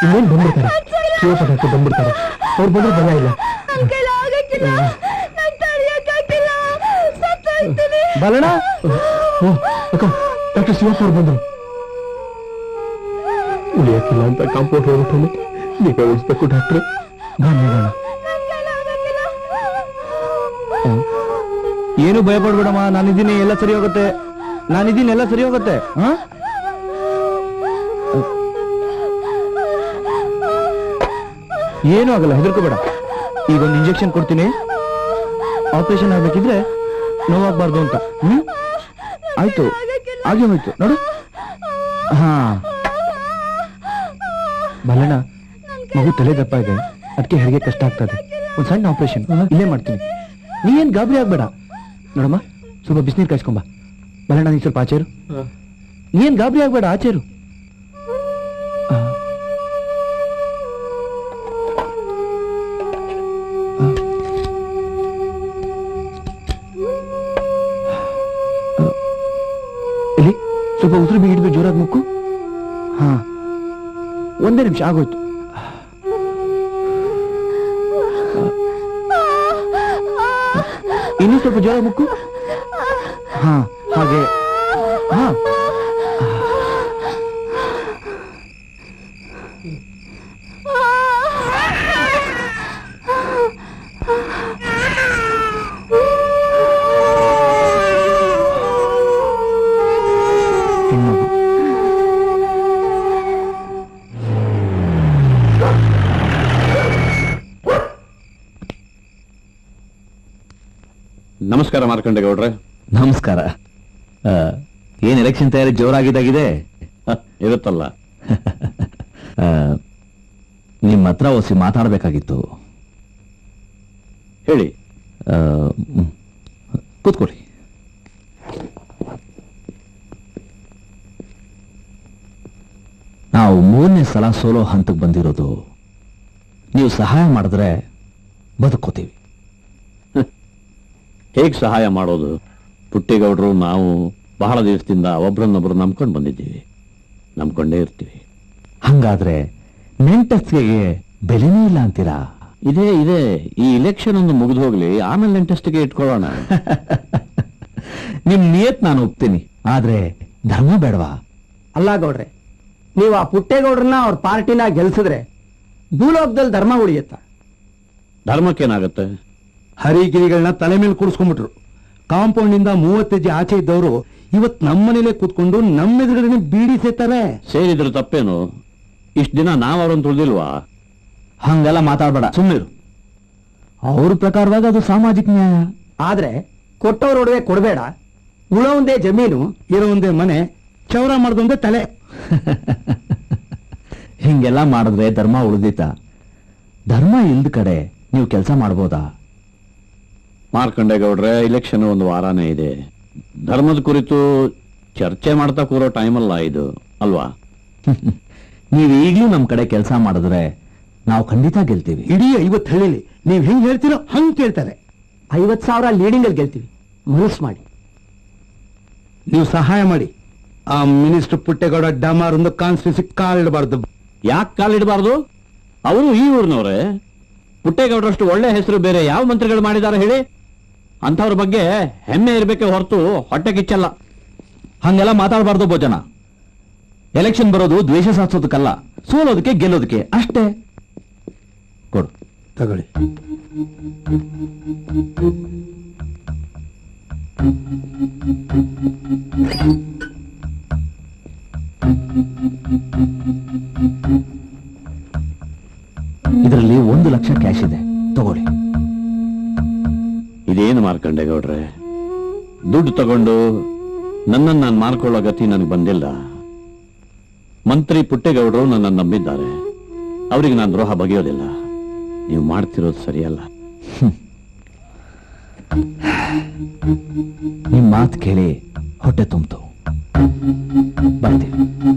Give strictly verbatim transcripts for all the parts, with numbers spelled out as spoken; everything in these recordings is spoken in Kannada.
ಇನ್ನೇನು ಬಂದ್ಬಿಡ್ತಾರೆ, ಶಿವಪದಕ್ಕೆ ಬಂದ್ಬಿಡ್ತಾರೆ. ಅವ್ರು ಬಂದ್ರೆ ಭಯ ಇಲ್ಲ. ಬಲಣ ಅಕ್ಕ, ಡಾಕ್ಟರ್ ಶಿವಪ್ಪ ಅವ್ರು ಬಂದ್ರು. ಉಳಿಯಕ್ಕಿಲ್ಲ ಅಂತ ಕಾಂಪೌಂಡ್ ಹೋಗ್ಬಿಟ್ಟು ನೀವೇ ಉಳಿಸ್ಬೇಕು ಡಾಕ್ಟ್ರೆ. ಏನು ಭಯ ಪಡ್ಬೇಡಮ್ಮ, ನಾನಿದ್ದೀನಿ, ಎಲ್ಲ ಸರಿ ಹೋಗುತ್ತೆ. ನಾನಿದ್ದೀನಿ, ಎಲ್ಲ ಸರಿ ಹೋಗುತ್ತೆ. ಹ ಏನೂ ಆಗಲ್ಲ, ಹೆದರ್ಕೋಬೇಡ. ಈಗ ಒಂದು ಇಂಜೆಕ್ಷನ್ ಕೊಡ್ತೀನಿ. ಆಪರೇಷನ್ ಆಗ್ಬೇಕಿದ್ರೆ ನೋವಾಗಬಾರ್ದು ಅಂತ. ಹ್ಮ್ ಆಯ್ತು, ಹಾಗೆ ಹೋಯ್ತು ನೋಡು. ಹಾ ಬಲ್ಲಣ್ಣ, ಮಗು ತಲೆ ದಪ್ಪ ಇದೆ, ಅದಕ್ಕೆ ಹೆರಿಗೆ ಕಷ್ಟ ಆಗ್ತದೆ. ಒಂದು ಸಣ್ಣ ಆಪರೇಷನ್ ಇಲ್ಲೇ ಮಾಡ್ತೀನಿ. ನೀ ಏನ್ ಗಾಬರಿ ಆಗ್ಬೇಡ. ನೋಡಮ್ಮ, ಸ್ವಲ್ಪ ಬಿಸಿನೀರು ಕಾಯಿಸ್ಕೊಂಬ. ಬಲ್ಲಣ್ಣ, ನೀ ಸ್ವಲ್ಪ ಆಚೇರು. ನೀ ಏನ್ ಗಾಬರಿ ಆಗ್ಬೇಡ, ಆಚೇರು. ಇಲ್ಲಿ ಸ್ವಲ್ಪ ಉಸಿರು ಬಿ ಹಿಡಿದು ಜೋರಾಗಿ ಮುಕ್ಕು. ಹಾ, ಒಂದೇ ನಿಮಿಷ ಆಗೋಯ್ತು. ಇನ್ನೂ ಸ್ವಲ್ಪ ಜೋರಾಗಿ ಮುಕ್ಕು. ಹಾ, ಹಾಗೆ. ಹಾ, ನಮಸ್ಕಾರ ಮಾರ್ಕಂಡೇಗೌಡ್ರೆ. ನಮಸ್ಕಾರ. ಏನ್ ಎಲೆಕ್ಷನ್ ತಯಾರಿ ಜೋರಾಗಿದ್ದಾಗಿದೆ ಇರುತ್ತಲ್ಲ. ನಿಮ್ಮ ಹತ್ರ ಒಸಿ ಮಾತಾಡಬೇಕಾಗಿತ್ತು. ಹೇಳಿ. ಕೂತ್ಕೊಳ್ಳಿ. ನಾವು ಮೂರನೇ ಸಲ ಸೋಲೋ ಹಂತಕ್ಕೆ ಬಂದಿರೋದು. ನೀವು ಸಹಾಯ ಮಾಡಿದ್ರೆ ಬದುಕೋತೀವಿ. ಹೇಗ್ ಸಹಾಯ ಮಾಡೋದು? ಪುಟ್ಟೇಗೌಡರು ನಾವು ಬಹಳ ದಿವಸದಿಂದ ಒಬ್ರನ್ನೊಬ್ರು ನಂಬ್ಕೊಂಡು ಬಂದಿದ್ದೀವಿ, ನಂಬ್ಕೊಂಡೇ ಇರ್ತೀವಿ. ಹಂಗಾದ್ರೆ ನೆಂಟಸ್ಗೆ ಬೆಲೆನೇ ಇಲ್ಲ ಅಂತೀರಾ? ಇದೇ ಇದೆ. ಈ ಇಲೆಕ್ಷನ್ ಒಂದು ಮುಗಿದು ಹೋಗ್ಲಿ, ಆಮೇಲೆ ನೆಂಟಸ್ಟಿಗೆ ಇಟ್ಕೊಳ್ಳೋಣ. ನಿಮ್ ನಿಯತ್ ನಾನು ಒಪ್ತೀನಿ, ಆದ್ರೆ ಧರ್ಮ ಬೇಡವಾ? ಅಲ್ಲ ಗೌಡ್ರೆ, ನೀವು ಆ ಪುಟ್ಟೇಗೌಡ್ರನ್ನ ಅವ್ರ ಪಾರ್ಟಿನ ಗೆಲ್ಸಿದ್ರೆ ಭೂಲೋಕದಲ್ಲಿ ಧರ್ಮ ಉಳಿಯುತ್ತ? ಧರ್ಮಕ್ಕೇನಾಗತ್ತೆ? ಹರಿಗಿರಿಗಳನ್ನ ತಲೆ ಮೇಲೆ ಕೂರಿಸ್ಕೊಂಡ್ಬಿಟ್ರು. ಕಾಂಪೌಂಡ್ ಇಂದ ಮೂವತ್ತಜ್ಜೆ ಆಚೆ ಇದ್ದವರು ಇವತ್ ನಮ್ಮನೇಲೆ ಕೂತ್ಕೊಂಡು ನಮ್ಮೆದುರುಗಡೆ ಬೀಡಿ ಸೇತಾರೆ. ಸೇರಿದ್ರು ತಪ್ಪೇನು? ಇಷ್ಟ ದಿನ ನಾವ್ ಅವ್ರನ್ನ ತುಳಿದಿಲ್ವಾ? ಹಂಗೆಲ್ಲ ಮಾತಾಡ್ಬೇಡ, ಸುಮ್ಮನಿರು. ಅವ್ರ ಪ್ರಕಾರವಾಗ ಅದು ಸಾಮಾಜಿಕ ನ್ಯಾಯ. ಆದ್ರೆ ಕೊಟ್ಟವ್ರ ಒಡವೆ ಕೊಡಬೇಡ, ಉಳೋ ಒಂದೇ ಜಮೀನು, ಇರೋ ಒಂದೇ ಮನೆ, ಚೌರ ಮಾಡ್ದೊಂದೇ ತಲೆ. ಹಿಂಗೆಲ್ಲ ಮಾಡಿದ್ರೆ ಧರ್ಮ ಉಳಿದಿತ್ತ? ಧರ್ಮ ಇಲ್ದ ಕಡೆ ನೀವು ಕೆಲಸ ಮಾಡ್ಬೋದಾ? ಮಾರ್ಕಂಡೇಗೌಡ್ರೆ, ಇಲೆಕ್ಷನ್ ಒಂದು ವಾರಾನೇ ಇದೆ. ಧರ್ಮದ ಕುರಿತು ಚರ್ಚೆ ಮಾಡ್ತಾ ಕೂರೋ ಟೈಮಲ್ಲ ಇದು, ಅಲ್ವಾ? ನೀವ್ ಈಗ್ಲೂ ನಮ್ ಕಡೆ ಕೆಲಸ ಮಾಡಿದ್ರೆ ನಾವು ಖಂಡಿತ ಗೆಲ್ತೀವಿ. ಇಡೀ ಐವತ್ತು ಹಳ್ಳಿಲಿ ನೀವ್ ಹೆಂಗ್ ಹೇಳ್ತೀರೋ ಹಂಗ್ ಕೇಳ್ತಾರೆ. ಐವತ್ ಸಾವಿರ ಲೀಡಿಂಗ್ ಅಲ್ಲಿ ಗೆಲ್ತೀವಿ, ಮನಸ್ಸು ಮಾಡಿ. ನೀವು ಸಹಾಯ ಮಾಡಿ. ಆ ಮಿನಿಸ್ಟರ್ ಪುಟ್ಟೇಗೌಡ ಡಮಾರ್ ಒಂದು ಕಾನ್ಸ್ಟಿಟ್ಯೂನ್ಸಿ ಕಾಲಿಡಬಾರ್ದು. ಯಾಕೆ ಕಾಲಿಡಬಾರ್ದು? ಅವರು ಈ ಊರಿನವ್ರೆ. ಪುಟ್ಟೇಗೌಡರಷ್ಟು ಒಳ್ಳೆ ಹೆಸರು ಬೇರೆ ಯಾವ ಮಂತ್ರಿಗಳು ಮಾಡಿದ್ದಾರೆ ಹೇಳಿ? ಅಂಥವ್ರ ಬಗ್ಗೆ ಹೆಮ್ಮೆ ಇರಬೇಕೆ ಹೊರತು ಹೊಟ್ಟೆ ಕಿಚ್ಚಲ್ಲ. ಹಂಗೆಲ್ಲ ಮಾತಾಡಬಾರ್ದು ಭೋಜನ. ಎಲೆಕ್ಷನ್ ಬರೋದು ದ್ವೇಷ ಸಾಧಿಸೋದಕ್ಕಲ್ಲ, ಸೋಲೋದಕ್ಕೆ ಗೆಲ್ಲೋದಕ್ಕೆ ಅಷ್ಟೇ. ಕೊಡು, ತಗೊಳ್ಳಿ. ಇದರಲ್ಲಿ ಒಂದು ಲಕ್ಷ ಕ್ಯಾಶ್ ಇದೆ, ತಗೊಳ್ಳಿ. ಇದೇನು ಮಾರ್ಕಂಡೇಗೌಡ್ರೆ, ದುಡ್ಡು ತಗೊಂಡು ನನ್ನನ್ನು ನಾನು ಮಾರ್ಕೊಳ್ಳೋ ಗತಿ ನನಗೆ ಬಂದಿಲ್ಲ. ಮಂತ್ರಿ ಪುಟ್ಟೇಗೌಡರು ನನ್ನನ್ನು ನಂಬಿದ್ದಾರೆ, ಅವರಿಗೆ ನಾನು ದ್ರೋಹ ಬಗೆಯೋದಿಲ್ಲ. ನೀವು ಮಾಡ್ತಿರೋದು ಸರಿಯಲ್ಲ. ನಿಮ್ ಮಾತು ಕೇಳಿ ಹೊಟ್ಟೆ ತುಂಬಿತು. ಬರ್ತೀವಿ.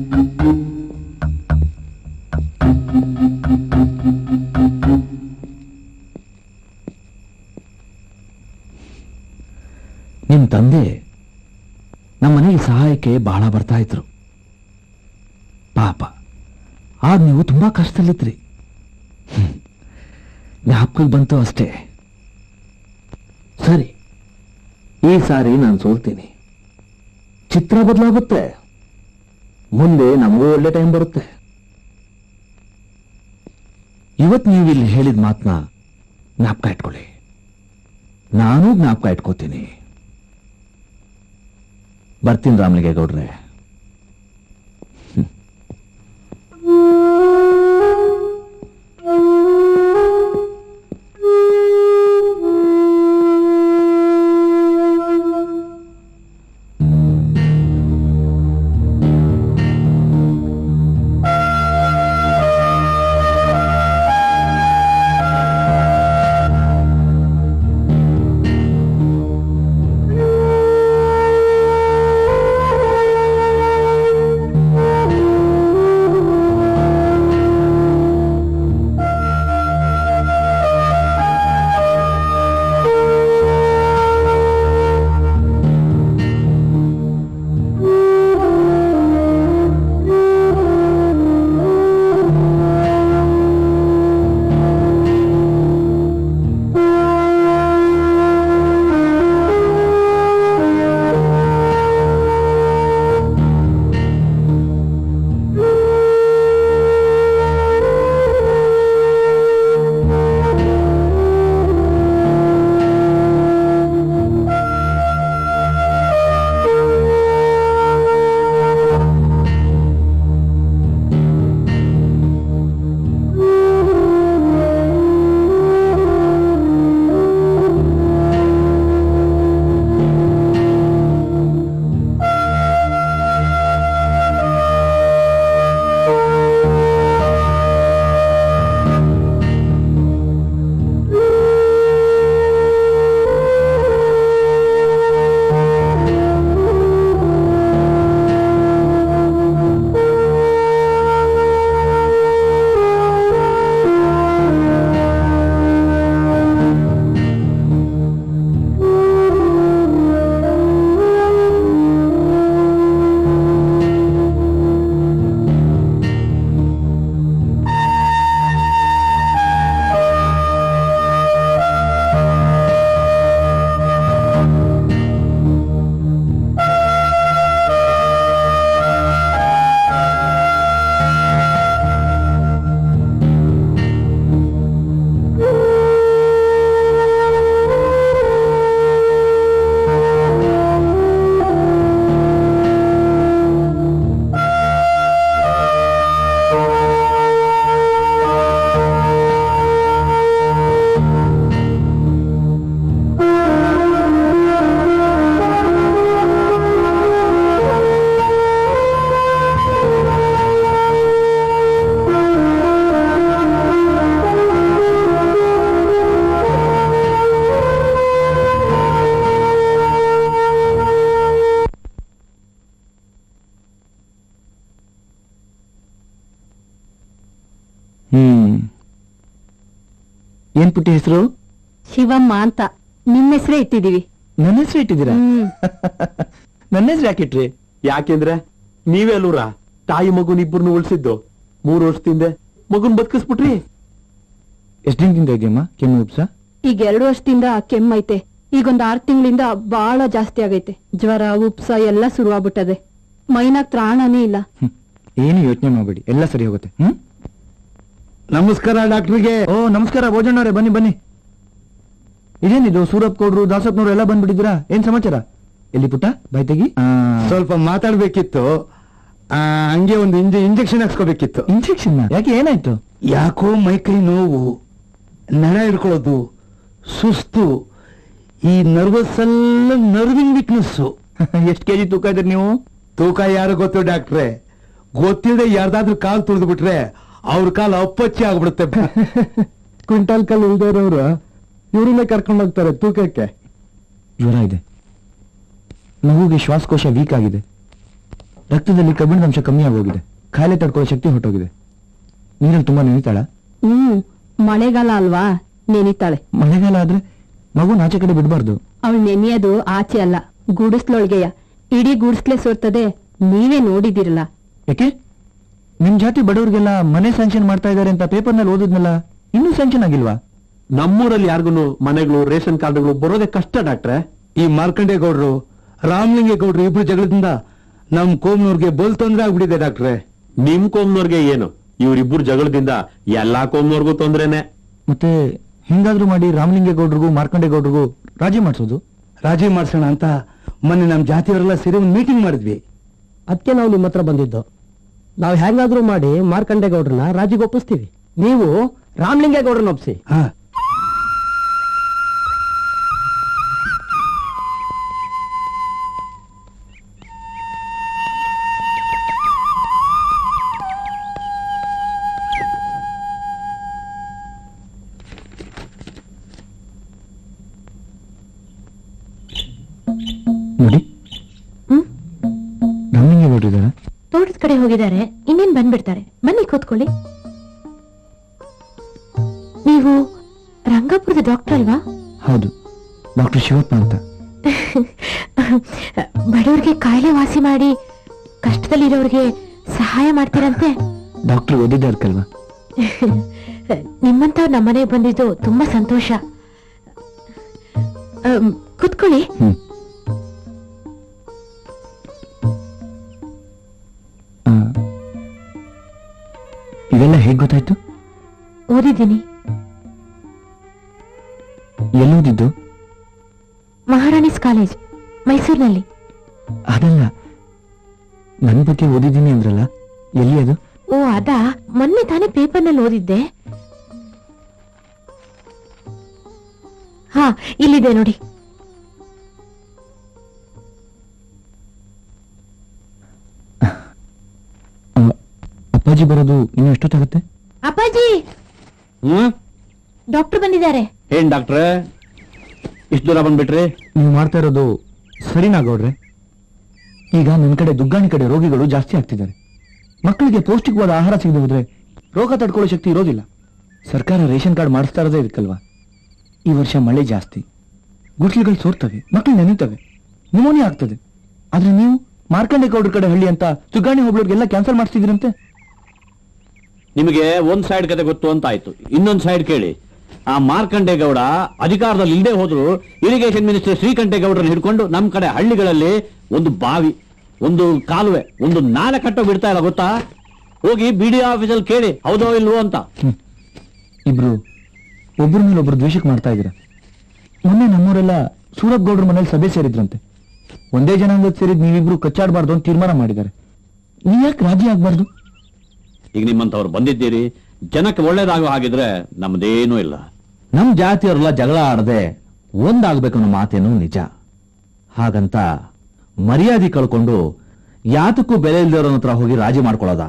ನಿಮ್ ತಂದೆ ನಮ್ಮನೆಗೆ ಸಹಾಯಕ್ಕೆ ಬಹಳ ಬರ್ತಾ ಇದ್ರು. ಪಾಪ ಆಗ ನೀವು ತುಂಬಾ ಕಷ್ಟದಲ್ಲಿದ್ರಿ. ಜ್ಞಾಪಕಕ್ಕೆ ಬಂತು ಅಷ್ಟೇ. ಸರಿ, ಈ ಸಾರಿ ನಾನು ಸೋಲ್ತೀನಿ. ಚಿತ್ರ ಬದಲಾಗುತ್ತೆ, ಮುಂದೆ ನಮಗೂ ಒಳ್ಳೆ ಟೈಮ್ ಬರುತ್ತೆ. ಇವತ್ತು ನೀವು ಇಲ್ಲಿ ಹೇಳಿದ ಮಾತನ್ನ ಜ್ಞಾಪಕ ಇಟ್ಕೊಳ್ಳಿ, ನಾನು ಜ್ಞಾಪಕ ಇಟ್ಕೋತೀನಿ. ಬರ್ತೀನಿ ರಾಮಲಿಂಗೇಗೌಡ್ರೆ. ಹ್ಮ್ ಏನ್ ಪುಟ್ಟಿ ಹೆಸರು? ಶಿವಮ್ಮ ಅಂತ. ನಿಮ್ಮ ಹೆಸರೇ ಇಟ್ಟಿದೀವಿ. ನನ್ನ ಹೆಸರು ಇಟ್ಟಿದ್ದೀರಾ? ನನ್ನ ಹೆಸರು ಯಾಕಿಟ್ರಿ? ಯಾಕೆಂದ್ರೆ ನೀವೇ ಅಲ್ಲೂರ ತಾಯಿ ಮಗುನ್ ಇಬ್ಬರನ್ನು ಉಳಿಸಿದ್ದು. ಮೂರು ವರ್ಷದಿಂದ ಮಗುನ್ ಬದುಕಿಸ್ಬಿಟ್ರಿ. ಎಷ್ಟ್ ದಿನದಿಂದ ಇದೆಯಮ್ಮ ಕೆಮ್ಮು ಉಪ್ಸ? ಈಗ ಎರಡು ವರ್ಷದಿಂದ ಕೆಮ್ಮೈತೆ. ಈಗೊಂದ್ ಆರ್ ತಿಂಗಳಿಂದ ಬಹಳ ಜಾಸ್ತಿ ಆಗೈತೆ. ಜ್ವರ ಉಪ್ಸ ಎಲ್ಲ ಶುರುವಾಗ್ಬಿಟ್ಟದೆ. ಮೈನಾಗ್ ತ್ರಾಣನೇ ಇಲ್ಲ. ಏನು ಯೋಚನೆ ಮಾಡ್ಬೇಡಿ, ಎಲ್ಲ ಸರಿ ಹೋಗುತ್ತೆ. ಹ್ಮ್ ನಮಸ್ಕಾರ ಡಾಕ್ಟರ್ಗೆ. ಓ ನಮಸ್ಕಾರ ಭೋಜನವ್ರೆ, ಬನ್ನಿ ಬನ್ನಿ. ಇದೇನಿದು ಸೂರಪ್ ಗೌಡ್ರು ದಾಸಪ್ಪನವ್ರು ಎಲ್ಲ ಬಂದ್ಬಿಟ್ಟಿದ್ದೀರಾ? ಏನ್ ಸಮಾಚಾರ? ಎಲ್ಲಿ ಪುಟ್ಟ ಬಾಯ್ ತೆಗಿ. ಸ್ವಲ್ಪ ಮಾತಾಡ್ಬೇಕಿತ್ತು. ಆ, ಹಂಗೆ ಒಂದು ಇಂಜೆ ಇಂಜೆಕ್ಷನ್ ಹಾಕ್ಸ್ಕೋಬೇಕಿತ್ತು. ಇನ್ಫೆಕ್ಷನ್? ಯಾಕೆ ಏನಾಯ್ತು? ಯಾಕೋ ಮೈಕೈ ನೋವು, ನರ ಹಿಡ್ಕೊಳ್ಳೋದು, ಸುಸ್ತು, ಈ ನರ್ವಸ್ ಎಲ್ಲ ನರ್ವಿಂಗ್ ವೀಕ್ನೆಸ್. ಎಷ್ಟ್ ಕೆಜಿ ತೂಕ ಇದ್ರಿ ನೀವು? ತೂಕ ಯಾರು ಗೊತ್ತು ಡಾಕ್ಟ್ರೆ? ಗೊತ್ತಿಲ್ಲದೆ ಯಾರ್ದಾದ್ರೂ ಕಾಲ್ ತುಳಿದು ಬಿಟ್ರೆ ಅವ್ರ ಕಾಲ ಅಪ್ಪಚ್ಚಿ ಆಗ್ಬಿಡುತ್ತೆ. ಕ್ವಿಂಟಾಲ್ ಕಾಲ್ ಇಲ್ದವ್ರವ್ರು ಇವ್ರನ್ನೇ ಕರ್ಕೊಂಡು ಹೋಗ್ತಾರೆ ತೂಕಕ್ಕೆ. ಜ್ವರ ಇದೆ, ಮಗುಗೆ ಶ್ವಾಸಕೋಶ ವೀಕ್ ಆಗಿದೆ, ರಕ್ತದಲ್ಲಿ ಕಬ್ಬಿಣದ ಅಂಶ ಕಮ್ಮಿ ಆಗೋಗಿದೆ, ಕಾಯಿಲೆ ತಡ್ಕೊಳ್ಳೋ ಶಕ್ತಿ ಹೊರಟೋಗಿದೆ. ನೀರಲ್ಲಿ ತುಂಬಾ ನೆನೀತಾಳ? ಹ್ಮ್ ಮಳೆಗಾಲ ಅಲ್ವಾ, ನೆನಿತಾಳೆ. ಮಳೆಗಾಲ ಆದ್ರೆ ಮಗು ಆಚೆ ಕಡೆ ಬಿಡಬಾರ್ದು. ಅವಳು ನೆನೆಯೋದು ಆಚೆ ಅಲ್ಲ, ಗುಡಿಸ್ಲೊಳ್ಗೆಯ. ಇಡೀ ಗುಡಿಸ್ಲೆ ಸೋರ್ತದೆ. ನೀವೇ ನೋಡಿದಿರಲ್ಲ. ಯಾಕೆ ನಿಮ್ ಜಾತಿ ಬಡವರಿಗೆಲ್ಲ ಮನೆ ಸ್ಯಾಂಕ್ಷನ್ ಮಾಡ್ತಾ ಇದಾರೆ ಅಂತ ಪೇಪರ್ನಲ್ಲಿ ಓದಿದ್ನಲ್ಲ, ಇನ್ನೂ ಸ್ಯಾಂಕ್ಷನ್ ಆಗಿಲ್ವಾ? ನಮ್ಮೂರಲ್ಲಿ ಯಾರಿಗೂ ಮನೆಗಳು ರೇಷನ್ ಕಾರ್ಡ್ಗಳು ಬರೋದೇ ಕಷ್ಟ ಡಾಕ್ಟ್ರೆ. ಈ ಮಾರ್ಕಂಡೇಗೌಡರು ರಾಮಲಿಂಗೇಗೌಡರು ಇಬ್ರು ಜಗಳದಿಂದ ನಮ್ ಕೋಮ್ನವ್ರಿಗೆ ಬಲ್ ತೊಂದ್ರೆ ಆಗ್ಬಿಟ್ಟಿದೆ ಡಾಕ್ಟ್ರೆ. ನಿಮ್ ಕೋಮ್ನವ್ರಿಗೆ ಏನು, ಇವ್ರಿಬ್ರು ಜಗಳದಿಂದ ಎಲ್ಲಾ ಕೋಮ್ನವ್ರಿಗೂ ತೊಂದ್ರೆನೆ. ಮತ್ತೆ ಹಿಂಗಾದ್ರೂ ಮಾಡಿ ರಾಮಲಿಂಗೇಗೌಡರಿಗೂ ಮಾರ್ಕಂಡೇಗೌಡರಿಗೂ ರಾಜಿ ಮಾಡಿಸೋದು. ರಾಜಿ ಮಾಡ್ಸೋಣ ಅಂತ ಮೊನ್ನೆ ನಮ್ ಜಾತಿಯವರೆಲ್ಲ ಸೇರಿ ಒಂದು ಮೀಟಿಂಗ್ ಮಾಡಿದ್ವಿ. ಅದಕ್ಕೆ ನಾವು ನಿಮ್ಮ ಹತ್ರ ಬಂದಿದ್ದು. ನಾವು ಹೆಂಗಾದ್ರೂ ಮಾಡಿ ಮಾರ್ಕಂಡೇಗೌಡ್ರನ್ನ ರಾಜಿಗೆ ಒಪ್ಪಿಸ್ತೀವಿ, ನೀವು ರಾಮಲಿಂಗೇಗೌಡ್ರನ್ನ ಒಪ್ಪಿಸಿ. ಹಾ, ನೋಡಿ ರಾಮಲಿಂಗೇಗೌಡರಿದ್ದಾರ, ತೋಟದ ಕಡೆ ಹೋಗಿದ್ದಾರೆ, ಇನ್ನೇನ್ ಬಂದ್ಬಿಡ್ತಾರೆ. ಬನ್ನಿ ಕೂತ್ಕೊಳ್ಳಿ. ನೀವು ರಂಗಾಪುರದ ಡಾಕ್ಟರ್ ಅಲ್ವಾ? ಹೌದು, ಡಾಕ್ಟರ್ ಶಿವಪ್ಪ ಅಂತ. ಬಡವರಿಗೆ ಕಾಯಿಲೆ ವಾಸಿ ಮಾಡಿ ಕಷ್ಟದಲ್ಲಿರೋರಿಗೆ ಸಹಾಯ ಮಾಡ್ತೀರಂತೆ. ಡಾಕ್ಟರ್ ಓದಿದ್ದಾರ್ಕಲ್ವಾ? ನಿಮ್ಮಂತವ್ರು ನಮ್ಮನೆ ಬಂದಿದ್ದು ತುಂಬಾ ಸಂತೋಷ. ಅಮ್, ಕೂತ್ಕೊಳ್ಳಿ. ಹ್ಮ್. ಆ, ಇವೆಲ್ಲ ಹೇಗ್ ಗೊತ್ತಾಯ್ತು? ಓದಿದ್ದೀನಿ. ಎಲ್ಲೋದಿದ್ದು? ಮಹಾರಾಣೀಸ್ ಕಾಲೇಜ್, ಮೈಸೂರಿನಲ್ಲಿ. ಅದಲ್ಲ, ನನ್ ಬಗ್ಗೆ ಓದಿದ್ದೀನಿ ಅಂದ್ರಲ್ಲ, ಎಲ್ಲಿ ಅದು? ಓ ಅದಾ, ಮೊನ್ನೆ ತಾನೇ ಪೇಪರ್ನಲ್ಲಿ ಓದಿದ್ದೆ. ಹಾ, ಇಲ್ಲಿದೆ ನೋಡಿ. ಆ, ಅಪ್ಪಾಜಿ ಬರೋದು ಇನ್ನು ಎಷ್ಟೊತ್ತಾಗುತ್ತೆ? ಅಪ್ಪಾಜಿ, ಹ್ಮ್ ಡಾಕ್ಟರ್ ಬಂದಿದ್ದಾರೆ. ಏನ್ ಡಾಕ್ಟ್ರೆ ಇಷ್ಟು ದೂರ ಬಂದ್ಬಿಟ್ರಿ? ನೀವು ಮಾಡ್ತಾ ಇರೋದು ಸರಿನಾ ಗೌಡ್ರೆ? ಈಗ ನನ್ನ ಕಡೆ ದುಗ್ಗಾಣಿ ಕಡೆ ರೋಗಿಗಳು ಜಾಸ್ತಿ ಆಗ್ತಿದ್ದಾರೆ. ಮಕ್ಕಳಿಗೆ ಪೌಷ್ಟಿಕವಾದ ಆಹಾರ ಸಿಗದೆ ಹೋದ್ರೆ ರೋಗ ತಡ್ಕೊಳ್ಳೋ ಶಕ್ತಿ ಇರೋದಿಲ್ಲ. ಸರ್ಕಾರ ರೇಷನ್ ಕಾರ್ಡ್ ಮಾಡಿಸ್ತಾ ಇರೋದೇ ಇದಕ್ಕಲ್ವಾ? ಈ ವರ್ಷ ಮಳೆ ಜಾಸ್ತಿ, ಗುಡ್ಸ್ಲುಗಳು ಸೋರ್ತವೆ, ಮಕ್ಕಳು ನೆನೀತವೆ, ನ್ಯೂಮೋನಿಯಾ ಆಗ್ತದೆ. ಆದ್ರೆ ನೀವು ಮಾರ್ಕಂಡೇಗೌಡರ ಕಡೆ ಹಳ್ಳಿ ಅಂತ ತುಗ್ಗಾಣಿ ಹೋಗ್ಲೋರ್ಗೆಲ್ಲ ಕ್ಯಾನ್ಸಲ್ ಮಾಡಿಸ್ತಿದ್ರಂತೆ. ನಿಮಗೆ ಒಂದ್ ಸೈಡ್ ಕತೆ ಗೊತ್ತು ಅಂತ ಆಯ್ತು, ಇನ್ನೊಂದ್ ಸೈಡ್ ಕೇಳಿ. ಆ ಮಾರ್ಕಂಡೇಗೌಡ ಅಧಿಕಾರದಲ್ಲಿ ಇಲ್ಲದೆ ಹೋದ್ರು ಇರಿಗೇಷನ್ ಮಿನಿಸ್ಟರ್ ಶ್ರೀಕಂಠೇಗೌಡರನ್ನ ಹಿಡ್ಕೊಂಡು ನಮ್ ಕಡೆ ಹಳ್ಳಿಗಳಲ್ಲಿ ಒಂದು ಬಾವಿ, ಒಂದು ಕಾಲುವೆ, ಒಂದು ನಾಲೆ ಕಟ್ಟೋ ಬಿಡ್ತಾ ಇಲ್ಲ ಗೊತ್ತಾ? ಹೋಗಿ ಬಿಡಿಒ ಆಫೀಸಲ್ಲಿ ಕೇಳಿ ಹೌದೋ ಇಲ್ವೋ ಅಂತ. ಇಬ್ರು ಒಬ್ಬರ ಮೇಲೆ ಒಬ್ರು ದ್ವೇಷಕ್ಕೆ ಮಾಡ್ತಾ ಇದ್ದೀರಾ. ಮೊನ್ನೆ ನಮ್ಮೂರೆಲ್ಲ ಸೂರಪ್ ಗೌಡ್ರ ಮನೇಲಿ ಸಭೆ ಸೇರಿದ್ರಂತೆ. ಒಂದೇ ಜನಾಂಗದ ಸೇರಿದ್ ನೀವಿಬ್ರು ಕಚ್ಚಾಡಬಾರ್ದು ಅಂತ ತೀರ್ಮಾನ ಮಾಡಿದ್ದಾರೆ. ನೀವ್ ಯಾಕೆ ರಾಜಿ ಆಗ್ಬಾರ್ದು? ಈಗ ನಿಮ್ಮಂತವ್ರು ಬಂದಿದ್ದೀರಿ, ಜನಕ್ಕೆ ಒಳ್ಳೇದಾಗೋ ಹಾಗಿದ್ರೆ ನಮ್ದೇನೂ ಇಲ್ಲ. ನಮ್ ಜಾತಿಯವರೆಲ್ಲ ಜಗಳ ಆಡದೆ ಒಂದಾಗ್ಬೇಕು ಅನ್ನೋ ಮಾತೇನು ನಿಜ. ಹಾಗಂತ ಮರ್ಯಾದೆ ಕಳ್ಕೊಂಡು ಯಾತಕ್ಕೂ ಬೆಲೆ ಇಲ್ದಿರೋನ ಹತ್ರ ಹೋಗಿ ರಾಜಿ ಮಾಡ್ಕೊಳ್ಳೋದ?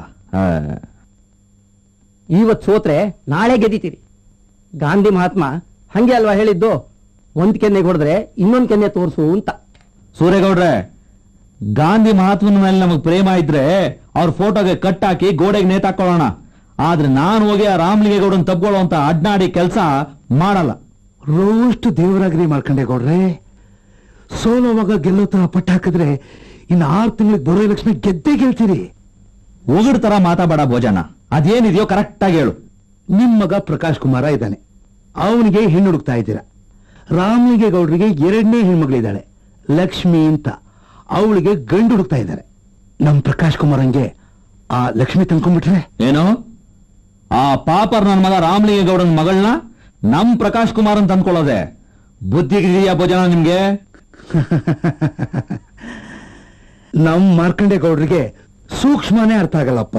ಇವತ್ ಸೋತ್ರೆ ನಾಳೆ ಗೆದ್ದಿತೀರಿ. ಗಾಂಧಿ ಮಹಾತ್ಮ ಹಂಗೆ ಅಲ್ವಾ ಹೇಳಿದ್ದು, ಒಂದ್ ಕೆನ್ನೆ ಹೊಡೆದ್ರೆ ಇನ್ನೊಂದ್ ಕೆನ್ನೆ ತೋರ್ಸು ಅಂತ. ಸೂರೇಗೌಡ್ರೆ, ಗಾಂಧಿ ಮಹಾತ್ಮನ ಮೇಲೆ ನಮಗ್ ಪ್ರೇಮ ಇದ್ರೆ ಅವ್ರ ಫೋಟೋಗೆ ಕಟ್ ಹಾಕಿ ಗೋಡೆಗೆ ನೇತಾಕೊಳ್ಳೋಣ. ಆದ್ರೆ ನಾನು ಹೋಗಿ ಆ ರಾಮಲಿಂಗೇಗೌಡನ್ ತಪ್ಕೊಳ್ಳೋ ಅಂತ ಅಡ್ನಾಡಿ ಕೆಲಸ ಮಾಡಲ್ಲ. ರೋಷ್ಟು ದೇವರಾಗ್ರಿ ಮಾರ್ಕಂಡೇಗೌಡ್ರೆ. ಸೋಲೋವಾಗ ಗೆಲ್ಲೋ ತರ ಪಟ್ಟ ಹಾಕಿದ್ರೆ ಇನ್ನು ಆರು ತಿಂಗಳಿಗೆ ಬರೋ ಎಲೆಕ್ಷನ್ ಗೆದ್ದೇ ಗೆಲ್ತೀರಿ. ಒಗಡ್ ತರ ಮಾತಾಡ ಭೋಜನ, ಅದೇನಿದೆಯೋ ಕರೆಕ್ಟ್ ಆಗಿ ಹೇಳು. ನಿಮ್ ಮಗ ಪ್ರಕಾಶ್ ಕುಮಾರ ಇದ್ದಾನೆ, ಅವನಿಗೆ ಹೆಣ್ಣು ಹುಡುಕ್ತಾ ಇದ್ದೀರಾ. ರಾಮಲಿಂಗೇಗೌಡರಿಗೆ ಎರಡನೇ ಹೆಣ್ಮಗಳಿದ್ದಾಳೆ ಲಕ್ಷ್ಮಿ ಅಂತ, ಅವಳಿಗೆ ಗಂಡು ಹುಡುಕ್ತಾ ಇದ್ದಾರೆ. ನಮ್ ಪ್ರಕಾಶ್ ಕುಮಾರಂಗೆ ಆ ಲಕ್ಷ್ಮಿ ತಂದ್ಕೊಂಡ್ಬಿಟ್ರೆ ಏನು? ಆ ಪಾಪರ್ ನನ್ನ ಮಗ ರಾಮಲಿಂಗೇಗೌಡನ ಮಗಳನ್ನ ನಮ್ ಪ್ರಕಾಶ್ ಕುಮಾರ್ ಅಂತ ಅಂದ್ಕೊಳ್ಳೋದೆ ಬುದ್ಧಿಗಿದೆಯಾ ಭೋಜನ ನಿಮ್ಗೆ? ನಮ್ ಮಾರ್ಕಂಡೇಗೌಡರಿಗೆ ಸೂಕ್ಷ್ಮನೇ ಅರ್ಥ ಆಗಲ್ಲಪ್ಪ.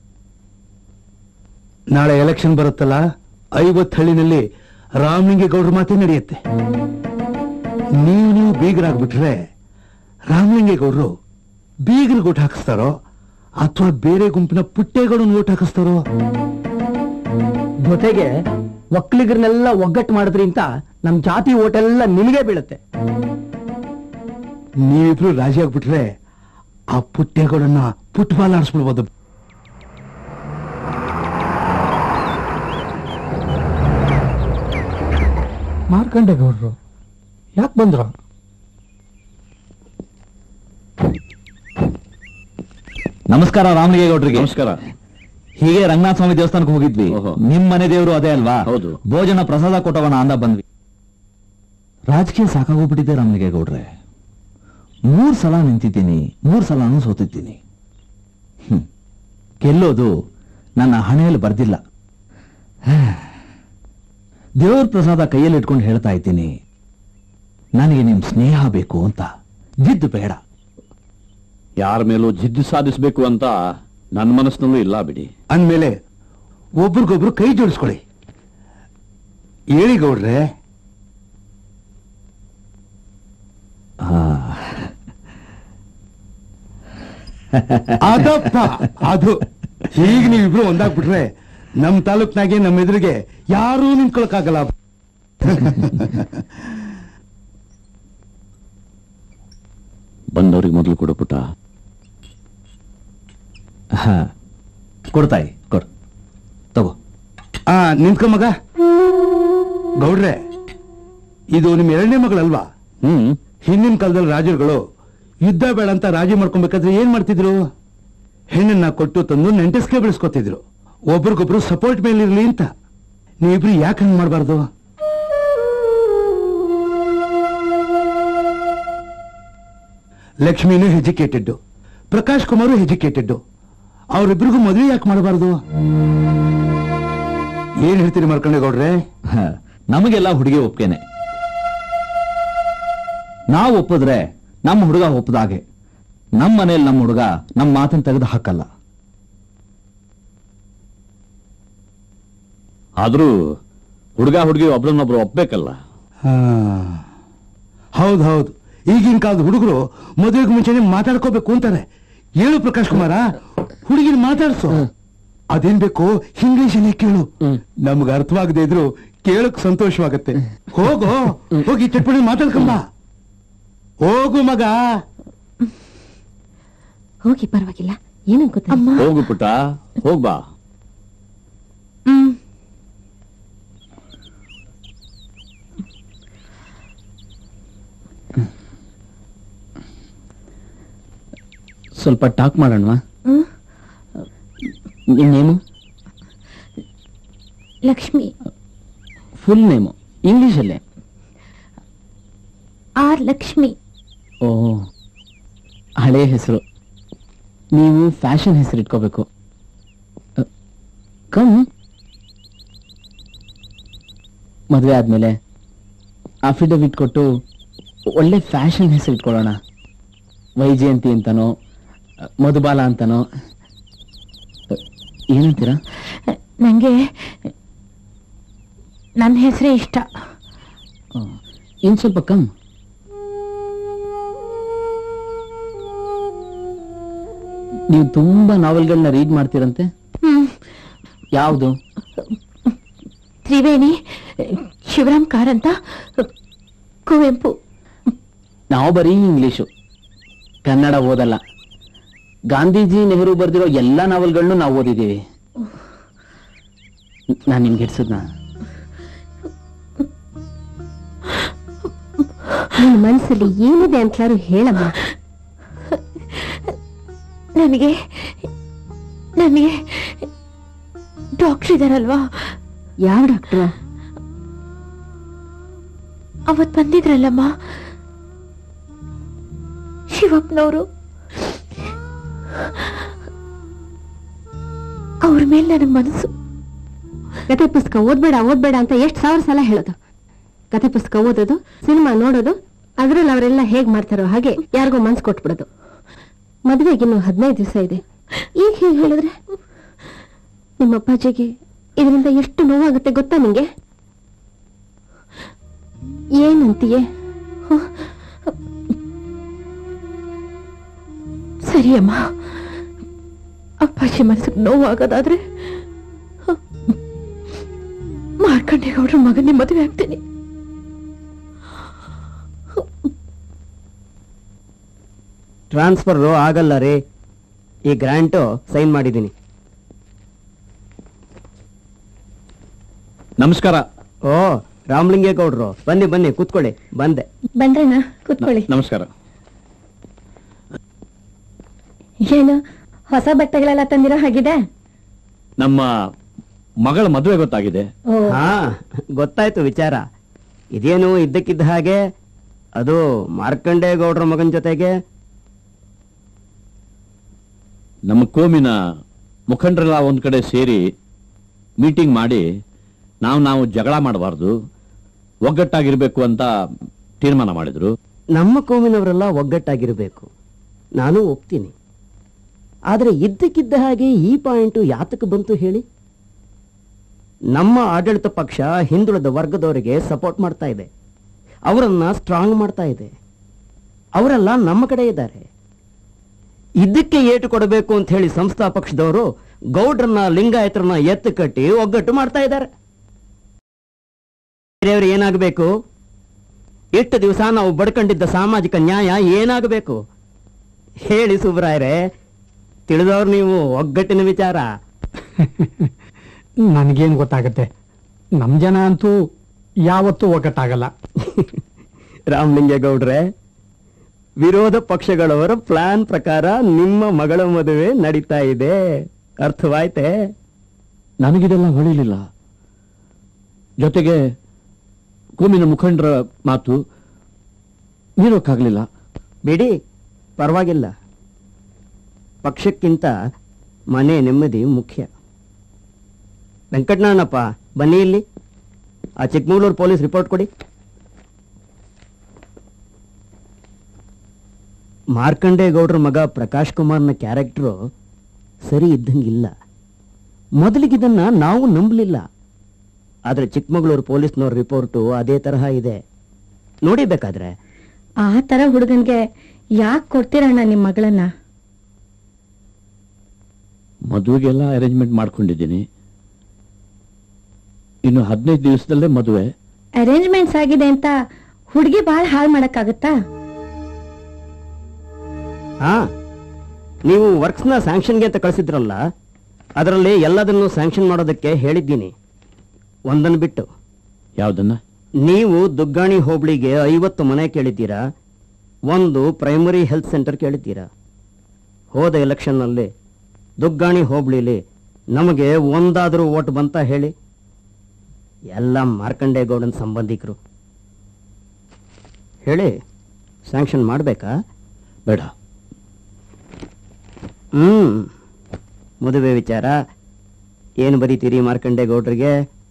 ನಾಳೆ ಎಲೆಕ್ಷನ್ ಬರುತ್ತಲ್ಲ, ಐವತ್ತು ಹಳ್ಳಿನಲ್ಲಿ ರಾಮಲಿಂಗೇಗೌಡರ ಮಾತೇ ನಡೆಯುತ್ತೆ. ನೀವು ನೀವು ಬೀಗರಾಗ್ಬಿಟ್ರೆ ರಾಮಲಿಂಗೇಗೌಡರು ಬೀಗರಿಗೆ ಓಟ್ ಹಾಕಿಸ್ತಾರೋ ಅಥವಾ ಬೇರೆ ಗುಂಪಿನ ಪುಟ್ಟೇಗೌಡನ ಓಟ್ ಹಾಕಿಸ್ತಾರೋ? ಜೊತೆಗೆ ಒಕ್ಕಲಿಗರನ್ನೆಲ್ಲ ಒಗ್ಗಟ್ಟು ಮಾಡಿದ್ರಿ ಅಂತ ನಮ್ ಜಾತಿ ಓಟೆಲ್ಲ ನಿಮಗೆ ಬೀಳುತ್ತೆ. ನೀವಿಬ್ರು ರಾಜಿ ಆಗ್ಬಿಟ್ರೆ ಆ ಪುಟ್ಟೇಗೌಡನ್ನ ಫುಟ್ಬಾಲ್ ಆಡಿಸ್ಬಿಡ್ಬೋದು. ಮಾರ್ಕಂಡೇಗೌಡರು ಯಾಕೆ ಬಂದ್ರು? ನಮಸ್ಕಾರ ರಾಮಲಿಂಗೇಗೌಡರಿಗೆ. ನಮಸ್ಕಾರ. ಹೀಗೆ ರಂಗನಾಥ ಸ್ವಾಮಿ ದೇವಸ್ಥಾನಕ್ಕೆ ಹೋಗಿದ್ವಿ. ಓಹೋ. ನಿಮ್ ಮನೆ ದೇವರು ಅದೇ ಅಲ್ವಾ? ಹೌದು. ಭೋಜನ ಪ್ರಸಾದ ಕೊಟ್ಟವನ ಅಂದ ಬಂದ್ವಿ. ರಾಜಕೀಯ ಸಾಕಾಗೋಗ್ಬಿಟ್ಟಿದೆ ರಾಮಲಿಂಗೇಗೌಡ್ರೆ. ಮೂರ್ ಸಲ ನಿಂತಿದ್ದೀನಿ, ಮೂರ್ ಸಲನೂ ಸೋತಿದ್ದೀನಿ. ಹ್ಮ್ ಗೆಲ್ಲೋದು ನನ್ನ ಹಣೆಯಲ್ಲಿ ಬರ್ದಿಲ್ಲ. ದೇವ್ರ ಪ್ರಸಾದ ಕೈಯಲ್ಲಿ ಇಟ್ಕೊಂಡು ಹೇಳ್ತಾ ಇದ್ದೀನಿ, ನನಗೆ ನಿಮ್ ಸ್ನೇಹ ಬೇಕು ಅಂತ, ಜಿದ್ದು ಬೇಡ. ಯಾರ ಮೇಲೂ ಜಿದ್ದು ಸಾಧಿಸಬೇಕು ಅಂತ ನನ್ನ ಮನಸ್ಸಿನಲ್ಲೂ ಇಲ್ಲ ಬಿಡಿ. ಅಂದ್ಮೇಲೆ ಒಬ್ರಿಗೊಬ್ರು ಕೈ ಜೋಡಿಸ್ಕೊಳ್ಳಿ. ಹೇಳಿ ಗೌಡ್ರೆ. ಅದಪ್ಪ ಅದು. ಈಗ ನೀವಿಬ್ರು ಒಂದಾಗ್ಬಿಟ್ರೆ ನಮ್ ತಾಲೂಕ್ನಾಗೆ ನಮ್ಮ ಎದುರಿಗೆ ಯಾರೂ ನಿಂತ್ಕೊಳಕ್ಕಾಗಲ್ಲ. ಬಂದವ್ರಿಗೆ ಮೊದಲು ಕೊಡು ಪುಟ್ಟ. ಕೊಡ್ತಾಯಿ ಕೊಡು, ತಗೋ. ಆ ನಿಂತ್ಕೊ ಮಗ. ಗೌಡ್ರೆ, ಇದು ನಿಮ್ ಎರಡನೇ ಮಗಳಲ್ವಾ? ಹ್ಮ್ ಹಿಂದಿನ ಕಾಲದಲ್ಲಿ ರಾಜರುಗಳು ಯುದ್ಧ ಬೇಡ ಅಂತ ರಾಜಿ ಮಾಡ್ಕೊಬೇಕಾದ್ರೆ ಏನ್ ಮಾಡ್ತಿದ್ರು? ಹೆಣ್ಣನ್ನ ಕೊಟ್ಟು ತಂದು ನೆಂಟಸ್ಕೆ ಬೆಳೆಸ್ಕೊತಿದ್ರು, ಒಬ್ರಿಗೊಬ್ರು ಸಪೋರ್ಟ್ ಮೇಲಿರ್ಲಿ ಅಂತ. ನೀವಿಬ್ರು ಯಾಕೆ ಹಂಗ್ ಮಾಡಬಾರ್ದು? ಲಕ್ಷ್ಮಿನೂ ಎಜುಕೇಟೆಡ್, ಪ್ರಕಾಶ್ ಕುಮಾರು ಎಜುಕೇಟೆಡ್. ಅವರಿಬ್ರಿಗೂ ಮದುವೆ ಯಾಕೆ ಮಾಡಬಾರ್ದು? ಏನ್ ಹೇಳ್ತೀರಿ ಮಾರ್ಕಂಡೇಗೌಡ್ರೆ? ನಮಗೆಲ್ಲ ಹುಡುಗಿ ಒಪ್ಕೇನೆ. ನಾವು ಒಪ್ಪಿದ್ರೆ ನಮ್ಮ ಹುಡುಗ ಒಪ್ಪದಾಗೆ. ನಮ್ಮ ಮನೇಲಿ ನಮ್ಮ ಹುಡುಗ ನಮ್ಮ ಮಾತನ್ನು ತೆಗೆದು ಹಾಕಲ್ಲ. ಆದ್ರೂ ಹುಡುಗ ಹುಡುಗಿ ಒಬ್ರನ್ನೊಬ್ರು ಒಪ್ಬೇಕಲ್ಲ. ಹೌದು ಹೌದು, ಈಗಿನ ಕಾಲದ ಹುಡುಗರು ಮದುವೆಗೆ ಮುಂಚೆನೆ ಮಾತಾಡ್ಕೋಬೇಕು ಅಂತಾರೆ. ಹೇಳು ಪ್ರಕಾಶ್ ಕುಮಾರ, ಹುಡುಗಿನ ಮಾತಾಡ್ಸು. ಅದೇನ್ ಬೇಕು ಇಂಗ್ಲಿಷ್ ಅಲ್ಲೇ ಕೇಳು, ನಮ್ಗೆ ಅರ್ಥವಾಗದೆ ಇದ್ರು ಕೇಳಕ್ ಸಂತೋಷವಾಗತ್ತೆ. ಹೋಗೋ, ಹೋಗಿ ಚಟ್ಪಡಿ ಮಾತಾಡ್ಕೊಂಬ. ಹೋಗು ಮಗ. ಹೋಗಿ, ಪರವಾಗಿಲ್ಲ, ಏನು ಗೊತ್ತ. ಹೋಗು ಪುಟ್ಟ, ಹೋಗ್ಬಾ. ಹ್ಮ್ ಸ್ವಲ್ಪ ಟಾಕ್ ಮಾಡೋಣವಾ? ನೇಮು ಲಕ್ಷ್ಮಿ. ಫುಲ್ ನೇಮು ಇಂಗ್ಲಿಷಲ್ಲೇ? ಆರ್ ಲಕ್ಷ್ಮಿ. ಓ, ಹಳೆ ಹೆಸರು. ನೀವು ಫ್ಯಾಷನ್ ಹೆಸರು ಇಟ್ಕೋಬೇಕು. ಕಮ್, ಮದುವೆ ಆದ್ಮೇಲೆ ಅಫಿಡವಿಟ್ ಕೊಟ್ಟು ಒಳ್ಳೆ ಫ್ಯಾಷನ್ ಹೆಸರು ಇಟ್ಕೊಳ್ಳೋಣ. ವೈಜಯಂತಿ ಅಂತನೋ, ಮಧುಬಾಲ ಅಂತನೋ. ಏನಂತೀರಾ? ನಂಗೆ ನನ್ನ ಹೆಸರೇ ಇಷ್ಟ. ಇನ್ ಸ್ವಲ್ಪ ಕಮ್. ನೀವು ತುಂಬಾ ನಾವೆಲ್ಗಳನ್ನ ರೀಡ್ ಮಾಡ್ತೀರಂತೆ. ಹ್ಮ್ ಯಾವುದು? ತ್ರಿವೇಣಿ, ಶಿವರಾಮ್ ಕಾರಂತ, ಕುವೆಂಪು. ನಾವು ಬರೀ ಇಂಗ್ಲಿಷು, ಕನ್ನಡ ಓದಲ್ಲ. ಗಾಂಧೀಜಿ, ನೆಹರು ಬರೆದಿರೋ ಎಲ್ಲ ನಾವೆಲ್ಗಳನ್ನು ನಾವು ಓದಿದ್ದೀವಿ. ನಾನು ನಿಮ್ಗೆ ಹಿಡ್ಸದ್ನ? ನಿನ್ನ ಮನಸ್ಸಲ್ಲಿ ಏನಿದೆ ಅಂತಲಾರು ಹೇಳಮ್ಮ. ನನಗೆ ನನಗೆ ಡಾಕ್ಟರ್ ಇದಾರಲ್ವಾ? ಯಾವ ಡಾಕ್ಟ್ರು? ಅವತ್ ಬಂದಿದ್ರಲ್ಲಮ್ಮ, ಶಿವಪ್ಪನವರು. ಅವ್ರ ಮೇಲೆ ನನಗೆ ಮನಸ್ಸು. ಕತೆ ಪುಸ್ತಕ ಓದ್ಬೇಡ ಓದ್ಬೇಡ ಅಂತ ಎಷ್ಟು ಸಾವಿರ ಸಲ ಹೇಳೋದು. ಕತೆ ಪುಸ್ತಕ ಓದೋದು, ಸಿನಿಮಾ ನೋಡೋದು, ಅದ್ರಲ್ಲಿ ಅವರೆಲ್ಲ ಹೇಗ್ ಮಾಡ್ತಾರೋ ಹಾಗೆ ಯಾರಿಗೋ ಮನ್ಸು ಕೊಟ್ಬಿಡೋದು. ಮದುವೆಗಿನ್ನು ಹದಿನೈದು ದಿವಸ ಇದೆ. ಈಗ ಹೇಗೆ ಹೇಳಿದ್ರೆ ನಿಮ್ಮ ಅಪ್ಪಾಜಿಗೆ ಇದರಿಂದ ಎಷ್ಟು ನೋವಾಗುತ್ತೆ ಗೊತ್ತಾ ನಿಂಗೆ? ಏನಂತೀಯೇ? ಸರಿಯಮ್ಮ, ಅಪ್ಪಾಜಿ ಮನಸ್ಸಿಗೆ ನೋವಾಗೋದಾದ್ರೆ ಮಾರ್ಕಂಡೇಗೌಡ್ರ ಮಗನೇ ಮದುವೆ ಆಗ್ತೀನಿ. ಟ್ರಾನ್ಸ್ಫರ್ ಆಗಲ್ಲ ರೀ. ಈ ಗ್ರಾಂಟು ಸೈನ್ ಮಾಡಿದ್ದೀನಿ. ನಮಸ್ಕಾರ. ಓ, ರಾಮಲಿಂಗೇಗೌಡ್ರು, ಬನ್ನಿ ಬನ್ನಿ ಕೂತ್ಕೊಳ್ಳಿ. ಬಂದೆ. ಬಂದ್ರಣ್ಣ, ಕೂತ್ಕೊಳ್ಳಿ. ನಮಸ್ಕಾರ. ಏನು ಹೊಸ ಬಟ್ಟೆಗಳೆಲ್ಲ ತಂದಿರೋ ಹಾಗಿದೆ? ನಮ್ಮ ಮಗಳ ಮದುವೆ ಗೊತ್ತಾಗಿದೆ. ಹಾ, ಗೊತ್ತಾಯ್ತು ವಿಚಾರ. ಇದೇನು ಇದ್ದಕ್ಕಿದ್ದ ಹಾಗೆ ಅದು ಮಾರ್ಕಂಡೇ ಗೌಡ್ರ ಮಗನ ಜೊತೆಗೆ? ನಮ್ಮ ಕೋಮಿನ ಮುಖಂಡರೆಲ್ಲ ಒಂದ್ ಕಡೆ ಸೇರಿ ಮೀಟಿಂಗ್ ಮಾಡಿ ನಾವು ನಾವು ಜಗಳ ಮಾಡಬಾರ್ದು, ಒಗ್ಗಟ್ಟಾಗಿರ್ಬೇಕು ಅಂತ ತೀರ್ಮಾನ ಮಾಡಿದ್ರು. ನಮ್ಮ ಕೋಮಿನವರೆಲ್ಲ ಒಗ್ಗಟ್ಟಾಗಿರ್ಬೇಕು, ನಾನು ಒಪ್ತೀನಿ. ಆದ್ರೆ ಇದ್ದಕ್ಕಿದ್ದ ಹಾಗೆ ಈ ಪಾಯಿಂಟು ಯಾತಕ್ಕೆ ಬಂತು ಹೇಳಿ? ನಮ್ಮ ಆಡಳಿತ ಪಕ್ಷ ಹಿಂದುಳಿದ ವರ್ಗದವರಿಗೆ ಸಪೋರ್ಟ್ ಮಾಡ್ತಾ ಇದೆ, ಅವರನ್ನ ಸ್ಟ್ರಾಂಗ್ ಮಾಡ್ತಾ ಇದೆ. ಅವರೆಲ್ಲ ನಮ್ಮ ಕಡೆ ಇದ್ದಾರೆ. ಇದಕ್ಕೆ ಏಟು ಕೊಡಬೇಕು ಅಂತ ಹೇಳಿ ಸಂಸ್ಥಾ ಪಕ್ಷದವರು ಗೌಡ್ರನ್ನ ಲಿಂಗಾಯತರನ್ನ ಎತ್ತು ಕಟ್ಟಿ ಒಗ್ಗಟ್ಟು ಮಾಡ್ತಾ ಇದ್ದಾರೆ. ಬೇರೆಯವರು ಏನಾಗಬೇಕು? ಎಷ್ಟು ದಿವಸ ನಾವು ಬಡ್ಕೊಂಡಿದ್ದ ಸಾಮಾಜಿಕ ನ್ಯಾಯ ಏನಾಗಬೇಕು ಹೇಳಿ ಸುಬ್ರಾಯರೇ? ತಿಳಿದವ್ರು ನೀವು ಒಗ್ಗಟ್ಟಿನ ವಿಚಾರ. ನನಗೇನು ಗೊತ್ತಾಗತ್ತೆ? ನಮ್ ಜನ ಅಂತೂ ಯಾವತ್ತೂ ಒಗ್ಗಟ್ಟಾಗಲ್ಲ. ರಾಮಲಿಂಗೇಗೌಡ್ರೆ, ವಿರೋಧ ಪಕ್ಷಗಳವರ ಪ್ಲಾನ್ ಪ್ರಕಾರ ನಿಮ್ಮ ಮಗಳ ಮದುವೆ ನಡೀತಾ ಇದೆ, ಅರ್ಥವಾಯ್ತೆ? ನನಗಿದೆಲ್ಲ ಹೊಳಿಲಿಲ್ಲ. ಜೊತೆಗೆ ಕೋಮಿನ ಮುಖಂಡರ ಮಾತು ಮೀರೋಕ್ಕಾಗ್ಲಿಲ್ಲ. ಬಿಡಿ, ಪರವಾಗಿಲ್ಲ. ಪಕ್ಷಕ್ಕಿಂತ ಮನೆ ನೆಮ್ಮದಿ ಮುಖ್ಯ. ವೆಂಕಟನಾರಾಯಣಪ್ಪ, ಬನ್ನಿ ಇಲ್ಲಿ. ಆ ಚಿಕ್ಕಮಗಳೂರು ಪೊಲೀಸ್ ರಿಪೋರ್ಟ್ ಕೊಡಿ. ಮಾರ್ಕಂಡೇ ಗೌಡ್ರ ಮಗ ಪ್ರಕಾಶ್ ಕುಮಾರ್ನ ಕ್ಯಾರೆಕ್ಟರು ಸರಿ ಇದ್ದಂಗಿಲ್ಲ. ಮೊದಲಿಗಿದನ್ನ ನಾವು ನಂಬಲಿಲ್ಲ. ಆದ್ರೆ ಚಿಕ್ಕಮಗಳೂರು ಪೊಲೀಸ್ನವ್ರ ರಿಪೋರ್ಟು ಅದೇ ತರಹ ಇದೆ, ನೋಡಿ ಬೇಕಾದ್ರೆ. ಆ ತರ ಹುಡುಗನ್ಗೆ ಯಾಕೆ ಕೊಡ್ತೀರಣ್ಣ ನಿಮ್ ಮಗಳನ್ನ? ಮದುವೆಗೆಲ್ಲ ಅರೇಂಜ್ಮೆಂಟ್ ಮಾಡ್ಕೊಂಡಿದ್ದೀನಿ. ಇನ್ನು ಹದಿನೈದು ದಿವಸದಲ್ಲೇ ಮದುವೆ. ಅರೇಂಜ್ಮೆಂಟ್ಸ್ ಆಗಿದೆ ಅಂತ ಹುಡುಗಿ ಬಹಳ ಹಾಳು ಮಾಡಕ್ಕಾಗತ್ತಾ? ಹಾ, ನೀವು ವರ್ಕ್ಸ್ನ ಸ್ಯಾಂಕ್ಷನ್ಗೆ ಅಂತ ಕಳಿಸಿದ್ರಲ್ಲ, ಅದರಲ್ಲಿ ಎಲ್ಲದನ್ನು ಸ್ಯಾಂಕ್ಷನ್ ಮಾಡೋದಕ್ಕೆ ಹೇಳಿದ್ದೀನಿ, ಒಂದನ್ನು ಬಿಟ್ಟು. ಯಾವುದನ್ನ? ನೀವು ದುಗ್ಗಾಣಿ ಹೋಬಳಿಗೆ ಐವತ್ತು ಮನೆ ಕೇಳಿದ್ದೀರಾ, ಒಂದು ಪ್ರೈಮರಿ ಹೆಲ್ತ್ ಸೆಂಟರ್ ಕೇಳಿದ್ದೀರಾ. ಹೋದ ಎಲೆಕ್ಷನ್ನಲ್ಲಿ ದುಗ್ಗಾಣಿ ಹೋಬಳಿಲಿ ನಮಗೆ ಒಂದಾದರೂ ಓಟ್ ಬಂತ ಹೇಳಿ? ಎಲ್ಲ ಮಾರ್ಕಂಡೇ ಗೌಡನ ಸಂಬಂಧಿಕರು. ಹೇಳಿ, ಸ್ಯಾಂಕ್ಷನ್ ಮಾಡಬೇಕಾ? ಬೇಡ. ಹ್ಮ್ ಮದುವೆ ವಿಚಾರ ಏನು ಬರೀತೀರಿ ಮಾರ್ಕಂಡೇ ಗೌಡ್ರಿಗೆ?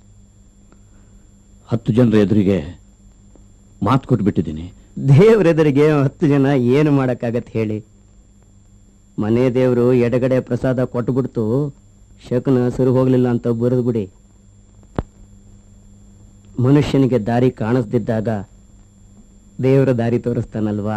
ಹತ್ತು ಜನರ ಎದುರಿಗೆ ಮಾತು ಕೊಟ್ಬಿಟ್ಟಿದ್ದೀನಿ. ದೇವರೆದುರಿಗೆ ಹತ್ತು ಜನ ಏನು ಮಾಡಕ್ಕಾಗತ್ತೆ ಹೇಳಿ? ಮನೆ ದೇವರು ಎಡಗಡೆ ಪ್ರಸಾದ ಕೊಟ್ಟುಬಿಡ್ತು, ಶಕುನ ಸರಿ ಹೋಗ್ಲಿಲ್ಲ ಅಂತ ಬರೆದು ಬಿಡಿ. ಮನುಷ್ಯನಿಗೆ ದಾರಿ ಕಾಣಿಸ್ದಿದ್ದಾಗ ದೇವರ ದಾರಿ ತೋರಿಸ್ತಾನಲ್ವಾ?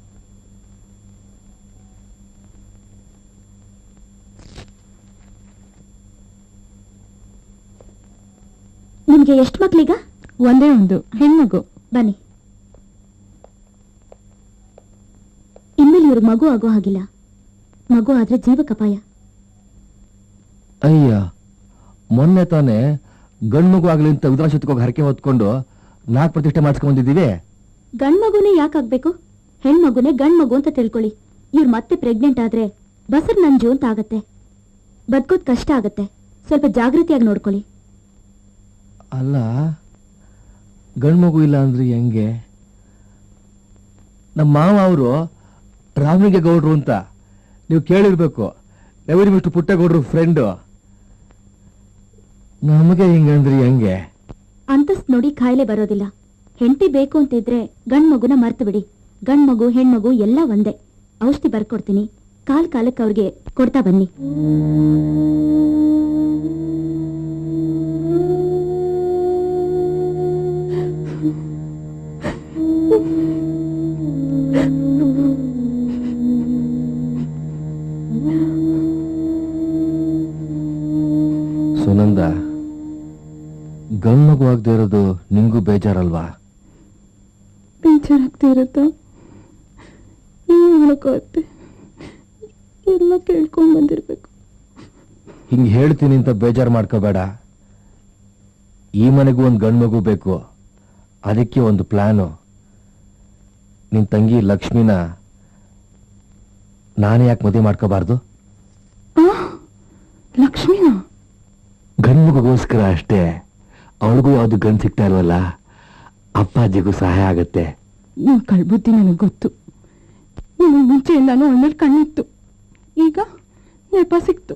ನಿಮ್ಗೆ ಎಷ್ಟು ಮಕ್ಳೀಗ? ಒಂದೇ ಒಂದು ಹೆಣ್ಮಗು. ಬನ್ನಿ. ಇನ್ಮೇಲೆ ಇವ್ರಿಗೆ ಮಗು ಆಗೋ ಹಾಗಿಲ್ಲ. ಮಗು ಆದ್ರೆ ಜೀವಕ್ಕಪಾಯ. ಅಯ್ಯ, ಮೊನ್ನೆ ತಾನೇ ಗಂಡ್ಮಗು ಆಗ್ಲಿ ಅಂತ ವಿಧಾನಸಭೆಗೆ ಹರಕೆ ಹೊತ್ಕೊಂಡು ನಾಲ್ಕು ಪ್ರತಿಷ್ಠೆ ಮಾಡಿಸ್ಕೊಂಡಿದ್ದೀವಿ. ಗಂಡ್ಮಗುನೇ ಯಾಕಾಗ್ಬೇಕು? ಹೆಣ್ಮಗುನೇ ಗಂಡ್ಮಗು ಅಂತ ತಿಳ್ಕೊಳ್ಳಿ. ಇವ್ರು ಮತ್ತೆ ಪ್ರೆಗ್ನೆಂಟ್ ಆದ್ರೆ ಬಸರ್ ನಂಜು ಅಂತ ಆಗತ್ತೆ, ಬದುಕೋದ್ ಕಷ್ಟ ಆಗತ್ತೆ. ಸ್ವಲ್ಪ ಜಾಗೃತಿಯಾಗಿ ನೋಡ್ಕೊಳ್ಳಿ. ಅಲ್ಲ, ಗಂಡ್ಮಗು ಇಲ್ಲ ಅಂದ್ರೆ ಹೆಂಗೆ? ನಮ್ಮ ಮಾವ ಅವರು ರಾಮಲಿಂಗ ಗೌಡ್ರು ಅಂತ ನೀವು ಕೇಳಿರ್ಬೇಕು. ಎವರಿ ಮಿಸ್ಟರ್ ಪುಟ್ಟಗೌಡ್ರು ಫ್ರೆಂಡು. ನಮಗೆ ಹಿಂಗಂದ್ರಿ ಹೆಂಗೆ? ಅಂತಸ್ ನೋಡಿ ಕಾಯಿಲೆ ಬರೋದಿಲ್ಲ. ಹೆಂಡತಿ ಬೇಕು ಅಂತಿದ್ರೆ ಗಂಡ್ಮಗುನ ಮರ್ತು ಬಿಡಿ. ಗಂಡ್ಮಗು ಹೆಣ್ಮಗು ಎಲ್ಲ ಒಂದೇ. ಔಷಧಿ ಬರ್ಕೊಡ್ತೀನಿ, ಕಾಲ್ ಕಾಲಕ್ಕೆ ಅವ್ರಿಗೆ ಕೊಡ್ತಾ ಬನ್ನಿ. ಸುನಂದ, ಗಂಡ್ಮಗು ಆಗದೆ ಇರೋದು ನಿಂಗೂ ಬೇಜಾರಲ್ವಾ? ಬೇಜಾರಾಗ್ತಾ ಇರುತ್ತೋ? ಏನ್ ಮಾಡಕ್ಕಾಗತ್ತೆ? ಎಲ್ಲ ಕೇಳ್ಕೊಂಡ್ ಬಂದಿರ್ಬೇಕು. ಹಿಂಗ್ ಹೇಳ್ತೀನಿ ಅಂತ ಬೇಜಾರು ಮಾಡ್ಕೋಬೇಡ. ಈ ಮನೆಗೂ ಒಂದು ಗಂಡ್ಮಗು ಬೇಕು, ಅದಕ್ಕೆ ಒಂದು ಪ್ಲಾನು. ನಿನ್ ತಂಗಿ ಲಕ್ಷ್ಮಿನ ನಾನೇ ಯಾಕೆ ಮದುವೆ ಮಾಡ್ಕೋಬಾರ್ದು? ಲಕ್ಷ್ಮಿನ? ಯಾವ್ದು ಗನ್ ಸಿಗ್ತಾ ಇಲ್ವಲ್ಲ, ಅಪ್ಪಾಜಿಗೂ ಸಹಾಯ ಆಗತ್ತೆ. ನಿನ್ ಕಳ್ಬುದ್ದಿ ನನಗೆ ಗೊತ್ತು. ನಿಮಗೆ ಮುಂಚೆಯಿಂದಾನು ಒಳ್ಳೆ ಕಣ್ಣಿತ್ತು, ಈಗ ನೆಪ ಸಿಕ್ತು.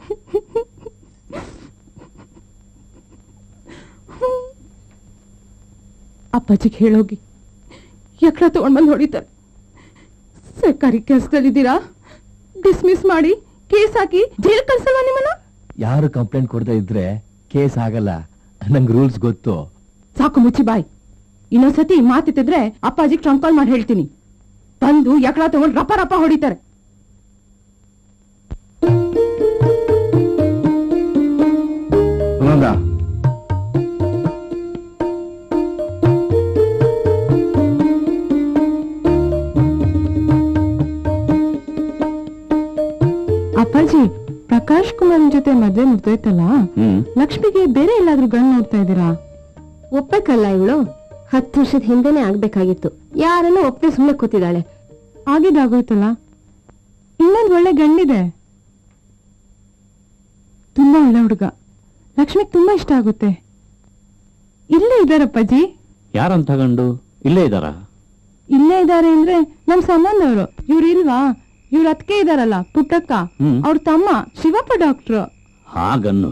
ಅಪ್ಪಾಜಿಗೆ ಹೇಳೋಗಿ, ಎಕ್ರ ತಗೊಂಡ್ಬಂದು ಹೊಡಿತಾರೆ. ಸರ್ಕಾರಿ ಕೆಲಸದಲ್ಲಿದ್ದೀರಾ, ಡಿಸ್ಮಿಸ್ ಮಾಡಿ ಕೇಸ್ ಹಾಕಿ ಜೈಲ್ ಕಳ್ಸಲ್ವಾ ನಿಮ್ಮನ್ನ? ಯಾರು ಕಂಪ್ಲೇಂಟ್ ಕೊಡ್ತಾ ಇದ್ರೆ ಕೇಸ್ ಆಗಲ್ಲ, ನಂಗೆ ರೂಲ್ಸ್ ಗೊತ್ತು. ಸಾಕು ಮುಚ್ಚಿ ಬಾಯ್. ಇನ್ನೊಂದ್ಸತಿ ಮಾತಿತ್ತಿದ್ರೆ ಅಪ್ಪಾಜಿಗೆ ಟ್ರಂಕ್ ಕಾಲ್ ಮಾಡಿ ಹೇಳ್ತೀನಿ. ಬಂದು ಎಕ್ರ ತಗೊಂಡು ರಪ್ಪ ರಪ್ಪ ಹೊಡಿತಾರೆ. ಸುನಂದ, ಅಪ್ಪಾಜಿ, ಪ್ರಕಾಶ್ ಕುಮಾರ್ ಜೊತೆ ಮದ್ವೆ ಮುಗ್ದೋಯ್ತಲ್ಲ, ಲಕ್ಷ್ಮಿಗೆ ಬೇರೆ ಎಲ್ಲಾದ್ರೂ ಗಂಡು ನೋಡ್ತಾ ಇದ್ದೀರಾ? ಒಪ್ಪಬೇಕಲ್ಲ ಇವಳು. ಹತ್ತು ವರ್ಷದ ಹಿಂದೆನೆ ಆಗ್ಬೇಕಾಗಿತ್ತು. ಯಾರನ್ನ ಒಪ್ಪದೆ ಸುಮ್ಮನೆ ಕೂತಿದ್ದಾಳೆ. ಆಗಿದ್ದಾಗೋಯ್ತಲ್ಲ. ಇನ್ನೊಂದು ಒಳ್ಳೆ ಗಂಡಿದೆ, ತುಂಬಾ ಒಳ್ಳೆ ಹುಡುಗ. ಲಕ್ಷ್ಮಿಗೆ ತುಂಬಾ ಇಷ್ಟ ಆಗುತ್ತೆ. ಇಲ್ಲೇ ಇದ್ದಾರಪ್ಪಾಜಿ. ಯಾರಂತ ಗಂಡು? ಇಲ್ಲೇ ಇದ್ದಾರ? ಇಲ್ಲೇ ಇದ್ದಾರೆ ಅಂದ್ರೆ ನಮ್ ಸಂಬಂಧವರು. ಇವ್ರು ಇಲ್ವಾ? ಇವ್ರ ಅತ್ಕೆ ಇದಾರಲ್ಲ ಪುಟ್ಟಕ್ಕ, ಅವ್ರ ತಮ್ಮ ಶಿವಪ್ಪ ಡಾಕ್ಟ್ರು. ಹಾಗನ್ನು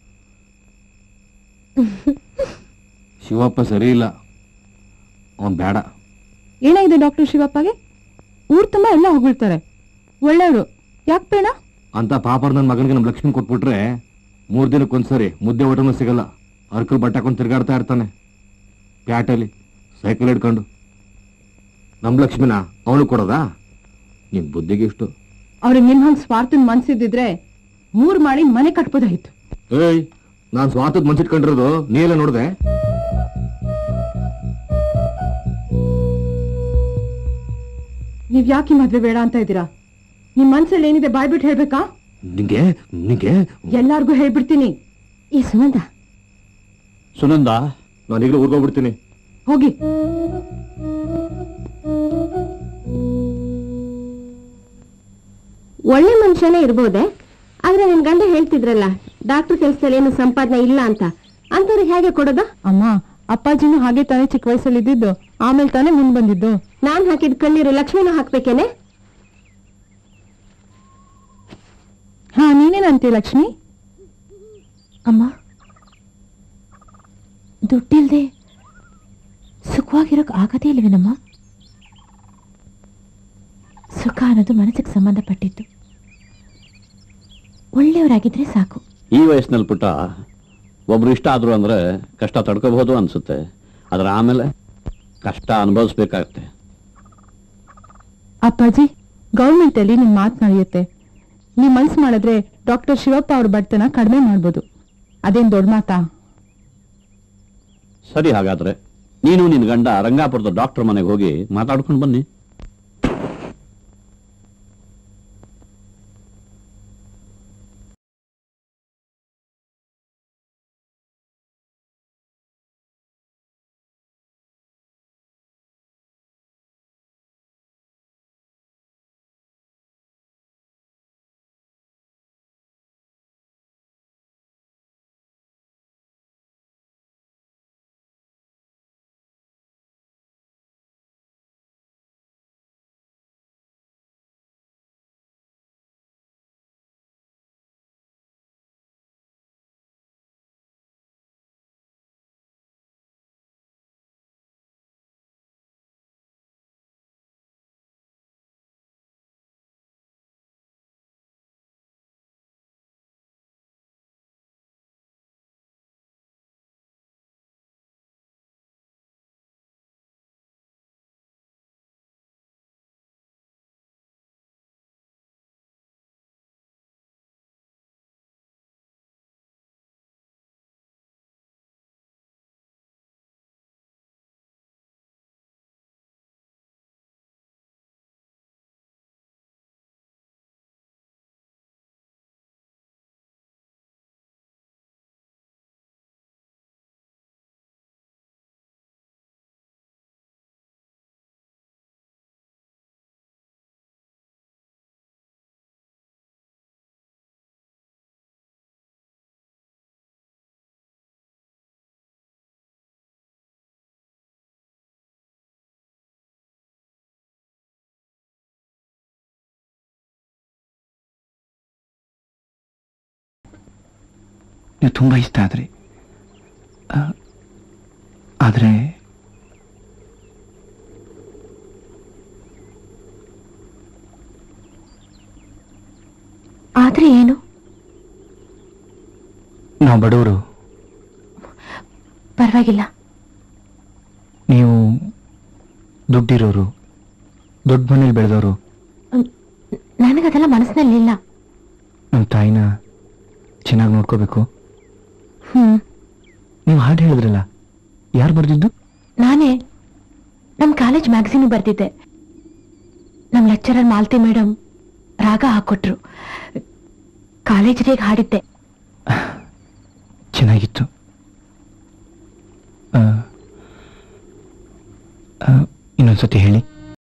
ಶಿವಪ್ಪ ಸರಿ ಇಲ್ಲ, ಅವನ್ ಬೇಡ. ಏನಾಗಿದೆ ಡಾಕ್ಟರ್ ಶಿವಪ್ಪಗೆ? ಊರ್ ತುಂಬಾ ಎಲ್ಲ ಹೊಗಳ್ತಾರೆ, ಒಳ್ಳೆಯವರು. ಯಾಕೆ ಬೇಡ ಅಂತ ಪಾಪರ್ ನನ್ನ ಮಗನಿಗೆ ನಮ್ ಲಕ್ಷ್ಮಿ ಕೊಟ್ಬಿಟ್ರೆ ಮೂರ್ ದಿನಕ್ಕೊಂದ್ಸರಿ ಮುದ್ದೆ ಊಟನೂ ಸಿಗಲ್ಲ. ಅರ್ಕಲ್ ಬಟ್ಟೆ ಹಾಕೊಂಡು ತಿರ್ಗಾಡ್ತಾ ಇರ್ತಾನೆ ಪ್ಯಾಟಲ್ಲಿ ಸೈಕಲ್ ಹಿಡ್ಕೊಂಡು. ನಮ್ ಲಕ್ಷ್ಮಿನ ಅವಳು ಕೊಡೋದಾ? ನಿಮ್ ಬುದ್ಧಿಗೆ ಇಷ್ಟು. ಅವ್ರಿಗೆ ನಿಮ್ ಹಂಗ್ ಸ್ವಾರ್ಥನ್ ಮನ್ಸಿದ್ದಿದ್ರೆ ಮೂರ್ ಮಾಡಿ ಮನೆ ಕಟ್ಬೋದಾಯ್ತು. ಏಯ್, ನಾನ್ ಸ್ವಾರ್ಥದ ಮನ್ಸಿಟ್ಕೊಂಡಿರೋದು ನೀ ಎಲ್ಲ ನೋಡ್ದೆ? ನೀವ್ ಯಾಕೆ ಮದ್ವೆ ಬೇಡ ಅಂತ ಇದ್ದೀರಾ? ನಿಮ್ ಮನ್ಸಲ್ಲಿ ಏನಿದೆ ಬಾಯ್ಬಿಟ್ಟು ಹೇಳ್ಬೇಕಾ? ನಿಂಗೆ ನಿಂಗೆ ಎಲ್ಲಾರ್ಗು ಹೇಳ್ಬಿಡ್ತೀನಿ. ಈ ಸುನಂದ ಸುನಂದ, ನಾನೀಗಲೂ ಊರ್ಗೋಗ್ಬಿಡ್ತೀನಿ. ಹೋಗಿ. ಒಳ್ಳೆ ಮನುಷ್ಯನೇ ಇರ್ಬೋದೆ, ಆದ್ರೆ ನಿನ್ ಗಂಡ ಹೇಳ್ತಿದ್ರಲ್ಲ ಡಾಕ್ಟರ್ ಕೆಲ್ಸದಲ್ಲಿ ಏನು ಸಂಪಾದನೆ ಇಲ್ಲ ಅಂತ, ಅಂತವ್ರಿಗೆ ಹೇಗೆ ಕೊಡೋದು? ಅಮ್ಮ, ಅಪ್ಪಾಜಿನೂ ಹಾಗೆ ತಾನೇ ಚಿಕ್ಕ ವಯಸ್ಸಲ್ಲಿ ಇದ್ದಿದ್ದು, ಆಮೇಲೆ ತಾನೇ ಮುಂದ್ ಬಂದಿದ್ದು. ನಾನ್ ಹಾಕಿದ್ ಕಣ್ಣೀರು ಲಕ್ಷ್ಮಿನೂ ಹಾಕ್ಬೇಕೇನೆ? ಹಾ, ನೀನೇನಂತೀಯ ಲಕ್ಷ್ಮಿ? ಅಮ್ಮ, ದುಡ್ಡಿಲ್ದೆ ಸುಖವಾಗಿರೋಕ್ ಆಗದೇ ಇಲ್ವೇನಮ್ಮ? ಸುಖ ಅನ್ನೋದು ಮನಸ್ಸಿಗೆ ಸಂಬಂಧಪಟ್ಟಿದ್ದು. ಒಳ್ಳೆಯವರಾಗಿದ್ರೆ ಸಾಕು. ಈ ವಯಸ್ಸಿನಲ್ಲಿ ಪುಟ್ಟ ಒಬ್ರು ಇಷ್ಟ ಆದ್ರು ಅಂದ್ರೆ ಕಷ್ಟ ತಡ್ಕೋಬಹುದು ಅನ್ಸುತ್ತೆ, ಆದ್ರೆ ಆಮೇಲೆ ಕಷ್ಟ ಅನುಭವಿಸ್ಬೇಕಾಗತ್ತೆ. ಅಪ್ಪಾಜಿ, ಗೌರ್ಮೆಂಟ್ ಅಲ್ಲಿ ನಿಮ್ ಮಾತು ನಡೆಯುತ್ತೆ. ನೀವ್ ಮನ್ಸು ಮಾಡಿದ್ರೆ ಡಾಕ್ಟರ್ ಶಿವಪ್ಪ ಅವ್ರ ಬಡ್ತನ ಕಡಿಮೆ ಮಾಡ್ಬೋದು. ಅದೇನ್ ದೊಡ್ಡ ಮಾತಾ? ಸರಿ, ಹಾಗಾದ್ರೆ ನೀನು ನಿನ್ ಗಂಡ ರಂಗಾಪುರದ ಡಾಕ್ಟರ್ ಮನೆಗೆ ಹೋಗಿ ಮಾತಾಡ್ಕೊಂಡು ಬನ್ನಿ. ನೀವು ತುಂಬಾ ಇಷ್ಟ ಆದ್ರಿ. ಆದ್ರೆ ಆದ್ರೆ ಏನು? ನಾವು ಬಡವರು. ಪರವಾಗಿಲ್ಲ. ನೀವು ದುಡ್ಡಿರೋರು, ದೊಡ್ಡ ಮನೇಲಿ ಬೆಳೆದವರು. ನನಗದೆಲ್ಲ ಮನಸ್ಸಿನಲ್ಲಿಲ್ಲ. ನಮ್ಮ ತಾಯಿನ ಚೆನ್ನಾಗಿ ನೋಡ್ಕೋಬೇಕು. ಹ್ಮ್ ನೀವು ಹಾಡು ಹೇಳಿದ್ರಲ್ಲ, ಯಾರು ಬರ್ದಿದ್ದು? ನಾನೇ. ನಮ್ ಕಾಲೇಜ್ ಮ್ಯಾಗಝೀನ್ ಬರ್ದಿದ್ದೆ. ನಮ್ ಲೆಕ್ಚರರ್ ಮಾಲತಿ ಮೇಡಮ್ ರಾಗ ಹಾಕೊಟ್ರು. ಕಾಲೇಜಿಗೆ ಹಾಡಿದ್ದೆ. ಚೆನ್ನಾಗಿತ್ತು. ಇನ್ನೊಂದ್ಸತಿ ಹೇಳಿ.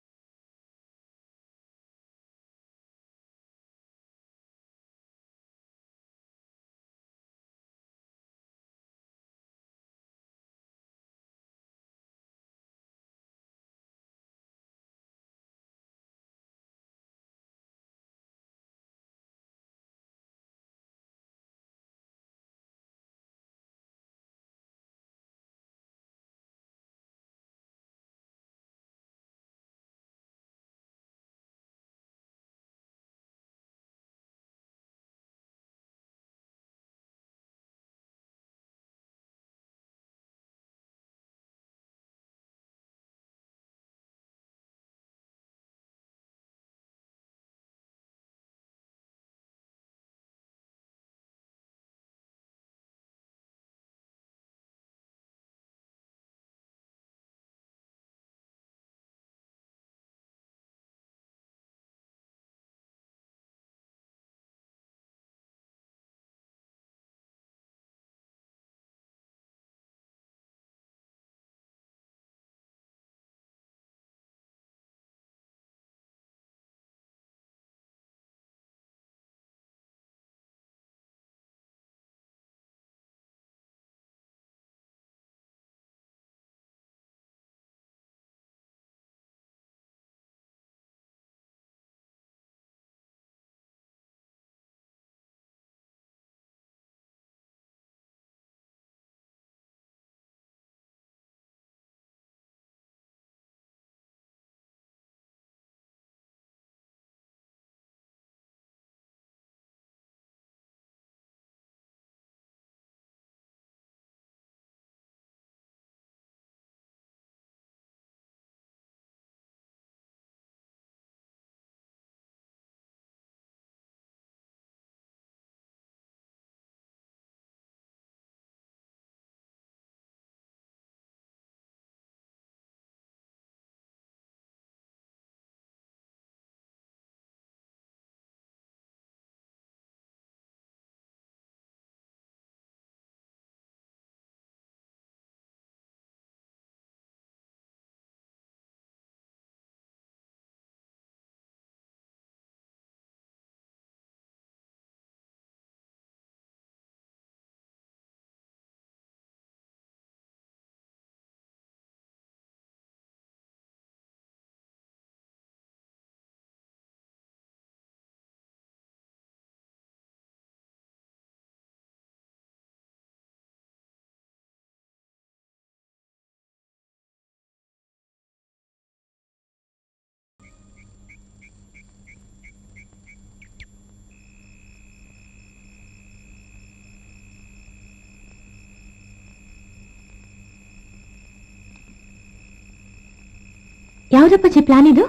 ಯಾವ್ದಪ್ಪಾಜಿ ಪ್ಲಾನ್ ಇದು?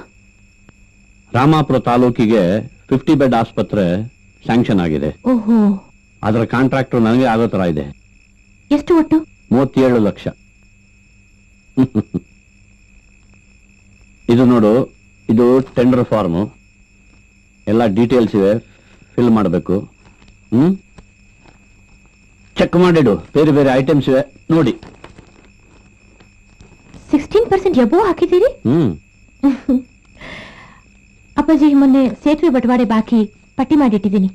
ರಾಮಾಪುರ ತಾಲೂಕಿಗೆ ಫಿಫ್ಟಿ ಬೆಡ್ ಆಸ್ಪತ್ರೆ ಸ್ಯಾಂಕ್ಷನ್ ಆಗಿದೆ. ಓಹೋ. ಅದರ ಕಾಂಟ್ರಾಕ್ಟ್ ನನಗೆ ಆಗೋ ತರ ಇದೆ. ಎಷ್ಟು ಒಟ್ಟು? ಮೂವತ್ತೇಳು ಲಕ್ಷ. ಇದು ನೋಡು, ಇದು ಟೆಂಡರ್ ಫಾರ್ಮ್. ಎಲ್ಲ ಡೀಟೇಲ್ಸ್ ಇವೆ, ಫಿಲ್ ಮಾಡಬೇಕು. ಹ್ಮ್ ಚೆಕ್ ಮಾಡಿಡು, ಬೇರೆ ಬೇರೆ ಐಟಮ್ಸ್ ಇವೆ ನೋಡಿ. ಸಿಕ್ಸ್ಟೀನ್ ಪರ್ಸೆಂಟ್ ಎಬೋ ಹಾಕಿದ್ದೀರಿ? ಹ್ಮ್ ಅಪ್ಪಾಜಿ, ಮೊನ್ನೆ ಸೇತುವೆ ಬಟವಾಡೆ ಬಾಕಿ ಪಟ್ಟಿ ಮಾಡಿಟ್ಟಿದ್ದೀನಿ.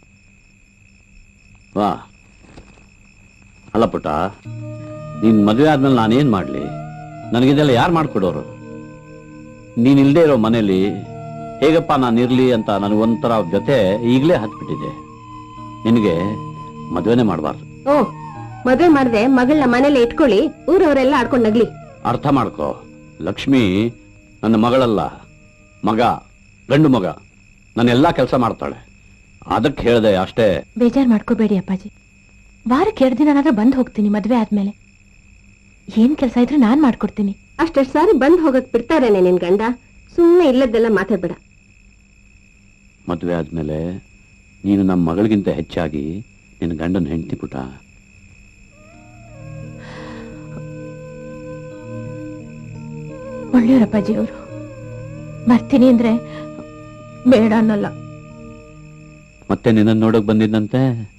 ವಾ, ಅಲ್ಲ ಪುಟ್ಟ, ನೀನ್ ಮದುವೆ ಆದ್ಮೇಲೆ ನಾನೇನ್ ಮಾಡ್ಲಿ? ನನಗಿದೆಲ್ಲ ಯಾರು ಮಾಡ್ಕೊಡೋರು? ನೀನ್ ಇಲ್ದೇ ಇರೋ ಮನೇಲಿ ಹೇಗಪ್ಪ ನಾನು ಇರ್ಲಿ ಅಂತ ನನಗೊಂಥರ ಜೊತೆ ಈಗಲೇ ಹತ್ಬಿಟ್ಟಿದೆ. ನಿನಗೆ ಮದುವೆನೇ ಮಾಡಬಾರ್ದು. ಓ ಮದ್ವೆ ಮಾಡ್ದೆ ಮಗಳನ್ನ ಮನೇಲಿ ಇಟ್ಕೊಳ್ಳಿ, ಊರವರೆಲ್ಲ ಆಡ್ಕೊಂಡ್ ನಗ್ಲಿ. ಅರ್ಥ ಮಾಡ್ಕೋ, ಲಕ್ಷ್ಮಿ ನನ್ನ ಮಗಳಲ್ಲ, ಮಗ, ಗಂಡು ಮಗ. ನಾನೆಲ್ಲಾ ಕೆಲಸ ಮಾಡ್ತಾಳೆ, ಅದಕ್ಕೆ ಹೇಳ್ದೆ ಅಷ್ಟೇ. ಬೇಜಾರ್ ಮಾಡ್ಕೋಬೇಡಿ ಅಪ್ಪಾಜಿ, ವಾರಕ್ಕೆ ಎರಡು ದಿನ ಬಂದ್ ಹೋಗ್ತೀನಿ. ಮದ್ವೆ ಆದ್ಮೇಲೆ ಏನ್ ಕೆಲಸ ಇದ್ರೆ ನಾನ್ ಮಾಡ್ಕೊಡ್ತೀನಿ. ಅಷ್ಟೆಷ್ಟು ಸಾರಿ ಬಂದ್ ಹೋಗಕ್ ಬಿಡ್ತಾರೇನೆ ನಿನ್ ಗಂಡ? ಸುಮ್ಮನೆ ಇಲ್ಲದೆಲ್ಲ ಮಾತಾಡ್ಬೇಡ. ಮದ್ವೆ ಆದ್ಮೇಲೆ ನೀನು ನಮ್ಮ ಮಗಳಿಗಿಂತ ಹೆಚ್ಚಾಗಿ ನಿನ್ನ ಗಂಡನ ಹೆಂಡತಿ ಪುಟ. ಒಳ್ಳೆಯವರಪ್ಪಾಜಿ ಅವರು. ಬರ್ತೀನಿ ಅಂದ್ರೆ ಬೇಡ ಅನ್ನಲ್ಲ. ಮತ್ತೆ ನಿನ್ನ ನೋಡಕ್ ಬಂದಿದ್ದಂತೆ?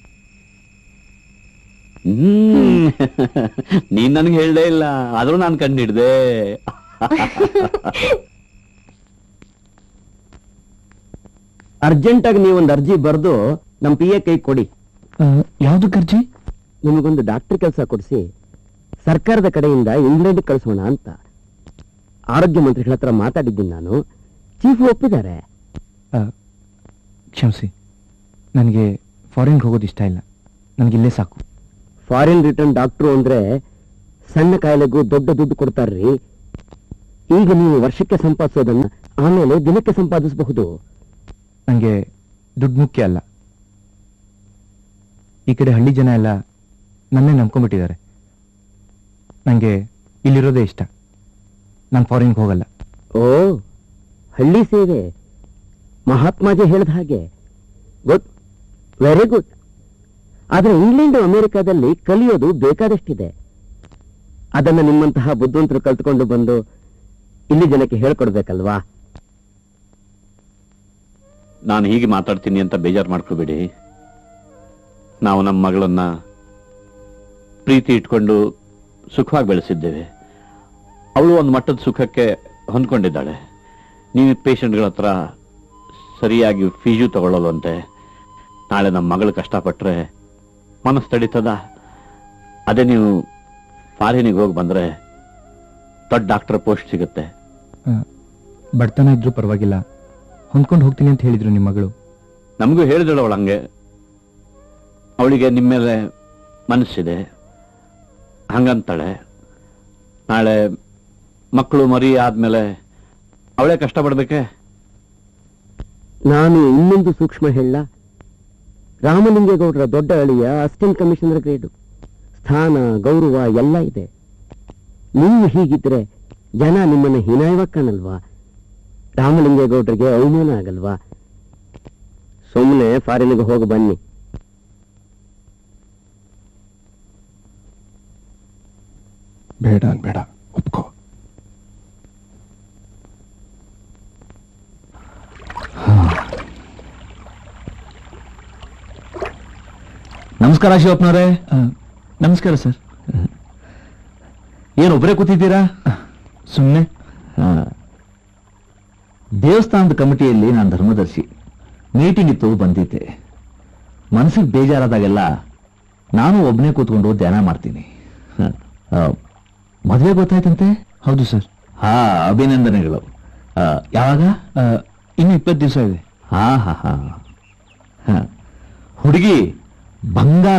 ಹ್ಮ್ ನೀನ್ ನನ್ಗೆ ಹೇಳಲೇ ಇಲ್ಲ, ಆದ್ರೂ ನಾನು ಕಂಡಿಡ್ದೆ. ಅರ್ಜೆಂಟಾಗಿ ನೀವೊಂದು ಅರ್ಜಿ ಬರೆದು ನಮ್ ಪಿ ಎ ಕೈ ಕೊಡಿ. ಯಾವ್ದಕ್ಕೆ ಅರ್ಜಿ? ನಿಮಗೊಂದು ಡಾಕ್ಟರ್ ಕೆಲಸ ಕೊಡಿಸಿ ಸರ್ಕಾರದ ಕಡೆಯಿಂದ ಇಂಗ್ಲೆಂಡ್ ಕಳಿಸೋಣ ಅಂತ. ಆರೋಗ್ಯ ಮಂತ್ರಿಗಳ ಹತ್ರ ಮಾತಾಡಿದ್ದೀನಿ ನಾನು, ಚೀಫ್ ಒಪ್ಪಿದ್ದಾರೆ. ಕ್ಷಮಿಸಿ, ನನಗೆ ಫಾರಿನ್ಗೆ ಹೋಗೋದು ಇಷ್ಟ ಇಲ್ಲ. ನನಗಿಲ್ಲೇ ಸಾಕು. ಫಾರಿನ್ ರಿಟರ್ನ್ ಡಾಕ್ಟ್ರು ಅಂದ್ರೆ ಸಣ್ಣ ಕಾಯಿಲೆಗೂ ದೊಡ್ಡ ದುಡ್ಡು ಕೊಡ್ತಾರ್ರಿ. ಈಗ ನೀವು ವರ್ಷಕ್ಕೆ ಸಂಪಾದಿಸೋದನ್ನ ಆಮೇಲೆ ದಿನಕ್ಕೆ ಸಂಪಾದಿಸಬಹುದು. ನನಗೆ ದುಡ್ಡು ಮುಖ್ಯ ಅಲ್ಲ. ಈ ಕಡೆ ಹಳ್ಳಿ ಜನ ಎಲ್ಲ ನನ್ನೇ ನಂಬ್ಕೊಂಡ್ಬಿಟ್ಟಿದ್ದಾರೆ. ನನಗೆ ಇಲ್ಲಿರೋದೇ ಇಷ್ಟ. ನಾನು ಫಾರಿನ್ಗೆ ಹೋಗಲ್ಲ. ಓ, ಹಳ್ಳಿ ಸೇವೆ ಮಹಾತ್ಮಾಜಿ ಹೇಳಿದ ಹಾಗೆ. Good, very good. ಆದ್ರೆ ಇಂಗ್ಲೆಂಡ್ ಅಮೆರಿಕಾದಲ್ಲಿ ಕಲಿಯೋದು ಬೇಕಾದಷ್ಟಿದೆ. ಅದನ್ನ ನಿಮ್ಮಂತಹ ಬುದ್ಧಿವಂತರು ಕಲ್ತ್ಕೊಂಡು ಬಂದು ಇಲ್ಲಿ ಜನಕ್ಕೆ ಹೇಳ್ಕೊಡ್ಬೇಕಲ್ವಾ? ನಾನು ಹೀಗೆ ಮಾತಾಡ್ತೀನಿ ಅಂತ ಬೇಜಾರು ಮಾಡ್ಕೋಬೇಡಿ. ನಾವು ನಮ್ಮ ಮಗಳನ್ನ ಪ್ರೀತಿ ಇಟ್ಕೊಂಡು ಸುಖವಾಗಿ ಬೆಳೆಸಿದ್ದೇವೆ. ಅವಳು ಒಂದು ಮಟ್ಟದ ಸುಖಕ್ಕೆ ಹೊಂದ್ಕೊಂಡಿದ್ದಾಳೆ. ನೀವು ಪೇಷಂಟ್ಗಳ ಹತ್ರ ಸರಿಯಾಗಿ ಫೀಜು ತಗೊಳ್ಳೋದಂತೆ. ನಾಳೆ ನಮ್ಮ ಮಗಳು ಕಷ್ಟಪಟ್ರೆ ಮನಸ್ಸು ತಡೀತದ? ಅದೇ ನೀವು ಫಾರಿನಿಗೆ ಹೋಗಿ ಬಂದ್ರೆ ದೊಡ್ಡ ಡಾಕ್ಟರ್ ಪೋಸ್ಟ್ ಸಿಗುತ್ತೆ. ಬಡತನ ಇದ್ರೂ ಪರವಾಗಿಲ್ಲ, ಹೊಂದ್ಕೊಂಡು ಹೋಗ್ತೀನಿ ಅಂತ ಹೇಳಿದ್ರು ನಿಮ್ಮ ಮಗಳು. ನಮಗೂ ಹೇಳಿದಳು ಅವಳು ಹಂಗೆ. ಅವಳಿಗೆ ನಿಮ್ಮ ಮೇಲೆ ಮನಸ್ಸಿದೆ, ಹಂಗಂತಾಳೆ. ನಾಳೆ ಮಕ್ಕಳು ಮರಿ ಆದ್ಮೇಲೆ ಅವಳೇ ಕಷ್ಟಪಡ್ಬೇಕೆ? ನಾನು ಇನ್ನೊಂದು ಸೂಕ್ಷ್ಮ ಹೇಳ. ರಾಮಲಿಂಗೇಗೌಡರ ದೊಡ್ಡ ಅಳಿಯ ಅಸಿಸ್ಟೆಂಟ್ ಕಮಿಷನರ್ ಗ್ರೇಡು, ಸ್ಥಾನ ಗೌರವ ಎಲ್ಲ ಇದೆ. ನೀವು ಹೀಗಿದ್ರೆ ಜನ ನಿಮ್ಮನ್ನ ಹೀನಾಯವಾಗಿ ಕಾಣಲ್ವಾ? ರಾಮಲಿಂಗೇಗೌಡರಿಗೆ ಅವಮಾನ ಆಗಲ್ವಾ? ಸುಮ್ಮನೆ ಫಾರಿನ್ಗೆ ಹೋಗಿ ಬನ್ನಿ. ಬೇಡ ಬೇಡ, ಒಪ್ಕೋ. ನಮಸ್ಕಾರ ಶಿವಪ್ಪನವರೇ. ನಮಸ್ಕಾರ ಸರ್. ಏನು ಒಬ್ಬರೇ ಕೂತಿದ್ದೀರಾ? ಸುಮ್ಮನೆ. ದೇವಸ್ಥಾನದ ಕಮಿಟಿಯಲ್ಲಿ ನಾನು ಧರ್ಮದರ್ಶಿ. ಮೀಟಿಂಗ್ ಇತ್ತು, ಬಂದಿದ್ದೆ. ಮನಸ್ಸಿಗೆ ಬೇಜಾರಾದಾಗೆಲ್ಲ ನಾನು ಒಬ್ಬನೇ ಕೂತ್ಕೊಂಡು ಧ್ಯಾನ ಮಾಡ್ತೀನಿ. ಮದುವೆ ಗೊತ್ತಾಯ್ತಂತೆ? ಹೌದು ಸರ್. ಹಾ, ಅಭಿನಂದನೆಗಳು. ಯಾವಾಗ? ಇನ್ನು ಇಪ್ಪತ್ತು ದಿವಸ ಇದೆ. ಹಾ ಹಾ ಹಾ ಹುಡುಗಿ ಬಂಗಾರ.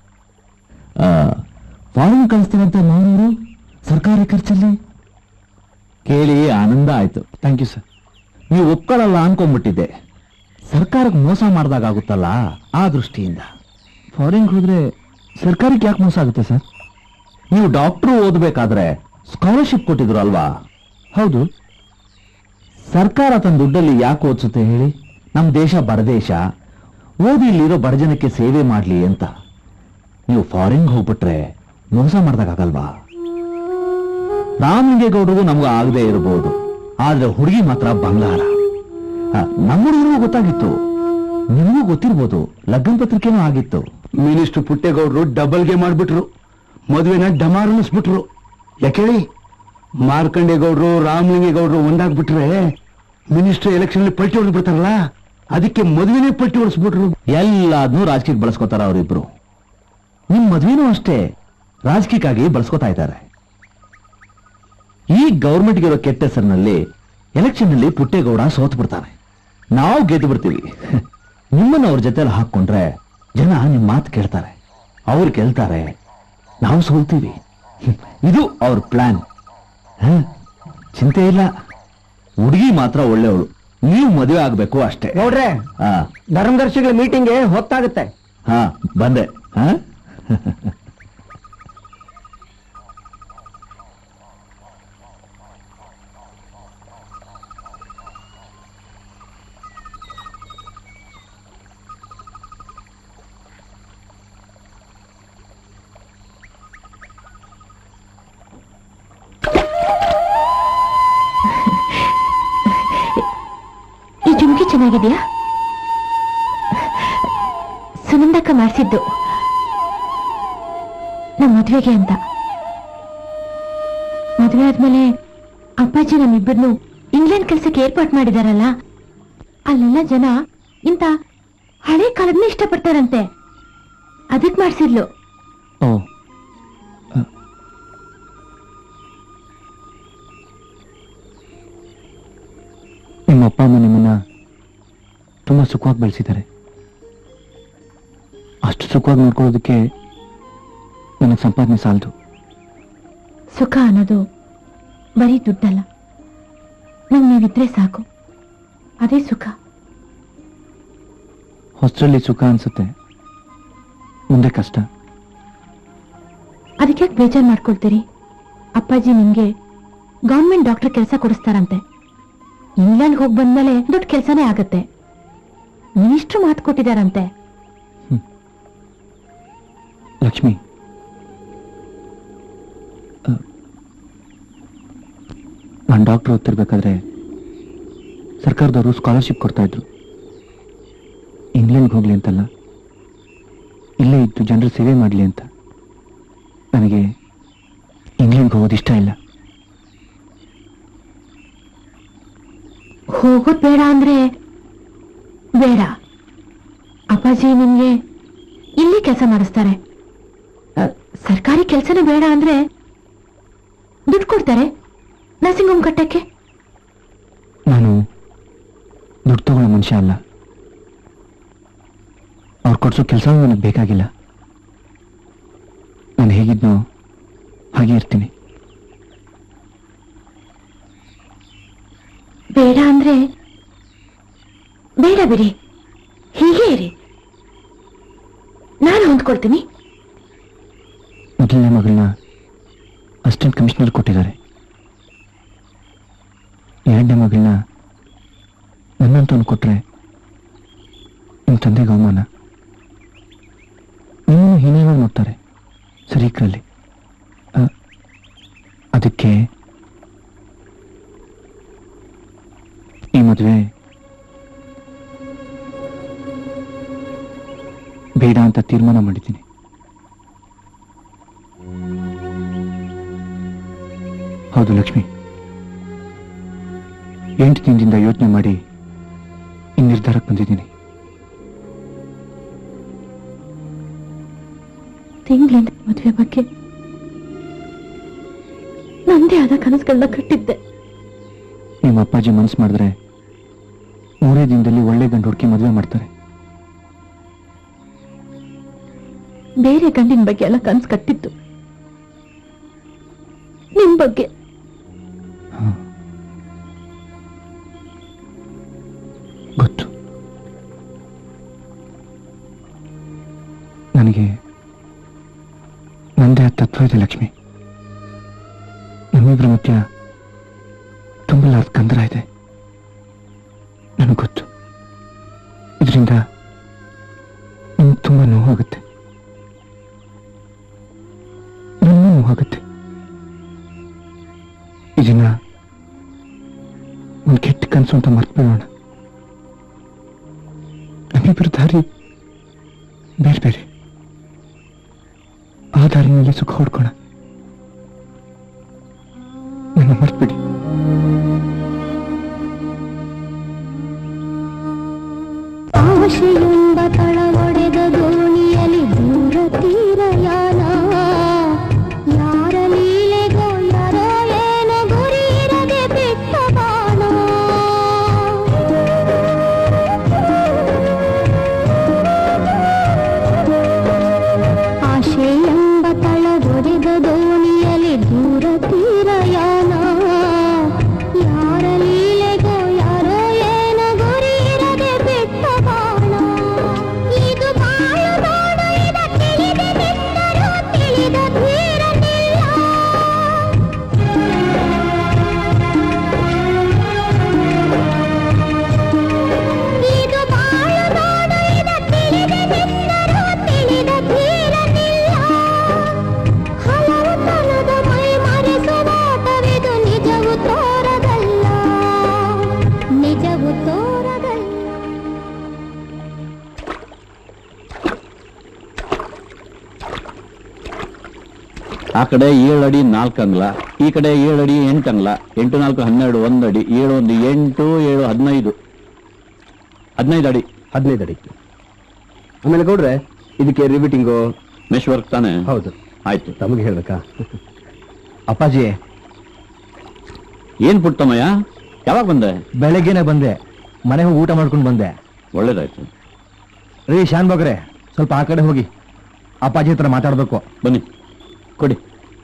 ಫಾರಿನ್ ಕಳಿಸ್ತೀನಂತೆ ಮಾವನವರು ಸರ್ಕಾರಿ ಖರ್ಚಲ್ಲಿ. ಕೇಳಿ ಆನಂದ ಆಯ್ತು. Thank you sir. ನೀವು ಒಪ್ಕೊಳ್ಳಲ್ಲ ಅನ್ಕೊಂಡ್ಬಿಟ್ಟಿದ್ದೆ. ಸರ್ಕಾರಕ್ಕೆ ಮೋಸ ಮಾಡಿದಾಗುತ್ತಲ್ಲ ಆ ದೃಷ್ಟಿಯಿಂದ. ಫಾರಿನ್ಗೆ ಹೋದ್ರೆ ಸರ್ಕಾರಕ್ಕೆ ಯಾಕೆ ಮೋಸ ಆಗುತ್ತೆ ಸರ್? ನೀವು ಡಾಕ್ಟ್ರು ಓದಬೇಕಾದ್ರೆ ಸ್ಕಾಲರ್ಶಿಪ್ ಕೊಟ್ಟಿದ್ರು ಅಲ್ವಾ? ಹೌದು. ಸರ್ಕಾರ ತನ್ನ ದುಡ್ಡಲ್ಲಿ ಯಾಕೆ ಓದಿಸುತ್ತೆ ಹೇಳಿ? ನಮ್ಮ ದೇಶ ಬಡದೇಶ, ಓದಿ ಇಲ್ಲಿರೋ ಬಡಜನಕ್ಕೆ ಸೇವೆ ಮಾಡ್ಲಿ ಅಂತ. ನೀವು ಫಾರಿನ್ ಹೋಗ್ಬಿಟ್ರೆ ಮೋಸ ಮಾಡ್ದಾಗಲ್ವಾ? ರಾಮಲಿಂಗೇಗೌಡರಿಗೂ ನಮಗೂ ಆಗದೆ ಇರಬಹುದು, ಆದ್ರೆ ಹುಡುಗಿ ಮಾತ್ರ ಬಂಗಾರ. ನಮ್ಮ ಹುಡುಗರಿಗೂ ಗೊತ್ತಾಗಿತ್ತು, ನಿಮಗೂ ಗೊತ್ತಿರ್ಬೋದು. ಲಗ್ನ ಪತ್ರಿಕೆನೂ ಆಗಿತ್ತು. ಮಿನಿಸ್ಟರ್ ಪುಟ್ಟೇಗೌಡರು ಡಬಲ್ಗೆ ಮಾಡ್ಬಿಟ್ರು, ಮದುವೆನ ಡಮಾರ್ ಅನ್ನಿಸ್ಬಿಟ್ರು. ಯಾಕೇಳಿ, ಮಾರ್ಕಂಡೇಗೌಡರು ರಾಮಲಿಂಗೇಗೌಡರು ಒಂದಾಗ್ಬಿಟ್ರೆ ಮಿನಿಸ್ಟರ್ ಎಲೆಕ್ಷನ್ ಪಲ್ಟಿ ಹೊಡೆದು ಬಿಡ್ತಾರಲ್ಲ, ಅದಕ್ಕೆ ಮದುವೆನೇ ಪಲ್ಟಿ ಹೊಡಿಸ್ಬಿಟ್ರು. ಎಲ್ಲಾದ್ನೂ ರಾಜಕೀಯಕ್ಕೆ ಬಳಸ್ಕೋತಾರ ಅವರಿಬ್ರು. ನಿಮ್ ಮದುವೆನೂ ಅಷ್ಟೇ ರಾಜಕೀಯಕ್ಕಾಗಿ ಬಳಸ್ಕೋತಾ ಇದ್ದಾರೆ. ಈ ಗೌರ್ಮೆಂಟ್ಗೆ ಇರೋ ಕೆಟ್ಟ ಹೆಸರಿನಲ್ಲಿ ಎಲೆಕ್ಷನ್ ನಲ್ಲಿ ಪುಟ್ಟೇಗೌಡ ಸೋತ್ ಬಿಡ್ತಾನೆ, ನಾವು ಗೆದ್ದು ಬಿಡ್ತೀವಿ. ನಿಮ್ಮನ್ನ ಅವ್ರ ಜೊತೆಲಿ ಹಾಕೊಂಡ್ರೆ ಜನ ನಿಮ್ ಮಾತು ಕೇಳ್ತಾರೆ. ಅವ್ರು ಗೆಲ್ತಾರೆ, ನಾವು ಸೋಲ್ತೀವಿ. ಇದು ಅವ್ರ ಪ್ಲಾನ್. ಚಿಂತೆ ಇಲ್ಲ, ಹುಡುಗಿ ಮಾತ್ರ ಒಳ್ಳೆಯವಳು, ನೀವು ಮದುವೆ ಆಗ್ಬೇಕು ಅಷ್ಟೇ. ನೋಡ್ರೆ, ಹಾ ಧರ್ಮದರ್ಶಿಗಳ ಮೀಟಿಂಗ್ಗೆ ಹೊತ್ತಾಗುತ್ತೆ. ಹಾ ಬಂದೆ. ಹಾ ಈ ಜುಮ್ಕಿ ಚೆನ್ನಾಗಿದೆಯಾ? ಸುನಂದಕ್ಕ ಮಾಡಿಸಿದ್ದು ನಮ್ಮ ಮದುವೆಗೆ ಅಂತ. ಮದುವೆ ಆದ್ಮೇಲೆ ಅಪ್ಪಾಜಿ ನಮ್ಮಿಬ್ಬರನ್ನು ಇಂಗ್ಲೆಂಡ್ ಕೆಲಸಕ್ಕೆ ಏರ್ಪಾಟ್ ಮಾಡಿದಾರಲ್ಲ, ಅಲ್ಲೆಲ್ಲ ಜನ ಇಂತ ಹಳೆ ಕಾಲದನ್ನ ಇಷ್ಟಪಡ್ತಾರಂತೆ, ಅದಕ್ಕೆ ಮಾಡಿಸಿದ್ಲು. ಓ, ನಿಮ್ಮ ಅಪ್ಪ ಅಮ್ಮ ನಿಮ್ಮನ್ನ ತುಂಬಾ ಸುಖವಾಗಿ ಬೆಳೆಸಿದ್ದಾರೆ. ಅಷ್ಟು ಸುಖವಾಗಿ ನೋಡ್ಕೊಳ್ಳೋದಕ್ಕೆ ನನಗೆ ಸಂಪಾದನೆ ಸಾಲದು. ಸುಖ ಅನ್ನೋದು ಬರೀ ದುಡ್ಡಲ್ಲ, ನಂಗೆ ನೀವಿದ್ರೆ ಸಾಕು, ಅದೇ ಸುಖ. ಹೊಸರಲ್ಲಿ ಸುಖ ಅನ್ಸುತ್ತೆ, ಮುಂದೆ ಕಷ್ಟ. ಅದಕ್ಕೆ ಬೇಜಾರು ಮಾಡ್ಕೊಳ್ತೀರಿ? ಅಪ್ಪಾಜಿ ನಿಮ್ಗೆ ಗವರ್ಮೆಂಟ್ ಡಾಕ್ಟರ್ ಕೆಲಸ ಕೊಡಿಸ್ತಾರಂತೆ. ಇಂಗ್ಲೆಂಡ್ ಹೋಗಿ ಬಂದ್ಮೇಲೆ ದೊಡ್ಡ ಕೆಲಸನೇ ಆಗತ್ತೆ. ಮಿನಿಸ್ಟ್ರು ಮಾತು ಕೊಟ್ಟಿದಾರಂತೆ. ಲಕ್ಷ್ಮಿ, ನಾನು ಡಾಕ್ಟರ್ ಓದ್ತಿರ್ಬೇಕಾದ್ರೆ ಸರ್ಕಾರದವರು ಸ್ಕಾಲರ್ಶಿಪ್ ಕೊಡ್ತಾ ಇದ್ರು. ಇಂಗ್ಲೆಂಡ್ಗೆ ಹೋಗ್ಲಿ ಅಂತಲ್ಲ, ಇಲ್ಲೇ ಇದ್ದು ಜನರ ಸೇವೆ ಮಾಡಲಿ ಅಂತ. ನನಗೆ ಇಂಗ್ಲೆಂಡ್ಗೆ ಹೋಗೋದು ಇಷ್ಟ ಇಲ್ಲ. ಹೋಗೋದ್ ಬೇಡ ಅಂದ್ರೆ ಬೇಡ. ಅಪ್ಪಾಜಿ ನಿಮ್ಗೆ ಇಲ್ಲಿ ಕೆಲಸ ಮಾಡಿಸ್ತಾರೆ. ಸರ್ಕಾರಿ ಕೆಲಸನೇ ಬೇಡ ಅಂದ್ರೆ ದುಡ್ಡು ಕೊಡ್ತಾರೆ ನರ್ಸಿಂಗ್ ಹೋಮ್ ಕಟ್ಟಕ್ಕೆ. ನಾನು ದುಡ್ಡು ತಗೊಳ್ಳೋ ಮನುಷ್ಯ ಅಲ್ಲ. ಅವ್ರು ಕೊಡ್ಸೋ ಕೆಲಸ ನನಗೆ ಬೇಕಾಗಿಲ್ಲ. ನಾನು ಹೇಗಿದ್ನೋ ಹಾಗೆ ಇರ್ತೀನಿ. ಬೇಡ ಅಂದ್ರೆ ಬೇಡ ಬಿಡಿ, ಹೀಗೆ ಇರಿ, ನಾನು ಹೊಂದ್ಕೊಳ್ತೀನಿ. ಮೊದಲನೇ ಮಗಳನ್ನ ಅಸಿಸ್ಟೆಂಟ್ ಕಮಿಷನರ್ ಕೊಟ್ಟಿದ್ದಾರೆ. ಎರಡನೇ ಮಗಳನ್ನ ನನ್ನಂತವನು ಕೊಟ್ರೆ ನಿಮ್ಮ ತಂದೆಗೆ ಅವಮಾನ. ನಿಮ್ಮನ್ನು ಹೀನಾಗಿ ನೋಡ್ತಾರೆ ಸರೀಕರಲ್ಲಿ. ಅದಕ್ಕೆ ಈ ಮದುವೆ ಬೇಡ ಅಂತ ತೀರ್ಮಾನ ಮಾಡಿದ್ದೀನಿ. ಹೌದು ಲಕ್ಷ್ಮಿ, ಎಂಟು ದಿನದಿಂದ ಯೋಚನೆ ಮಾಡಿ ಈ ನಿರ್ಧಾರಕ್ಕೆ ಬಂದಿದ್ದೀನಿ. ತಿಂಗಳಿಂದ ಮದುವೆ ಬಗ್ಗೆ ನಂದೇ ಆದ ಕನಸುಗಳನ್ನ ಕಟ್ಟಿದ್ದೆ. ನಿಮ್ಮ ಅಪ್ಪಾಜಿ ಮನಸ್ಸು ಮಾಡಿದ್ರೆ ಮೂರೇ ದಿನದಲ್ಲಿ ಒಳ್ಳೆ ಗಂಡು ಹುಡುಕಿ ಮದುವೆ ಮಾಡ್ತಾರೆ. ಬೇರೆ ಗಂಡಿನ ಬಗ್ಗೆ ಎಲ್ಲ ಕನಸು ಕಟ್ಟಿದ್ದು, ನಿಮ್ ಬಗ್ಗೆ. ಗೊತ್ತು. ನನಗೆ ನಂದೇ ತತ್ವ ಇದೆ ಲಕ್ಷ್ಮಿ. ನಮ್ಮಿಬ್ಬರ ಮಧ್ಯ ತುಂಬಲಾದ ಕಂದರ ಇದೆ. ನನಗೆ ಗೊತ್ತು. ಇದರಿಂದ ನಿಮ್ಗೆ ತುಂಬಾ ನೋವಾಗುತ್ತೆ, ನನ್ನ ನೋವಾಗುತ್ತೆ. ಇದನ್ನ ಒಂದು ಕೆಟ್ಟ ಕನಸು ಅಂತ ಮರ್ತು ಬಿಡೋಣ. ನಮ್ಮಿಬ್ಬರ ದಾರಿ ಬೇರೆ ಬೇರೆ, ಆ ದಾರಿನಲ್ಲಿ ಸುಖ ಹೊಡ್ಕೋಣ. ನನ್ನ ಮರ್ತ್ಬಿಡಿ. ಆಶೆಯೆಂಬ ತಳ ಒಡೆದ ದೋಣಿಯಲ್ಲಿ ದೂರ ತೀರಯಾನ, ಯಾರ ಲೀಲೆಗೋ ಯಾರೋ ಏನೋ ಗುರಿ ಇರದೆ ಬಿಟ್ಟ ಬಾಣ. ಆ ಕಡೆ ಏಳು ಅಡಿ ನಾಲ್ಕು ಅಂಗ್ಲ, ಈ ಕಡೆ ಏಳು ಅಡಿ ಎಂಟು ಅಂಗ್ಲ, ಎಂಟು ನಾಲ್ಕು ಹನ್ನೆರಡು ಒಂದು ಅಡಿ, ಏಳು ಒಂದು ಎಂಟು, ಏಳು ಹದಿನೈದು ಹದಿನೈದು ಅಡಿ ಹದಿನೈದು ಅಡಿ. ಆಮೇಲೆ ಗೌಡ್ರೆ ಇದಕ್ಕೆ ರಿವಿಟಿಂಗು ಮೆಶ್ ವರ್ಕ್ ತಾನೆ? ಹೌದು. ಆಯ್ತು. ತಮಗೆ ಹೇಳ್ಬೇಕಾ? ಅಪ್ಪಾಜಿ ಏನ್ ಪುಟ್ಟಮ್ಮಯ್ಯ, ಯಾವಾಗ ಬಂದೆ? ಬೆಳಗ್ಗೆನೆ ಬಂದೆ, ಮನೆ ಹೋಗಿ ಊಟ ಮಾಡ್ಕೊಂಡು ಬಂದೆ. ಒಳ್ಳೇದಾಯ್ತು. ರೀ ಶಾನ್ ಬಾಗ್ರೆ, ಸ್ವಲ್ಪ ಆ ಕಡೆ ಹೋಗಿ ಅಪ್ಪಾಜಿ ಹತ್ರ ಮಾತಾಡ್ಬೇಕು. ಬನ್ನಿ, ಕೊಡಿ.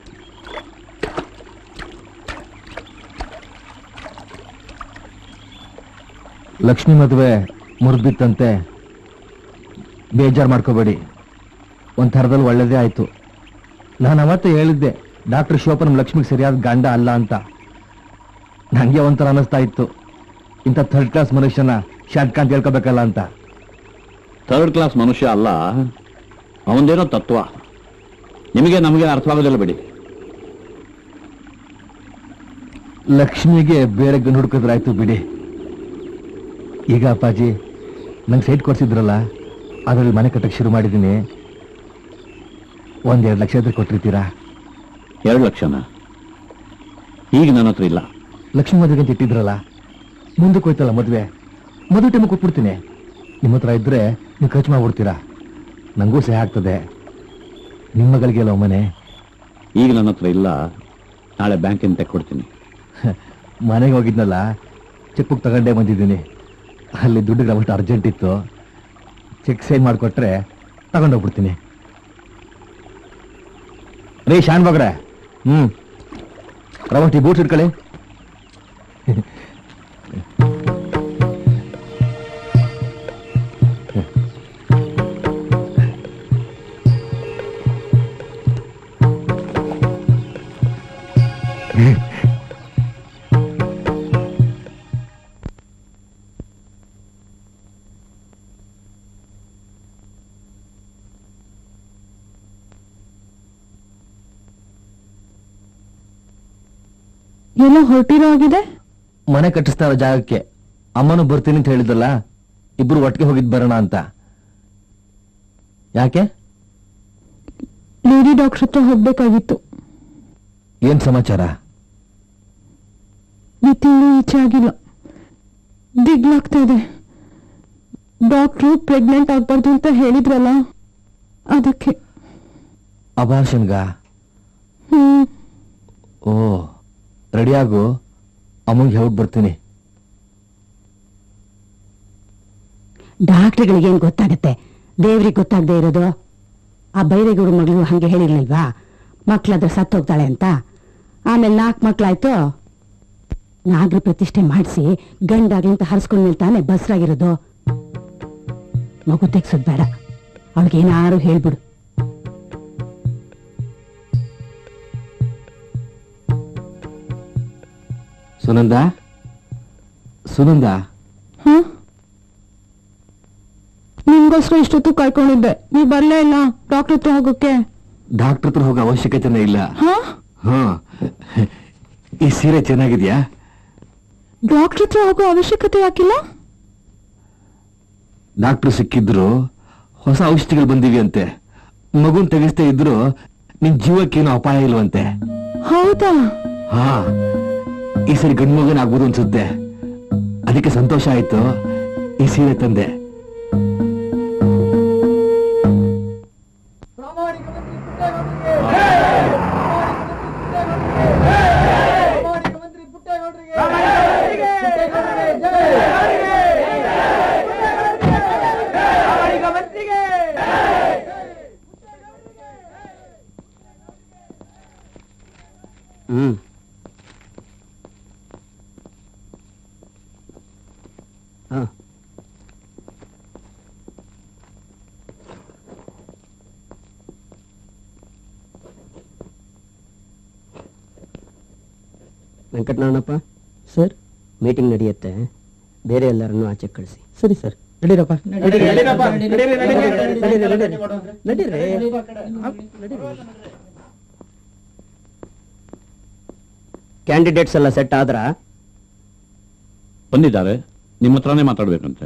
ಲಕ್ಷ್ಮಿ ಮದುವೆ ಮುರಿದ್ಬಿತ್ತಂತೆ, ಬೇಜಾರು ಮಾಡ್ಕೋಬೇಡಿ. ಒಂದ್ ಥರದಲ್ಲಿ ಒಳ್ಳೇದೇ ಆಯ್ತು. ನಾನು ಅವತ್ತೇ ಹೇಳಿದ್ದೆ ಡಾಕ್ಟರ್ ಶಿವಪ್ಪ ನಮ್ಮ ಲಕ್ಷ್ಮಿಗೆ ಸರಿಯಾದ ಗಂಡ ಅಲ್ಲ ಅಂತ. ನನಗೆ ಒಂಥರ ಅನ್ನಿಸ್ತಾ ಇತ್ತು, ಇಂಥ ಥರ್ಡ್ ಕ್ಲಾಸ್ ಮನುಷ್ಯನ ಶಾರ್ಟ್ ಅಂತ ಹೇಳ್ಕೋಬೇಕಲ್ಲ ಅಂತ. ಥರ್ಡ್ ಕ್ಲಾಸ್ ಮನುಷ್ಯ ಅಲ್ಲ, ಅವನದೇನೋ ತತ್ವ ನಿಮಗೆ ನಮಗೆ ಅರ್ಥವಾಗೋದಿಲ್ಲ ಬಿಡಿ. ಲಕ್ಷ್ಮಿಗೆ ಬೇರೆ ಗಂಡು ಹುಡುಕಿದ್ರಾಯ್ತು ಬಿಡಿ. ಈಗ ಅಪ್ಪಾಜಿ ನಂಗೆ ಸೈಟ್ ಕೊಡ್ಸಿದ್ರಲ್ಲ, ಅದರಲ್ಲಿ ಮನೆ ಕಟ್ಟಕ್ಕೆ ಶುರು ಮಾಡಿದ್ದೀನಿ. ಒಂದೆರಡು ಲಕ್ಷ ಇದ್ರೆ ಕೊಟ್ಟಿರ್ತೀರಾ? ಎರಡು ಲಕ್ಷನ ಈಗ ನನ್ನ ಹತ್ರ ಇಲ್ಲ. ಲಕ್ಷ್ಮಿ ಮದುವೆಗೆ ಅಂತ ಇಟ್ಟಿದ್ರಲ್ಲ, ಮುಂದಕ್ಕೆ ಹೋಯ್ತಲ್ಲ ಮದುವೆ, ಮದುವೆ ಟೈಮಿಗೆ ಕೊಟ್ಬಿಡ್ತೀನಿ. ನಿಮ್ಮ ಹತ್ರ ಇದ್ರೆ ನೀವು ಖರ್ಚು ಮಾಡ್ಬಿಡ್ತೀರಾ, ನನಗೂ ಸಹಾಯ ಆಗ್ತದೆ. ನಿಮ್ಮ ಮಗಳಿಗೆಲ್ಲ ಮನೆ ಈಗ ನನ್ನ ಹತ್ರ ಇಲ್ಲ, ನಾಳೆ ಬ್ಯಾಂಕಿಂದ ತೆಕ್ಕೊಡ್ತೀನಿ. ಮನೆಗೆ ಹೋಗಿದ್ನಲ್ಲ, ಚೆಕ್ ಬುಕ್ ತಗೊಂಡೇ ಬಂದಿದ್ದೀನಿ. ಅಲ್ಲಿ ದುಡ್ಡಿಗೆ ಅಷ್ಟು ಅರ್ಜೆಂಟ್ ಇತ್ತು, ಚೆಕ್ ಸೈನ್ ಮಾಡಿಕೊಟ್ರೆ ತಗೊಂಡೋಗ್ಬಿಡ್ತೀನಿ. ರೀ ಶಾನ್ ಬಾಗ್ರೆ, ಹ್ಞೂ ರವಟ್ಟಿ ಬೂಟ್ಸ್ ಇಟ್ಕೊಳ್ಳಿ. ಏನೋ ಹೊರಟಿರೋ ಆಗಿದೆ. ಮನೆ ಕಟ್ಟಿಸ್ತಾ ಇರೋ ಜಾಗಕ್ಕೆ ಅಮ್ಮನೂ ಬರ್ತೀನಿ ಅಂತ ಹೇಳಿದ್ರಲ್ಲ, ಇಬ್ರು ಒಟ್ಟಿಗೆ ಹೋಗಿದ್ ಬರೋಣ ಅಂತ. ಯಾಕೆ? ಲೇಡಿ ಡಾಕ್ಟರ್ ಹತ್ರ ಹೋಗ್ಬೇಕಾಗಿತ್ತು. ಏನ್ ಸಮಾಚಾರ? ಈ ತಿಂಗಳು ಈಚೆ ಆಗಿಲ್ಲ, ದಿಗ್ಲಾಗ್ತಾ ಇದೆ. ಡಾಕ್ಟ್ರು ಪ್ರೆಗ್ನೆಂಟ್ ಆಗ್ಬಾರ್ದು ಅಂತ ಹೇಳಿದ್ರಲ್ಲ, ಅದಕ್ಕೆ. ಅಬಾರ್ಷನ್ಗ? ಹ್ಮ್. ಓ, ರೆಡಿಯಾಗು, ಅಮ್ಮಂಗೆ ಹೇಳ್ಬಿಟ್ಟು ಬರ್ತೀನಿ. ಡಾಕ್ಟರ್ಗಳಿಗೆ ಏನ್ ಗೊತ್ತಾಗತ್ತೆ, ದೇವ್ರಿಗೆ ಗೊತ್ತಾಗದೆ ಇರೋದು. ಆ ಬೈರೇಗೌಡ ಮಗಳು ಹಂಗೆ ಹೇಳಿರ್ಲಿಲ್ವಾ, ಮಕ್ಳಾದ್ರೆ ಸತ್ತೋಗ್ತಾಳೆ ಅಂತ. ಆಮೇಲೆ ನಾಲ್ಕು ಮಕ್ಳಾಯ್ತು. ನಾಗರ ಪ್ರತಿಷ್ಠೆ ಮಾಡಿಸಿ ಗಂಡಾಗ್ಲಿ ಅಂತ ಹರಿಸ್ಕೊಂಡ್ಮೇಲೆ ತಾನೆ ಬಸ್ರಾಗಿರೋದು. ಮಗು ತೆಗ್ಸೋದ್ ಬೇಡ, ಅವಳಿಗೇನಾರು ಹೇಳ್ಬಿಡು. ಸುನಂದ, ಸುನಂದ, ನಿಮ್ಗೋಸ್ಕರ ಇಷ್ಟೊತ್ತು ಕಾಯ್ಕೊಂಡಿದ್ದೆ, ನೀವ್ ಬರ್ಲೇ ಇಲ್ಲ ಡಾಕ್ಟರ್ ಹತ್ರ ಹೋಗೋಕೆ. ಡಾಕ್ಟರ್ ಹತ್ರ ಹೋಗೋ ಅವಶ್ಯಕತೆನೇ ಇಲ್ಲ. ಹಾ, ಈ ಸೀರೆ ಚೆನ್ನಾಗಿದ್ಯಾ? ಡಾಕ್ಟರ್ ಹತ್ರ ಹೋಗೋ ಅವಶ್ಯಕತೆ ಯಾಕಿಲ್ಲ? ಡಾಕ್ಟರ್ ಸಿಕ್ಕಿದ್ರು ಹೊಸ ಔಷಧಿಗಳು ಬಂದಿವಿ ಅಂತೆ. ಮಗುನ್ ತೆಗಿಸ್ತಾ ಇದ್ರು ನಿನ್ ಜೀವಕ್ಕೇನು ಅಪಾಯ ಇಲ್ವಂತೆ. ಹೌದಾ? ಹಾ, ಈ ಸರಿ ಗಂಡು ಮಗನ ಆಗ್ಬೋದು ಅನ್ಸುತ್ತೆ. ಅದಕ್ಕೆ ಸಂತೋಷ ಆಯ್ತು, ಈ ಸೀರೆ ತಂದೆ. ಹ್ಮ್ ಹಾ ವೆಂಕಟನಾರಾಯಣಪ್ಪ ಸರ್, ಮೀಟಿಂಗ್ ನಡೆಯುತ್ತೆ, ಬೇರೆ ಎಲ್ಲರನ್ನು ಆಚೆ ಕಳಿಸಿ. ಸರಿ ಸರ್. ನಡೀರಪ್ಪ, ಕ್ಯಾಂಡಿಡೇಟ್ಸ್ ಎಲ್ಲ ಸೆಟ್ ಆದ್ರ? ಬಂದಿದ್ದಾರೆ, ನಿಮ್ಮ ಹತ್ರನೇ ಮಾತಾಡ್ಬೇಕಂತೆ.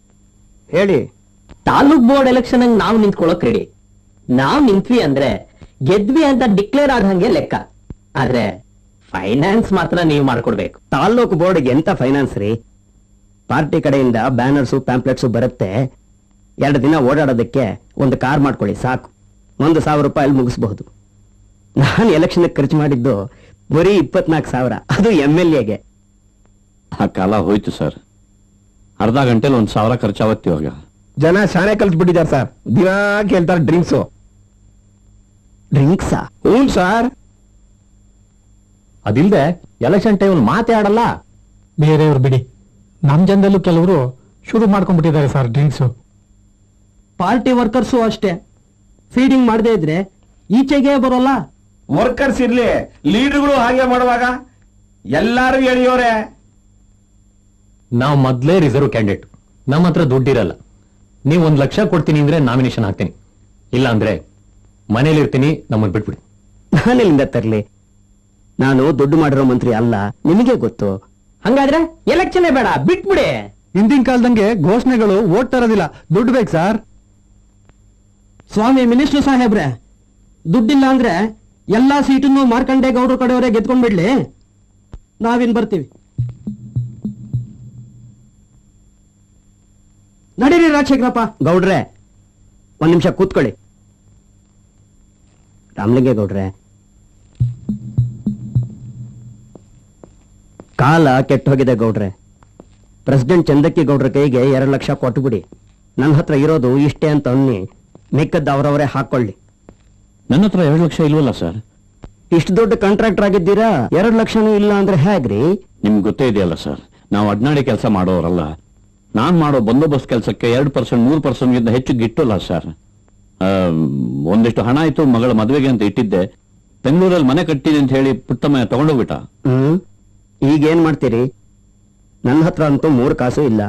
ಹೇಳಿ. ತಾಲೂಕ್ ಬೋರ್ಡ್ ಎಲೆಕ್ಷನ್ ನಾವು ನಿಂತ್ಕೊಳ್ಳೋಕ್ ರೆಡಿ. ನಾವ್ ನಿಂತ್ವಿ ಅಂದ್ರೆ ಗೆದ್ವಿ ಅಂತ ಡಿಕ್ಲೇರ್ ಆದಂಗೆ ಲೆಕ್ಕ. ಆದ್ರೆ ಫೈನಾನ್ಸ್ ಮಾತ್ರ ನೀವು ಮಾಡ್ಕೊಡ್ಬೇಕು. ತಾಲ್ಲೂಕು ಬೋರ್ಡ್ಗೆ ಎಂತ ಫೈನಾನ್ಸ್ ರೀ? ಪಾರ್ಟಿ ಕಡೆಯಿಂದ ಬ್ಯಾನರ್ಸು ಪ್ಯಾಂಪ್ಲೆಟ್ಸು ಬರುತ್ತೆ. ಎರಡು ದಿನ ಓಡಾಡೋದಕ್ಕೆ ಒಂದು ಕಾರ್ ಮಾಡ್ಕೊಳ್ಳಿ ಸಾಕು. ಒಂದು ಸಾವಿರ ರೂಪಾಯಿ ಮುಗಿಸಬಹುದು. ನಾನು ಎಲೆಕ್ಷನ್ ಖರ್ಚು ಮಾಡಿದ್ದು ಬರೀ ಇಪ್ಪತ್ನಾಲ್ಕು ಸಾವಿರ, ಅದು ಎಂ ಎಲ್ ಎಗೆ. ಆ ಕಾಲ ಹೋಯ್ತು ಸರ್. ಅರ್ಧ ಗಂಟೆಲಿ ಒಂದ್ ಸಾವಿರ ಖರ್ಚಾವತ್ತು. ಇವಾಗ ಜನ ಶಾನೆ ಕಲ್ತ್ಬಿಟ್ಟಿದ್ದಾರೆ ಸರ್. ದಿನಾ ಕೇಳ್ತಾರೆ ಡ್ರಿಂಕ್ಸು. ಡ್ರಿಂಕ್ಸಾ? ಹ್ಞೂ ಸರ್. ಅದಿಲ್ದೆ ಎಲೆಕ್ಷನ್ ಟೈಮ್ ಮಾತೇ ಆಡಲ್ಲ. ಬೇರೆಯವ್ರು ಬಿಡಿ, ನಮ್ ಜನದಲ್ಲೂ ಕೆಲವರು ಶುರು ಮಾಡ್ಕೊಂಡ್ಬಿಟ್ಟಿದ್ದಾರೆ ಸರ್ ಡ್ರಿಂಕ್ಸು. ಪಾರ್ಟಿ ವರ್ಕರ್ಸು ಅಷ್ಟೇ. ಫೀಡಿಂಗ್ ಮಾಡದೇ ಇದ್ರೆ ಈಚೆಗೆ ಬರೋಲ್ಲ. ವರ್ಕರ್ಸ್ ಇರ್ಲಿ, ಲೀಡರ್ಗಳು ಹಾಗೆ ಮಾಡುವಾಗ ಎಲ್ಲಾರು ಎಳಿಯೋರೆ. ನಾವು ಮೊದ್ಲೇ ರಿಸರ್ವ್ ಕ್ಯಾಂಡಿಡೇಟ್, ನಮ್ಮ ಹತ್ರ ದುಡ್ಡಿರಲ್ಲ. ನೀವು ಒಂದ್ ಲಕ್ಷ ಕೊಡ್ತೀನಿ ಅಂದ್ರೆ ನಾಮಿನೇಷನ್ ಹಾಕ್ತೀನಿ, ಇಲ್ಲ ಅಂದ್ರೆ ಮನೇಲಿ ಇರ್ತೀನಿ, ನಮ್ಮನ್ ಬಿಟ್ಬಿಡಿ. ನಾನೆಲ್ಲಿಂದ ತರ್ಲಿ? ನಾನು ದುಡ್ಡು ಮಾಡಿರೋ ಮಂತ್ರಿ ಅಲ್ಲ, ನಿಮಗೆ ಗೊತ್ತು. ಹಂಗಾದ್ರೆ ಎಲೆಕ್ಷನ್ ಬೇಡ, ಬಿಟ್ಬಿಡಿ. ಹಿಂದಿನ ಕಾಲದಂಗೆ ಘೋಷಣೆಗಳು ಓಟ್ ತರೋದಿಲ್ಲ, ದುಡ್ಡು ಬೇಕು ಸರ್. ಸ್ವಾಮಿ ಮಿನಿಸ್ಟರ್ ಸಾಹೇಬ್ರೆ, ದುಡ್ಡಿಲ್ಲ ಅಂದ್ರೆ ಎಲ್ಲಾ ಸೀಟನ್ನು ಮಾರ್ಕಂಡೆ ಗೌಡ್ರ ಕಡೆಯವರೇ ಗೆದ್ಕೊಂಡ್ಬಿಡ್ಲಿ, ನಾವಿನ್ ಬರ್ತೀವಿ. ನಡೀರಿ ರಾಜಶೇಖರಪ್ಪ. ಗೌಡ್ರೆ ಒಂದ್ ನಿಮಿಷ ಕೂತ್ಕೊಳ್ಳಿ. ರಾಮಲಿಂಗೇ ಗೌಡ್ರೆ, ಕಾಲ ಕೆಟ್ಟು ಹೋಗಿದೆ ಗೌಡ್ರೆ. ಪ್ರೆಸಿಡೆಂಟ್ ಚಂದಕ್ಕಿ ಗೌಡ್ರ ಕೈಗೆ ಎರಡು ಲಕ್ಷ ಕೊಟ್ಟು ಬಿಡಿ. ನನ್ನ ಹತ್ರ ಇರೋದು ಇಷ್ಟೇ ಅಂತ ಅನ್ನಿ, ಮಿಕ್ಕದ್ದು ಅವರವರೇ ಹಾಕೊಳ್ಳಿ. ನನ್ನ ಹತ್ರ ಎರಡು ಲಕ್ಷ ಇಲ್ವಲ್ಲ ಸರ್. ಇಷ್ಟು ದೊಡ್ಡ ಕಾಂಟ್ರಾಕ್ಟರ್ ಆಗಿದ್ದೀರಾ, ಎರಡು ಲಕ್ಷನೂ ಇಲ್ಲ ಅಂದ್ರೆ ಹೇಗ್ರಿ? ನಿಮ್ಗೆ ಗೊತ್ತೇ ಇದೆಯಲ್ಲ ಸರ್, ನಾವು ಅಡ್ನಾಡಿ ಕೆಲಸ ಮಾಡೋರಲ್ಲ. ನಾನ್ ಮಾಡೋ ಬಂದೋಬಸ್ತ್ ಕೆಲಸಕ್ಕೆ ಎರಡು ಪರ್ಸೆಂಟ್ ಮೂರು ಪರ್ಸೆಂಟ್ ಗಿಂತ ಹೆಚ್ಚು ಗಿಟ್ಟಲ್ಲ ಸರ್. ಒಂದಿಷ್ಟು ಹಣ ಆಯ್ತು ಮಗಳ ಮದುವೆಗೆ ಅಂತ ಇಟ್ಟಿದ್ದೆ. ಬೆಂಗಳೂರಲ್ಲಿ ಮನೆ ಕಟ್ಟಿದೆ ಅಂತ ಹೇಳಿ ಪುಟ್ಟಮ್ಮ ತಗೊಂಡೋಗ್ಬಿಟ್ಟ. ಹ್ಮ್ ಈಗೇನ್ ಮಾಡ್ತೀರಿ? ನನ್ನ ಹತ್ರ ಅಂತೂ ಮೂರು ಕಾಸು ಇಲ್ಲ.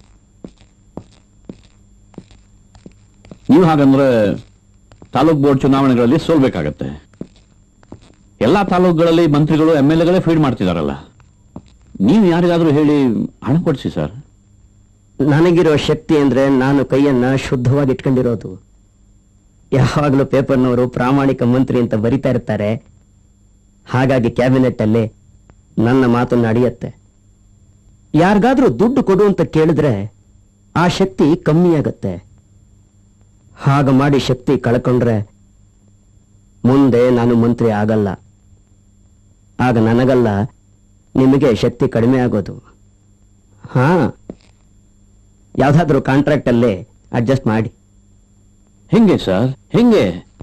ನೀವು ಹಾಗಂದ್ರೆ ತಾಲೂಕ್ ಬೋರ್ಡ್ ಚುನಾವಣೆಗಳಲ್ಲಿ ಸೋಲ್ಬೇಕಾಗತ್ತೆ. ಎಲ್ಲಾ ತಾಲೂಕುಗಳಲ್ಲಿ ಮಂತ್ರಿಗಳು ಎಂ ಎಲ್ ಎಗಳೇ ಫೀಡ್ ಮಾಡ್ತಿದಾರಲ್ಲ. ನೀವು ಯಾರಿಗಾದ್ರೂ ಹೇಳಿ ಹಣ ಕೊಡಿಸಿ ಸರ್. ನನಗಿರೋ ಶಕ್ತಿ ಅಂದ್ರೆ ನಾನು ಕೈಯನ್ನ ಶುದ್ಧವಾಗಿ ಇಟ್ಕೊಂಡಿರೋದು. ಯಾವಾಗಲೂ ಪೇಪರ್ನವರು ಪ್ರಾಮಾಣಿಕ ಮಂತ್ರಿ ಅಂತ ಬರಿತಾ ಇರ್ತಾರೆ. ಹಾಗಾಗಿ ಕ್ಯಾಬಿನೆಟ್ ಅಲ್ಲಿ ನನ್ನ ಮಾತು ನಡೆಯುತ್ತೆ. ಯಾರಿಗಾದ್ರೂ ದುಡ್ಡು ಕೊಡು ಅಂತ ಕೇಳಿದ್ರೆ ಆ ಶಕ್ತಿ ಕಮ್ಮಿ ಆಗತ್ತೆ. ಹಾಗ ಮಾಡಿ ಶಕ್ತಿ ಕಳ್ಕೊಂಡ್ರೆ ಮುಂದೆ ನಾನು ಮಂತ್ರಿ ಆಗಲ್ಲ. ಆಗ ನನಗಲ್ಲ, ನಿಮಗೆ ಶಕ್ತಿ ಕಡಿಮೆ ಆಗೋದು. ಹಾ, ಯಾವ್ದಾದ್ರೂ ಕಾಂಟ್ರಾಕ್ಟ್ ಅಲ್ಲೇ ಅಡ್ಜಸ್ಟ್ ಮಾಡಿ. ಹೆಂಗೆ ಸರ್? ಹೆಂಗೆ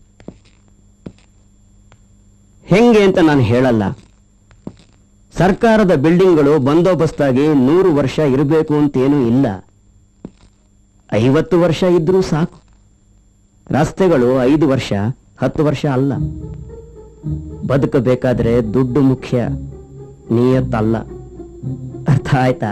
ಹೆಂಗೆ ಅಂತ ನಾನು ಹೇಳಲ್ಲ. ಸರ್ಕಾರದ ಬಿಲ್ಡಿಂಗ್ಗಳು ಬಂದೋಬಸ್ತಾಗಿ ನೂರು ವರ್ಷ ಇರಬೇಕು ಅಂತೇನೂ ಇಲ್ಲ. ಐವತ್ತು ವರ್ಷ ಇದ್ರೂ ಸಾಕು. ರಸ್ತೆಗಳು ಐದು ವರ್ಷ ಹತ್ತು ವರ್ಷ ಅಲ್ಲ. ಬದುಕಬೇಕಾದ್ರೆ ದುಡ್ಡು ಮುಖ್ಯ, ನಿಯತ್ತಲ್ಲ. ಅರ್ಥ ಆಯ್ತಾ?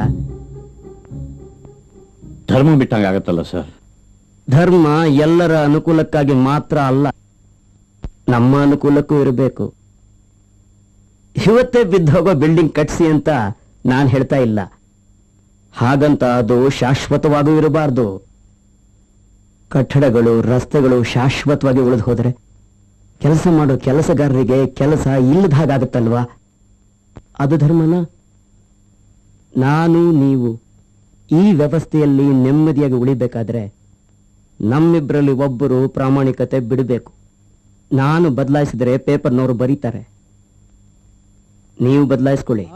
ಧರ್ಮ ಬಿಟ್ಟಂಗೆ ಆಗತ್ತಲ್ಲ ಸರ್. ಧರ್ಮ ಎಲ್ಲರ ಅನುಕೂಲಕ್ಕಾಗಿ ಮಾತ್ರ ಅಲ್ಲ, ನಮ್ಮ ಅನುಕೂಲಕ್ಕೂ ಇರಬೇಕು. ಇವತ್ತೇ ಬಿದ್ದೋಗೋ ಬಿಲ್ಡಿಂಗ್ ಕಟ್ಸಿ ಅಂತ ನಾನು ಹೇಳ್ತಾ ಇಲ್ಲ. ಹಾಗಂತ ಅದು ಶಾಶ್ವತವಾಗೂ ಇರಬಾರ್ದು. ಕಟ್ಟಡಗಳು ರಸ್ತೆಗಳು ಶಾಶ್ವತವಾಗಿ ಉಳಿದು ಹೋದ್ರೆ ಕೆಲಸ ಮಾಡೋ ಕೆಲಸಗಾರರಿಗೆ ಕೆಲಸ ಇಲ್ಲದ ಹಾಗಾಗತ್ತಲ್ವಾ? ಅದು ಧರ್ಮನ? ನಾನು ನೀವು ಈ ವ್ಯವಸ್ಥೆಯಲ್ಲಿ ನೆಮ್ಮದಿಯಾಗಿ ಉಳಿಬೇಕಾದ್ರೆ ನಮ್ಮಿಬ್ಬರಲ್ಲಿ ಒಬ್ಬರು ಪ್ರಾಮಾಣಿಕತೆ ಬಿಡಬೇಕು. ನಾನು ಬದಲಾಯಿಸಿದ್ರೆ ಪೇಪರ್ನವರು ಬರೀತಾರೆ, ನೀವು ಬದಲಾಯಿಸ್ಕೊಳ್ಳಿ.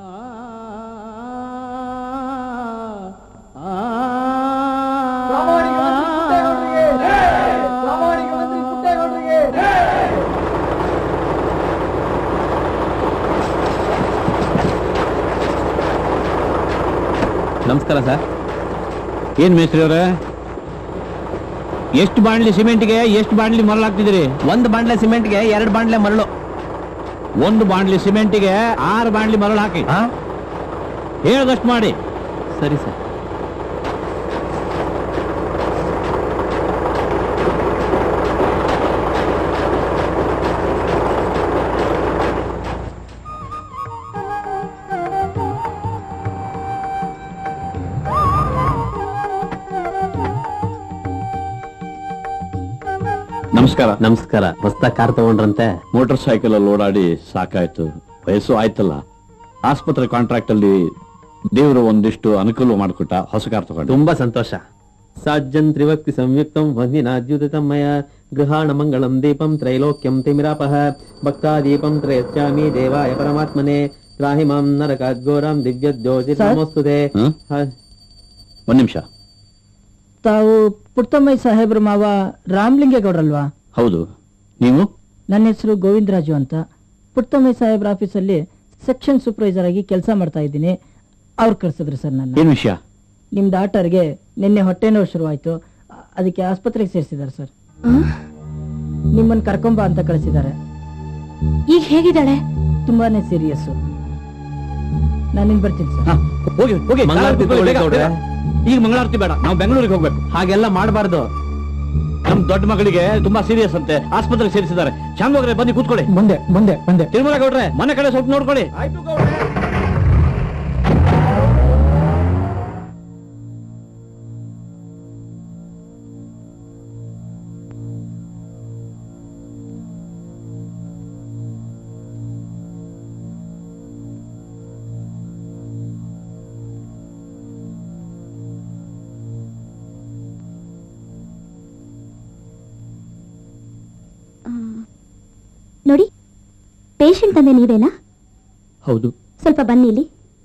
ನಮಸ್ಕಾರ ಸರ್. ಏನ್ ಮೇಸ್ತ್ರಿ ಅವರೇ, ಎಷ್ಟು ಬಾಂಡ್ಲಿ ಸಿಮೆಂಟ್ಗೆ ಎಷ್ಟು ಬಾಂಡ್ಲಿ ಮರಳು ಹಾಕ್ತಿದ್ದೀರಿ? ಒಂದು ಬಾಂಡ್ಲೆ ಸಿಮೆಂಟ್ಗೆ ಎರಡು ಬಾಂಡ್ಲೆ ಮರಳು. ಒಂದು ಬಾಂಡ್ಲಿ ಸಿಮೆಂಟಿಗೆ ಆರು ಬಾಂಡ್ಲಿ ಮರಳು ಹಾಕಿ. ಹೇಳದಷ್ಟು ಮಾಡಿ. ಸರಿ ಸರ್. ನಮಸ್ಕಾರ. ನಮಸ್ಕಾರ. ಹೊಸ ಕಾರ್ ತಗೊಂಡ್ರಂತೆ? ಮೋಟಾರ್ ಸೈಕಲ್ ಅಲ್ಲಿ ಓಡಾಡಿ ಸಾಕಾಯ್ತು, ವಯಸ್ಸು ಆಯ್ತಲ್ಲ. ಆಸ್ಪತ್ರೆ ಕಾಂಟ್ರಾಕ್ಟ್ ಅಲ್ಲಿ ದೇವರು ಒಂದಿಷ್ಟು ಅನುಕೂಲ ಮಾಡಿಕೊಟ್ಟ, ಹೊಸ ಕಾರ್ ತಗೊಂಡು. ತುಂಬಾ ಸಂತೋಷ. ಸಾಜ್ಜನ್ ತ್ರಿವಕ್ತಿ ಸಂಯುಕ್ತಂ ವಂದಿನಾದ್ಯುತಮಯ ಗೃಹಾಣ ಮಂಗಳಂ ದೀಪಂ ತ್ರೈಲೋಕ್ಯಂ ತಿಮಿರಾಪಹ ಭಕ್ತಾದೀಪಂ ತ್ರಯಚ್ಚಾಮಿ ದೇವಾಯ ಪರಮಾತ್ಮನೆ ತ್ರಾಹಿ ಮಾಂ ನರಕಾದ್ಘೋರಂ ದಿವ್ಯ ಜ್ಯೋತಿರ್ನಮೋಸ್ತುತೆ. ಒಂದ್ ನಿಮಿಷ. ತಾವು ಪುಟ್ಟಮ್ಮಯ್ಯ ಸಾಹೇಬ್ರ ಮಾವ ರಾಮಲಿಂಗೇಗೌಡ್ರಲ್ವಾ? ಹೌದು. ನೀವು? ನನ್ನ ಹೆಸರು ಗೋವಿಂದರಾಜು ಅಂತ. ಪುಟ್ಟಮ್ಮಯ್ಯ ಸಾಹೇಬ್ರ ಆಫೀಸಲ್ಲಿ ಸೆಕ್ಷನ್ ಸೂಪರ್ವೈಸರ್ ಆಗಿ ಕೆಲಸ ಮಾಡ್ತಾ ಇದ್ದೀನಿ. ಅವ್ರು ಕಳ್ಸಿದ್ರು ಸರ್ ನನ್ನ. ಏನ್ ವಿಷಯ? ನಿಮ್ ಡಾಕ್ಟರ್ಗೆ ನಿನ್ನೆ ಹೊಟ್ಟೆ ನೋವು ಶುರುವಾಯ್ತು, ಅದಕ್ಕೆ ಆಸ್ಪತ್ರೆಗೆ ಸೇರಿಸಿದ್ದಾರೆ ಸರ್. ನಿಮ್ಮನ್ನ ಕರ್ಕೊಂಬ ಅಂತ ಕಳಿಸಿದ್ದಾರೆ. ಈಗ ಹೇಗಿದ್ದಾಳೆ? ತುಂಬಾನೇ ಸೀರಿಯಸ್. ನಾನಿನ್ ಬರ್ತೀನಿ ಸರ್. ಹೋಗಿ ಹೋಗಿ. ಮಂಗಳಾರತಿ ತಗೊಳ್ಳಿ ಗೌಡ್ರೆ. ಈಗ ಮಂಗಳಾರತಿ ಬೇಡ, ನಾವು ಬೆಂಗಳೂರಿಗೆ ಹೋಗ್ಬೇಕು. ಹಾಗೆಲ್ಲ ಮಾಡಬಾರ್ದು. ನಮ್ ದೊಡ್ಡ ಮಗಳಿಗೆ ತುಂಬಾ ಸೀರಿಯಸ್ ಅಂತೆ, ಆಸ್ಪತ್ರೆಗೆ ಸೇರಿಸಿದ್ದಾರೆ. ಚಾಮೋಗ್ರೆ ಬನ್ನಿ ಕೂತ್ಕೊಳ್ಳಿ. ಬಂದೆ ಬಂದೆ ಬಂದೆ. ತಿರುಮಲ ಗೌಡ್ರೆ ಮನೆ ಕಡೆ ಸ್ವಲ್ಪ ನೋಡ್ಕೊಳ್ಳಿ. ನೋಡಿ, ಪೇಷಂಟ್ ಅಂದ್ರೆ ನೀವೇನಾ? ಹೌದು. ಸ್ವಲ್ಪ ಬನ್ನಿ ಇಲ್ಲಿ.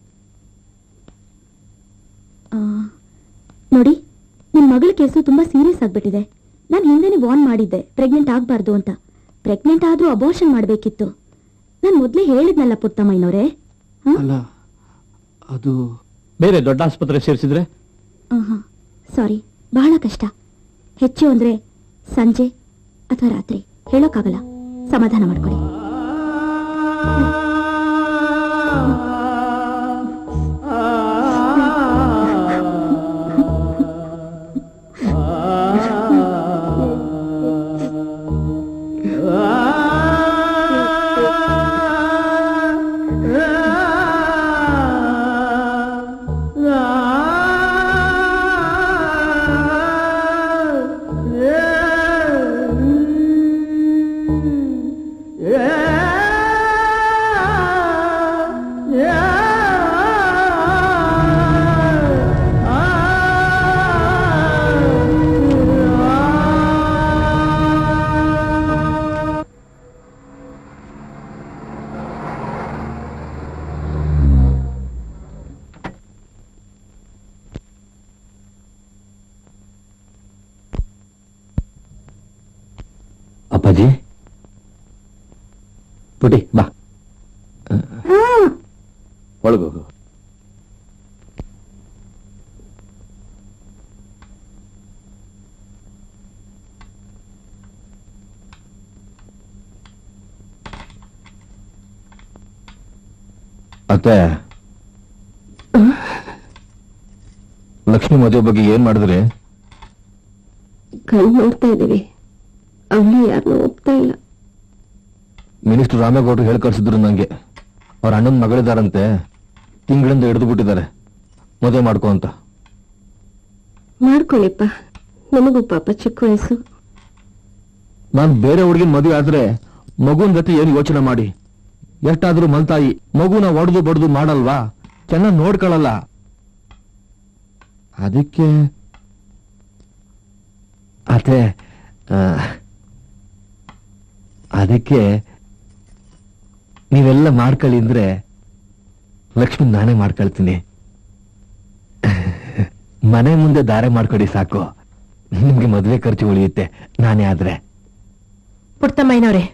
ನೋಡಿ, ನಿಮ್ ಮಗಳ ಕೇಸು ತುಂಬಾ ಸೀರಿಯಸ್ ಆಗ್ಬಿಟ್ಟಿದೆ. ನಾನು ಹಿಂದೆನೆ ವಾರ್ನ್ ಮಾಡಿದ್ದೆ ಪ್ರೆಗ್ನೆಂಟ್ ಆಗ್ಬಾರ್ದು ಅಂತ. ಪ್ರೆಗ್ನೆಂಟ್ ಆದ್ರೂ ಅಬೋರ್ಷನ್ ಮಾಡ್ಬೇಕಿತ್ತು. ನಾನು ಮೊದ್ಲೇ ಹೇಳಿದ್ನಲ್ಲ ಪುಟ್ಟಮ್ಮಯ್ಯನವರೇ. ಅಲ್ಲ, ಅದು ಬೇರೆ ದೊಡ್ಡ ಆಸ್ಪತ್ರೆ ಸೇರಿಸಿದ್ರೆ? ಸಾರಿ, ಬಹಳ ಕಷ್ಟ. ಹೆಚ್ಚು ಅಂದ್ರೆ ಸಂಜೆ ಅಥವಾ ರಾತ್ರಿ, ಹೇಳೋಕ್ಕಾಗಲ್ಲ. ಸಮಾಧಾನ ಮಾಡ್ಕೊಳ್ಳಿ. ಅಪ್ಪಾಜಿ, ಪುಟಿ ಬಾ, ಒಳಗೋಗು. ಅತ್ತೆ, ಲಕ್ಷ್ಮಿ ಮದುವೆ ಬಗ್ಗೆ ಏನ್ ಮಾಡಿದ್ರಿ? ಕಣ್ ನೋಡ್ತಾ ಇದೀವಿ, ಅವಳು ಯಾರನ್ನೂ ಒಪ್ತಾ ಇಲ್ಲ. ಮಿನಿಸ್ಟರ್ ರಾಮೇಗೌಡರು ಹೇಳಿ ಕಳ್ಸಿದ್ರು ನಂಗೆ. ಅವ್ರ ಅಣ್ಣನ ಮಗಳಿದಾರಂತೆ, ತಿಂಗಳಿಂದ ಹಿಡಿದು ಬಿಟ್ಟಿದ್ದಾರೆ ಮದುವೆ ಮಾಡ್ಕೊ ಅಂತ. ಮಾಡ್ಕೊಳ್ಳಿಪ್ಪ, ನಮಗೂ ಪಾಪ ಚಿಕ್ಕ ವಯಸ್ಸು. ನಾನ್ ಬೇರೆ ಹುಡುಗಿನ ಮದುವೆ ಆದ್ರೆ ಮಗುನ್ ಗತಿ ಏನು ಯೋಚನೆ ಮಾಡಿ. ಎಷ್ಟಾದ್ರೂ ಮಲ್ತಾಯಿ ಮಗುನ ಒಡೆದು ಬಡ್ದು ಮಾಡಲ್ವಾ, ಚೆನ್ನಾಗಿ ನೋಡ್ಕೊಳ್ಳಲ್ಲ. ಅದಕ್ಕೆ ಅದೇ ಅದಕ್ಕೆ ನೀವೆಲ್ಲ ಮಾಡ್ಕೊಳ್ಳಿ ಅಂದ್ರೆ ಲಕ್ಷ್ಮಿ ನಾನೇ ಮಾಡ್ಕೊಳ್ತೀನಿ. ಮನೆ ಮುಂದೆ ದಾರೆ ಮಾಡ್ಕೊಡಿ ಸಾಕು, ನಿಮ್ಗೆ ಮದುವೆ ಖರ್ಚು ಉಳಿಯುತ್ತೆ ನಾನೇ ಆದ್ರೆ. ಪುಟ್ಟಮ್ಮಯ್ಯನವ್ರೆ,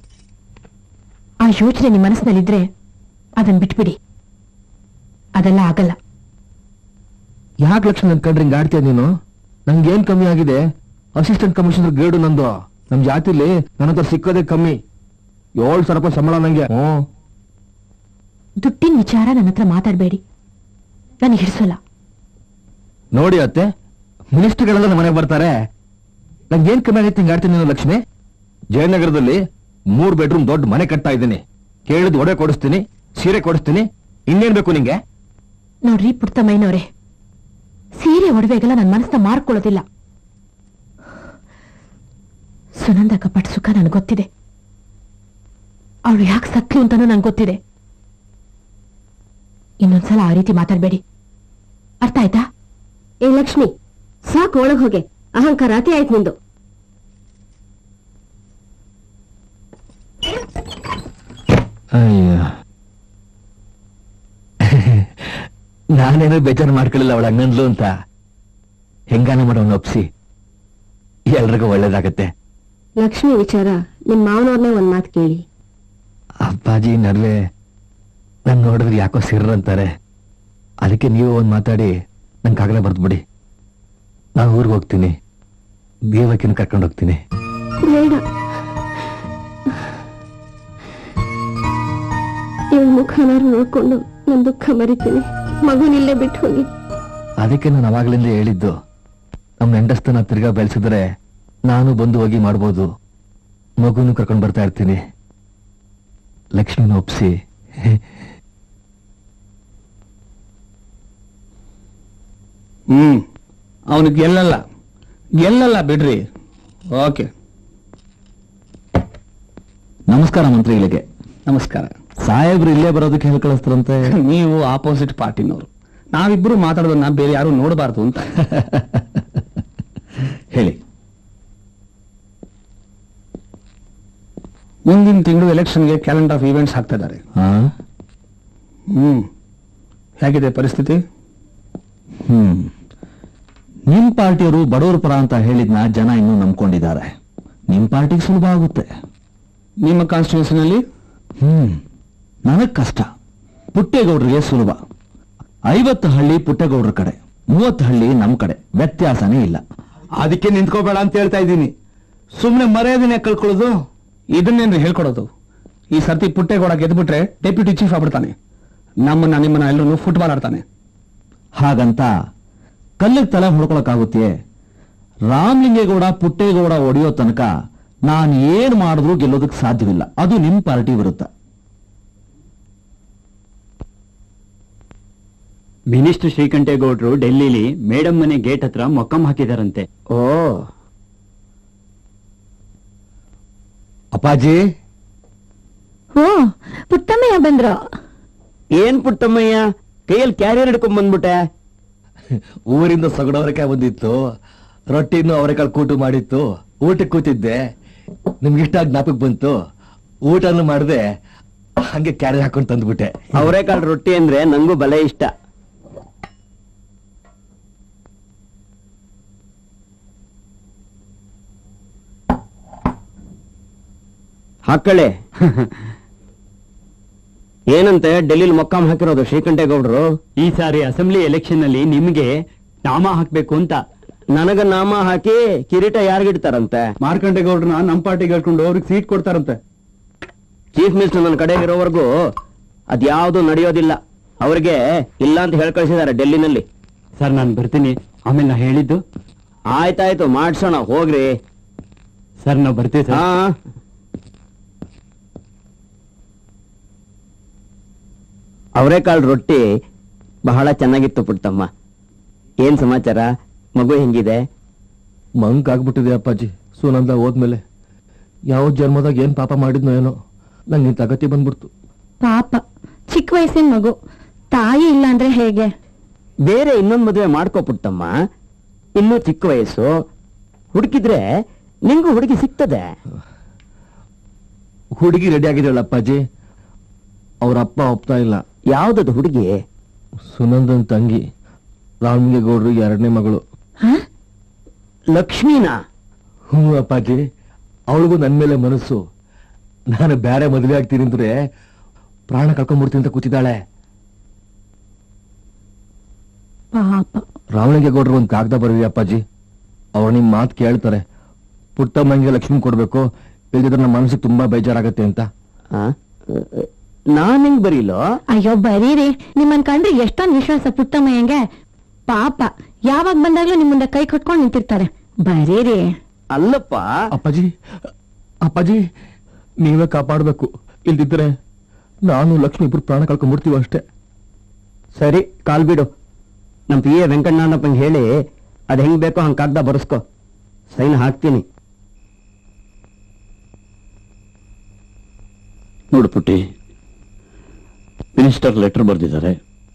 ಆ ಯೋಚನೆ ನಿಮ್ಮ ಮನಸ್ಸಿನಲ್ಲಿದ್ರೆ ಅದನ್ನ ಬಿಟ್ಬಿಡಿ. ಅದೆಲ್ಲ ಆಗಲ್ಲ. ಯಾಕೆ ಲಕ್ಷ್ಮಿ ನನ್ ಕಂಡ್ರೆ ಹಿಂಗ್ ಆಡ್ತೀಯ ನೀನು? ನಂಗೇನ್ ಕಮ್ಮಿ ಆಗಿದೆ? ಅಸಿಸ್ಟೆಂಟ್ ಕಮಿಷನರ್ ಗ್ರೇಡು ನಂದು. ನಮ್ ಜಾತಿಲಿ ನನ್ನ ಹತ್ರ ಸಿಕ್ಕೋದೇ ಕಮ್ಮಿ. ಏಳು ಸಾವಿರ ರೂಪಾಯಿ ಸಂಬಳ ನಂಗೆ. ಹ್ಮ್, ದುಡ್ಡಿನ ವಿಚಾರ ನನ್ನ ಹತ್ರ ಮಾತಾಡಬೇಡಿ, ನನಗೆ ಹಿಡಿಸಲ್ಲ. ನೋಡಿ ಅತ್ತೆ, ಮಿನಿಸ್ಟರ್ಗಳೆಲ್ಲ ನಮ್ಮ ಮನೆಗೆ ಬರ್ತಾರೆ. ನಂಗೇನ್ ಕಮ್ಮಿ ಆಗೈತೆ ಹಿಂಗ್ ಆಡ್ತೀನಿ ನೀನು ಲಕ್ಷ್ಮಿ? ಜಯನಗರದಲ್ಲಿ ಮೂರ್ ಬೆಡ್ರೂಮ್ ದೊಡ್ಡ ಮನೆ ಕಟ್ತಾ ಇದ್ದೀನಿ. ಕೇಳಿದ್ ಒಡೆ ಕೊಡಿಸ್ತೀನಿ, ಸೀರೆ ಕೊಡಿಸ್ತೀನಿ. ಇನ್ನೇನ್ ಬೇಕು ನಿಂಗೆ? ನೋಡ್ರಿ ಪುಟ್ಟಮ್ಮಯ್ಯನವ್ರೆ, ಸೀರೆ ಒಡವೆಗೆಲ್ಲ ನನ್ನ ಮನಸ್ಸನ್ನ ಮಾರ್ಕೊಳ್ಳೋದಿಲ್ಲ. ಸುನಂದ ಕಪಟ್ ಸುಖ ನನ್ಗೆ ಗೊತ್ತಿದೆ. ಅವಳು ಯಾಕೆ ಸತ್ಲು ಅಂತಾನೂ ನಂಗೆ ಗೊತ್ತಿದೆ. ಇನ್ನೊಂದ್ಸಲ ಆ ರೀತಿ ಮಾತಾಡ್ಬೇಡಿ, ಅರ್ಥ ಆಯ್ತಾ? ಏ ಲಕ್ಷ್ಮಿ, ಸಾಕು, ಒಳಗ್ ಹೋಗೆ. ಅಹಂಕಾರ ಅತಿ ಆಯ್ತು ನಿಂದು. ಅಯ್ಯ, ನಾನೇನೋ ಬೇಜಾರು ಮಾಡ್ಕೊಳ್ಳಿಲ್ಲ ಅವಳ ಹಂಗಂದ್ಲು ಅಂತ. ಹೆಂಗಾನ ಮಾಡೋನ್ ಒಪ್ಸಿ, ಎಲ್ರಿಗೂ ಒಳ್ಳೇದಾಗತ್ತೆ. ಲಕ್ಷ್ಮಿ ವಿಚಾರ ನಿಮ್ ಮಾವನವ್ರನ್ನೇ ಒಂದ್ ಮಾತು ಕೇಳಿ. ಅಪ್ಪಾಜಿ ನಡುವೆ ನನ್ ನೋಡಿದ್ರೆ ಯಾಕೋ ಸಿರ್ರಂತಾರೆ. ಅದಕ್ಕೆ ನೀವು ಒಂದ್ ಮಾತಾಡಿ ನನ್ ಕಾಗದ ಬರ್ದ್ಬಿಡಿ. ನಾನು ಊರಿಗೆ ಹೋಗ್ತೀನಿ, ದೇವಕಿನ ಕರ್ಕೊಂಡು ಹೋಗ್ತೀನಿ. ಬೇಡ, ಇವಳ ಮುಖನಾರು ನೋಡ್ಕೊಂಡು ನನ್ ದುಃಖ ಮರಿತೀನಿ. ಮಗುನಿಲ್ಲೇ ಬಿಟ್ಟು ಹೋಗಿ. ಅದಕ್ಕೆ ನಾನು ಅವಾಗ್ಲಿಂದ ಹೇಳಿದ್ದು, ನಮ್ ಹೆಂಡಸ್ತನ ತಿರ್ಗಾ ಬೆಳೆಸಿದ್ರೆ ನಾನು ಬಂದು ಹೋಗಿ ಮಾಡ್ಬೋದು, ಮಗುನು ಕರ್ಕೊಂಡು ಬರ್ತಾ ಇರ್ತೀನಿ. ಲಕ್ಷ್ಮಿನ ಒಪ್ಸಿ. ಹ್ಮ್ ಅವನಿಗೆ ಗೆಲ್ಲಲ್ಲ ಗೆಲ್ಲಲ್ಲ ಬಿಡ್ರಿ. ಓಕೆ. ನಮಸ್ಕಾರ ಮಂತ್ರಿಗಳಿಗೆ. ನಮಸ್ಕಾರ. ಸಾಹೇಬ್ರು ಇಲ್ಲೇ ಬರೋದಕ್ಕೆ ಹೇಳಿ ಕಳಿಸ್ತಾರಂತೆ. ನೀವು ಆಪೋಸಿಟ್ ಪಾರ್ಟಿನವರು, ನಾವಿಬ್ರು ಮಾತಾಡೋದನ್ನ ಬೇರೆ ಯಾರು ನೋಡಬಾರ್ದು ಅಂತ. ಹೇಳಿ. ಮುಂದಿನ ತಿಂಗಳು ಎಲೆಕ್ಷನ್ಗೆ ಕ್ಯಾಲೆಂಡರ್ ಆಫ್ ಈವೆಂಟ್ಸ್ ಹಾಕ್ತಾ ಇದ್ದಾರೆ. ಹ್ಮ್ ಹೇಗಿದೆ ಪರಿಸ್ಥಿತಿ? ಹ್ಮ್ ನಿಮ್ ಪಾರ್ಟಿಯವರು ಬಡವರ ಪರ ಅಂತ ಹೇಳಿದ್ನ ಜನ ಇನ್ನೂ ನಂಬ್ಕೊಂಡಿದ್ದಾರೆ. ನಿಮ್ ಪಾರ್ಟಿಗೆ ಸುಲಭ ಆಗುತ್ತೆ. ನಿಮ್ಮ ಕಾನ್ಸ್ಟಿಟ್ಯೂಷನಲ್ಲಿ ಹ್ಮ್ ನನಗ್ ಕಷ್ಟ, ಪುಟ್ಟೇಗೌಡರಿಗೆ ಸುಲಭ. ಐವತ್ತು ಹಳ್ಳಿ ಪುಟ್ಟೇಗೌಡ್ರ ಕಡೆ, ಮೂವತ್ತು ಹಳ್ಳಿ ನಮ್ ಕಡೆ, ವ್ಯತ್ಯಾಸನೇ ಇಲ್ಲ. ಅದಕ್ಕೆ ನಿಂತ್ಕೋಬೇಡ ಅಂತ ಹೇಳ್ತಾ ಇದ್ದೀನಿ. ಸುಮ್ನೆ ಮರ್ಯಾದನೆ ಕಳ್ಕೊಳ್ಳೋದು, ಇದನ್ನೇನ್ರಿ ಹೇಳ್ಕೊಡೋದು? ಈ ಸರ್ತಿ ಪುಟ್ಟೇಗೌಡ ಗೆದ್ಬಿಟ್ರೆ ಡೆಪ್ಯೂಟಿ ಚೀಫ್ ಆಗ್ಬಿಡ್ತಾನೆ. ನಮ್ಮನ್ನ ನಿಮ್ಮನ್ನ ಎಲ್ಲರೂ ಫುಟ್ಬಾಲ್ ಆಡ್ತಾನೆ. ಹಾಗಂತ ಕಲ್ಲಿಗೆ ತಲೆ ಹೊಡ್ಕೊಳಕ್ಕಾಗುತ್ತೆ? ರಾಮಲಿಂಗೇಗೌಡ ಪುಟ್ಟೇಗೌಡ ಹೊಡೆಯೋ ತನಕ ನಾನು ಏನ್ ಮಾಡಿದ್ರು ಗೆಲ್ಲೋದಕ್ಕೆ ಸಾಧ್ಯವಿಲ್ಲ. ಅದು ನಿಮ್ ಪಾರ್ಟಿ ವಿರುದ್ಧ. ಮಿನಿಸ್ಟರ್ ಶ್ರೀಕಂಠೇಗೌಡರು ಡೆಲ್ಲಿಲಿ ಮೇಡಮ್ ಮನೆ ಗೇಟ್ ಹತ್ರ ಮೊಕ್ಕಂ ಹಾಕಿದಾರಂತೆ. ಓ ಅಪ್ಪಾಜಿ. ಓ ಪುಟ್ಟಮ್ಮಯ್ಯ ಬಂದ್ರು. ಏನ್ ಪುಟ್ಟಮ್ಮಯ್ಯ, ಕೈಯಲ್ಲಿ ಕ್ಯಾರಿಯರ್ ಹಿಡ್ಕೊಂಡ್ ಬಂದ್ಬಿಟ್ಟೆ? ಊರಿಂದ ಸೊಗಡವರೆಕಾಯಿ ಬಂದಿತ್ತು, ರೊಟ್ಟಿನೂ ಅವರೆಕಾಳು ಕೂಟು ಮಾಡಿತ್ತು. ಊಟಕ್ಕೆ ಕೂತಿದ್ದೆ, ನಿಮ್ಗಿಷ್ಟ ಜ್ಞಾಪಕ ಬಂತು, ಊಟನು ಮಾಡಿದೆ, ಹಂಗೆ ಕ್ಯಾರಿ ಹಾಕೊಂಡು ತಂದ್ಬಿಟ್ಟೆ. ಅವರೆಕಾಳು ರೊಟ್ಟಿ ಅಂದ್ರೆ ನಂಗೂ ಬಲೆ ಇಷ್ಟ. ಹಾಕಳೆ. ಏನಂತೆ ಡೆಲ್ಲಿಲಿ ಮೊಕ್ಕಾಂ ಹಾಕಿರೋದು ಶ್ರೀಕಂಠೇಗೌಡರು? ಈ ಸಾರಿ ಅಸೆಂಬ್ಲಿ ಎಲೆಕ್ಷನ್ ನಲ್ಲಿ ನಿಮ್ಗೆ ನಾಮ ಹಾಕ್ಬೇಕು ಅಂತ. ನನಗ ನಾಮ ಹಾಕಿ ಕಿರೀಟ ಯಾರಿಗಿಡ್ತಾರಂತೆ? ಮಾರ್ಕಂಡೇಗೌಡ್ರನ್ನ ನಮ್ ಪಾರ್ಟಿಗೆ ಹೇಳ್ಕೊಂಡು ಅವ್ರಿಗೆ ಸೀಟ್ ಕೊಡ್ತಾರಂತೆ. ಚೀಫ್ ಮಿನಿಸ್ಟರ್ ನನ್ನ ಕಡೆ ಇರೋವರೆಗೂ ಅದ್ಯಾವುದು ನಡೆಯೋದಿಲ್ಲ. ಅವ್ರಿಗೆ ಇಲ್ಲ ಅಂತ ಹೇಳಿ ಕಳಿಸಿದ್ದಾರೆ ಡೆಲ್ಲಿನಲ್ಲಿ. ಸರ್ ನಾನು ಬರ್ತೀನಿ, ಆಮೇಲೆ ನಾ ಹೇಳಿದ್ದು. ಆಯ್ತಾಯ್ತು, ಮಾಡ್ಸೋಣ, ಹೋಗ್ರಿ. ಸರ್ ನಾವು ಬರ್ತೀವಿ ಸರ್. ಹಾ ಅವರೆಕಾಳು ರೊಟ್ಟಿ ಬಹಳ ಚೆನ್ನಾಗಿತ್ತು ಪುಟ್ಟಮ್ಮ. ಏನ್ ಸಮಾಚಾರ? ಮಗು ಹೆಂಗಿದೆ? ಮಂಕ್ ಆಗ್ಬಿಟ್ಟಿದೆ ಅಪ್ಪಾಜಿ. ಸುನಂದ ಹೋದ್ಮೇಲೆ ಯಾವ ಜನ್ಮದಾಗ ಏನ್ ಪಾಪ ಮಾಡಿದ್ನೋ ಏನೋ, ನಂಗೆ ಇಂಥ ಅಗತ್ಯ ಬಂದ್ಬಿಡ್ತು. ಪಾಪ, ಚಿಕ್ಕ ವಯಸ್ಸಿನ ಮಗು, ತಾಯಿ ಇಲ್ಲ ಅಂದ್ರೆ ಹೇಗೆ? ಬೇರೆ ಇನ್ನೊಂದ್ ಮದುವೆ ಮಾಡ್ಕೋ ಪುಟ್ಟಮ್ಮ. ಇನ್ನೂ ಚಿಕ್ಕ ವಯಸ್ಸು, ಹುಡುಕಿದ್ರೆ ನಿಂಗೂ ಹುಡುಗಿ ಸಿಗ್ತದೆ. ಹುಡುಗಿ ರೆಡಿ ಆಗಿದ್ದಾಳ ಅಪ್ಪಾಜಿ, ಅವ್ರ ಅಪ್ಪ ಒಪ್ತಾ ಇಲ್ಲ. ಯಾವ್ದದು ಹುಡುಗಿ? ಸುನಂದನ್ ತಂಗಿ, ರಾಮಲಿಂಗೇಗೌಡರು ಎರಡನೇ ಮಗಳು. ಲಕ್ಷ್ಮೀನಾ? ಹ್ಞೂ ಅಪ್ಪಾಜಿ, ಅವಳಿಗೂ ನನ್ ಮೇಲೆ ಮನಸ್ಸು. ನಾನು ಬೇರೆ ಮದುವೆ ಆಗ್ತೀನಿ ಅಂದ್ರೆ ಪ್ರಾಣ ಕಳ್ಕೊಂಡ್ಬಿಡ್ತೀನಿ ಅಂತ ಕೂತಿದ್ದಾಳೆ. ಪಾಪ. ರಾಮಲಿಂಗೇಗೌಡರು ಒಂದ್ ಕಾಗದ ಬರೀರಿ ಅಪ್ಪಾಜಿ, ಅವ್ರು ನಿಮ್ ಮಾತು ಕೇಳ್ತಾರೆ. ಪುಟ್ಟಮ್ಮಂಗೆ ಲಕ್ಷ್ಮಿ ಕೊಡ್ಬೇಕು, ಇಲ್ದಿದ್ರೆ ನಮ್ಮ ಮನಸ್ಸಿಗೆ ತುಂಬಾ ಬೇಜಾರಾಗತ್ತೆ ಅಂತ. ನಾನ್ ಹೆಂಗ್ ಬರೀಲೋ? ಅಯ್ಯೋ ಬರೀರಿ, ನಿಮ್ಮನ್ ಕಂಡ್ರೆ ಎಷ್ಟೊಂದು ವಿಶ್ವಾಸ ಪುಟ್ಟಮ್ಮಯ್ಯಂಗೆ. ಪಾಪ, ಯಾವಾಗ ಬಂದಾಗ್ಲೂ ನಿಮ್ ಮುಂದೆ ಕೈ ಕಟ್ಕೊಂಡು ನಿಂತಿರ್ತಾರೆ. ಬರೀರಿ. ಅಲ್ಲಪ್ಪ ಅಪ್ಪಾಜಿ, ಅಪ್ಪಾಜಿ ನೀವೇ ಕಾಪಾಡ್ಬೇಕು, ಇಲ್ದಿದ್ರೆ ನಾನು ಲಕ್ಷ್ಮಿ ಇಬ್ರು ಪ್ರಾಣ ಕಳ್ಕೊಂಡ್ಬಿಡ್ತೀವಿ ಅಷ್ಟೇ. ಸರಿ, ಕಾಲ್ ಬಿಡು. ನಮ್ ಪಿ ಎ ವೆಂಕಣ್ಣನಪ್ಪಂಗೆ ಹೇಳಿ ಅದ್ ಹೆಂಗ್ ಬೇಕೋ ಹಂಗ್ ಕಾಗ್ದ ಬರ್ಸ್ಕೊ, ಸೈನ್ ಹಾಕ್ತೀನಿ. ನೋಡು ಪುಟ್ಟಿ, ಮಿನಿಸ್ಟರ್ ಲೆಟರ್ ಬರೆದಿದ್ದಾರೆ.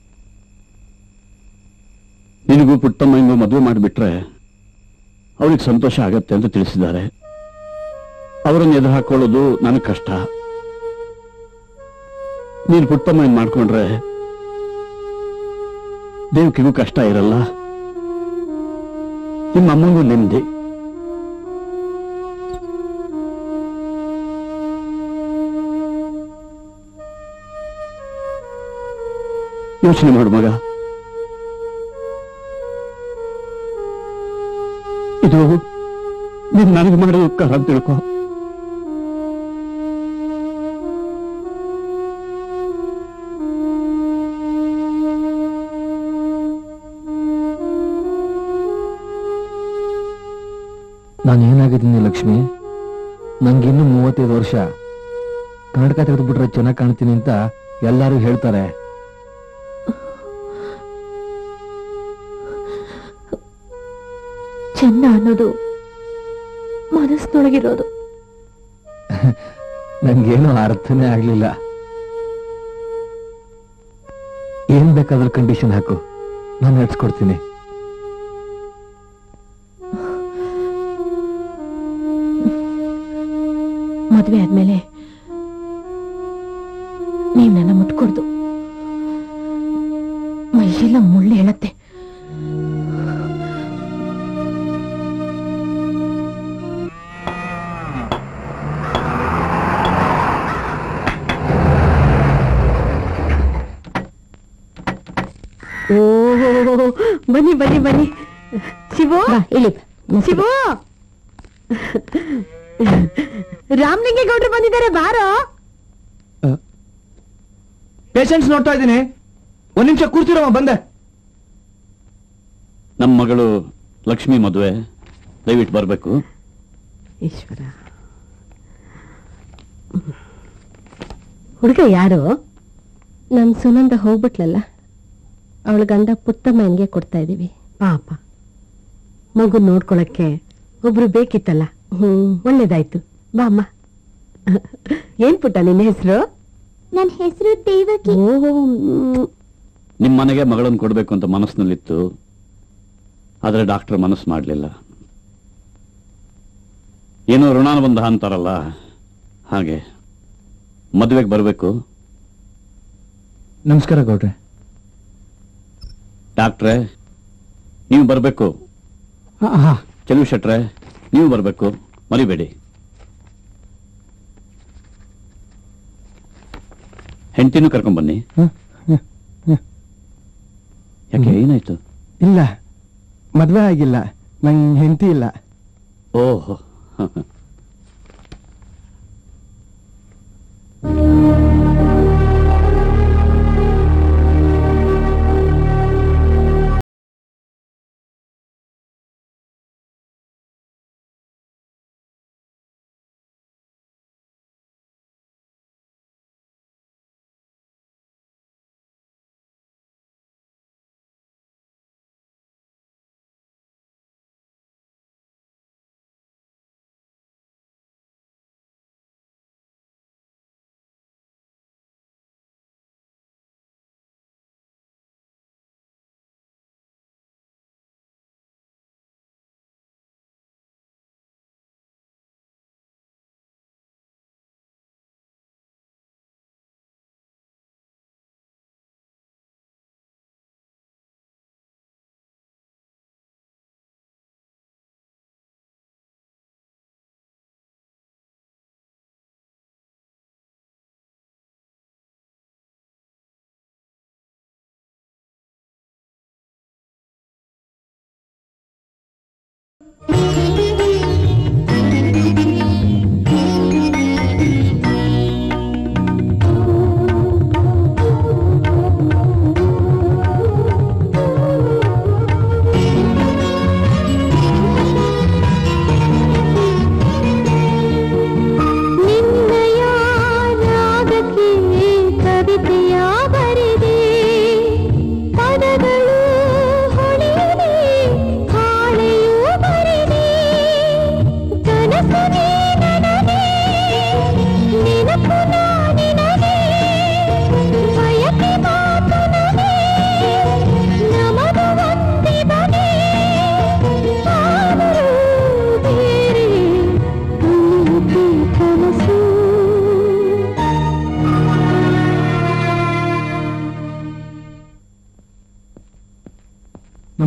ನಿನಗೂ ಪುಟ್ಟಮ್ಮನಿಗೂ ಮದುವೆ ಮಾಡಿಬಿಟ್ರೆ ಅವಳಿಗೆ ಸಂತೋಷ ಆಗತ್ತೆ ಅಂತ ತಿಳಿಸಿದ್ದಾರೆ. ಅವರನ್ನು ಎದುರು ಹಾಕೊಳ್ಳೋದು ನನಗೆ ಕಷ್ಟ. ನೀನು ಪುಟ್ಟಮ್ಮನ ಮಾಡ್ಕೊಂಡ್ರೆ ದೇವಕಿಗೂ ಕಷ್ಟ ಇರಲ್ಲ, ನಿಮ್ಮ ಅಮ್ಮಂಗೂ ನೆಮ್ಮದಿ. ಯೋಚನೆ ಮಾಡು ಮಗ, ಇದು ನೀನು ನನಗೆ ಮಾಡಿದ ಉಪಕಾರ ಅಂತ ತಿಳ್ಕೊ. ನಾನು ಏನಾಗಿದ್ದೀನಿ ಲಕ್ಷ್ಮಿ? ನನ್ಗಿನ್ನು ಮೂವತ್ತೈದು ವರ್ಷ. ಕನ್ನಡಕ ತೆಗೆದುಬಿಟ್ರೆ ಚೆನ್ನಾಗಿ ಕಾಣ್ತೀನಿ ಅಂತ ಎಲ್ಲರೂ ಹೇಳ್ತಾರೆ. ಚೆನ್ನ ಅನ್ನೋದು ಮನಸ್ಸಿನೊಳಗಿರೋದು. ನನ್ಗೇನು ಅರ್ಥನೇ ಆಗ್ಲಿಲ್ಲ. ಏನ್ ಬೇಕಾದ್ರೂ ಕಂಡೀಷನ್ ಹಾಕು, ನಾನು ನಡ್ಸ್ಕೊಡ್ತೀನಿ. ಮದುವೆ ಆದ್ಮೇಲೆ ನೀವ್ ನನ್ನ ಮುಟ್ಕೊಡ್ದು, ಮೈಯೆಲ್ಲ ಮುಳ್ಳು ಹೇಳತ್ತೆ. ಓ ಬನ್ನಿ ಬನ್ನಿ ಬನ್ನಿ. ಶಿವು ಇಳಿ. ಶಿವು, ರಾಮಲಿಂಗೇಗೌಡರು ಬಂದಿದ್ದಾರೆ, ಬಾರೋ. ಪೇಷಂಟ್ಸ್ ನೋಡ್ತಾ ಇದ್ದೀನಿ, ಒಂದ್ ನಿಮಿಷ ಕೂರ್ತಿರಮ್ಮ, ಬಂದೆ. ನಮ್ಮ ಮಗಳು ಲಕ್ಷ್ಮಿ ಮದುವೆ, ದಯವಿಟ್ಟು ಬರಬೇಕು. ಈಶ್ವರ, ಹುಡುಗ ಯಾರು? ನಮ್ ಸುನಂದ ಹೋಗ್ಬಿಟ್ಲಲ್ಲ, ಅವಳ ಗಂಡ ಪುಟ್ಟಮ್ಮನಿಗೆ ಕೊಡ್ತಾ ಇದೀವಿ. ಪಾಪ, ಮಗು ನೋಡ್ಕೊಳಕ್ಕೆ ಒಬ್ರು ಬೇಕಿತ್ತಲ್ಲ. ಹ್ಮ್, ಒಳ್ಳೇದಾಯ್ತು. ಬಾ ಅಮ್ಮ. ಏನ್ ಪುಟ್ಟ ನಿನ್ನ ಹೆಸರು? ನನ್ನ ಹೆಸರು ದೇವಕಿ. ನಿಮ್ಮ ಮನೆಗೆ ಮಗಳನ್ನು ಕೊಡ್ಬೇಕು ಅಂತ ಮನಸ್ಸಿನಲ್ಲಿತ್ತು, ಆದ್ರೆ ಡಾಕ್ಟರ್ ಮನಸ್ಸು ಮಾಡಲಿಲ್ಲ. ಏನೋ ಋಣಾನುಬಂಧ ಅಂತಾರಲ್ಲ ಹಾಗೆ. ಮದುವೆಗೆ ಬರಬೇಕು. ನಮಸ್ಕಾರ ಗೌಡ್ರೆ. ಡಾಕ್ಟ್ರೆ ನೀವು ಬರಬೇಕು. ಚೆಲುವು ಶೆಟ್ರೆ ನೀವು ಬರಬೇಕು, ಮರಿಬೇಡಿ. ಹೆಂಡತಿನೂ ಕರ್ಕೊಂಡ್ ಬನ್ನಿ. ಯಾಕೆ, ಏನಾಯ್ತು? ಇಲ್ಲ, ಮದ್ವೆ ಆಗಿಲ್ಲ, ನಂಗೆ ಹೆಂಡತಿ ಇಲ್ಲ. ಓಹೋ, ಪದಗಳು ಹೊಳೆಯಲಿ, ಹಾಳೆಯೂ ಬರೆದೆ.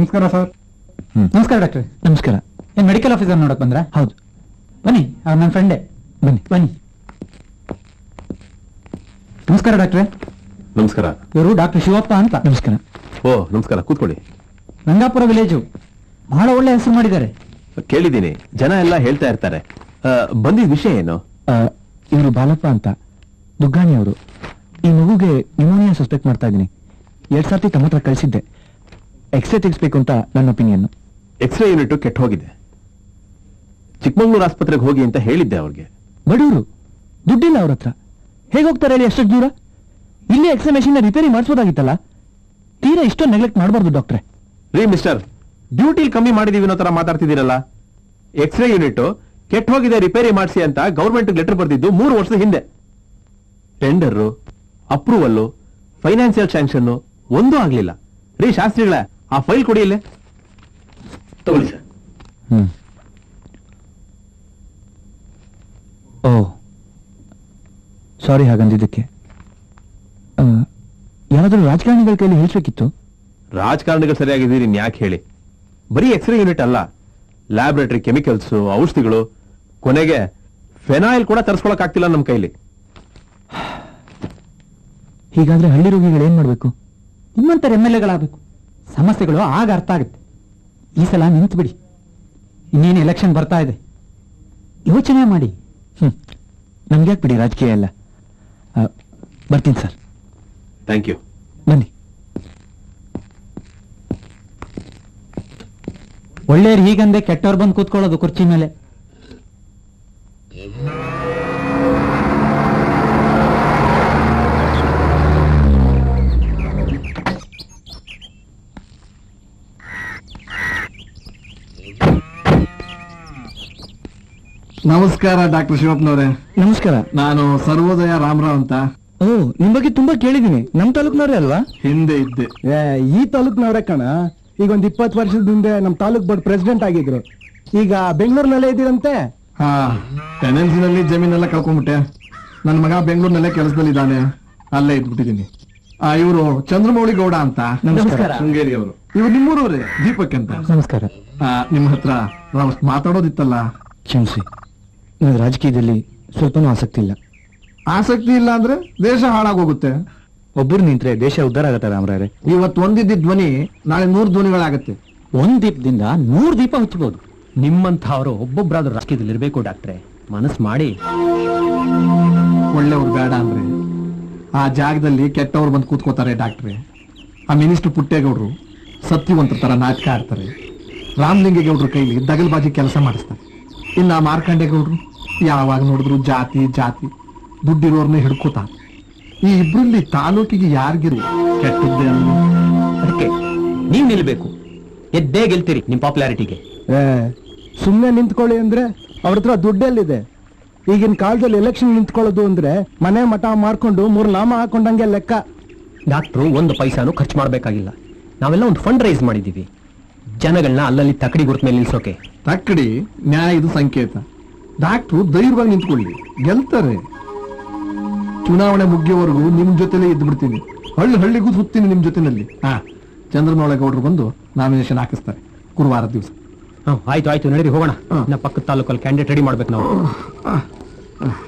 ನಮಸ್ಕಾರ ಸರ್. ನಮಸ್ಕಾರ ಡಾಕ್ಟ್ರೆ. ನಮಸ್ಕಾರ. ಏನ್ ಮೆಡಿಕಲ್ ಆಫೀಸರ್ ನೋಡಕ್ ಬಂದ್ರ? ಹೌದು. ಬನ್ನಿ, ಅವ್ರು ನನ್ನ ಫ್ರೆಂಡೇ. ಬನ್ನಿ ಬನ್ನಿ. ನಮಸ್ಕಾರ ಡಾಕ್ಟ್ರೆ. ನಮಸ್ಕಾರ. ಇವರು ಡಾಕ್ಟರ್ ಶಿವಪ್ಪ ಅಂತ. ನಮಸ್ಕಾರ. ಓ ನಮಸ್ಕಾರ, ಕೂತ್ಕೊಳ್ಳಿ. ರಂಗಾಪುರ ವಿಲೇಜು, ಬಹಳ ಒಳ್ಳೆ ಹೆಸರು ಮಾಡಿದ್ದಾರೆ. ಕೇಳಿದ್ದೀನಿ, ಜನ ಎಲ್ಲ ಹೇಳ್ತಾ ಇರ್ತಾರೆ. ಬಂದಿದ್ದ ವಿಷಯ ಏನು? ಇವರು ಬಾಲಪ್ಪ ಅಂತ, ದುಗ್ಗಾಣಿ ಅವರು. ಈ ಮಗುಗೆ ನ್ಯೂಮೋನಿಯಾ ಸಸ್ಪೆಕ್ಟ್ ಮಾಡ್ತಾ ಇದ್ದೀನಿ. ಎರಡ್ ಸರ್ತಿ ತಮ್ಮ ಹತ್ರ ಕಳಿಸಿದ್ದೆ. ಎಕ್ಸ್ರೇ ತೆಗಿಸ್ಬೇಕು ಅಂತ ನನ್ನ ಒಪಿನಿಯನ್. ಎಕ್ಸ್ರೇ ಯೂನಿಟ್ ಕೆಟ್ಟ ಹೋಗಿದೆ. ಚಿಕ್ಕಮಂಗ್ಳೂರು ಆಸ್ಪತ್ರೆಗೆ ಹೋಗಿ ಅಂತ ಹೇಳಿದ್ದೆ ಅವ್ರಿಗೆ. ಬಡವರು, ದುಡ್ಡಿಲ್ಲ ಅವ್ರ ಹತ್ರ. ಹೇಗೆ ಹೋಗ್ತಾರೆ ಹೇಳಿ ಅಷ್ಟು ದೂರ? ಇಲ್ಲಿ ಎಕ್ಸ್ರೇ ಮೆಷಿನ್ ರಿಪೇರಿ ಮಾಡಿಸೋದಾಗಿತ್ತಲ್ಲ. ತೀರಾ ಇಷ್ಟೊಂದು ನೆಗ್ಲೆಕ್ಟ್ ಮಾಡಬಾರ್ದು ಡಾಕ್ಟ್ರೆ. ರೀ ಮಿಸ್ಟರ್, ಡ್ಯೂಟಿಲಿ ಕಮ್ಮಿ ಮಾಡಿದೀವಿ ಅನ್ನೋ ತರ ಮಾತಾಡ್ತಿದ್ದೀರಲ್ಲ. ಎಕ್ಸ್ರೇ ಯೂನಿಟ್ ಕೆಟ್ಟ ಹೋಗಿದೆ, ರಿಪೇರಿ ಮಾಡಿಸಿ ಅಂತ ಗೌರ್ಮೆಂಟ್ ಲೆಟರ್ ಬರ್ತಿದ್ದು ಮೂರು ವರ್ಷದ ಹಿಂದೆ. ಟೆಂಡರ್, ಅಪ್ರೂವಲ್, ಫೈನಾನ್ಸಿಯಲ್ ಸ್ಯಾಂಕ್ಷನ್ ಒಂದೂ ಆಗ್ಲಿಲ್ಲ. ರೀ ಶಾಸ್ತ್ರಿಗಳ, ಆ ಫೈಲ್ ಕೊಡಿ ಇಲ್ಲೇ. ತಗೊಳ್ಳಿ ಸರ್. ಹ್ಮ್. ಓ ಸಾರಿ ಹಾಗಂದಿದ್ದಕ್ಕೆ. ಯಾರಾದ್ರೂ ರಾಜಕಾರಣಿಗಳ ಕೈಲಿ ಹೇಳ್ಬೇಕಿತ್ತು. ರಾಜಕಾರಣಿಗಳು ಸರಿಯಾಗಿದ್ದೀರಿ, ಯಾಕೆ ಹೇಳಿ. ಬರೀ ಎಕ್ಸ್ರೇ ಯೂನಿಟ್ ಅಲ್ಲ, ಲ್ಯಾಬೊರೇಟರಿ ಕೆಮಿಕಲ್ಸ್, ಔಷಧಿಗಳು, ಕೊನೆಗೆ ಫೆನಾಯಿಲ್ ಕೂಡ ತರಿಸ್ಕೊಳಕ್ ಆಗ್ತಿಲ್ಲ ನಮ್ಮ ಕೈಲಿ. ಹೀಗಾದ್ರೆ ಹಳ್ಳಿ ರೋಗಿಗಳು ಏನ್ ಮಾಡ್ಬೇಕು? ನಿಮ್ಮಂತರ ಎಮ್ ಎಲ್ ಎಗಳಾಗಬೇಕು. ಸಮಸ್ಯೆಗಳು ಆಗ ಅರ್ಥ ಆಗುತ್ತೆ. ಈ ಸಲ ನಿಂತು ಬಿಡಿ, ಇನ್ನೇನು ಎಲೆಕ್ಷನ್ ಬರ್ತಾ ಇದೆ, ಯೋಚನೆ ಮಾಡಿ. ಹ್ಮ್ ನಮ್ಗ್ಯಾಕೆ ಬಿಡಿ ರಾಜಕೀಯ ಎಲ್ಲ. ಬರ್ತೀನಿ ಸರ್. Thank you. ಬನ್ನಿ. ಒಳ್ಳೆಯವ್ರು ಹೀಗಂದೆ ಕೆಟ್ಟವ್ರು ಬಂದು ಕೂತ್ಕೊಳ್ಳೋದು ಕುರ್ಚಿ ಮೇಲೆ. ನಮಸ್ಕಾರ ಡಾಕ್ಟರ್ ಶಿವಪ್ಪನವ್ರೆ. ನಮಸ್ಕಾರ. ನಾನು ಸರ್ವೋದಯ ರಾಮರಾವ್ ಅಂತ. ಓ ನಿಮ್ ಬಗ್ಗೆ ತುಂಬಾ ಕೇಳಿದೀನಿ. ನಮ್ ತಾಲೂಕ್ನವ್ರೆ ಅಲ್ವಾ? ಹಿಂದೆ ಇದ್ದೆ. ಈ ತಾಲೂಕ್ನವ್ರೆ ಕಣ. ಈಗ ಒಂದ್ ಇಪ್ಪತ್ತು ವರ್ಷದ ಹಿಂದೆ ನಮ್ ತಾಲೂಕ್ ಬೋರ್ಡ್ ಪ್ರೆಸಿಡೆಂಟ್ ಆಗಿದ್ರು. ಈಗ ಬೆಂಗಳೂರಿನಲ್ಲೇ ಇದ್ದೀರಂತೆ. ಹಾ, ಟೆನೆನ್ಸಿನಲ್ಲಿ ಜಮೀನೆಲ್ಲ ಕಳ್ಕೊಂಡ್ಬಿಟ್ಟೆ. ನನ್ನ ಮಗ ಬೆಂಗಳೂರಿನಲ್ಲೇ ಕೆಲಸದಲ್ಲಿ ಇದ್ದಾನೆ, ಅಲ್ಲೇ ಇದ್ಬಿಟ್ಟಿದ್ದೀನಿ. ಆ ಇವರು ಚಂದ್ರಮೌಳಿ ಗೌಡ ಅಂತ, ನಮಸ್ಕಾರ. ಶೃಂಗೇರಿ ಅವರು. ಇವ್ರು ನಿಮ್ಮೂರವ್ರೆ, ದೀಪಕ್ ಅಂತ. ನಮಸ್ಕಾರ. ನಿಮ್ಮ ಹತ್ರ ನಾವು ಮಾತಾಡೋದಿತ್ತಲ್ಲ. ಕ್ಷಮಿಸಿ, ನನಗೆ ರಾಜಕೀಯದಲ್ಲಿ ಸ್ವಲ್ಪನೂ ಆಸಕ್ತಿ ಇಲ್ಲ. ಆಸಕ್ತಿ ಇಲ್ಲ ಅಂದ್ರೆ ದೇಶ ಹಾಳಾಗೋಗುತ್ತೆ. ಒಬ್ಬರು ನಿಂತ್ರೆ ದೇಶ ಉದ್ಧಾರ ಆಗತ್ತೆ ರಾಮರಾಯರೇ. ಇವತ್ತು ಒಂದಿದ್ದ ಧ್ವನಿ ನಾಳೆ ನೂರು ಧ್ವನಿಗಳಾಗತ್ತೆ. ಒಂದ್ ದೀಪದಿಂದ ನೂರು ದೀಪ ಹಚ್ಚಬಹುದು. ನಿಮ್ಮಂಥವ್ರು ಒಬ್ಬೊಬ್ಬರಾದ್ರೂ ರಾಜಕೀಯದಲ್ಲಿ ಇರಬೇಕು ಡಾಕ್ಟ್ರೆ. ಮನಸ್ಸು ಮಾಡಿ. ಒಳ್ಳೆಯವ್ರು ಬೇಡ ಅಂದ್ರೆ ಆ ಜಾಗದಲ್ಲಿ ಕೆಟ್ಟವ್ರು ಬಂದು ಕೂತ್ಕೋತಾರೆ ಡಾಕ್ಟ್ರೆ. ಆ ಮಿನಿಸ್ಟರ್ ಪುಟ್ಟೇಗೌಡರು ಸತ್ಯವಂತರ ತರ ನಾಟಕ ಆಡ್ತಾರೆ. ರಾಮಲಿಂಗೇಗೌಡ್ರ ಕೈಲಿ ದಗಲ್ಬಾಜಿ ಕೆಲಸ ಮಾಡಿಸ್ತಾರೆ. ಇನ್ನು ಆ ಮಾರ್ಕಂಡೇಗೌಡರು ಯಾವಾಗ ನೋಡಿದ್ರು ಜಾತಿ ಜಾತಿ ದುಡ್ಡಿರೋರ್ನೇ ಹಿಡ್ಕೋತಾರೆ. ಈ ಇಬ್ರಲ್ಲಿ ತಾಲೂಕಿಗೆ ಯಾರಿಗಿರು ಕೆಟ್ಟದ್ದೇ ಅಲ್ಲ. ಅದಕ್ಕೆ ನೀವ್ ನಿಲ್ಬೇಕು. ಎದ್ದೇ ಗೆಲ್ತೀರಿ ನಿಮ್ ಪಾಪ್ಯುಲಾರಿಟಿಗೆ. ಸುಮ್ನೆ ನಿಂತ್ಕೊಳ್ಳಿ ಅಂದ್ರೆ ಅವ್ರ ಹತ್ರ ದುಡ್ಡೆಲ್ಲಿದೆ? ಈಗಿನ ಕಾಲದಲ್ಲಿ ಎಲೆಕ್ಷನ್ ನಿಂತ್ಕೊಳ್ಳೋದು ಅಂದ್ರೆ ಮನೆ ಮಠ ಮಾರ್ಕೊಂಡು ಮೂರ್ ನಾಮ ಹಾಕೊಂಡಂಗೆ ಲೆಕ್ಕ. ಡಾಕ್ಟ್ರು ಒಂದು ಪೈಸಾನು ಖರ್ಚು ಮಾಡ್ಬೇಕಾಗಿಲ್ಲ. ನಾವೆಲ್ಲ ಒಂದು ಫಂಡ್ ರೈಸ್ ಮಾಡಿದೀವಿ, ಜನಗಳನ್ನ ಅಲ್ಲಲ್ಲಿ ತಕಡಿ ಗುರುತ ಮೇಲೆ ನಿಲ್ಸೋಕೆ. ತಕ್ಕಡಿ ನ್ಯಾಯದ ಸಂಕೇತ. ಡಾಕ್ಟ್ರು ಧೈರ್ಯವಾಗಿ ನಿಂತ್ಕೊಳ್ಳಿ, ಗೆಲ್ತಾರೆ. ಚುನಾವಣೆ ಮುಗಿಯೋವರೆಗೂ ನಿಮ್ ಜೊತೆಲೇ ಇದ್ದು ಬಿಡ್ತೀನಿ. ಹಳ್ಳಿ ಹಳ್ಳಿಗೂ ಸುತ್ತೀನಿ ನಿಮ್ ಜೊತೆನಲ್ಲಿ. ಹಾ, ಚಂದ್ರಮೌಳೇಗೌಡರು ಬಂದು ನಾಮಿನೇಷನ್ ಹಾಕಿಸ್ತಾರೆ ಗುರುವಾರ ದಿವಸ. ಆಯ್ತು ಆಯ್ತು, ನಡೀರಿ ಹೋಗೋಣ. ನಾ ಪಕ್ಕದ ತಾಲೂಕಲ್ಲಿ ಕ್ಯಾಂಡಿಡೇಟ್ ರೆಡಿ ಮಾಡ್ಬೇಕು ನಾವು.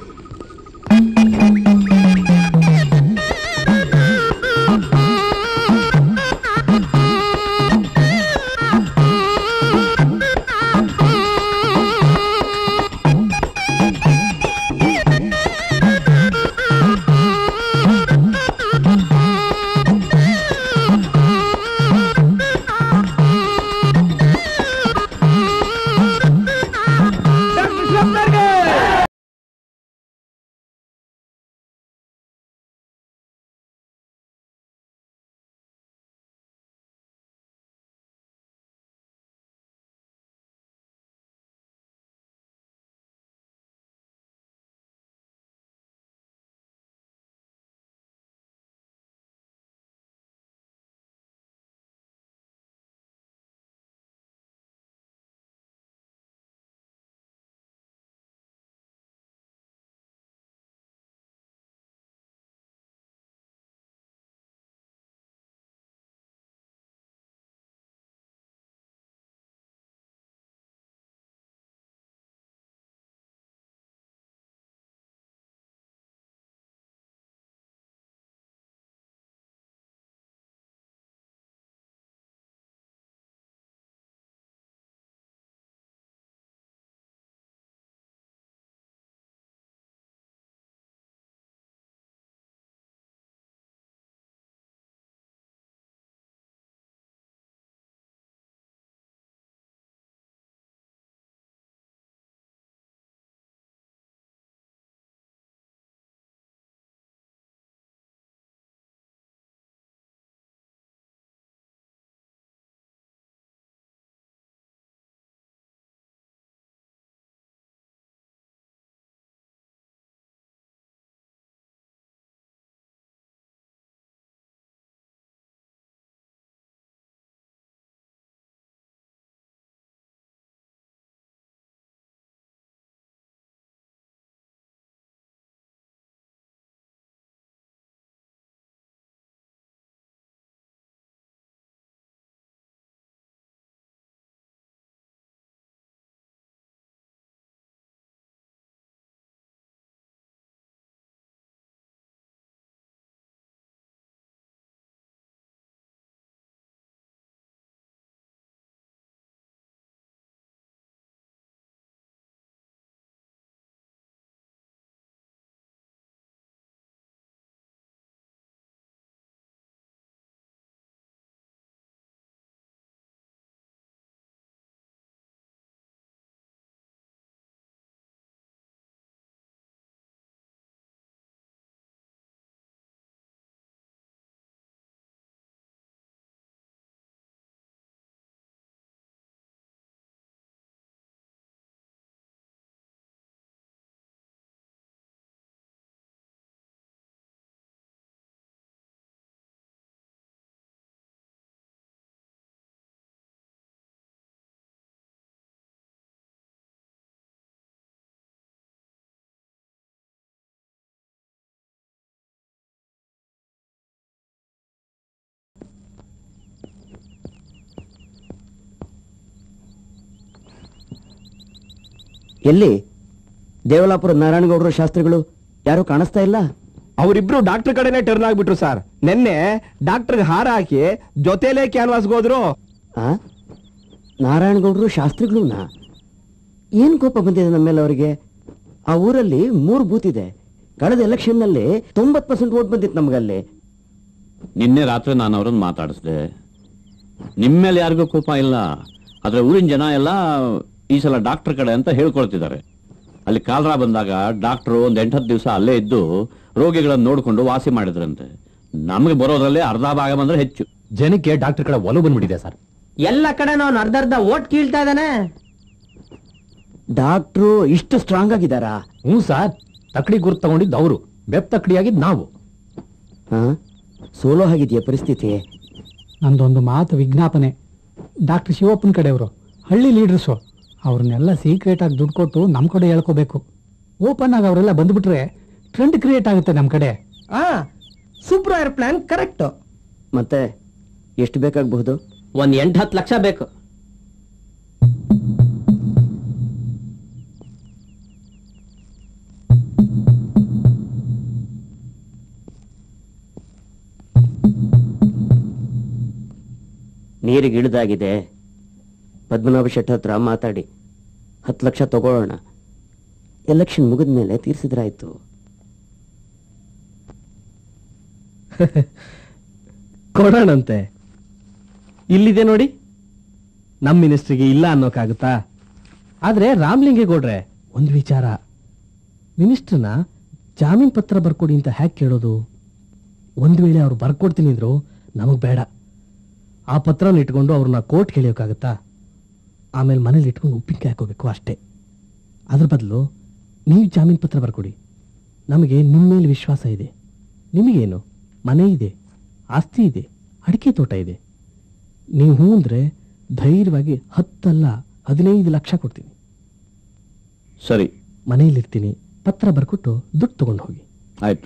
ಎಲ್ಲಿ? ದೇವಲಾಪುರ ನಾರಾಯಣಗೌಡರು ಶಾಸ್ತ್ರಿಗಳು ಯಾರು ಕಾಣಿಸ್ತಾ ಇಲ್ಲ. ಅವರಿಬ್ರು ಡಾಕ್ಟರ್ ಕಡೆನೆ ಟರ್ನ್ ಆಗ್ಬಿಟ್ರು ಸರ್. ನಿನ್ನೆ ಡಾಕ್ಟರ್ಗೆ ಹಾರ ಹಾಕಿ ಜೊತೆಲೇ ಕ್ಯಾನ್ವಾಸ್ಗೆ ಹೋದ್ರು. ಆ ನಾರಾಯಣಗೌಡರು ಶಾಸ್ತ್ರಿಗಳೂನಾ? ಏನ್ ಕೋಪ ಬಂದಿದೆ ನಮ್ಮ ಮೇಲೆ ಅವರಿಗೆ? ಆ ಊರಲ್ಲಿ ಮೂರು ಬೂತ್ ಇದೆ. ಕಳೆದ ಎಲೆಕ್ಷನ್ ನಲ್ಲಿ ತೊಂಬತ್ ಪರ್ಸೆಂಟ್ ವೋಟ್ ಬಂದಿತ್ತು ನಮ್ಗಲ್ಲಿ. ನಿನ್ನೆ ರಾತ್ರಿ ನಾನು ಅವ್ರನ್ನ ಮಾತಾಡಿಸ್ದೆ. ನಿಮ್ಮೇಲೆ ಯಾರಿಗೂ ಕೋಪ ಇಲ್ಲ, ಆದ್ರೆ ಊರಿನ ಜನ ಎಲ್ಲ ಈ ಸಲ ಡಾಕ್ಟರ್ ಕಡೆ ಅಂತ ಹೇಳ್ಕೊಳ್ತಿದ್ದಾರೆ. ಅಲ್ಲಿ ಕಾಲರಾ ಬಂದಾಗ ಡಾಕ್ಟರ್ ಒಂದ್ ಎಂಟತ್ತು ದಿವಸ ಅಲ್ಲೇ ಇದ್ದು ರೋಗಿಗಳನ್ನ ನೋಡ್ಕೊಂಡು ವಾಸಿ ಮಾಡಿದ್ರಂತೆ. ನಮಗೆ ಬರೋದ್ರಲ್ಲೇ ಅರ್ಧ ಭಾಗ ಬಂದ್ರೆ ಹೆಚ್ಚು. ಜನಕ್ಕೆ ಡಾಕ್ಟರ್ ಕಡೆ ಒಲವು ಬಂದ್ಬಿಟ್ಟಿದೆ ಸರ್. ಎಲ್ಲ ಕಡೆ ನಾವು ಅರ್ಧ ಅರ್ಧ ಓಟ್ ಕೀಳ್ತಾ ಇದ್ದಾನೆ. ಡಾಕ್ಟ್ರು ಇಷ್ಟು ಸ್ಟ್ರಾಂಗ್ ಆಗಿದಾರಾ? ಹ್ಞೂ ಸರ್. ತಕಡಿ ಗುರ್ತು ತಗೊಂಡಿದ್ದು ಅವರು, ಬೆಪ್ ತಕಡಿ ಆಗಿದ್ ನಾವು. ಹಾ ಸೋಲೋ ಆಗಿದೆಯಾ ಪರಿಸ್ಥಿತಿ? ನಂದೊಂದು ಮಾತು ವಿಜ್ಞಾಪನೆ. ಡಾಕ್ಟರ್ ಶಿವಪ್ಪನ ಕಡೆಯವರು ಹಳ್ಳಿ ಲೀಡರ್ಸು ಅವ್ರನ್ನೆಲ್ಲ ಸೀಕ್ರೆಟ್ ಆಗಿ ದುಡ್ಡು ಕೊಟ್ಟು ನಮ್ಮ ಕಡೆ ಹೇಳ್ಕೋಬೇಕು. ಓಪನ್ ಆಗಿ ಅವರೆಲ್ಲ ಬಂದ್ಬಿಟ್ರೆ ಟ್ರೆಂಡ್ ಕ್ರಿಯೇಟ್ ಆಗುತ್ತೆ ನಮ್ಮ ಕಡೆ. ಆ ಸೂಪರ್ ಪ್ಲಾನ್ ಕರೆಕ್ಟ್. ಮತ್ತೆ ಎಷ್ಟು ಬೇಕಾಗಬಹುದು? ಒಂದ್ ಎಂಟು ಹತ್ತು ಲಕ್ಷ ಬೇಕು. ನೀರಿಗೆ ಇಳಿದಾಗಿದೆ. ಪದ್ಮನಾಭ ಶೆಟ್ಟಿ ಹತ್ರ ಮಾತಾಡಿ ಹತ್ತು ಲಕ್ಷ ತಗೊಳ್ಳೋಣ. ಎಲೆಕ್ಷನ್ ಮುಗಿದ ಮೇಲೆ ತೀರ್ಸಿದ್ರಾಯ್ತು. ಕೊಡೋಣಂತೆ. ಇಲ್ಲಿದೆ ನೋಡಿ. ನಮ್ಮ ಮಿನಿಸ್ಟ್ರಿಗೆ ಇಲ್ಲ ಅನ್ನೋಕ್ಕಾಗುತ್ತಾ? ಆದ್ರೆ ರಾಮಲಿಂಗೇಗೌಡ್ರೆ ಒಂದು ವಿಚಾರ, ಮಿನಿಸ್ಟ್ರನ್ನ ಜಾಮೀನ್ ಪತ್ರ ಬರ್ಕೊಡಿ ಅಂತ ಹ್ಯಾಕ್ ಕೇಳೋದು? ಒಂದ್ ವೇಳೆ ಅವ್ರು ಬರ್ಕೊಡ್ತೀನಿ ಅಂದ್ರು ನಮಗ್ ಬೇಡ. ಆ ಪತ್ರನ ಇಟ್ಕೊಂಡು ಅವ್ರನ್ನ ಕೋರ್ಟ್ ಕೇಳಿಯೋಕ್ಕಾಗತ್ತಾ? ಆಮೇಲೆ ಮನೇಲಿ ಇಟ್ಕೊಂಡು ಉಪ್ಪಿನಕಾಯಿ ಹಾಕೋಬೇಕು ಅಷ್ಟೇ. ಅದ್ರ ಬದಲು ನೀವು ಜಾಮೀನ್ ಪತ್ರ ಬರ್ಕೊಡಿ. ನಮಗೆ ನಿಮ್ಮ ಮೇಲೆ ವಿಶ್ವಾಸ ಇದೆ. ನಿಮಗೇನು, ಮನೆ ಇದೆ, ಆಸ್ತಿ ಇದೆ, ಅಡಿಕೆ ತೋಟ ಇದೆ. ನೀವು ಹೂ ಅಂದ್ರೆ ಧೈರ್ಯವಾಗಿ ಹತ್ತಲ್ಲ ಹದಿನೈದು ಲಕ್ಷ ಕೊಡ್ತೀನಿ. ಸರಿ, ಮನೆಯಲ್ಲಿರ್ತೀನಿ. ಪತ್ರ ಬರ್ಕೊಟ್ಟು ದುಡ್ಡು ತಗೊಂಡು ಹೋಗಿ. ಆಯ್ತು.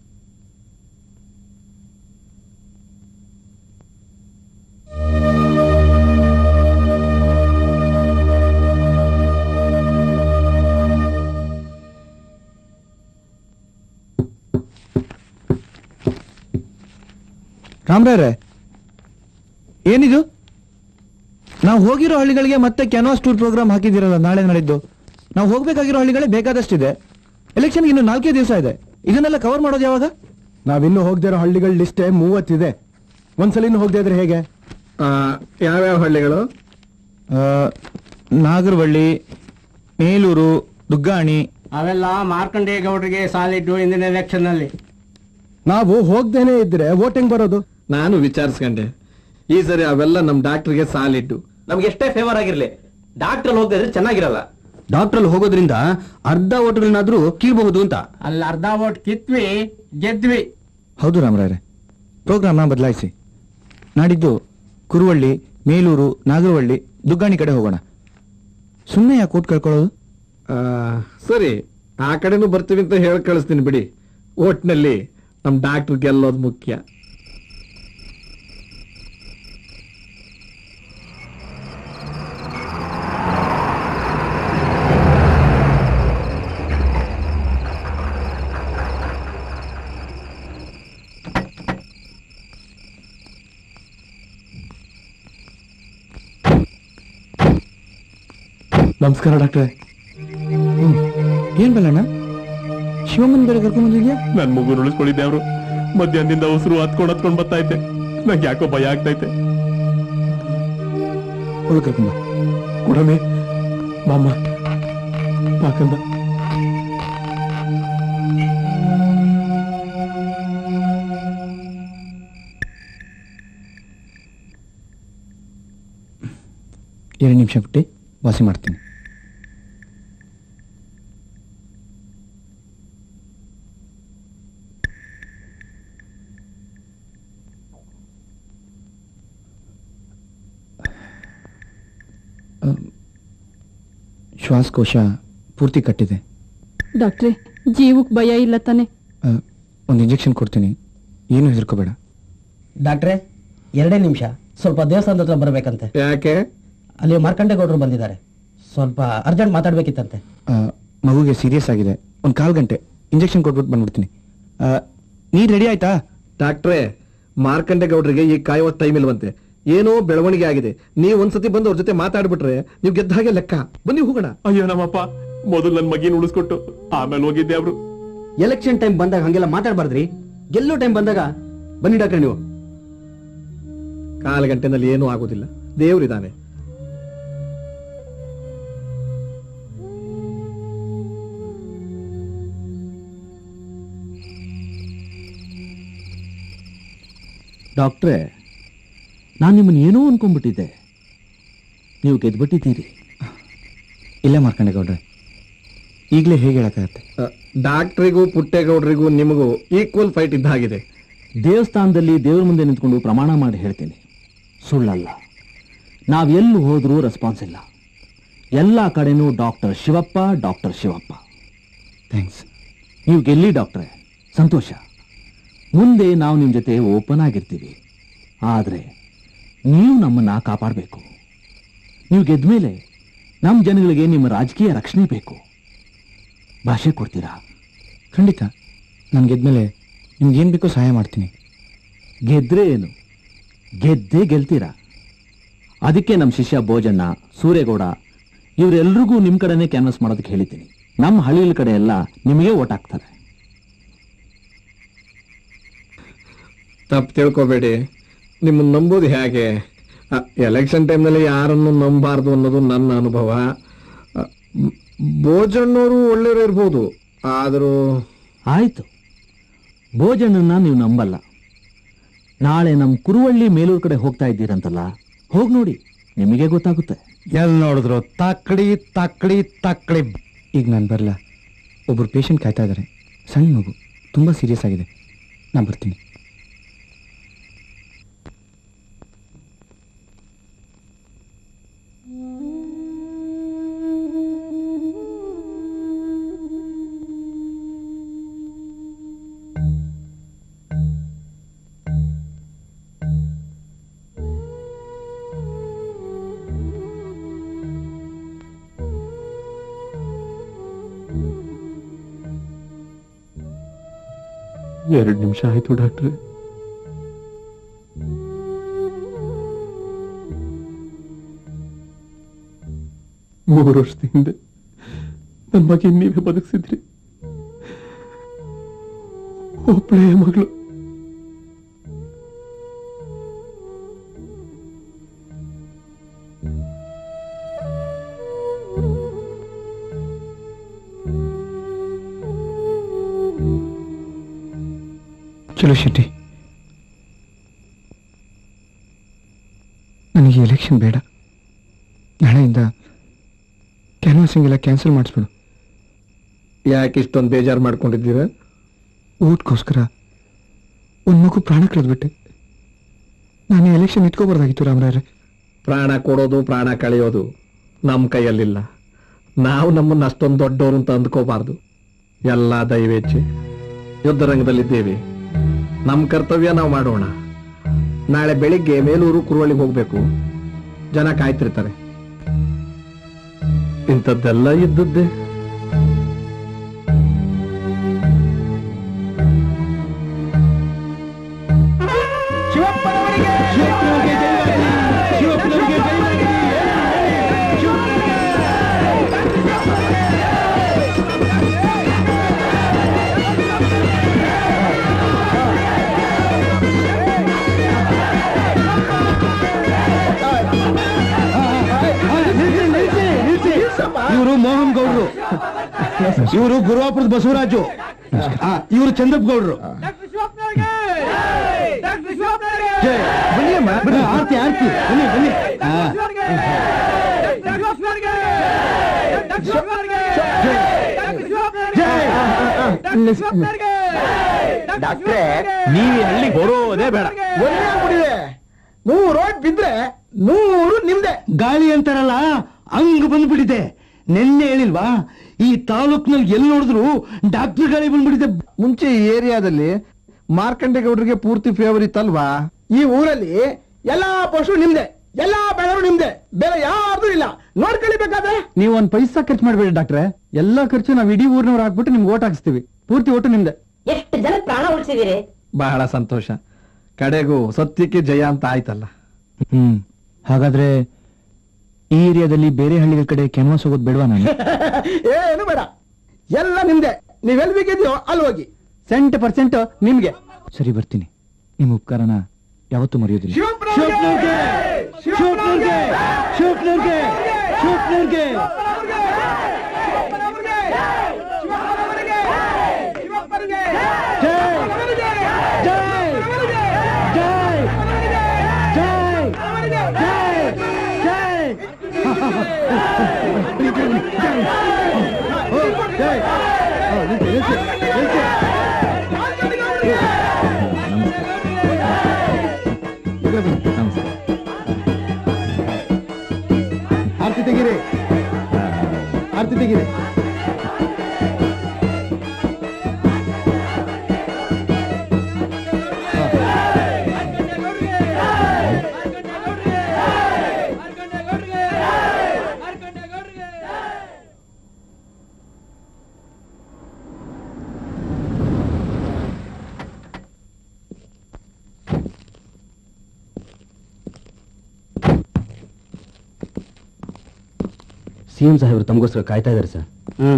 ರಾಮ್ರಾರೆ, ಏನಿದು? ನಾವು ಹೋಗಿರೋ ಹಳ್ಳಿಗಳಿಗೆ ಮತ್ತೆ ಕ್ಯಾನ್ವಾಸ್ ಟೂರ್ ಪ್ರೋಗ್ರಾಮ್ ಹಾಕಿದಿರಲ್ಲ ನಾಳೆ ನಾಳಿದ್ದು. ನಾವು ಹೋಗ್ಬೇಕಾಗಿರೋ ಹಳ್ಳಿಗಳೇ ಬೇಕಾದಷ್ಟಿದೆ. ಎಲೆಕ್ಷನ್ ಇನ್ನು ನಾಲ್ಕೇ ದಿವಸ ಇದೆ. ಇದನ್ನೆಲ್ಲ ಕವರ್ ಮಾಡೋದು ಯಾವಾಗ? ನಾವಿನ್ನು ಹೋಗದಿರೋ ಹಳ್ಳಿಗಳ ಲಿಸ್ಟೇ ಮೂವತ್ತಿದೆ. ಒಂದ್ಸಲ ಇನ್ನು ಹೋಗದೆ ಇದ್ರೆ ಹೇಗೆ? ಯಾವ್ಯಾವ ಹಳ್ಳಿಗಳು? ನಾಗರವಳ್ಳಿ, ಮೇಲೂರು, ದುಗ್ಗಾಣಿ. ಅವೆಲ್ಲ ಮಾರ್ಕಂಡೇಯ ಗೌಡರಿಗೆ ಸಾಲಿಟ್ಟು ಇಂದಿನ ಎಲೆಕ್ಷನ್ ನಲ್ಲಿ. ನಾವು ಹೋಗ್ದೇನೆ ಇದ್ರೆ ವೋಟಿಂಗ್ ಬರೋದು. ನಾನು ವಿಚಾರಿಸ್ಕೊಂಡೆ. ಈ ಸರಿ ಅವೆಲ್ಲ ನಮ್ ಡಾಕ್ಟರ್ಗೆ ಸಾಲಿಟ್ಟು. ನಮ್ಗೆ ಎಷ್ಟೇ ಫೇವರ್ ಆಗಿರ್ಲಿ, ಡಾಕ್ಟರ್ ಹೋಗಿದ್ರೆ ಚೆನ್ನಾಗಿರಲ್ಲ. ಡಾಕ್ಟ್ರಲ್ಲಿ ಹೋಗೋದ್ರಿಂದ ಅರ್ಧ ಓಟ್ಗಳನ್ನಾದ್ರೂ ಕೀಳ್ಬಹುದು ಅಂತ. ಅಲ್ಲಿ ಅರ್ಧ ಓಟ್ ಕಿತ್ವಿ, ಗೆದ್ವಿ. ಹೌದು ರಾಮರಾಯರೇ, ಪ್ರೋಗ್ರಾಮ್ನ ಬದಲಾಯಿಸಿ. ನಾಡಿದ್ದು ಕುರುವಳ್ಳಿ, ಮೇಲೂರು, ನಾಗರವಳ್ಳಿ, ದುಗ್ಗಾಣಿ ಕಡೆ ಹೋಗೋಣ. ಸುಮ್ಮನೆ ಯಾಕೆ ಓಟ್ ಕಳ್ಕೊಳ್ಳೋದು? ಸರಿ, ಆ ಕಡೆನೂ ಬರ್ತೀವಿ ಅಂತ ಹೇಳಿ ಕಳಿಸ್ತೀನಿ ಬಿಡಿ. ಓಟ್ನಲ್ಲಿ ನಮ್ ಡಾಕ್ಟರ್ ಗೆಲ್ಲೋದು ಮುಖ್ಯ. ನಮಸ್ಕಾರ ಡಾಕ್ಟ್ರೆ. ಏನ್ ಬಲ್ಲಣ್ಣ, ಶಿವಮ್ಮನ ಬೇರೆ ಕರ್ಕೊಂಡ್ ಬಂದಿದ್ಯಾ? ನನ್ ಮಗು ಉಳಿಸ್ಕೊಂಡಿದ್ದೆ. ಅವರು ಮಧ್ಯಾಹ್ನದಿಂದ ಉಸಿರು ಹತ್ಕೊಂಡ್ ಹತ್ಕೊಂಡ್ ಬರ್ತಾ ಇದ್ದೆ. ನಂಗೆ ಯಾಕೋ ಭಯ ಆಗ್ತೈತೆ. ಒಳಗೆ ಕರ್ಕೊಂಬ. ಕೊಡಮೆ ಮಾಮ ಪಾಕಂದ. ಎರಡು ನಿಮಿಷ ಬಿಟ್ಟು ವಾಸಿ ಮಾಡ್ತೀನಿ. ಶ್ವಾಸಕೋಶ ಪೂರ್ತಿ ಕಟ್ಟಿದೆ. ಡಾಕ್ಟ್ರೆ, ಜೀವಕ್ಕೆ ಭಯ ಇಲ್ಲ ತಾನೆ? ಒಂದು ಇಂಜೆಕ್ಷನ್ ಕೊಡ್ತೀನಿ, ಏನು ಹೆದರ್ಕೋಬೇಡ. ಡಾಕ್ಟ್ರೆ, ಎರಡೇ ನಿಮಿಷ, ಸ್ವಲ್ಪ ದೇವಸ್ಥಾನದ ಹತ್ರ ಬರ್ಬೇಕಂತೆ. ಯಾಕೆ? ಅಲ್ಲಿ ಮಾರ್ಕಂಡೇಗೌಡರು ಬಂದಿದ್ದಾರೆ. ಸ್ವಲ್ಪ ಅರ್ಜೆಂಟ್ ಮಾತಾಡ್ಬೇಕಿತ್ತಂತೆ. ಮಗುಗೆ ಸೀರಿಯಸ್ ಆಗಿದೆ, ಒಂದು ಕಾಲ್ ಗಂಟೆ ಇಂಜೆಕ್ಷನ್ ಕೊಟ್ಬಿಟ್ಟು ಬಂದ್ಬಿಡ್ತೀನಿ. ನೀರ್ ರೆಡಿ ಆಯ್ತಾ? ಡಾಕ್ಟ್ರೇ, ಮಾರ್ಕಂಡೆ ಗೌಡ್ರಿಗೆ ಈಗ ಕಾಯುವ ಟೈಮ್ ಇಲ್ವಂತೆ. ಏನೋ ಬೆಳವಣಿಗೆ ಆಗಿದೆ. ನೀವು ಒಂದ್ಸತಿ ಬಂದು ಅವ್ರ ಜೊತೆ ಮಾತಾಡ್ಬಿಟ್ರೆ ನೀವು ಗೆದ್ದ ಹಾಗೆ ಲೆಕ್ಕ. ಬನ್ನಿ ಹೋಗೋಣ. ಅಯ್ಯೋ ನಮ್ಮಪ್ಪ ಮೊದಲು ನನ್ ಮಗಿನ ಉಳಿಸ್ಕೊಟ್ಟು ಆಮೇಲೆ ಹೋಗಿದ್ದೆ. ಅವರು ಎಲೆಕ್ಷನ್ ಟೈಮ್ ಬಂದಾಗ ಹಂಗೆಲ್ಲ ಮಾತಾಡ್ಬಾರ್ದ್ರಿ. ಗೆಲ್ಲೋ ಟೈಮ್ ಬಂದಾಗ ಬನ್ನಿ ಡಾಕ್ಟ್ರೆ. ನೀವು ಕಾಲು ಗಂಟೆನಲ್ಲಿ ಏನೂ ಆಗೋದಿಲ್ಲ, ದೇವ್ರಿದಾನೆ. ಡಾಕ್ಟ್ರೇ, ನಾನು ನಿಮ್ಮನ್ನು ಏನೋ ಅನ್ಕೊಂಡ್ಬಿಟ್ಟಿದ್ದೆ. ನೀವು ಗೆದ್ಬಿಟ್ಟಿದ್ದೀರಿ. ಇಲ್ಲ ಮಾರ್ಕಂಡೇಗೌಡ್ರೆ, ಈಗಲೇ ಹೇಗೆ ಹೇಳಕ್ಕಾಗತ್ತೆ? ಡಾಕ್ಟ್ರಿಗೂ ಪುಟ್ಟೇಗೌಡ್ರಿಗೂ ನಿಮಗೂ ಈಕ್ವಲ್ ಫೈಟ್ ಇದ್ದಾಗಿದೆ. ದೇವಸ್ಥಾನದಲ್ಲಿ ದೇವ್ರ ಮುಂದೆ ನಿಂತ್ಕೊಂಡು ಪ್ರಮಾಣ ಮಾಡಿ ಹೇಳ್ತೀನಿ, ಸುಳ್ಳಲ್ಲ. ನಾವೆಲ್ಲೂ ಹೋದ್ರೂ ರೆಸ್ಪಾನ್ಸ್ ಇಲ್ಲ. ಎಲ್ಲ ಕಡೆನೂ doctor Shivappa, doctor Shivappa. Thanks. ನೀವು ಗೆಲ್ಲಿ ಡಾಕ್ಟ್ರೆ, ಸಂತೋಷ. ಮುಂದೆ ನಾವು ನಿಮ್ಮ ಜೊತೆ ಓಪನ್ ಆಗಿರ್ತೀವಿ. ಆದರೆ ನೀವು ನಮ್ಮನ್ನ ಕಾಪಾಡಬೇಕು. ನೀವು ಗೆದ್ದ ಮೇಲೆ ನಮ್ಮ ಜನಗಳಿಗೆ ನಿಮ್ಮ ರಾಜಕೀಯ ರಕ್ಷಣೆ ಬೇಕು. ಭಾಷೆ ಕೊಡ್ತೀರಾ? ಖಂಡಿತ. ನಾನು ಗೆದ್ಮೇಲೆ ನಿಮ್ಗೇನು ಬೇಕೋ ಸಹಾಯ ಮಾಡ್ತೀನಿ. ಗೆದ್ರೆ ಏನು, ಗೆದ್ದೇ ಗೆಲ್ತೀರಾ. ಅದಕ್ಕೆ ನಮ್ಮ ಶಿಷ್ಯ ಭೋಜಣ್ಣ, ಸೂರೇಗೌಡ ಇವರೆಲ್ರಿಗೂ ನಿಮ್ಮ ಕಡೆನೇ ಕ್ಯಾನ್ವಸ್ ಮಾಡೋದಕ್ಕೆ ಹೇಳಿದ್ದೀನಿ. ನಮ್ಮ ಹಳ್ಳಿಗಳ ಕಡೆ ಎಲ್ಲ ನಿಮಗೆ ಓಟ್ ಹಾಕ್ತಾರೆ. ತಪ್ಪು ತಿಳ್ಕೊಬೇಡಿ. ನಿಮ್ಮನ್ನು ನಂಬೋದು ಹೇಗೆ? ಎಲೆಕ್ಷನ್ ಟೈಮ್ನಲ್ಲಿ ಯಾರನ್ನು ನಂಬಾರ್ದು ಅನ್ನೋದು ನನ್ನ ಅನುಭವ. ಭೋಜಣ್ಣವರು ಒಳ್ಳೆಯವರು ಇರ್ಬೋದು, ಆದರೂ ಆಯ್ತು. ಭೋಜಣ್ಣನ ನೀವು ನಂಬಲ್ಲ. ನಾಳೆ ನಮ್ಮ ಕುರುವಳ್ಳಿ ಮೇಲೂರು ಕಡೆ ಹೋಗ್ತಾ ಇದ್ದೀರಂತಲ್ಲ, ಹೋಗಿ ನೋಡಿ, ನಿಮಗೆ ಗೊತ್ತಾಗುತ್ತೆ. ಎಲ್ಲಿ ನೋಡಿದ್ರು ತಕ್ಕಡಿ ತಕ್ಕಡಿ ತಕ್ಕಡಿ. ಈಗ ನಾನು ಬರಲ್ಲ, ಒಬ್ಬರು ಪೇಷಂಟ್ ಕಾಯ್ತಾ ಇದ್ದಾರೆ. ಸಣ್ಣ ಮಗು, ತುಂಬ ಸೀರಿಯಸ್ ಆಗಿದೆ. ನಾನು ಬರ್ತೀನಿ. ಎರಡು ನಿಮಿಷ ಆಯ್ತು ಡಾಕ್ಟ್ರೆ. ಮೂರು ವರ್ಷದ ಹಿಂದೆ ನನ್ನ ಮಗ ನೀವೇ ಬದುಕಿಸಿದ್ರಿ. ಒಬ್ಬಳೇ ಮಗಳು. ಚಲೋ ಶೆಟ್ಟಿ, ನನಗೆ ಎಲೆಕ್ಷನ್ ಬೇಡ. ನಾಳೆಯಿಂದ ಕ್ಯಾನ್ವಾಸಿಂಗ್ ಎಲ್ಲ ಕ್ಯಾನ್ಸಲ್ ಮಾಡಿಸ್ಬಿಡು. ಯಾಕೆ ಇಷ್ಟೊಂದು ಬೇಜಾರು ಮಾಡ್ಕೊಂಡಿದ್ದೀರ? ಓಟ್ಗೋಸ್ಕರ ಒಂದು ಮಗು ಪ್ರಾಣ ಕಳೆದ್ಬಿಟ್ಟೆ. ನಾನು ಎಲೆಕ್ಷನ್ ಇಟ್ಕೋಬಾರ್ದಾಗಿತ್ತು ರಾಮರಾಯರೇ. ಪ್ರಾಣ ಕೊಡೋದು ಪ್ರಾಣ ಕಳೆಯೋದು ನಮ್ಮ ಕೈಯಲ್ಲಿಲ್ಲ. ನಾವು ನಮ್ಮನ್ನು ಅಷ್ಟೊಂದು ದೊಡ್ಡವರು ಅಂತ ಅಂದ್ಕೋಬಾರ್ದು. ಎಲ್ಲ ದೈವೇಚ್ಛೆ. ಯುದ್ಧ ರಂಗದಲ್ಲಿದ್ದೇವೆ, ನಮ್ಮ ಕರ್ತವ್ಯ ನಾವು ಮಾಡೋಣ. ನಾಳೆ ಬೆಳಿಗ್ಗೆ ಮೇಲೂರು ಕುರುವಳಿಗೆ ಹೋಗ್ಬೇಕು. ಜನ ಕಾಯ್ತಿರ್ತಾರೆ. ಇಂಥದ್ದೆಲ್ಲ ಇದ್ದದ್ದೇ. ಇವರು ಮೋಹನ್ ಗೌಡ್ರು, ಇವರು ಗುರುವಾಪುರದ ಬಸವರಾಜು, ಇವರು ಚಂದ್ರಪ್ಪ ಗೌಡ್ರು. ಬನ್ನಿ ಅಮ್ಮ, ಬನ್ನಿ. ಆರ್ತಿ ಆರ್ತಿ ಬನ್ನಿ ಬನ್ನಿ. ಡಾಕ್ಟ್ರೇ, ನೀವು ಹಳ್ಳಿ ಬರೋದೇ ಬೇಡ. ಒಂದೇ ಆಗ್ಬಿಟ್ಟಿದೆ. ನೂರು ಓಟ್ ಬಿದ್ರೆ ನೂರು ನಿಮ್ದೆ. ಗಾಳಿ ಅಂತಾರಲ್ಲ ಹಂಗ ಬಂದ್ಬಿಟ್ಟಿದೆ. ನೆನ್ನೆ ಹೇಳಿಲ್ವಾ, ಈ ತಾಲೂಕ್ನಲ್ಲಿ ಎಲ್ಲಿ ನೋಡಿದ್ರು ಡಾಕ್ಟರ್ ಗಾಳಿ ಬಂದ್ಬಿಟ್ಟಿದೆ. ಮುಂಚೆ ಈ ಏರಿಯಾದಲ್ಲಿ ಮಾರ್ಕಂಡೆ ಗೌಡ್ರಿಗೆ ಪೂರ್ತಿ ಫೇವರ್ ಇತ್ತಲ್ವಾ? ಈ ಊರಲ್ಲಿ ಎಲ್ಲಾ ಪಶು ನಿಮ್ದೆ. ಎಲ್ಲಾ ಬೆಳೆರು ನಿಮ್ದೆ, ಬೇರೆ ಯಾರ್ದು ಇಲ್ಲ. ನೋಡ್ಕೊಳ್ಳಿ ಬೇಕಾದ್ರೆ. ನೀವು ಒಂದ್ ಪೈಸಾ ಖರ್ಚು ಮಾಡ್ಬೇಡಿ ಡಾಕ್ಟ್ರೆ. ಎಲ್ಲಾ ಖರ್ಚು ನಾವು ಇಡೀ ಊರ್ನವ್ರು ಹಾಕ್ಬಿಟ್ಟು ನಿಮ್ಗೆ ಓಟ್ ಹಾಕಿಸ್ತೀವಿ. ಪೂರ್ತಿ ಓಟು ನಿಮ್ದೆ. ಎಷ್ಟು ಜನ ಪ್ರಾಣ ಉಳಿಸಿದಿರಿ? ಬಹಳ ಸಂತೋಷ. ಕಡೆಗೂ ಸತ್ಯಕ್ಕೆ ಜಯ ಅಂತ ಆಯ್ತಲ್ಲ. ಹ್ಮ್ ಹಾಗಾದ್ರೆ ಈ ಏರಿಯಾದಲ್ಲಿ ಬೇರೆ ಹಳ್ಳಿಗಳ ಕಡೆ ಕ್ಯಾನ್ವಾಸ್ ಹೋಗೋದು ಬೇಡವಾ? ನಾನು ಏನು ಬೇಡ, ಎಲ್ಲ ನಿಮ್ದೆ. ನೀವೆಲ್ಲಿ ಬೇಕಿದ್ಯೋ ಅಲ್ಲಿ ಹೋಗಿ. ಸೆಂಟ್ ಪರ್ಸೆಂಟ್ ನಿಮ್ಗೆ. ಸರಿ ಬರ್ತೀನಿ. ನಿಮ್ಮ ಉಪಕಾರನ ಯಾವತ್ತೂ ಮರೆಯೋದಿಲ್ಲ. ಆರ್ತಿ ತೆಗೀರಿ, ಆರ್ತಿ ತೆಗೀರಿ. ಸಿಎಂ ಸಾಹೇಬರು ತಮಗೋಸ್ಕರ ಕಾಯ್ತಾ ಇದ್ದಾರೆ ಸರ್. ಹ್ಮ್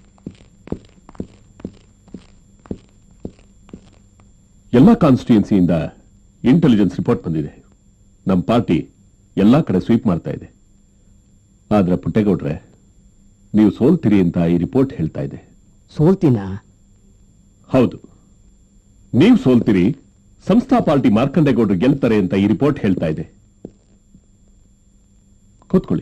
ಎಲ್ಲಾ ಕಾನ್ಸ್ಟಿಟ್ಯೂನ್ಸಿಯಿಂದ ಇಂಟೆಲಿಜೆನ್ಸ್ ರಿಪೋರ್ಟ್ ಬಂದಿದೆ. ನಮ್ಮ ಪಾರ್ಟಿ ಎಲ್ಲಾ ಕಡೆ ಸ್ವೀಪ್ ಮಾಡ್ತಾ ಇದೆ. ಆದ್ರೆ ಪುಟ್ಟೇಗೌಡ್ರೆ, ನೀವು ಸೋಲ್ತೀರಿ ಅಂತ ಈ ರಿಪೋರ್ಟ್ ಹೇಳ್ತಾ ಇದೆ. ಸೋಲ್ತೀನಾ? ಹೌದು, ನೀವು ಸೋಲ್ತೀರಿ. ಸಂಸ್ಥಾ ಪಾರ್ಟಿ ಮಾರ್ಕಂಡೇಗೌಡರು ಗೆಲ್ತಾರೆ ಅಂತ ಈ ರಿಪೋರ್ಟ್ ಹೇಳ್ತಾ ಇದೆ. ಕೂತ್ಕೊಳ್ಳಿ.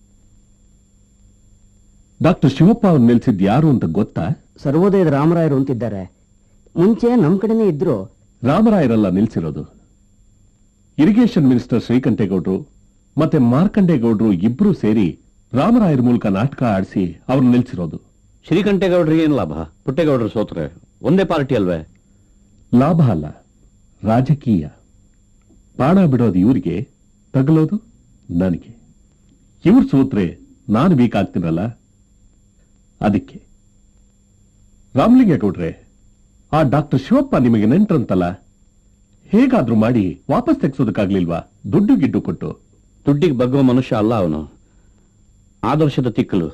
ಡಾಕ್ಟರ್ ಶಿವಪ್ಪ ಅವ್ರು ನಿಲ್ಸಿದ್ ಯಾರು ಅಂತ ಗೊತ್ತಾ? ಸರ್ವೋದಯದ ರಾಮರಾಯರು ಅಂತಿದ್ದಾರೆ. ಮುಂಚೆ ನಮ್ ಕಡೆನೇ ಇದ್ರು. ರಾಮರಾಯರಲ್ಲ ನಿಲ್ಸಿರೋದು, ಇರಿಗೇಷನ್ ಮಿನಿಸ್ಟರ್ ಶ್ರೀಕಂಠೇಗೌಡರು ಮತ್ತೆ ಮಾರ್ಕಂಡೇಗೌಡರು ಇಬ್ರು ಸೇರಿ ರಾಮರಾಯರ ಮೂಲಕ ನಾಟಕ ಆಡಿಸಿ ಅವ್ರನ್ನ ನಿಲ್ಸಿರೋದು. ಶ್ರೀಕಂಠೇಗೌಡರಿಗೆ ಏನ್ ಲಾಭ? ಪುಟ್ಟೇಗೌಡರು ಸೋತ್ರೆ ಒಂದೇ ಪಾರ್ಟಿ ಅಲ್ವೇ? ಲಾಭ ಅಲ್ಲ, ರಾಜಕೀಯ. ಬಾಣ ಬಿಡೋದು ಇವ್ರಿಗೆ, ತಗಲೋದು ನನಗೆ. ಇವ್ರು ಸೋತ್ರೆ ನಾನು ವೀಕ್ ಆಗ್ತೀನಲ್ಲ, ಅದಕ್ಕೆ. ರಾಮಲಿಂಗೇಗೌಡ್ರೆ, ಆ ಡಾಕ್ಟರ್ ಶಿವಪ್ಪ ನಿಮಗೆ ನೆಂಟ್ರಂತಲ್ಲ, ಹೇಗಾದ್ರೂ ಮಾಡಿ ವಾಪಸ್ ತೆಗ್ಸೋದಕ್ಕಾಗ್ಲಿಲ್ವಾ? ದುಡ್ಡು ಗಿಡ್ಡು ಕೊಟ್ಟು. ದುಡ್ಡಿಗೆ ಬಗ್ಗುವ ಮನುಷ್ಯ ಅಲ್ಲ ಅವನು, ಆದರ್ಶದ ತಿಕ್ಕಲು.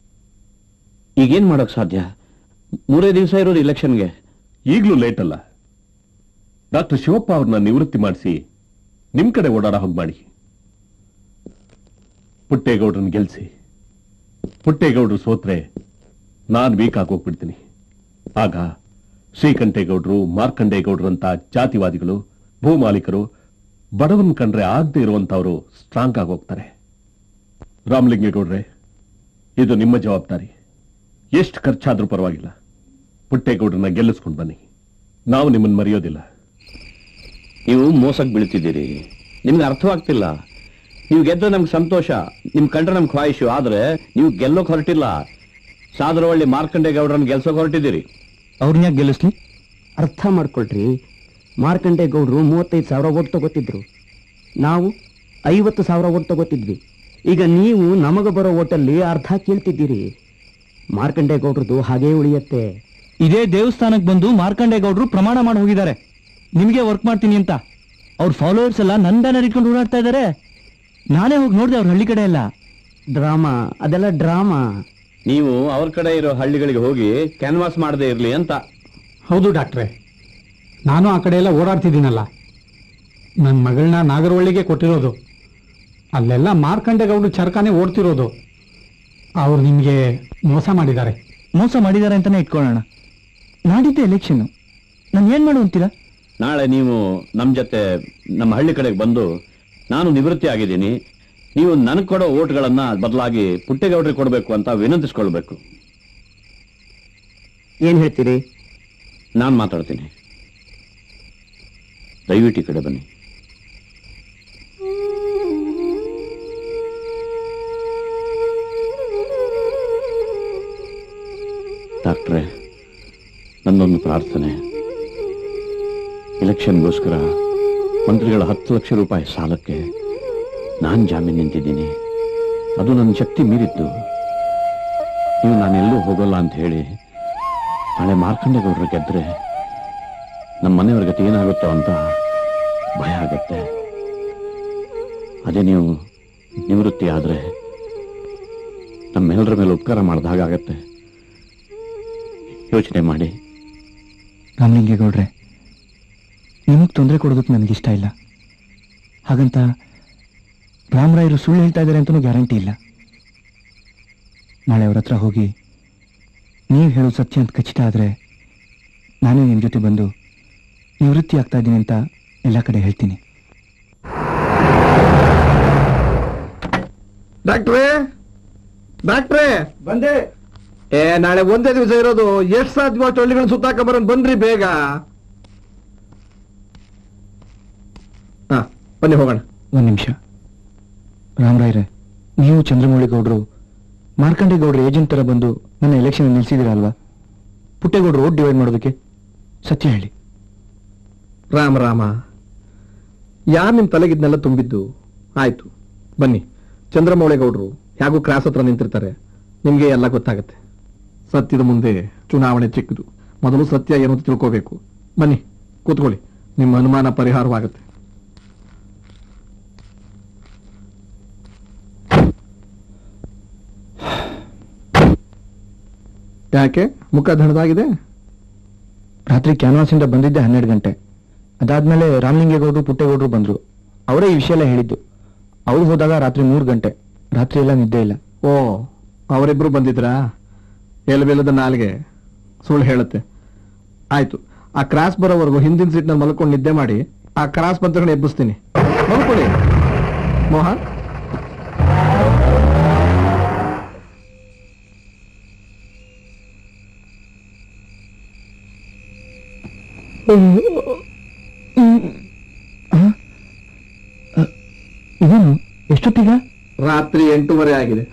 ಈಗೇನ್ ಮಾಡೋಕ್ ಸಾಧ್ಯ? ಮೂರೇ ದಿವಸ ಇರೋದು ಇಲೆಕ್ಷನ್ಗೆ. ಈಗ್ಲೂ ಲೇಟ್ ಅಲ್ಲ. ಡಾಕ್ಟರ್ ಶಿವಪ್ಪ ಅವ್ರನ್ನ ನಿವೃತ್ತಿ ಮಾಡಿಸಿ ನಿಮ್ ಕಡೆ ಓಡಾಡ ಹೋಗಿ ಮಾಡಿ. ಪುಟ್ಟೇಗೌಡ್ರನ್ನ ಗೆಲ್ಸಿ. ಪುಟ್ಟೇಗೌಡರು ಸೋತ್ರೆ ನಾನ್ ವೀಕ್ ಆಗಿ ಹೋಗ್ಬಿಡ್ತೀನಿ. ಆಗ ಶ್ರೀಕಂಠೇಗೌಡರು, ಮಾರ್ಕಂಡೇಗೌಡರಂತ ಜಾತಿವಾದಿಗಳು, ಭೂಮಾಲೀಕರು, ಬಡವನ್ ಕಂಡ್ರೆ ಆಗದೆ ಇರುವಂತವರು ಸ್ಟ್ರಾಂಗ್ ಆಗಿ ಹೋಗ್ತಾರೆ. ರಾಮಲಿಂಗೇಗೌಡ್ರೆ, ಇದು ನಿಮ್ಮ ಜವಾಬ್ದಾರಿ. ಎಷ್ಟು ಖರ್ಚಾದ್ರೂ ಪರವಾಗಿಲ್ಲ, ಪುಟ್ಟೇಗೌಡರನ್ನ ಗೆಲ್ಲಿಸ್ಕೊಂಡು ಬನ್ನಿ. ನಾವು ನಿಮ್ಮನ್ನು ಮರೆಯೋದಿಲ್ಲ. ನೀವು ಮೋಸಕ್ಕೆ ಬೀಳ್ತಿದ್ದೀರಿ. ನಿಮ್ಗೆ ಅರ್ಥವಾಗ್ತಿಲ್ಲ. ನೀವು ಗೆದ್ದ ನಮ್ಗೆ ಸಂತೋಷ, ನಿಮ್ ಕಂಡ್ರೆ ನಮ್ಗೆ ಖ್ವಾಯಿಷು. ಆದ್ರೆ ನೀವು ಗೆಲ್ಲೋಕ್ ಹೊರಟಿಲ್ಲ. ಸಾದರವಳ್ಳಿ ಮಾರ್ಕಂಡೇಗೌಡರನ್ನ ಗೆಲ್ಸೋಕ್ ಹೊರಟಿದ್ದೀರಿ. ಅವ್ರನ್ನ ಯಾಕೆ ಗೆಲ್ಲಿಸ್ಲಿ? ಅರ್ಥ ಮಾಡ್ಕೊಳ್ರಿ. ಮಾರ್ಕಂಡೇಗೌಡರು ಮೂವತ್ತೈದು ಸಾವಿರ ಓಟ್ ತಗೋತಿದ್ರು, ನಾವು ಐವತ್ತು ಸಾವಿರ ಓಟ್ ತಗೋತಿದ್ವಿ. ಈಗ ನೀವು ನಮಗ ಬರೋ ಓಟಲ್ಲಿ ಅರ್ಧ ಕೇಳ್ತಿದ್ದೀರಿ. ಮಾರ್ಕಂಡೇಗೌಡ್ರದ್ದು ಹಾಗೇ ಉಳಿಯತ್ತೆ. ಇದೇ ದೇವಸ್ಥಾನಕ್ಕೆ ಬಂದು ಮಾರ್ಕಂಡೇಗೌಡರು ಪ್ರಮಾಣ ಮಾಡಿ ಹೋಗಿದ್ದಾರೆ ನಿಮಗೆ ವರ್ಕ್ ಮಾಡ್ತೀನಿ ಅಂತ. ಅವ್ರ ಫಾಲೋವರ್ಸ್ ಎಲ್ಲ ನನ್ನ ಬ್ಯಾನರ್ ಇಟ್ಕೊಂಡು ಓಡಾಡ್ತಾ ಇದ್ದಾರೆ. ನಾನೇ ಹೋಗಿ ನೋಡಿದೆ ಅವ್ರ ಹಳ್ಳಿ ಕಡೆ ಎಲ್ಲ. ಡ್ರಾಮಾ, ಅದೆಲ್ಲ ಡ್ರಾಮಾ. ನೀವು ಅವ್ರ ಕಡೆ ಇರೋ ಹಳ್ಳಿಗಳಿಗೆ ಹೋಗಿ ಕ್ಯಾನ್ವಾಸ್ ಮಾಡದೇ ಇರ್ಲಿ ಅಂತ. ಹೌದು ಡಾಕ್ಟ್ರೆ, ನಾನು ಆ ಕಡೆ ಎಲ್ಲ ಓಡಾಡ್ತಿದ್ದೀನಲ್ಲ. ನನ್ನ ಮಗಳನ್ನ ನಾಗರಹೊಳ್ಳಿಗೆ ಕೊಟ್ಟಿರೋದು. ಅಲ್ಲೆಲ್ಲ ಮಾರ್ಕಂಡೇಗೌಡರು ಚರ್ಕಾನೆ ಓಡ್ತಿರೋದು. ಅವ್ರು ನಿಮಗೆ ಮೋಸ ಮಾಡಿದ್ದಾರೆ. ಮೋಸ ಮಾಡಿದ್ದಾರೆ ಅಂತಾನೆ ಇಟ್ಕೊಳ್ಳೋಣ. ನಾಡಿದ್ದೆ ಎಲೆಕ್ಷನ್, ನಾನು ಏನ್ ಮಾಡು ಅಂತೀರಾ? ನಾಳೆ ನೀವು ನಮ್ಮ ಜೊತೆ ನಮ್ಮ ಹಳ್ಳಿ ಕಡೆಗೆ ಬಂದು, ನಾನು ನಿವೃತ್ತಿ ಆಗಿದ್ದೀನಿ, ನೀವು ನನಗೆ ಕೊಡೋ ಓಟ್ಗಳನ್ನ ಬದಲಾಗಿ ಪುಟ್ಟೇಗೌಡರಿಗೆ ಕೊಡಬೇಕು ಅಂತ ವಿನಂತಿಸ್ಕೊಳ್ಬೇಕು. ಏನ್ ಹೇಳ್ತೀರಿ? ನಾನು ಮಾತಾಡ್ತೀನಿ. ದಯವಿಟ್ಟು ಈ ಕಡೆ ಬನ್ನಿ. ಡಾಕ್ಟ್ರೇ, ನನ್ನೊಂದು ಪ್ರಾರ್ಥನೆ. ಇಲೆಕ್ಷನ್ಗೋಸ್ಕರ ಮಂತ್ರಿಗಳ ಹತ್ತು ಲಕ್ಷ ರೂಪಾಯಿ ಸಾಲಕ್ಕೆ ನಾನು ಜಾಮೀನು ನಿಂತಿದ್ದೀನಿ. ಅದು ನನ್ನ ಶಕ್ತಿ ಮೀರಿತ್ತು. ನೀವು ನಾನೆಲ್ಲೂ ಹೋಗೋಲ್ಲ ಅಂತ ಹೇಳಿ ನಾಳೆ ಮಾರ್ಕಂಡೇಗೌಡರು ಗೆದ್ರೆ ನಮ್ಮ ಮನೆಯವ್ರ ಗತಿ ಏನಾಗುತ್ತೋ ಅಂತ ಭಯ ಆಗತ್ತೆ. ಅದೇ ನೀವು ನಿವೃತ್ತಿ ಆದ್ರೆ ನಮ್ಮೆಲ್ಲರ ಮೇಲೆ ಉಪಕಾರ ಮಾಡಿದ ಹಾಗಾಗತ್ತೆ. ಯೋಚನೆ ಮಾಡಿ. ರಾಮಲಿಂಗೇಗೌಡ್ರೆ, ನಿಮಗೆ ತೊಂದರೆ ಕೊಡೋದಕ್ಕೆ ನನಗಿಷ್ಟ ಇಲ್ಲ. ಹಾಗಂತ ರಾಮರಾಯರು ಸುಳ್ಳು ಹೇಳ್ತಾ ಇದ್ದಾರೆ ಅಂತಲೂ ಗ್ಯಾರಂಟಿ ಇಲ್ಲ. ನಾಳೆ ಅವ್ರ ಹತ್ರ ಹೋಗಿ ನೀವು ಹೇಳೋದು ಸತ್ಯ ಅಂತ ಖಚಿತ ಆದರೆ ನಾನೇ ನಿಮ್ಮ ಜೊತೆ ಬಂದು ನಿವೃತ್ತಿ ಆಗ್ತಾ ಇದ್ದೀನಿ ಅಂತ ಎಲ್ಲ ಕಡೆ ಹೇಳ್ತೀನಿ. ಡಾಕ್ಟ್ರೇ ಡಾಕ್ಟ್ರೇ ಬಂದೆ. ಏ ನಾಳೆ ಒಂದೇ ದಿವಸ ಇರೋದು, ಎಷ್ಟು ಸಾಧ್ಯವೋ ಹಳ್ಳಿಗಳನ್ನ ಸುತ್ತಾಕ ಬರೋನ್ ಬನ್ರಿ ಬೇಗ. ಹಾ ಬನ್ನಿ ಹೋಗೋಣ. ಒಂದು ನಿಮಿಷ ರಾಮರಾಯ್ರೆ, ನೀವು ಚಂದ್ರಮೌಳಿ ಗೌಡ್ರು ಮಾರ್ಕಂಡೇಗೌಡ್ರು ಏಜೆಂಟ್ ತರ ಬಂದು ನನ್ನ ಎಲೆಕ್ಷನ್ ನಿಲ್ಸಿದಿರಲ್ವಾ? ಪುಟ್ಟೇಗೌಡರು ಓಟ್ ಡಿವೈಡ್ ಮಾಡೋದಕ್ಕೆ. ಸತ್ಯ ಹೇಳಿ. ರಾಮ ರಾಮ, ಯಾರು ನಿಮ್ ತಲೆಗಿದ್ನೆಲ್ಲ ತುಂಬಿದ್ದು? ಆಯ್ತು ಬನ್ನಿ, ಚಂದ್ರಮೌಳಿ ಗೌಡ್ರು ಹೇಗೂ ಕ್ರಾಸ್ ಹತ್ರ ನಿಂತಿರ್ತಾರೆ, ನಿಮ್ಗೆ ಎಲ್ಲ ಗೊತ್ತಾಗತ್ತೆ. ಸತ್ಯದ ಮುಂದೆ ಚುನಾವಣೆ ಚಿಕ್ಕದು. ಮೊದಲು ಸತ್ಯ ಏನು ಅಂತ ತಿಳ್ಕೋಬೇಕು. ಬನ್ನಿ ಕೂತ್ಕೊಳ್ಳಿ, ನಿಮ್ಮ ಅನುಮಾನ ಪರಿಹಾರವಾಗುತ್ತೆ. ಯಾಕೆ ಮುಖ ದಣದಾಗಿದೆ? ರಾತ್ರಿ ಕ್ಯಾನ್ವಾಸ್ ಇಂದ ಬಂದಿದ್ದೆ ಹನ್ನೆರಡು ಗಂಟೆ. ಅದಾದ್ಮೇಲೆ ರಾಮಲಿಂಗೇಗೌಡರು ಪುಟ್ಟೇಗೌಡರು ಬಂದ್ರು. ಅವರೇ ಈ ವಿಷಯ ಎಲ್ಲ ಹೇಳಿದ್ದು. ಅವ್ರು ಹೋದಾಗ ರಾತ್ರಿ ಮೂರು ಗಂಟೆ. ರಾತ್ರಿ ಎಲ್ಲ ನಿದ್ದೆ ಇಲ್ಲ. ಓ, ಅವರಿಬ್ರು ಬಂದಿದ್ರಾ? ಎಲ್ಬೆಲ್ಲದ ನಾಲ್ಗೆ ಸುಳ್ಳು ಹೇಳುತ್ತೆ. ಆಯ್ತು, ಆ ಕ್ರಾಸ್ ಬರೋವರೆಗೂ ಹಿಂದಿನ ಸೀಟ್ನಲ್ಲಿ ಮಲ್ಕೊಂಡು ನಿದ್ದೆ ಮಾಡಿ. ಆ ಕ್ರಾಸ್ ಬಂದ ತಗೊಂಡು ಎಬ್ಬಿಸ್ತೀನಿ. ಮಲ್ಕೊಳ್ಳಿ ಮೋಹನ್. ಇದೇನು ಎಷ್ಟೊತ್ತೀಗ? ರಾತ್ರಿ ಎಂಟೂವರೆ ಆಗಿದೆ.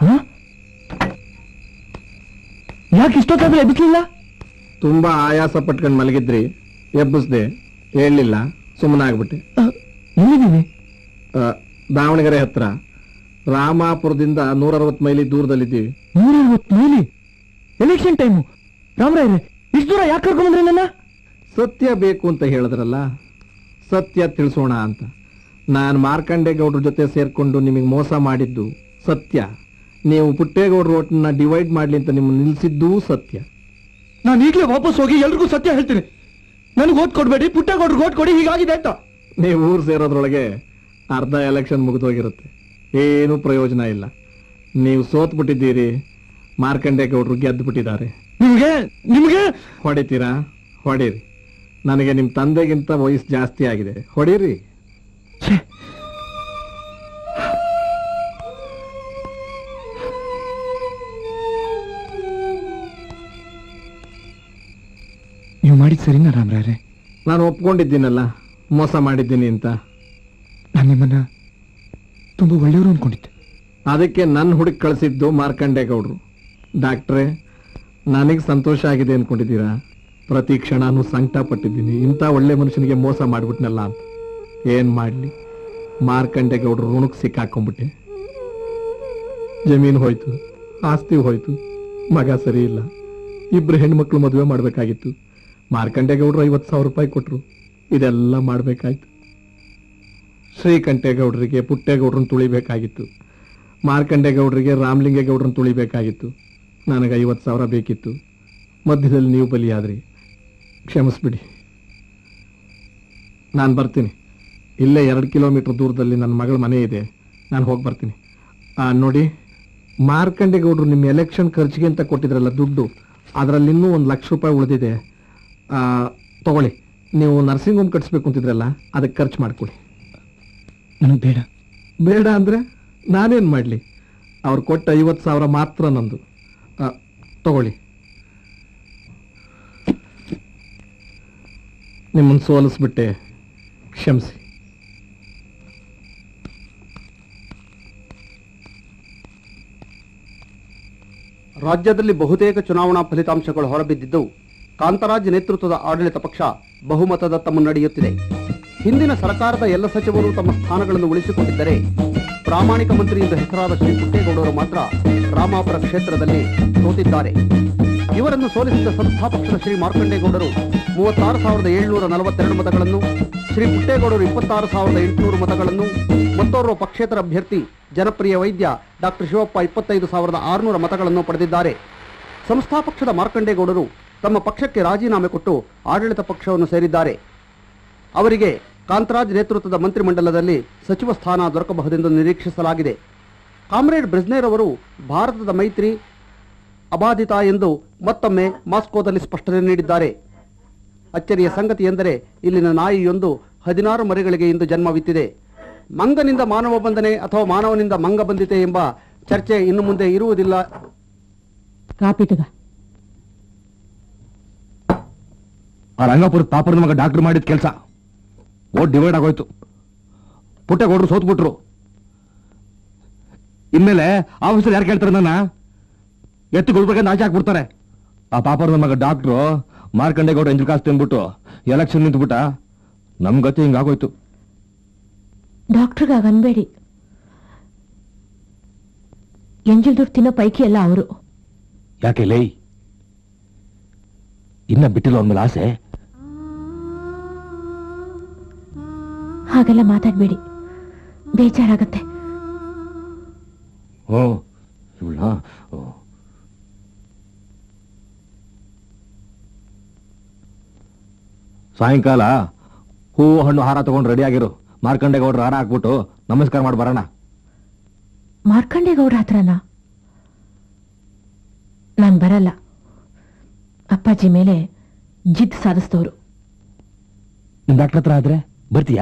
ಯಾಕೆ ಇಷ್ಟೊತ್ತಾದ್ರೂ ಎಬ್ಬಿಸ್ಲಿಲ್ಲ? ತುಂಬಾ ಆಯಾಸ ಪಟ್ಕೊಂಡು ಮಲಗಿದ್ರಿ, ಎಬ್ಬಿಸ್ದೆ. ಹೇಳಲಿಲ್ಲ, ಸುಮ್ಮನಾಗ್ಬಿಟ್ಟೆ. ಎಲ್ಲಿದ್ದೀನಿ? ದಾವಣಗೆರೆ ಹತ್ರ ರಾಮಾಪುರದಿಂದ ನೂರ ಅರವತ್ತು ಮೈಲಿ ದೂರದಲ್ಲಿದ್ದೀವಿ. ನೂರ ಅರವತ್ತು ಮೈಲಿ? Election time. ರಾಮರಾಯ್ರೆ, ಇಷ್ಟು ದೂರ ಯಾಕೆ ಕರ್ಕೊಂಡ್ಬಂದ್ರಿ ನನ್ನ? ಸತ್ಯ ಬೇಕು ಅಂತ ಹೇಳಿದ್ರಲ್ಲ, ಸತ್ಯ ತಿಳಿಸೋಣ ಅಂತ. ನಾನು ಮಾರ್ಕಂಡೇಗೌಡ್ರ ಜೊತೆ ಸೇರ್ಕೊಂಡು ನಿಮಗೆ ಮೋಸ ಮಾಡಿದ್ದು ಸತ್ಯ. ನೀವು ಪುಟ್ಟೇಗೌಡ್ರ ಓಟನ್ನ ಡಿವೈಡ್ ಮಾಡ್ಲಿ ಅಂತ ನಿಮ್ಮನ್ನು ನಿಲ್ಸಿದ್ದೂ ಸತ್ಯ. ನಾನು ಈಗಲೇ ವಾಪಸ್ ಹೋಗಿ ಎಲ್ರಿಗೂ ಸತ್ಯ ಹೇಳ್ತೀನಿ. ನನಗೆ ಓಟ್ ಕೊಡ್ಬೇಡಿ, ಪುಟ್ಟೇಗೌಡ್ರಿಗೆ ಓಟ್ ಕೊಡಿ, ಹೀಗಾಗಿದೆ ಅಂತ. ನೀವು ಊರು ಸೇರೋದ್ರೊಳಗೆ ಅರ್ಧ ಎಲೆಕ್ಷನ್ ಮುಗಿದೋಗಿರುತ್ತೆ. ಏನೂ ಪ್ರಯೋಜನ ಇಲ್ಲ. ನೀವು ಸೋತ್ ಬಿಟ್ಟಿದ್ದೀರಿ, ಮಾರ್ಕಂಡೇಗೌಡ್ರು ಗೆದ್ದು ಬಿಟ್ಟಿದ್ದಾರೆ. ನಿಮ್ಗೆ ನಿಮ್ಗೆ ಹೊಡಿತೀರಾ? ಹೊಡೀರಿ. ನನಗೆ ನಿಮ್ಮ ತಂದೆಗಿಂತ ವಯಸ್ಸು ಜಾಸ್ತಿ ಆಗಿದೆ, ಹೊಡೀರಿ. ನೀವು ಮಾಡಿದ್ ಸರಿನಾ ರಾಮರಾಯ್ರೆ? ನಾನು ಒಪ್ಕೊಂಡಿದ್ದೀನಲ್ಲ ಮೋಸ ಮಾಡಿದ್ದೀನಿ ಅಂತ. ನಾನು ನಿಮ್ಮನ್ನ ತುಂಬ ಒಳ್ಳೆಯವರು ಅನ್ಕೊಂಡಿದ್ದೆ. ಅದಕ್ಕೆ ನನ್ನ ಹುಡುಕ್ ಕಳಿಸಿದ್ದು ಮಾರ್ಕಂಡೇಗೌಡ್ರು. ಡಾಕ್ಟ್ರೇ, ನನಗೆ ಸಂತೋಷ ಆಗಿದೆ ಅನ್ಕೊಂಡಿದ್ದೀರಾ? ಪ್ರತಿ ಕ್ಷಣನೂ ಸಂಕಟ ಪಟ್ಟಿದ್ದೀನಿ, ಇಂಥ ಒಳ್ಳೆ ಮನುಷ್ಯನಿಗೆ ಮೋಸ ಮಾಡಿಬಿಟ್ನಲ್ಲ ಅಂತ. ಏನ್ ಮಾಡ್ಲಿ, ಮಾರ್ಕಂಡೇಗೌಡ್ರು ಋಣಕ್ಕೆ ಸಿಕ್ಕಾಕೊಂಡ್ಬಿಟ್ಟೆ. ಜಮೀನು ಹೋಯ್ತು, ಆಸ್ತಿ ಹೋಯ್ತು, ಮಗ ಸರಿ ಇಲ್ಲ, ಇಬ್ರು ಹೆಣ್ಮಕ್ಳು ಮದುವೆ ಮಾಡಬೇಕಾಗಿತ್ತು. ಮಾರ್ಕಂಡೇಗೌಡರು ಐವತ್ತು ಸಾವಿರ ರೂಪಾಯಿ ಕೊಟ್ಟರು, ಇದೆಲ್ಲ ಮಾಡಬೇಕಾಯ್ತು. ಶ್ರೀಕಂಠೇಗೌಡರಿಗೆ ಪುಟ್ಟೇಗೌಡ್ರನ್ನ ತುಳಿಬೇಕಾಗಿತ್ತು, ಮಾರ್ಕಂಡೇಗೌಡರಿಗೆ ರಾಮಲಿಂಗೇಗೌಡ್ರನ್ನ ತುಳಿಬೇಕಾಗಿತ್ತು. ನನಗೆ ಐವತ್ತು ಸಾವಿರ ಬೇಕಿತ್ತು. ಮಧ್ಯದಲ್ಲಿ ನೀವು ಬಲಿಯಾದ್ರಿ, ಕ್ಷಮಿಸ್ಬಿಡಿ. ನಾನು ಬರ್ತೀನಿ. ಇಲ್ಲೇ ಎರಡು ಕಿಲೋಮೀಟರ್ ದೂರದಲ್ಲಿ ನನ್ನ ಮಗಳ ಮನೆ ಇದೆ, ನಾನು ಹೋಗಿ ಬರ್ತೀನಿ. ನೋಡಿ, ಮಾರ್ಕಂಡೇಗೌಡರು ನಿಮ್ಮ ಎಲೆಕ್ಷನ್ ಖರ್ಚಿಗೆ ಅಂತ ಕೊಟ್ಟಿದ್ರಲ್ಲ ದುಡ್ಡು, ಅದರಲ್ಲಿ ಇನ್ನೂ ಒಂದು ಲಕ್ಷ ರೂಪಾಯಿ ಉಳಿದಿದೆ. ತಗೊಳ್ಳಿ. ನೀವು ನರ್ಸಿಂಗ್ ಹೋಮ್ ಕಟ್ಸ್ಬೇಕು ಅಂತಿದ್ರಲ್ಲ, ಅದಕ್ಕೆ ಖರ್ಚು ಮಾಡ್ಕೊಳ್ಳಿ. ನನಗೆ ಬೇಡ. ಬೇಡ ಅಂದರೆ ನಾನೇನು ಮಾಡಲಿ? ಅವ್ರು ಕೊಟ್ಟ ಐವತ್ತು ಸಾವಿರ ಮಾತ್ರ ನಂದು. ತಗೊಳ್ಳಿ. ನಿಮ್ಮನ್ನು ಸೋಲಿಸ್ಬಿಟ್ಟೆ, ಕ್ಷಮಿಸಿ. ರಾಜ್ಯದಲ್ಲಿ ಬಹುತೇಕ ಚುನಾವಣಾ ಫಲಿತಾಂಶಗಳು ಹೊರಬಿದ್ದಿದ್ದು ಕಾಂತರಾಜ್ ನೇತೃತ್ವದ ಆಡಳಿತ ಪಕ್ಷ ಬಹುಮತದತ್ತ ಮುನ್ನಡೆಯುತ್ತಿದೆ. ಹಿಂದಿನ ಸರ್ಕಾರದ ಎಲ್ಲ ಸಚಿವರು ತಮ್ಮ ಸ್ಥಾನಗಳನ್ನು ಉಳಿಸಿಕೊಂಡಿದ್ದರೆ ಪ್ರಾಮಾಣಿಕ ಮಂತ್ರಿ ಎಂದು ಹೆಸರಾದ ಶ್ರೀ ಪುಟ್ಟೇಗೌಡರು ಮಾತ್ರ ರಾಮಾಪುರ ಕ್ಷೇತ್ರದಲ್ಲಿ ಸೋತಿದ್ದಾರೆ. ಇವರನ್ನು ಸೋಲಿಸಿದ ಸಂಸ್ಥಾಪಕರ ಶ್ರೀ ಮಾರ್ಕಂಡೇಗೌಡರು ಮೂವತ್ತಾರು ಸಾವಿರದ ಏಳುನೂರ ನಲವತ್ತೆರಡು ಮತಗಳನ್ನು, ಶ್ರೀ ಪುಟ್ಟೇಗೌಡರು ಇಪ್ಪತ್ತಾರು ಸಾವಿರದ ಎಂಟುನೂರು ಮತಗಳನ್ನು, ಮತ್ತೋರ್ವ ಪಕ್ಷೇತರ ಅಭ್ಯರ್ಥಿ ಜನಪ್ರಿಯ ವೈದ್ಯ ಡಾಕ್ಟರ್ ಶಿವಪ್ಪ ಇಪ್ಪತ್ತೈದು ಸಾವಿರದ ಆರುನೂರ ಮತಗಳನ್ನು ಪಡೆದಿದ್ದಾರೆ. ಸಂಸ್ಥಾಪಕ್ಷದ ಮಾರ್ಕಂಡೇಗೌಡರು ತಮ್ಮ ಪಕ್ಷಕ್ಕೆ ರಾಜೀನಾಮೆ ಕೊಟ್ಟು ಆಡಳಿತ ಪಕ್ಷವನ್ನು ಸೇರಿದ್ದಾರೆ. ಅವರಿಗೆ ಕಾಂತರಾಜ್ ನೇತೃತ್ವದ ಮಂತ್ರಿಮಂಡಲದಲ್ಲಿ ಸಚಿವ ಸ್ಥಾನ ದೊರಕಬಹುದೆಂದು ನಿರೀಕ್ಷಿಸಲಾಗಿದೆ. ಕಾಮ್ರೇಡ್ ಬ್ರೆಜ್ನೇರ್ ಅವರು ಭಾರತದ ಮೈತ್ರಿ ಅಬಾಧಿತ ಎಂದು ಮತ್ತೊಮ್ಮೆ ಮಾಸ್ಕೋದಲ್ಲಿ ಸ್ಪಷ್ಟನೆ ನೀಡಿದ್ದಾರೆ. ಅಚ್ಚರಿಯ ಸಂಗತಿ ಎಂದರೆ ಇಲ್ಲಿನ ನಾಯಿಯೊಂದು ಹದಿನಾರು ಮರಿಗಳಿಗೆ ಇಂದು ಜನ್ಮವಿತ್ತಿದೆ. ಮಂಗನಿಂದ ಮಾನವ ಬಂದನೆ ಅಥವಾ ಮಾನವನಿಂದ ಮಂಗ ಬಂದಿತೆ ಎಂಬ ಚರ್ಚೆ ಇನ್ನು ಮುಂದೆ ಇರುವುದಿಲ್ಲ. ಕಾಪಿಟಗ ಆ ರಂಗಾಪುರ ಪಾಪರದ ಮಗ ಡಾಕ್ಟರ್ ಮಾಡಿದ ಕೆಲಸ ಓಟ್ ಡಿವೈಡ್ ಆಗೋಯ್ತು. ಪುಟ್ಟೇಗೌಡರು ಸೋತ್ಬಿಟ್ರು. ಇನ್ಮೇಲೆ ಆಫೀಸರ್ ಯಾರು ಕೇಳ್ತಾರೆ ನನ್ನ ಎತ್ತು ಗುಲ್ಬರ್ಗ ಆಚೆ ಹಾಕ್ಬಿಡ್ತಾರೆ. ಆ ಪಾಪರದ ಮಗ ಡಾಕ್ಟ್ರು ಮಾರ್ಕಂಡೇಗೌಡ ಎಂಜಲ್ ಕಾಸು ತಿನ್ಬಿಟ್ಟು ಎಲೆಕ್ಷನ್ ನಿಂತ್ಬಿಟ್ಟ. ನಮ್ ಗತಿ ಹಿಂಗಾಗೋಯ್ತು. ಡಾಕ್ಟರ್ಗಾಗ ಅನ್ಬೇಡಿ, ಎಂಜಲ್ ದುಡ್ಡು ತಿನ್ನೋ ಪೈಕಿ ಎಲ್ಲ ಅವರು. ಯಾಕೆ ಲೈ ಇನ್ನ ಬಿಟ್ಟಿಲ್ಲ ಅಂದ್ಮೇಲೆ ಆಸೆ? ಹಾಗೆಲ್ಲ ಮಾತಾಡ್ಬೇಡಿ, ಬೇಜಾರಾಗತ್ತೆ. ಓ ಇವಳ ಸಾಯಂಕಾಲ ಹೂ ಹಣ್ಣು ಹಾರ ತಗೊಂಡು ರೆಡಿ ಆಗಿರು. ಮಾರ್ಕಂಡೇಗೌಡರು ಹಾರ ಹಾಕ್ಬಿಟ್ಟು ನಮಸ್ಕಾರ ಮಾಡಿ ಬರೋಣ. ಮಾರ್ಕಂಡೇಗೌಡ್ರ ಹತ್ರನಾ? ನಾನ್ ಬರಲ್ಲ. ಅಪ್ಪಾಜಿ ಮೇಲೆ ಜಿದ್ ಸಾಧಿಸಿದವರು. ನಿಮ್ ಡಾಕ್ಟರ್ ಹತ್ರ ಆದ್ರೆ ಬರ್ತೀಯಾ?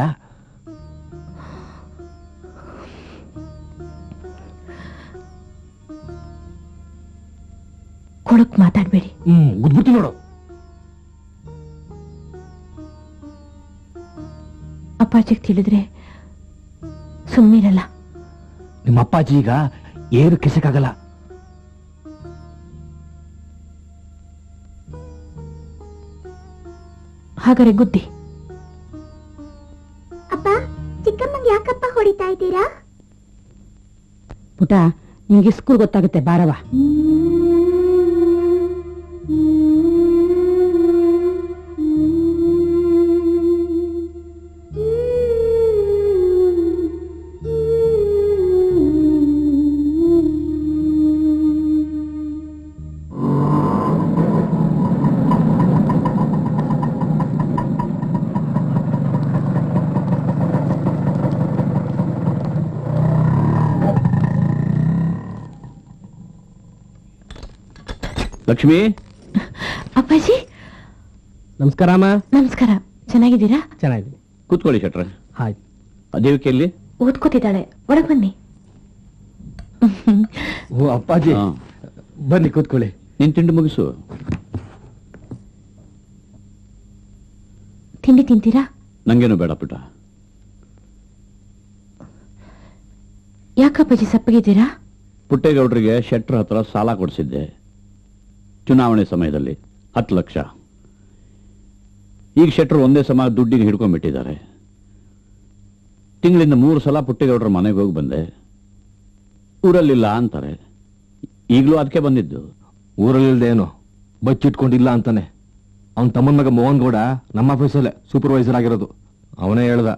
ಕೊಳಕ್ ಮಾತಾಡ್ಬೇಡಿ. ಹ್ಮ್ ಗುದ್ಬಿಡ್ತಿ ನೋಡು. ಅಪ್ಪಾಜಿಗೆ ತಿಳಿದ್ರೆ ಸುಮ್ಮನಿರಲ್ಲ. ನಿಮ್ಮ ಅಪ್ಪಾಜಿ ಈಗ ಏನು ಕಿಸಕ್ಕಾಗಲ್ಲ. ಹಾಗಾದ್ರೆ ಗುದ್ದಿ. ಅಪ್ಪ, ಚಿಕ್ಕಮ್ಮಂಗೆ ಯಾಕಪ್ಪ ಹೊಡಿತಾ ಇದ್ದೀರಾ? ಪುಟ, ನಿಂಗೆ ಸ್ಕೂಲ್ ಗೊತ್ತಾಗುತ್ತೆ, ಬಾರವ. ಲಕ್ಷ್ಮಿ. ಅಪ್ಪಾಜಿ ನಮಸ್ಕಾರ ಅಮ್ಮ. ನಮಸ್ಕಾರ. ಚೆನ್ನಾಗಿದ್ದೀರಾ? ಚೆನ್ನಾಗಿದ್ದೀನಿ. ಕೂತ್ಕೊಳ್ಳಿ ಶೆಟ್ರೆ. ಹಾಯ್. ದೇವಿಕೆಯಲ್ಲಿ ಓದ್ಕೋತಿದ್ದಾಳೆ, ಒಳಗ್ ಬನ್ನಿ. ಓ ಅಪ್ಪಾಜಿ, ಬನ್ನಿ ಕೂತ್ಕೊಳ್ಳಿ. ನಿನ್ ತಿಂಡಿ ಮುಗಿಸು. ತಿಂಡಿ ತಿಂತೀರಾ? ನಂಗೇನು ಬೇಡ ಪುಟ. ಯಾಕಪ್ಪಾಜಿ ಸಪ್ಪಗಿದ್ದೀರಾ? ಪುಟ್ಟೇಗೌಡರಿಗೆ ಶೆಟ್ರ್ ಹತ್ರ ಸಾಲ ಕೊಡಿಸಿದ್ದೆ ಚುನಾವಣೆ ಸಮಯದಲ್ಲಿ, ಹತ್ತು ಲಕ್ಷ. ಈಗ ಶೆಟ್ರು ಒಂದೇ ಸಮ ದುಡ್ಡಿಗೆ ಹಿಡ್ಕೊಂಡ್ಬಿಟ್ಟಿದ್ದಾರೆ. ತಿಂಗಳಿಂದ ಮೂರು ಸಲ ಪುಟ್ಟೇಗೌಡರ ಮನೆಗೆ ಹೋಗಿ ಬಂದೆ. ಊರಲ್ಲಿಲ್ಲ ಅಂತಾರೆ. ಈಗಲೂ ಅದಕ್ಕೆ ಬಂದಿದ್ದು. ಊರಲ್ಲಿಲ್ದೇನು ಬಚ್ಚಿಟ್ಕೊಂಡಿಲ್ಲ ಅಂತಾನೆ. ಅವನ ತಮ್ಮನ ಮಗ ಮೋಹನ್ ಗೌಡ ನಮ್ಮ ಆಫೀಸಲ್ಲೇ ಸೂಪರ್ವೈಸರ್ ಆಗಿರೋದು. ಅವನೇ ಹೇಳ್ದ.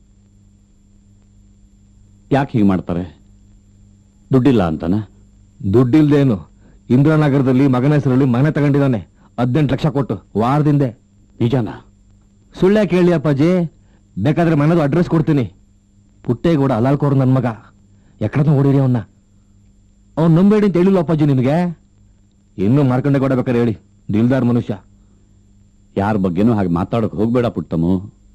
ಯಾಕೆ ಹೀಗೆ ಮಾಡ್ತಾರೆ? ದುಡ್ಡಿಲ್ಲ ಅಂತಾನ? ದುಡ್ಡಿಲ್ದೇನು, ಇಂದಿರಾನಗರದಲ್ಲಿ ಮಗನ ಹೆಸರಲ್ಲಿ ಮನೆ ತಗೊಂಡಿದ್ದಾನೆ ಹದಿನೆಂಟು ಲಕ್ಷ ಕೊಟ್ಟು ವಾರದಿಂದೆ. ನಿಜಾನ? ಸುಳ್ಳೆ ಕೇಳಿ ಅಪ್ಪಾಜಿ, ಬೇಕಾದ್ರೆ ಮನೆದು ಅಡ್ರೆಸ್ ಕೊಡ್ತೀನಿ. ಪುಟ್ಟೇಗೌಡ ಅಲಾಲ್ಕೋರು ನನ್ನ ಮಗ, ಎಕ್ಕಡ ಓಡಿರಿ ಅವನ್ನ. ಅವ್ನು ನಂಬೇಡಿ ಅಂತ ಹೇಳಿಲ್ಲ ಅಪ್ಪಾಜಿ ನಿಮಗೆ. ಇನ್ನೂ ಮಾರ್ಕಂಡೇಗೌಡ ಬೇಕಾದ್ರೆ ಹೇಳಿ, ದಿಲ್ದಾರ್ ಮನುಷ್ಯ. ಯಾರ ಬಗ್ಗೆನೂ ಹಾಗೆ ಮಾತಾಡೋಕೆ ಹೋಗ್ಬೇಡ ಪುಟ್ಟಮ್ಮು.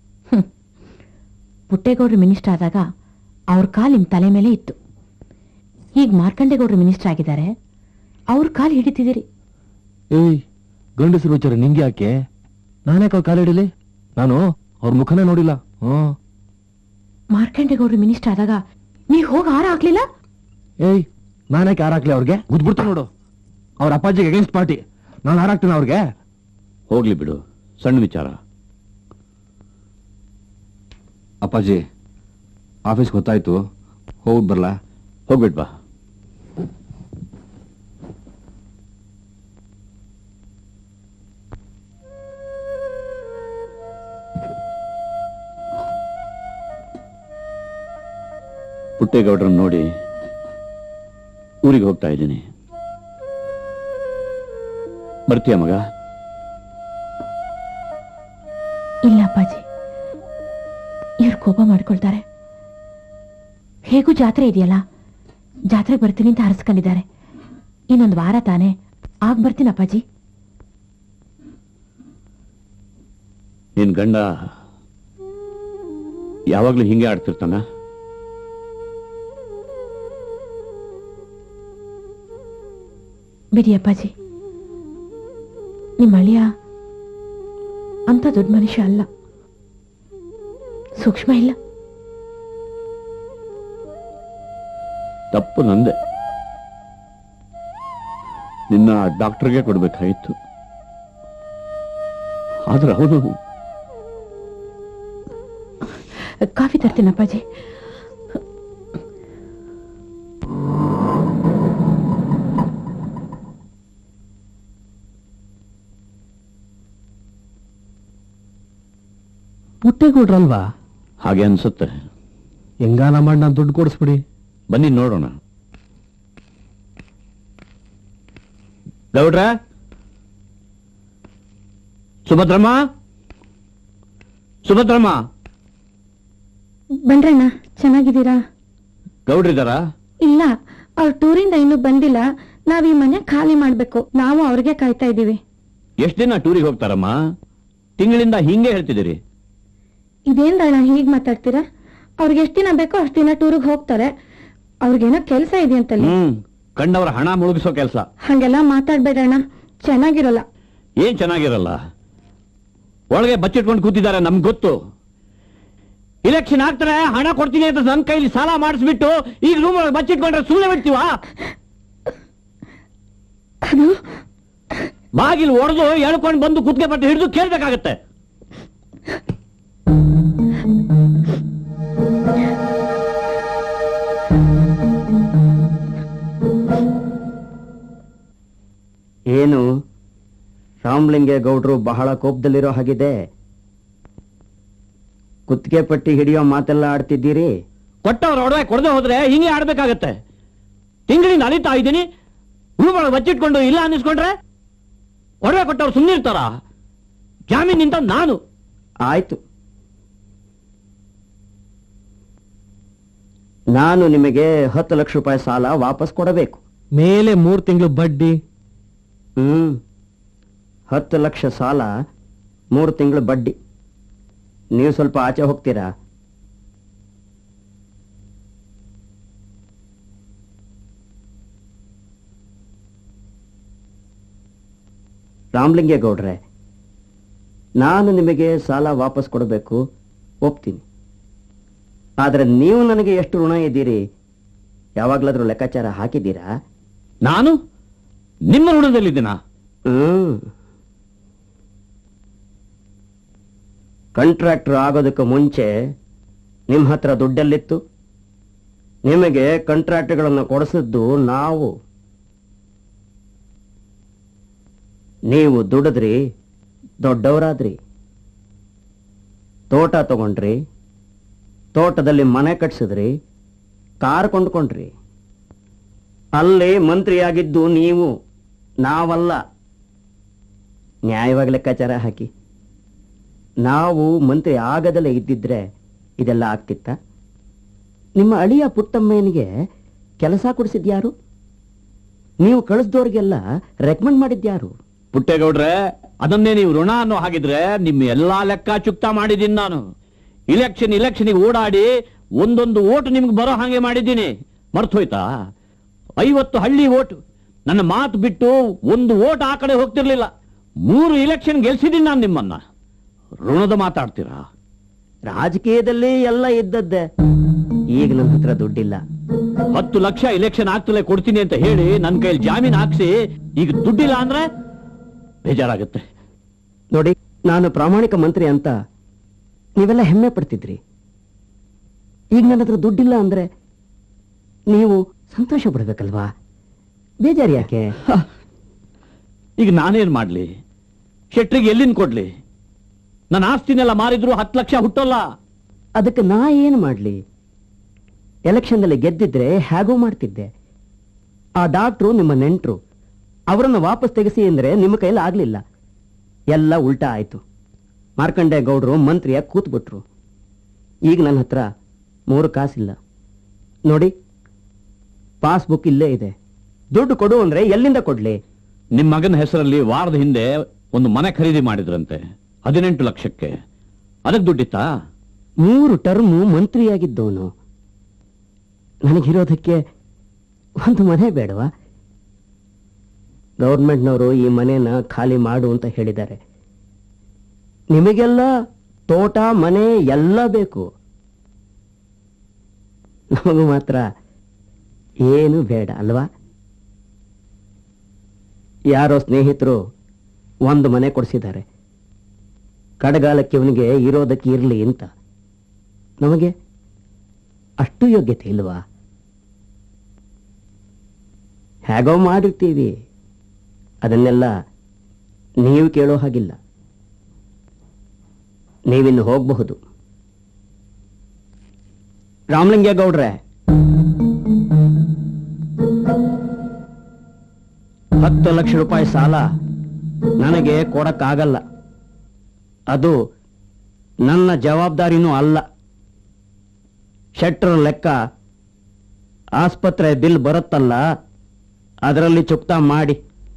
ಪುಟ್ಟೇಗೌಡರು ಮಿನಿಸ್ಟರ್ ಆದಾಗ ಅವ್ರ ಕಾಲ್ ನಿಮ್ ತಲೆ ಮೇಲೆ ಇತ್ತು. ಈಗ ಮಾರ್ಕಂಡೇಗೌಡರು ಮಿನಿಸ್ಟರ್ ಆಗಿದ್ದಾರೆ, ಅವ್ರ ಕಾಲ್ ಹಿಡಿತಿದ್ದೀರಿ. ಏಯ್, ಗಂಡಸರು ವಿಚಾರ ನಿಂಗೆ ಯಾಕೆ? ನಾನ್ಯಾಕೆ ಅವ್ರ ಕಾಲು ಹಿಡಿಲಿ? ನಾನು ಅವ್ರ ಮುಖನೇ ನೋಡಿಲ್ಲ. ಹ್ಮ್ ಮಾರ್ಕಂಡೇಗೌಡರು ಮಿನಿಸ್ಟರ್ ಆದಾಗ ನೀವ್ ಹೋಗಿ ಹಾರ ಹಾಕ್ಲಿಲ್ಲ? ಏಯ್, ನಾನ್ಯಾಕೆ ಹಾರ ಹಾಕ್ಲಿ ಅವ್ರಿಗೆ? ಗುದ್ಬಿಡ್ತು ನೋಡು. ಅವ್ರ ಅಪ್ಪಾಜಿಗೆ ಅಗೇನ್ಸ್ಟ್ ಪಾರ್ಟಿ. ನಾನು ಹಾರ ಹಾಕ್ತೀನಿ ಅವ್ರಿಗೆ. ಹೋಗ್ಲಿ ಬಿಡು, ಸಣ್ಣ ವಿಚಾರ. ಅಪ್ಪಾಜಿ, ಆಫೀಸ್ ಗೊತ್ತಾಯ್ತು, ಹೋಗ್ಬಿಟ್ ಬರ್ಲಾ? ಹೋಗ್ಬಿಟ್ ಬಾ. ಪುಟ್ಟೇಗೌಡ್ರನ್ನ ನೋಡಿ ಊರಿಗೆ ಹೋಗ್ತಾ ಇದ್ದೀನಿ. ಬರ್ತೀಯ ಮಗ? ಇಲ್ಲ ಅಪ್ಪಾಜಿ, ಇವ್ರು ಕೋಪ ಮಾಡ್ಕೊಳ್ತಾರೆ. ಹೇಗೂ ಜಾತ್ರೆ ಇದೆಯಲ್ಲ, ಜಾತ್ರೆಗೆ ಬರ್ತೀನಿ ಅಂತ ಹರಿಸ್ಕೊಂಡಿದ್ದಾರೆ. ಇನ್ನೊಂದು ವಾರ ತಾನೆ, ಆಗ ಬರ್ತೀನಿ ಅಪ್ಪಾಜಿ. ನಿನ್ ಗಂಡ ಯಾವಾಗ್ಲೂ ಹಿಂಗೆ ಆಡ್ತಿರ್ತಾನ? ಬಿಡಿ ಅಪ್ಪಾಜಿ, ನಿಮ್ಮ ಅಳಿಯ ಅಂತ ದೊಡ್ಡ ಮನುಷ್ಯ ಅಲ್ಲ, ಸೂಕ್ಷ್ಮ ಇಲ್ಲ. ತಪ್ಪು ನಂದೆ. ನಿನ್ನ ಡಾಕ್ಟರ್ಗೆ ಕೊಡ್ಬೇಕಾಗಿತ್ತು. ಆದ್ರೆ ಅವನು ಕಾಫಿ ತರ್ತೀನಿ ಅಪ್ಪಾಜಿ. ಪುಟ್ಟೇಗೌಡ್ರಲ್ವಾ? ಹಾಗೆ ಅನ್ಸುತ್ತೆ. ಹೆಂಗಾನ ಮಾಡಿ ನಾನು ದುಡ್ಡು ಕೊಡಿಸ್ಬಿಡಿ. ಬನ್ನಿ ನೋಡೋಣ. ಗೌಡ್ರ, ಸುಭದ್ರಮ್ಮ, ಸುಭದ್ರಮ್ಮ. ಬನ್ರಣ್ಣ, ಚೆನ್ನಾಗಿದ್ದೀರಾ? ಗೌಡ್ರಿದಾರಾ? ಇಲ್ಲ, ಅವ್ರ ಟೂರಿಂದ ಇನ್ನೂ ಬಂದಿಲ್ಲ. ನಾವ್ ಈ ಮನೆ ಖಾಲಿ ಮಾಡ್ಬೇಕು. ನಾವು ಅವ್ರಿಗೆ ಕಾಯ್ತಾ ಇದ್ದೀವಿ. ಎಷ್ಟ್ ದಿನ ಟೂರಿಗೆ ಹೋಗ್ತಾರಮ್ಮ? ತಿಂಗಳಿಂದ ಹಿಂಗೆ ಹೇಳ್ತಿದ್ದೀರಿ. ಇದೇನ್ರಣ್ಣ ಹೀಗ್ ಮಾತಾಡ್ತೀರಾ? ಅವ್ರಿಗೆ ಎಷ್ಟ್ ದಿನ ಬೇಕೋ ಅಷ್ಟ್ ದಿನ ಟೂರಿಗೆ ಹೋಗ್ತಾರೆ. ಅವ್ರಿಗೇನೋ ಕೆಲ್ಸ ಇದೆಯಂತಲ್ಲಿ. ಹ್ಮ್, ಕಂಡವರ ಹಣ ಮುಳುಗಿಸೋ ಕೆಲಸ. ಹಂಗೆಲ್ಲ ಮಾತಾಡ್ಬೇಡಣ್ಣ, ಚೆನ್ನಾಗಿರಲ್ಲ. ಏನ್ ಚೆನ್ನಾಗಿರಲ್ಲ? ಒಳಗೆ ಬಚ್ಚಿಟ್ಕೊಂಡು ಕೂತಿದ್ದಾರೆ, ನಮ್ಗೆ ಗೊತ್ತು. ಇಲೆಕ್ಷನ್ ಆಗ್ತಾರೆ, ಹಣ ಕೊಡ್ತೀನಿ ಅಂತ ನನ್ನ ಕೈಲಿ ಸಾಲ ಮಾಡಿಸ್ಬಿಟ್ಟು ಈಗ ರೂಮ್ ಒಳಗೆ ಬಚ್ಚಿಟ್ಕೊಂಡ್ರೆ ಸುಮ್ಮನೆ ಬಿಡ್ತೀವಾ? ಬಾಗಿಲು ಒಡೆದು ಎಳ್ಕೊಂಡು ಬಂದು ಕುತ್ತಿಗೆ ಪಟ್ಟು ಹಿಡಿದು ಕೇಳ್ಬೇಕಾಗತ್ತೆ. ಏನು ರಾಮಲಿಂಗೇಗೌಡರು ಬಹಳ ಕೋಪದಲ್ಲಿರೋ ಹಾಗಿದೆ. ಕುತ್ತಿಗೆ ಪಟ್ಟಿ ಹಿಡಿಯೋ ಮಾತೆಲ್ಲ ಆಡ್ತಿದ್ದೀರಿ. ಕೊಟ್ಟವ್ರ ಒಡವೆ ಕೊಡದೆ ಹೋದ್ರೆ ಹಿಂಗೆ ಆಡ್ಬೇಕಾಗತ್ತೆ. ತಿಂಗಳಿಂದ ಅಲಿತಾ ಇದ್ದೀನಿ, ರೂಮೊಳಗೆ ಬಚ್ಚಿಟ್ಕೊಂಡು ಇಲ್ಲ ಅನ್ನಿಸ್ಕೊಂಡ್ರೆ ಒಡವೆ ಕೊಟ್ಟವ್ರು ಸುಮ್ಮನೆ ಇರ್ತಾರ? ಜಾಮೀನ್ ನಿಂತ ನಾನು. ಆಯ್ತು, ನಾನು ನಿಮಗೆ ಹತ್ತು ಲಕ್ಷ ರೂಪಾಯಿ ಸಾಲ ವಾಪಸ್ ಕೊಡಬೇಕು. ಮೇಲೆ ಮೂರು ತಿಂಗಳು ಬಡ್ಡಿ. ಹ್ಮ್, ಹತ್ತು ಲಕ್ಷ ಸಾಲ, ಮೂರು ತಿಂಗಳು ಬಡ್ಡಿ. ನೀವು ಸ್ವಲ್ಪ ಆಚೆ ಹೋಗ್ತೀರಾ? ರಾಮಲಿಂಗೇಗೌಡ್ರೆ, ನಾನು ನಿಮಗೆ ಸಾಲ ವಾಪಸ್ ಕೊಡಬೇಕು, ಒಪ್ತೀನಿ. ಆದರೆ ನೀವು ನನಗೆ ಎಷ್ಟು ಋಣ ಇದ್ದೀರಿ ಯಾವಾಗ್ಲಾದ್ರೂ ಲೆಕ್ಕಾಚಾರ ಹಾಕಿದ್ದೀರಾ? ನಾನು ನಿಮ್ಮ ಋಣದಲ್ಲಿದ್ದೀನಾ? ಹ್ಮ್, ಕಾಂಟ್ರಾಕ್ಟರ್ ಆಗೋದಕ್ಕೆ ಮುಂಚೆ ನಿಮ್ಮ ಹತ್ರ ದುಡ್ಡೆಲ್ಲಿತ್ತು? ನಿಮಗೆ ಕಾಂಟ್ರಾಕ್ಟ್ಗಳನ್ನು ಕೊಡಿಸಿದ್ದು ನಾವು. ನೀವು ದುಡಿದ್ರಿ, ದೊಡ್ಡವರಾದ್ರಿ, ತೋಟ ತಗೊಂಡ್ರಿ, ತೋಟದಲ್ಲಿ ಮನೆ ಕಟ್ಸಿದ್ರಿ, ಕಾರ್ ಕೊಂಡ್ಕೊಂಡ್ರಿ. ಅಲ್ಲಿ ಮಂತ್ರಿಯಾಗಿದ್ದು ನೀವು, ನಾವಲ್ಲ. ನ್ಯಾಯವಾಗಿ ಲೆಕ್ಕಾಚಾರ ಹಾಕಿ. ನಾವು ಮಂತ್ರಿ ಆಗದಲ್ಲೇ ಇದ್ದಿದ್ರೆ ಇದೆಲ್ಲ ಆಗ್ತಿತ್ತ? ನಿಮ್ಮ ಅಳಿಯ ಪುಟ್ಟಮ್ಮನಿಗೆ ಕೆಲಸ ಕೊಡಿಸಿದ್ಯಾರು? ನೀವು ಕಳಿಸ್ದವ್ರಿಗೆಲ್ಲ ರೆಕಮೆಂಡ್ ಮಾಡಿದ್ಯಾರು? ಪುಟ್ಟೇಗೌಡ್ರೆ, ಅದನ್ನೇ ನೀವು ಋಣ ಅನ್ನೋ ಹಾಗಿದ್ರೆ ನಿಮ್ಮ ಎಲ್ಲಾ ಲೆಕ್ಕ ಚುಕ್ತ ಮಾಡಿದ್ದೀನಿ ನಾನು. ಇಲೆಕ್ಷನ್ ಇಲೆಕ್ಷನ್ಗೆ ಓಡಾಡಿ ಒಂದೊಂದು ಓಟು ನಿಮ್ಗೆ ಬರೋ ಹಾಗೆ ಮಾಡಿದ್ದೀನಿ. ಮರ್ತೋಯ್ತಾ? ಐವತ್ತು ಹಳ್ಳಿ ಓಟು. ನನ್ನ ಮಾತು ಬಿಟ್ಟು ಒಂದು ಓಟ್ ಆ ಕಡೆ ಹೋಗ್ತಿರ್ಲಿಲ್ಲ. ಮೂರು ಇಲೆಕ್ಷನ್ ಗೆಲ್ಸಿದ್ದೀನಿ ನಾನು ನಿಮ್ಮನ್ನ. ಋಣದ ಮಾತಾಡ್ತೀರಾ? ರಾಜಕೀಯದಲ್ಲಿ ಎಲ್ಲ ಇದ್ದದ್ದೇ. ಈಗ ನನ್ನ ಹತ್ರ ದುಡ್ಡಿಲ್ಲ. ಹತ್ತು ಲಕ್ಷ ಇಲೆಕ್ಷನ್ ಆಗ್ತಲೇ ಕೊಡ್ತೀನಿ ಅಂತ ಹೇಳಿ ನನ್ನ ಕೈಲಿ ಜಾಮೀನ್ ಹಾಕ್ಸಿ ಈಗ ದುಡ್ಡಿಲ್ಲ ಅಂದ್ರೆ ಬೇಜಾರಾಗುತ್ತೆ. ನೋಡಿ, ನಾನು ಪ್ರಾಮಾಣಿಕ ಮಂತ್ರಿ ಅಂತ ನೀವೆಲ್ಲ ಹೆಮ್ಮೆ ಪಡ್ತಿದ್ರಿ. ಈಗ ನನ್ನ ಹತ್ರ ದುಡ್ಡಿಲ್ಲ ಅಂದ್ರೆ ನೀವು ಸಂತೋಷ ಪಡ್ಬೇಕಲ್ವಾ? ಬೇಜಾರು ಯಾಕೆ? ಈಗ ನಾನೇನ್ ಮಾಡ್ಲಿ? ಶೆಟ್ರಿಗೆ ಎಲ್ಲಿಂದ ಕೊಡ್ಲಿ? ನನ್ನ ಆಸ್ತಿನೆಲ್ಲ ಮಾರಿದ್ರು ಹತ್ತು ಲಕ್ಷ ಹುಟ್ಟೋಲ್ಲ. ಅದಕ್ಕೆ ನಾ ಏನು ಮಾಡ್ಲಿ? ಎಲೆಕ್ಷನ್ದಲ್ಲಿ ಗೆದ್ದಿದ್ರೆ ಹೇಗೋ ಮಾಡ್ತಿದ್ದೆ. ಆ ಡಾಕ್ಟ್ರು ನಿಮ್ಮ ನೆಂಟ್ರು, ಅವರನ್ನ ವಾಪಸ್ ತೆಗೆಸಿ ಅಂದ್ರೆ ನಿಮ್ಮ ಕೈಯಲ್ಲಿ ಆಗ್ಲಿಲ್ಲ. ಎಲ್ಲ ಉಲ್ಟಾ ಆಯ್ತು. ಮಾರ್ಕಂಡೇ ಗೌಡ್ರು ಮಂತ್ರಿಯಾಗಿ ಕೂತ್ಬಿಟ್ರು. ಈಗ ನನ್ನ ಹತ್ರ ಮೂರು ಕಾಸಿಲ್ಲ ನೋಡಿ. ಪಾಸ್ಬುಕ್ ಇಲ್ಲೇ ಇದೆ. ದುಡ್ಡು ಕೊಡು ಅಂದ್ರೆ ಎಲ್ಲಿಂದ ಕೊಡ್ಲಿ? ನಿಮ್ ಮಗನ ಹೆಸರಲ್ಲಿ ವಾರದ ಹಿಂದೆ ಒಂದು ಮನೆ ಖರೀದಿ ಮಾಡಿದ್ರಂತೆ, ಹದಿನೆಂಟು ಲಕ್ಷಕ್ಕೆ. ಅದಕ್ಕೆ ದುಡ್ಡಿತ್ತಾ? ಮೂರು ಟರ್ಮು ಮಂತ್ರಿಯಾಗಿದ್ದವನು. ನನಗಿರೋದಕ್ಕೆ ಒಂದು ಮನೆ ಬೇಡವಾ? ಗೌರ್ಮೆಂಟ್ನವರು ಈ ಮನೆನ ಖಾಲಿ ಮಾಡು ಅಂತ ಹೇಳಿದ್ದಾರೆ. ನಿಮಗೆಲ್ಲ ತೋಟ ಮನೆ ಎಲ್ಲ ಬೇಕು, ನಮಗೂ ಮಾತ್ರ ಏನು ಬೇಡ ಅಲ್ವಾ? ಯಾರೋ ಸ್ನೇಹಿತರು ಒಂದು ಮನೆ ಕೊಡಿಸಿದ್ದಾರೆ, ಕಡಗಾಲಕ್ಕೆ ಇವನಿಗೆ ಇರೋದಕ್ಕೆ ಇರಲಿ ಅಂತ. ನಮಗೆ ಅಷ್ಟು ಯೋಗ್ಯತೆ ಇಲ್ವಾ? ಹೇಗೋ ಮಾಡಿರ್ತೀವಿ, ಅದನ್ನೆಲ್ಲ ನೀವು ಕೇಳೋ ಹಾಗಿಲ್ಲ. ನೀವಿನ್ನು ಹೋಗಬಹುದು. ರಾಮಲಿಂಗೇಗೌಡ್ರೆ, ಹತ್ತು ಲಕ್ಷ ರೂಪಾಯಿ ಸಾಲ ನನಗೆ ಕೊಡಕ್ಕಾಗಲ್ಲ. ಅದು ನನ್ನ ಜವಾಬ್ದಾರಿನೂ ಅಲ್ಲ. ಶೆಟ್ರ ಲೆಕ್ಕ ಆಸ್ಪತ್ರೆ ಬಿಲ್ ಬರುತ್ತಲ್ಲ, ಅದರಲ್ಲಿ ಚುಕ್ತಾ ಮಾಡಿ.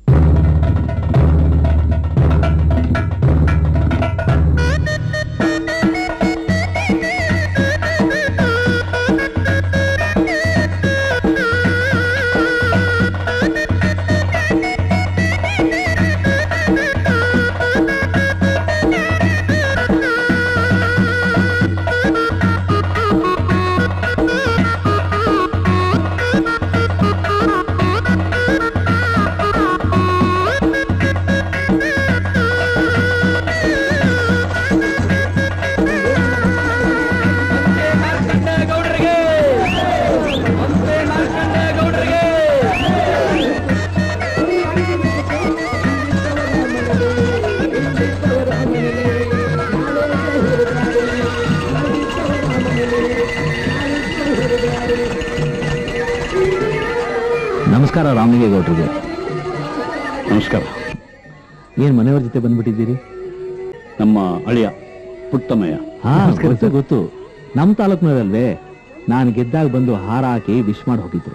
ನಮಸ್ಕಾರ ರಾಮಲಿಂಗೇಗೌಡರಿಗೆ. ನಮಸ್ಕಾರ. ಏನ್ ಮನೆಯವ್ರ ಜೊತೆ ಬಂದ್ಬಿಟ್ಟಿದ್ದೀರಿ? ನಮ್ಮ ಅಳಿಯ ಪುಟ್ಟಮಯ್ಯ. ಹಾ, ಗೊತ್ತು ಗೊತ್ತು. ನಮ್ಮ ತಾಲೂಕ್ನವರಲ್ವೇ? ನಾನು ಗೆದ್ದಾಗ ಬಂದು ಹಾರ ಹಾಕಿ ವಿಶ್ ಮಾಡಿ ಹೋಗಿದ್ರು.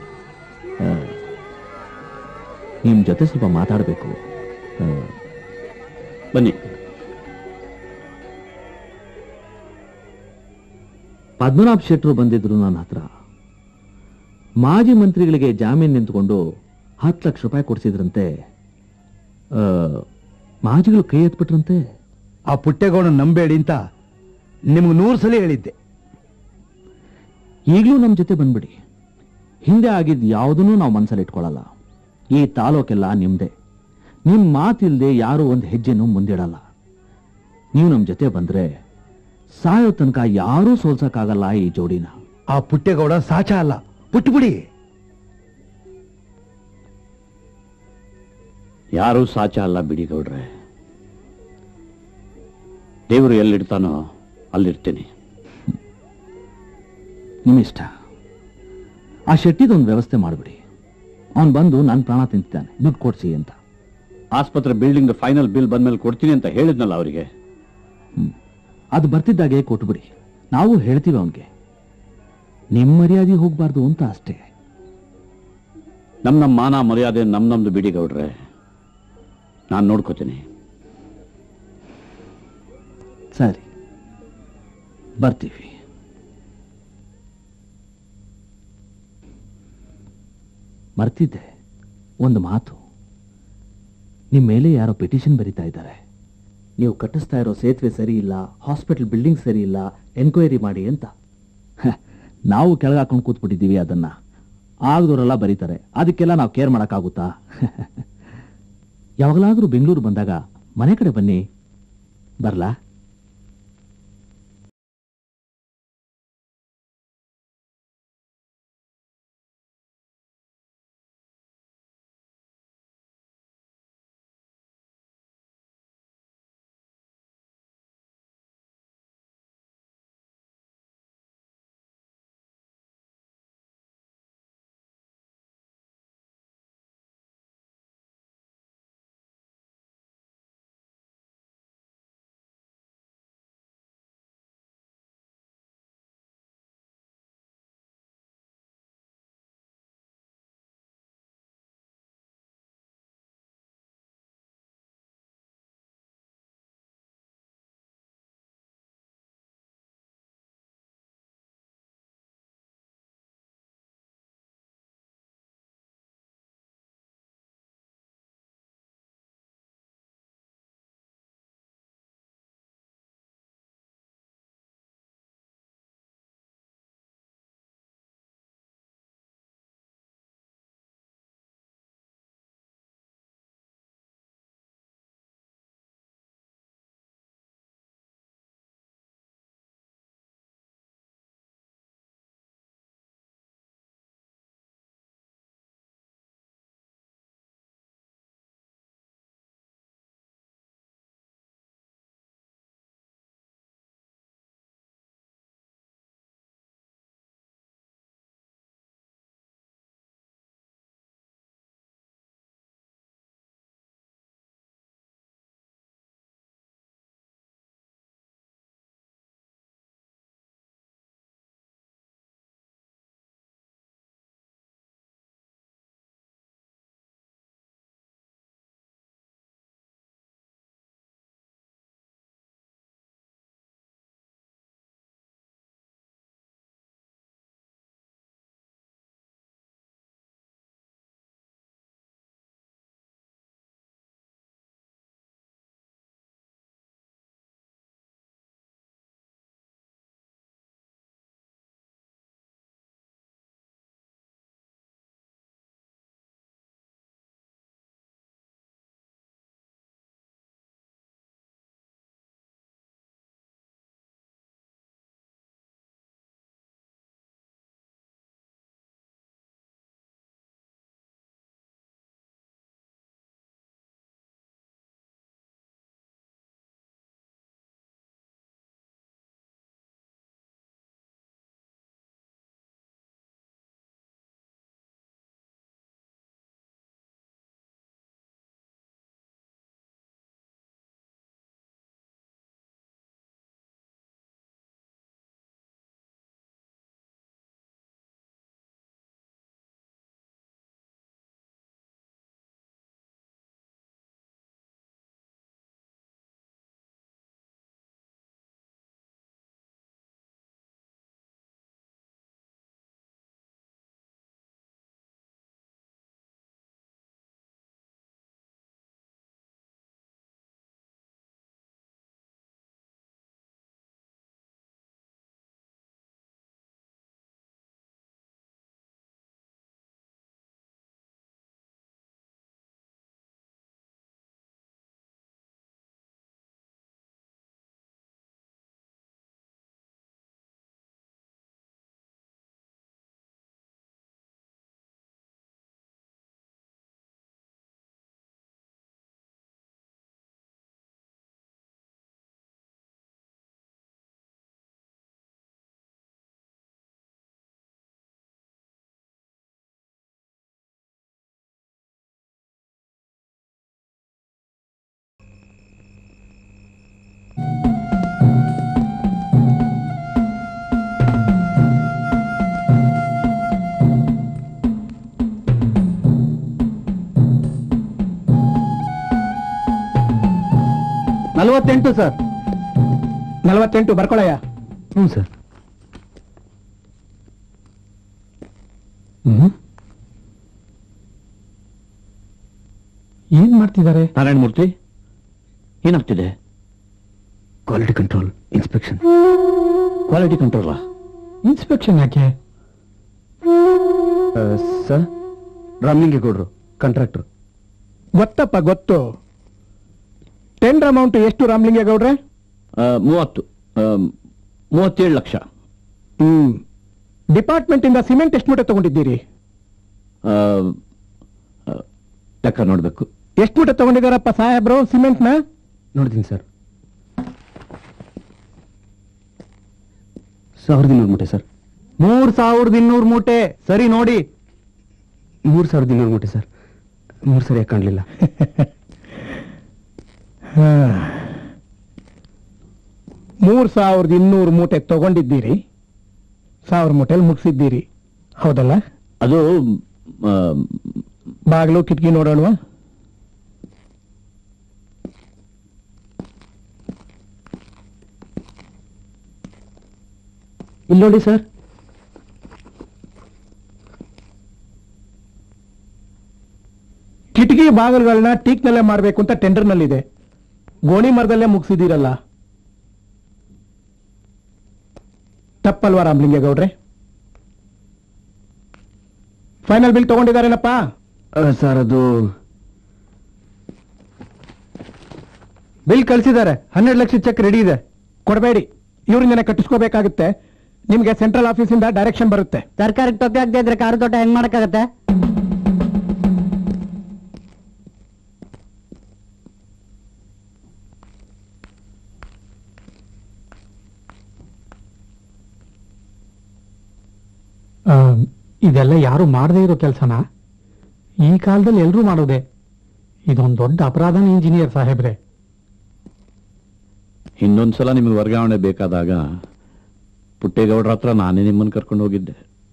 ನಿಮ್ ಜೊತೆ ಸ್ವಲ್ಪ ಮಾತಾಡಬೇಕು. ಬನ್ನಿ. ಪದ್ಮನಾಭ ಶೆಟ್ರು ಬಂದಿದ್ರು ನನ್ನ ಹತ್ರ. ಮಾಜಿ ಮಂತ್ರಿಗಳಿಗೆ ಜಾಮೀನು ನಿಂತುಕೊಂಡು ಹತ್ತು ಲಕ್ಷ ರೂಪಾಯಿ ಕೊಡಿಸಿದ್ರಂತೆ. ಮಾಜಿಗಳು ಕೈ ಎತ್ಬಿಟ್ರಂತೆ. ಆ ಪುಟ್ಟೇಗೌಡ ನಂಬೇಡಿ ಅಂತ ನಿಮ್ಗೆ ನೂರು ಸಲ ಹೇಳಿದ್ದೆ. ಈಗಲೂ ನಮ್ಮ ಜೊತೆ ಬಂದ್ಬಿಡಿ. ಹಿಂದೆ ಆಗಿದ್ದು ಯಾವುದನ್ನೂ ನಾವು ಮನಸ್ಸಲ್ಲಿ ಇಟ್ಕೊಳ್ಳಲ್ಲ. ಈ ತಾಲೂಕೆಲ್ಲ ನಿಮ್ದೆ. ನಿಮ್ ಮಾತಿಲ್ದೆ ಯಾರೂ ಒಂದು ಹೆಜ್ಜೆನೂ ಮುಂದಿಡಲ್ಲ. ನೀವು ನಮ್ಮ ಜೊತೆ ಬಂದ್ರೆ ಸಾಯೋ ತನಕ ಯಾರೂ ಸೋಲ್ಸಕ್ಕಾಗಲ್ಲ ಈ ಜೋಡಿನ. ಆ ಪುಟ್ಟೇಗೌಡ ಸಾಚ ಅಲ್ಲ, ಪುಟ್ಟುಬಿಡಿ. ಯಾರೂ ಸಾಚ ಅಲ್ಲ ಬಿಡಿ ಗೌಡ್ರೆ. ದೇವರು ಎಲ್ಲಿಡ್ತಾನೋ ಅಲ್ಲಿರ್ತೀನಿ. ನಿಮ್ಮಿಷ್ಟ. ಆ ಶೆಟ್ಟಿದೊಂದು ವ್ಯವಸ್ಥೆ ಮಾಡಿಬಿಡಿ. ಅವನು ಬಂದು ನನ್ನ ಪ್ರಾಣ ತಿಂತಿದ್ದಾನೆ, ದುಡ್ಡು ಕೊಡ್ಸಿ ಅಂತ. ಆಸ್ಪತ್ರೆ ಬಿಲ್ಡಿಂಗ್ ಫೈನಲ್ ಬಿಲ್ ಬಂದ್ಮೇಲೆ ಕೊಡ್ತೀನಿ ಅಂತ ಹೇಳಿದ್ನಲ್ಲ ಅವರಿಗೆ. ಅದು ಬರ್ತಿದ್ದಾಗೆ ಕೊಟ್ಬಿಡಿ. ನಾವು ಹೇಳ್ತೀವಿ ಅವನಿಗೆ. ನಿಮ್ಮ ಮರ್ಯಾದೆ ಹೋಗ್ಬಾರ್ದು ಅಂತ ಅಷ್ಟೇ. ನಮ್ ನಮ್ಮ ಮಾನ ಮರ್ಯಾದೆ ನಮ್ ನಮ್ದು ಬಿಡಿ ಗೌಡ್ರೆ, ನಾನು ನೋಡ್ಕೋತೀನಿ. ಸರಿ, ಬರ್ತೀವಿ. ಮರ್ತಿದ್ದೆ ಒಂದು ಮಾತು. ನಿಮ್ಮ ಮೇಲೆ ಯಾರೋ ಪಿಟಿಷನ್ ಬರೀತಾ ಇದ್ದಾರೆ. ನೀವು ಕಟ್ಟಿಸ್ತಾ ಇರೋ ಸೇತುವೆ ಸರಿ ಇಲ್ಲ, ಹಾಸ್ಪಿಟಲ್ ಬಿಲ್ಡಿಂಗ್ ಸರಿ ಇಲ್ಲ, ಎನ್ಕ್ವೈರಿ ಮಾಡಿ ಅಂತ. ನಾವು ಕೆಳಗಾಕೊಂಡು ಕೂತ್ಬಿಟ್ಟಿದ್ದೀವಿ. ಅದನ್ನ ಆಗದವರೆಲ್ಲ ಬರೀತಾರೆ. ಅದಕ್ಕೆಲ್ಲ ನಾವು ಕೇರ್ ಮಾಡೋಕ್ಕಾಗುತ್ತಾ? ಯಾವಾಗಲಾದರೂ ಬೆಂಗಳೂರು ಬಂದಾಗ ಮನೆ ಕಡೆ ಬನ್ನಿ. ಬರ್ಲಾ? ನಲವತ್ತೆಂಟು ಸರ್. ನಲವತ್ತೆಂಟು ಬರ್ಕೊಳಯ್ಯ. ಹ್ಞೂ ಸರ್. ಹ್ಮ್ ಏನ್ ಮಾಡ್ತಿದ್ದಾರೆ? ನಾರಾಯಣ ಮೂರ್ತಿ, ಏನಾಗ್ತಿದೆ? Quality control inspection. Quality control inspection ಯಾಕೆ? ಸರ್, ರಾಮಲಿಂಗೇಗೌಡರು ಕಾಂಟ್ರಾಕ್ಟರ್. ಗೊತ್ತಪ್ಪ, ಗೊತ್ತು. ಟೆಂಡರ್ ಅಮೌಂಟ್ ಎಷ್ಟು ರಾಮಲಿಂಗೇಗೌಡ್ರೆ? ಮೂವತ್ತು ಮೂವತ್ತೇಳು ಲಕ್ಷ. ಹ್ಮ್. ಡಿಪಾರ್ಟ್ಮೆಂಟ್ ಇಂದ ಸಿಮೆಂಟ್ ಎಷ್ಟು ಮೂಟೆ ತಗೊಂಡಿದ್ದೀರಿ? ಲೆಕ್ಕ ನೋಡ್ಬೇಕು. ಎಷ್ಟು ಮೂಟೆ ತಗೊಂಡಿದ್ದಾರಪ್ಪ ಸಾಹೇಬ್ರು ಸಿಮೆಂಟ್ ನ? ನೋಡ್ತೀನಿ ಸರ್. ಸಾವಿರದ ಇನ್ನೂರು ಮೂಟೆ ಸರ್. ಮೂರ್ ಸಾವಿರದ ಇನ್ನೂರು ಮೂಟೆ. ಸರಿ ನೋಡಿ. ಮೂರ್ ಸಾವಿರದ ಇನ್ನೂರು ಮೂಟೆ ಸರ್. ಮೂರ್ ಸರಿಯಾಗಿ ಕಾಣಲಿಲ್ಲ. ಮೂರ್ ಸಾವಿರದ ಇನ್ನೂರು ಮೂಟೆ ತಗೊಂಡಿದ್ದೀರಿ, ಸಾವಿರ ಮೂಟೆಲ್ ಮುಗಿಸಿದ್ದೀರಿ, ಹೌದಲ್ಲ? ಅದು ಬಾಗಿಲು ಕಿಟಕಿ ನೋಡೋಣ. ಇಲ್ಲಿ ನೋಡಿ ಸರ್. ಕಿಟಕಿ ಬಾಗಿಲುಗಳನ್ನ ಟೀಕ್ನಲ್ಲೇ ಮಾಡಬೇಕು ಅಂತ ಟೆಂಡರ್ನಲ್ಲಿದೆ. ಗೋಣಿ ಮರದಲ್ಲೇ ಮುಗಿಸಿದ್ದೀರಲ್ಲ, ತಪ್ಪಲ್ವಾ ರಾಮಲಿಂಗೇಗೌಡ್ರೆ? ಫೈನಲ್ ಬಿಲ್ ತಗೊಂಡಿದ್ದಾರೇನಪ್ಪ? ಸರ್, ಅದು ಬಿಲ್ ಕಳಿಸಿದ್ದಾರೆ. ಹನ್ನೆರಡು ಲಕ್ಷ ಚೆಕ್ ರೆಡಿ ಇದೆ, ಕೊಡಬೇಡಿ. ಇವರಿಂದನೇ ಕಟ್ಟಿಸ್ಕೋಬೇಕಾಗುತ್ತೆ. ನಿಮ್ಗೆ ಸೆಂಟ್ರಲ್ ಆಫೀಸಿಂದ ಡೈರೆಕ್ಷನ್ ಬರುತ್ತೆ. ಸರ್ಕಾರಕ್ಕೆ ತೊಕ್ಕೆ ಆಗದೆ ಇದ್ರೆ ಕಾರು ತೋಟ ಹೆಂಗ್ ಮಾಡಕ್ಕಾಗತ್ತೆ? ಇದೆಲ್ಲ ಯಾರು ಮಾಡದೇ ಇರೋ ಕೆಲಸನ ಈ ಕಾಲದಲ್ಲಿ ಎಲ್ರೂ ಮಾಡೋದೆ. ಇದೊಂದು ದೊಡ್ಡ ಅಪರಾಧನ ಇಂಜಿನಿಯರ್ ಸಾಹೇಬ್ರೆ. ಇನ್ನೊಂದ್ಸಲ ನಿಮಗೆ ವರ್ಗಾವಣೆ ಬೇಕಾದಾಗ ಪುಟ್ಟೇಗೌಡರ ಹತ್ರ ನಾನೇ ನಿಮ್ಮನ್ನು ಕರ್ಕೊಂಡು ಹೋಗಿದ್ದೆ.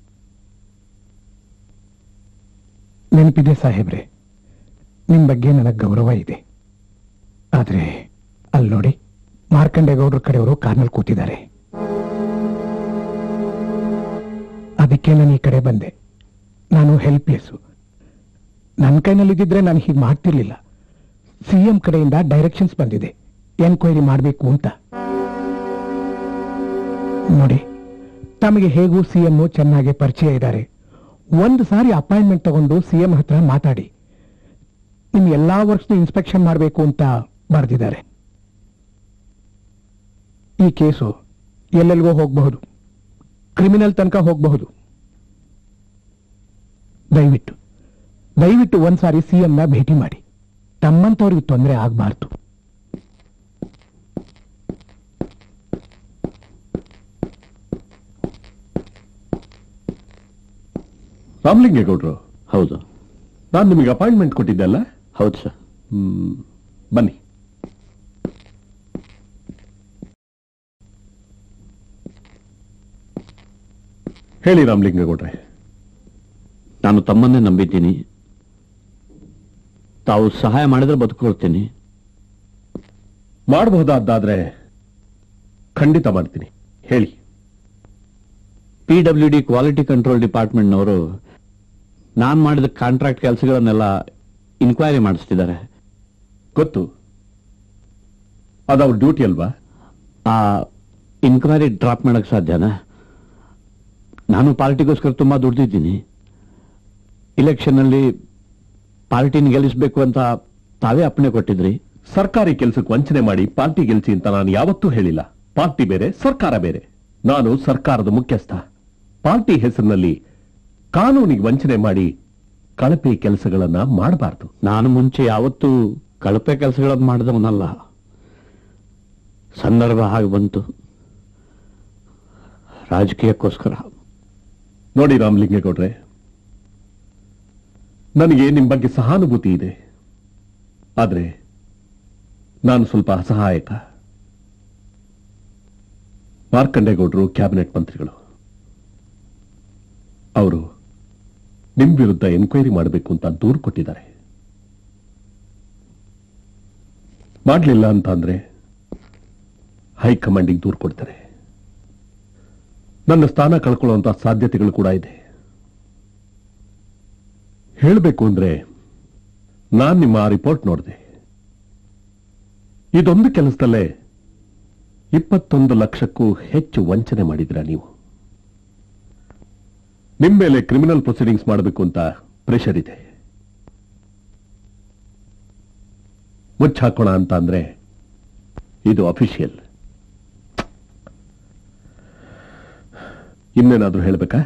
ನೆನಪಿದೆ ಸಾಹೇಬ್ರೆ, ನಿಮ್ ಬಗ್ಗೆ ನನಗೆ ಗೌರವ ಇದೆ. ಆದ್ರೆ ಅಲ್ಲಿ ನೋಡಿ, ಮಾರ್ಕಂಡೇಗೌಡರ ಕಡೆಯವರು ಕಾರ್ನಲ್ಲಿ ಕೂತಿದ್ದಾರೆ. ಅದಕ್ಕೆ ನಾನು ಈ ಕಡೆ ಬಂದೆ. ನಾನು ಹೆಲ್ಪ್ಲೆಸ್ಸು. ನನ್ನ ಕೈನಲ್ಲಿದ್ದಿದ್ರೆ ನಾನು ಹೀಗೆ ಮಾಡ್ತಿರ್ಲಿಲ್ಲ. ಸಿಎಂ ಕಡೆಯಿಂದ ಡೈರೆಕ್ಷನ್ಸ್ ಬಂದಿದೆ, ಎನ್ಕ್ವೈರಿ ಮಾಡಬೇಕು ಅಂತ. ನೋಡಿ, ತಮಗೆ ಹೇಗೂ ಸಿಎಂ ಚೆನ್ನಾಗಿ ಪರಿಚಯ ಇದ್ದಾರೆ. ಒಂದು ಸಾರಿ ಅಪಾಯಿಂಟ್ಮೆಂಟ್ ತಗೊಂಡು ಸಿಎಂ ಹತ್ರ ಮಾತಾಡಿ. ನಿಮ್ ಎಲ್ಲಾ ವರ್ಕ್ಸ್ ಇನ್ಸ್ಪೆಕ್ಷನ್ ಮಾಡಬೇಕು ಅಂತ ಬರೆದಿದ್ದಾರೆ. ಈ ಕೇಸು ಎಲ್ಲೆಲ್ಗೋ ಹೋಗಬಹುದು, ಕ್ರಿಮಿನಲ್ ತನಕ ಹೋಗಬಹುದು. ದಯವಿಟ್ಟು ದಯವಿಟ್ಟು ಒಂದ್ಸಾರಿ ಸಿಎಂನ ಭೇಟಿ ಮಾಡಿ. ತಮ್ಮಂತವ್ರಿಗೆ ತೊಂದರೆ ಆಗಬಾರ್ದು. ರಾಮಲಿಂಗೇಗೌಡರು? ಹೌದು. ನಾನು ನಿಮಗೆ ಅಪಾಯಿಂಟ್ಮೆಂಟ್ ಕೊಟ್ಟಿದ್ದೆ ಅಲ್ಲ? ಹೌದು ಸರ್. ಹ್ಮ್, ಬನ್ನಿ. ಹೇಳಿ ರಾಮಲಿಂಗೇಗೌಡ್ರೆ. ನಾನು ತಮ್ಮನ್ನೇ ನಂಬಿದ್ದೀನಿ. ತಾವು ಸಹಾಯ ಮಾಡಿದ್ರೆ ಬದುಕೊಳ್ತೀನಿ. ಮಾಡಬಹುದಾದ್ರೆ ಖಂಡಿತ ಮಾಡ್ತೀನಿ. ಹೇಳಿ. P W D quality control ಡಿಪಾರ್ಟ್ಮೆಂಟ್ನವರು ನಾನು ಮಾಡಿದ ಕಾಂಟ್ರಾಕ್ಟ್ ಕೆಲಸಗಳನ್ನೆಲ್ಲ ಇನ್ಕ್ವೈರಿ ಮಾಡಿಸ್ತಿದ್ದಾರೆ. ಗೊತ್ತು, ಅದವ್ರ ಡ್ಯೂಟಿ ಅಲ್ವಾ? ಆ ಇನ್ಕ್ವೈರಿ ಡ್ರಾಪ್ ಮಾಡಕ್ ಸಾಧ್ಯನಾ? ನಾನು ಪಾರ್ಟಿಗೋಸ್ಕರ ತುಂಬಾ ದುಡ್ದಿದ್ದೀನಿ. ಇಲೆಕ್ಷನ್ ಅಲ್ಲಿ ಪಾರ್ಟಿನ ಗೆಲ್ಲಿಸಬೇಕು ಅಂತ ತಾವೇ ಅಪ್ಪಣೆ ಕೊಟ್ಟಿದ್ರಿ. ಸರ್ಕಾರಿ ಕೆಲಸಕ್ಕೆ ವಂಚನೆ ಮಾಡಿ ಪಾರ್ಟಿ ಗೆಲ್ಸಿ ಅಂತ ನಾನು ಯಾವತ್ತೂ ಹೇಳಿಲ್ಲ. ಪಾರ್ಟಿ ಬೇರೆ, ಸರ್ಕಾರ ಬೇರೆ. ನಾನು ಸರ್ಕಾರದ ಮುಖ್ಯಸ್ಥ. ಪಾರ್ಟಿ ಹೆಸರಿನಲ್ಲಿ ಕಾನೂನಿಗೆ ವಂಚನೆ ಮಾಡಿ ಕಳಪೆ ಕೆಲಸಗಳನ್ನ ಮಾಡಬಾರ್ದು. ನಾನು ಮುಂಚೆ ಯಾವತ್ತೂ ಕಳಪೆ ಕೆಲಸಗಳನ್ನು ಮಾಡಿದವನಲ್ಲ. ಸಂದರ್ಭ ಹಾಗೆ ಬಂತು, ರಾಜಕೀಯಕ್ಕೋಸ್ಕರ. ನೋಡಿ ರಾಮಲಿಂಗೇಗೌಡ್ರೆ, ನನಗೆ ನಿಮ್ ಬಗ್ಗೆ ಸಹಾನುಭೂತಿ ಇದೆ. ಆದ್ರೆ ನಾನು ಸ್ವಲ್ಪ ಅಸಹಾಯಕ. ಮಾರ್ಕಂಡೇಗೌಡರು ಕ್ಯಾಬಿನೆಟ್ ಮಂತ್ರಿಗಳು. ಅವರು ನಿಮ್ ವಿರುದ್ಧ ಎನ್ಕ್ವೈರಿ ಮಾಡಬೇಕು ಅಂತ ದೂರು ಕೊಟ್ಟಿದ್ದಾರೆ. ಮಾಡಲಿಲ್ಲ ಅಂತ ಅಂದ್ರೆ ಹೈಕಮಾಂಡಿಗೆ ದೂರು ಕೊಡ್ತಾರೆ. ನನ್ನ ಸ್ಥಾನ ಕಳ್ಕೊಳ್ಳುವಂತ ಸಾಧ್ಯತೆಗಳು ಕೂಡ ಇದೆ. ಹೇಳಬೇಕು ಅಂದ್ರೆ ನಾನ್ ನಿಮ್ಮ ಆ ರಿಪೋರ್ಟ್ ನೋಡಿದೆ. ಇದೊಂದು ಕೆಲಸದಲ್ಲೇ ಇಪ್ಪತ್ತೊಂದು ಲಕ್ಷಕ್ಕೂ ಹೆಚ್ಚು ವಂಚನೆ ಮಾಡಿದಿರ ನೀವು. ನಿಮ್ಮ ಮೇಲೆ ಕ್ರಿಮಿನಲ್ ಪ್ರೊಸೀಡಿಂಗ್ಸ್ ಮಾಡಬೇಕು ಅಂತ ಪ್ರೆಷರ್ ಇದೆ. ಮುಚ್ಚಾಕೋಣ ಅಂತ ಅಂದ್ರೆ ಇದು ಅಫಿಷಿಯಲ್. ಇನ್ನೇನಾದ್ರೂ ಹೇಳ್ಬೇಕಾ?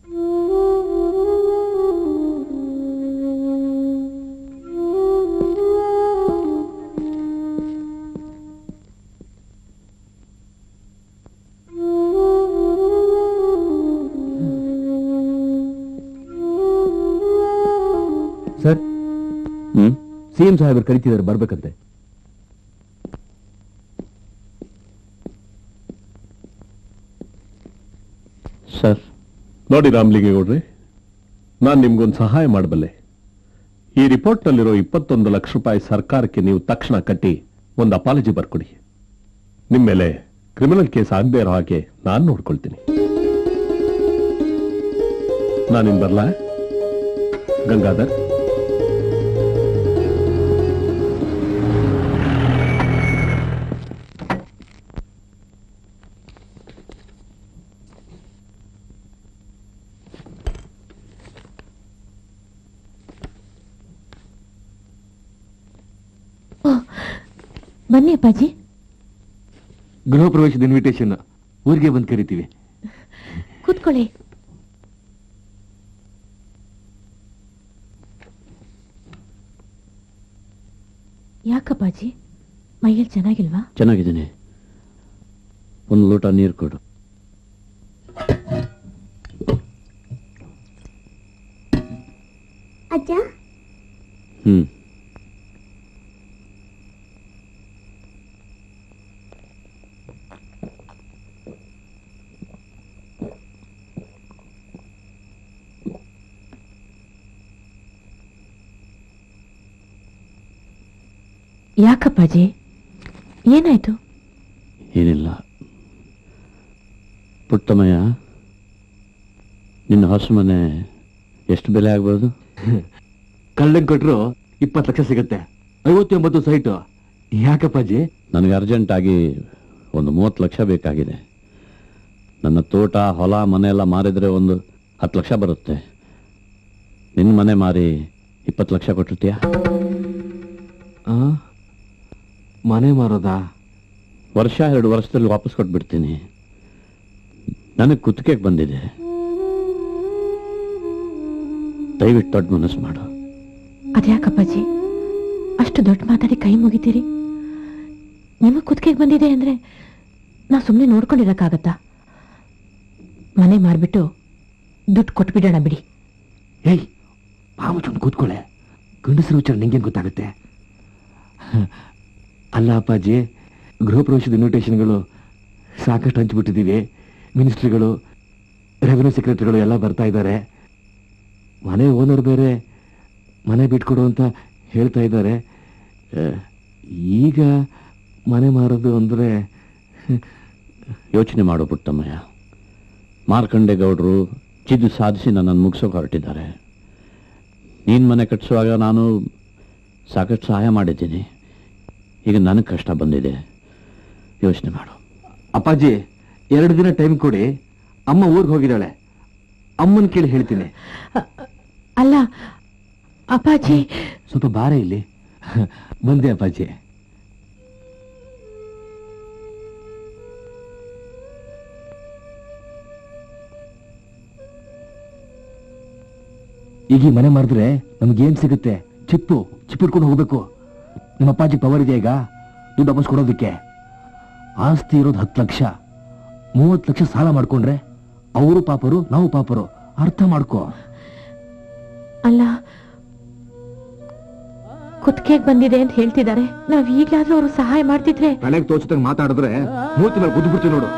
ಸರ್, ಹ್ಮ್ ಸಿಎಂ ಸಾಹೇಬರು ಕರಿತಿದ್ದಾರೆ, ಬರ್ಬೇಕಂತೆ. ಸರ್, ನೋಡಿ ರಾಮಲಿಂಗೇಗೌಡ್ರೆ, ನಾನು ನಿಮ್ಗೊಂದು ಸಹಾಯ ಮಾಡಬಲ್ಲೆ. ಈ ರಿಪೋರ್ಟ್ನಲ್ಲಿರೋ ಇಪ್ಪತ್ತೊಂದು ಲಕ್ಷ ರೂಪಾಯಿ ಸರ್ಕಾರಕ್ಕೆ ನೀವು ತಕ್ಷಣ ಕಟ್ಟಿ ಒಂದು ಅಪಾಲಜಿ ಬರ್ಕೊಡಿ. ನಿಮ್ಮ ಮೇಲೆ ಕ್ರಿಮಿನಲ್ ಕೇಸ್ ಆಗದೆ ಇರೋ ಹಾಗೆ ನಾನು ನೋಡ್ಕೊಳ್ತೀನಿ. ನಾನಿನ್ ಬರ್ಲಾ ಗಂಗಾಧರ್? ಬನ್ನಿ ಅಪ್ಪಾಜಿ. ಗೃಹ ಪ್ರವೇಶದ ಇನ್ವಿಟೇಷನ್ ಊರಿಗೆ ಬಂದು ಕರಿತೀವಿ. ಕೂತ್ಕೊಳ್ಳಿ. ಯಾಕಪ್ಪಾಜಿ, ಮೈಯಲ್ಲಿ ಚೆನ್ನಾಗಿಲ್ವಾ? ಚೆನ್ನಾಗಿದ್ದೀನಿ. ಒಂದು ಲೋಟ ನೀರು ಕೊಡು. ಅಜ್ಜ, ಹ್ಮ್ ಯಾಕಪ್ಪಾಜಿ, ಏನಾಯ್ತು? ಏನಿಲ್ಲ ಪುಟ್ಟಮಯ್ಯ, ನಿನ್ನ ಹೊಸ ಮನೆ ಎಷ್ಟು ಬೆಲೆ ಆಗ್ಬೋದು? ಕಳ್ಳಂಗ್ ಕೊಟ್ರು ಇಪ್ಪತ್ತು ಲಕ್ಷ ಸಿಗುತ್ತೆ. ಐವತ್ತೊಂಬತ್ತು ಸೈಟು. ಯಾಕಪ್ಪಾಜಿ? ನನಗೆ ಅರ್ಜೆಂಟ್ ಆಗಿ ಒಂದು ಮೂವತ್ತು ಲಕ್ಷ ಬೇಕಾಗಿದೆ. ನನ್ನ ತೋಟ ಹೊಲ ಮನೆ ಎಲ್ಲ ಮಾರಿದ್ರೆ ಒಂದು ಹತ್ತು ಲಕ್ಷ ಬರುತ್ತೆ. ನಿನ್ನ ಮನೆ ಮಾರಿ ಇಪ್ಪತ್ತು ಲಕ್ಷ ಕೊಟ್ಟಿರ್ತೀಯಾ? ಮನೆ ಮಾರೋದಾ? ವರ್ಷ ಎರಡು ವರ್ಷದಲ್ಲಿ ವಾಪಸ್ ಕೊಟ್ಬಿಡ್ತೀನಿ. ನನಗೆ ಕುತ್ತಿಗೆಗೆ ಬಂದಿದೆ. ದಯವಿಟ್ಟು ದೊಡ್ಡ ಮನಸ್ಸು ಮಾಡು. ಅದ್ಯಾಕಪ್ಪಾಜಿ ಅಷ್ಟು ದೊಡ್ಡ ಮಾತಾಡಿ ಕೈ ಮುಗಿತೀರಿ? ನಿಮಗೆ ಕುತ್ತಿಗೆಗೆ ಬಂದಿದೆ ಅಂದ್ರೆ ನಾ ಸುಮ್ಮನೆ ನೋಡ್ಕೊಂಡಿರಕ್ಕಾಗತ್ತಾ? ಮನೆ ಮಾರ್ಬಿಟ್ಟು ದುಡ್ಡು ಕೊಟ್ಬಿಡೋಣ ಬಿಡಿ. ಏಯ್, ಪಾಮುಚೊಂದು ಕೂತ್ಕೊಳ್ಳೆ. ಗಂಡಸರ ವಿಚಾರ ನಿಂಗೇನು ಗೊತ್ತಾಗುತ್ತೆ? ಅಲ್ಲ ಅಪ್ಪಾಜಿ, ಗೃಹ ಪ್ರವೇಶದ ಇನ್ವಿಟೇಷನ್ಗಳು ಸಾಕಷ್ಟು ಹಂಚಿಬಿಟ್ಟಿದ್ದೀವಿ. ಮಿನಿಸ್ಟ್ರಿಗಳು, ರೆವಿನ್ಯೂ ಸೆಕ್ರೆಟರಿಗಳು ಎಲ್ಲ ಬರ್ತಾ ಇದ್ದಾರೆ. ಮನೆ ಓನರ್ ಬೇರೆ ಮನೆ ಬಿಟ್ಕೊಡು ಅಂತ ಹೇಳ್ತಾ ಇದ್ದಾರೆ. ಈಗ ಮನೆ ಮಾರೋದು ಅಂದರೆ ಯೋಚನೆ ಮಾಡು ಪುಟ್ಟಮ್ಮಯ್ಯ. ಮಾರ್ಕಂಡೇಗೌಡರು ಚಿದ್ದು ಸಾಧಿಸಿ ನನ್ನನ್ನು ಮುಗಿಸೋಕೆ ಹೊರಟಿದ್ದಾರೆ. ನೀನು ಮನೆ ಕಟ್ಟಿಸುವಾಗ ನಾನು ಸಾಕಷ್ಟು ಸಹಾಯ ಮಾಡಿದ್ದೀನಿ. ಈಗ ನನಗೆ ಕಷ್ಟ ಬಂದಿದೆ. ಯೋಚನೆ ಮಾಡು. ಅಪ್ಪಾಜಿ, ಎರಡು ದಿನ ಟೈಮ್ ಕೊಡಿ. ಅಮ್ಮ ಊರಿಗೆ ಹೋಗಿದ್ದಾಳೆ. ಅಮ್ಮನ ಕೇಳಿ ಹೇಳ್ತೀನಿ. ಅಲ್ಲ ಅಪ್ಪಾಜಿ, ಸ್ವಲ್ಪ ಬಾರ ಇಲ್ಲಿ. ಬಂದೆ ಅಪ್ಪಾಜಿ. ಈಗ ಈ ಮನೆ ಮಾರಿದ್ರೆ ನಮ್ಗೇನ್ ಸಿಗುತ್ತೆ? ಚಿಪ್ಪು ಚಿಪ್ಪಿಟ್ಕೊಂಡು ಹೋಗ್ಬೇಕು. ನಿಮ್ಮ ಅಪ್ಪಾಜಿ ಪವರ್ ಇದೆ ಈಗ ದುಡ್ಡು ವಾಪಸ್ ಕೊಡೋದಕ್ಕೆ. ಆಸ್ತಿ ಇರೋದು ಹತ್ತು ಲಕ್ಷ, ಮೂವತ್ತು ಲಕ್ಷ ಸಾಲ ಮಾಡ್ಕೊಂಡ್ರೆ ಅವರು ಪಾಪರು, ನಾವು ಪಾಪರು. ಅರ್ಥ ಮಾಡ್ಕೋ. ಅಲ್ಲ, ಕುತ್ತಿಗೆಗೆ ಬಂದಿದೆ ಅಂತ ಹೇಳ್ತಿದ್ದಾರೆ. ನಾವ್ ಈಗ್ಲಾದ್ರೂ ಅವ್ರು ಸಹಾಯ ಮಾಡ್ತಿದ್ರೆ. ತಲೆಗೆ ತೋಚದಂಗ್ ಮಾತಾಡಿದ್ರೆ ಮೂತಿ ಮೇಲೆ ಗುದ್ದು ಬಿಡ್ತೀವಿ ನೋಡು.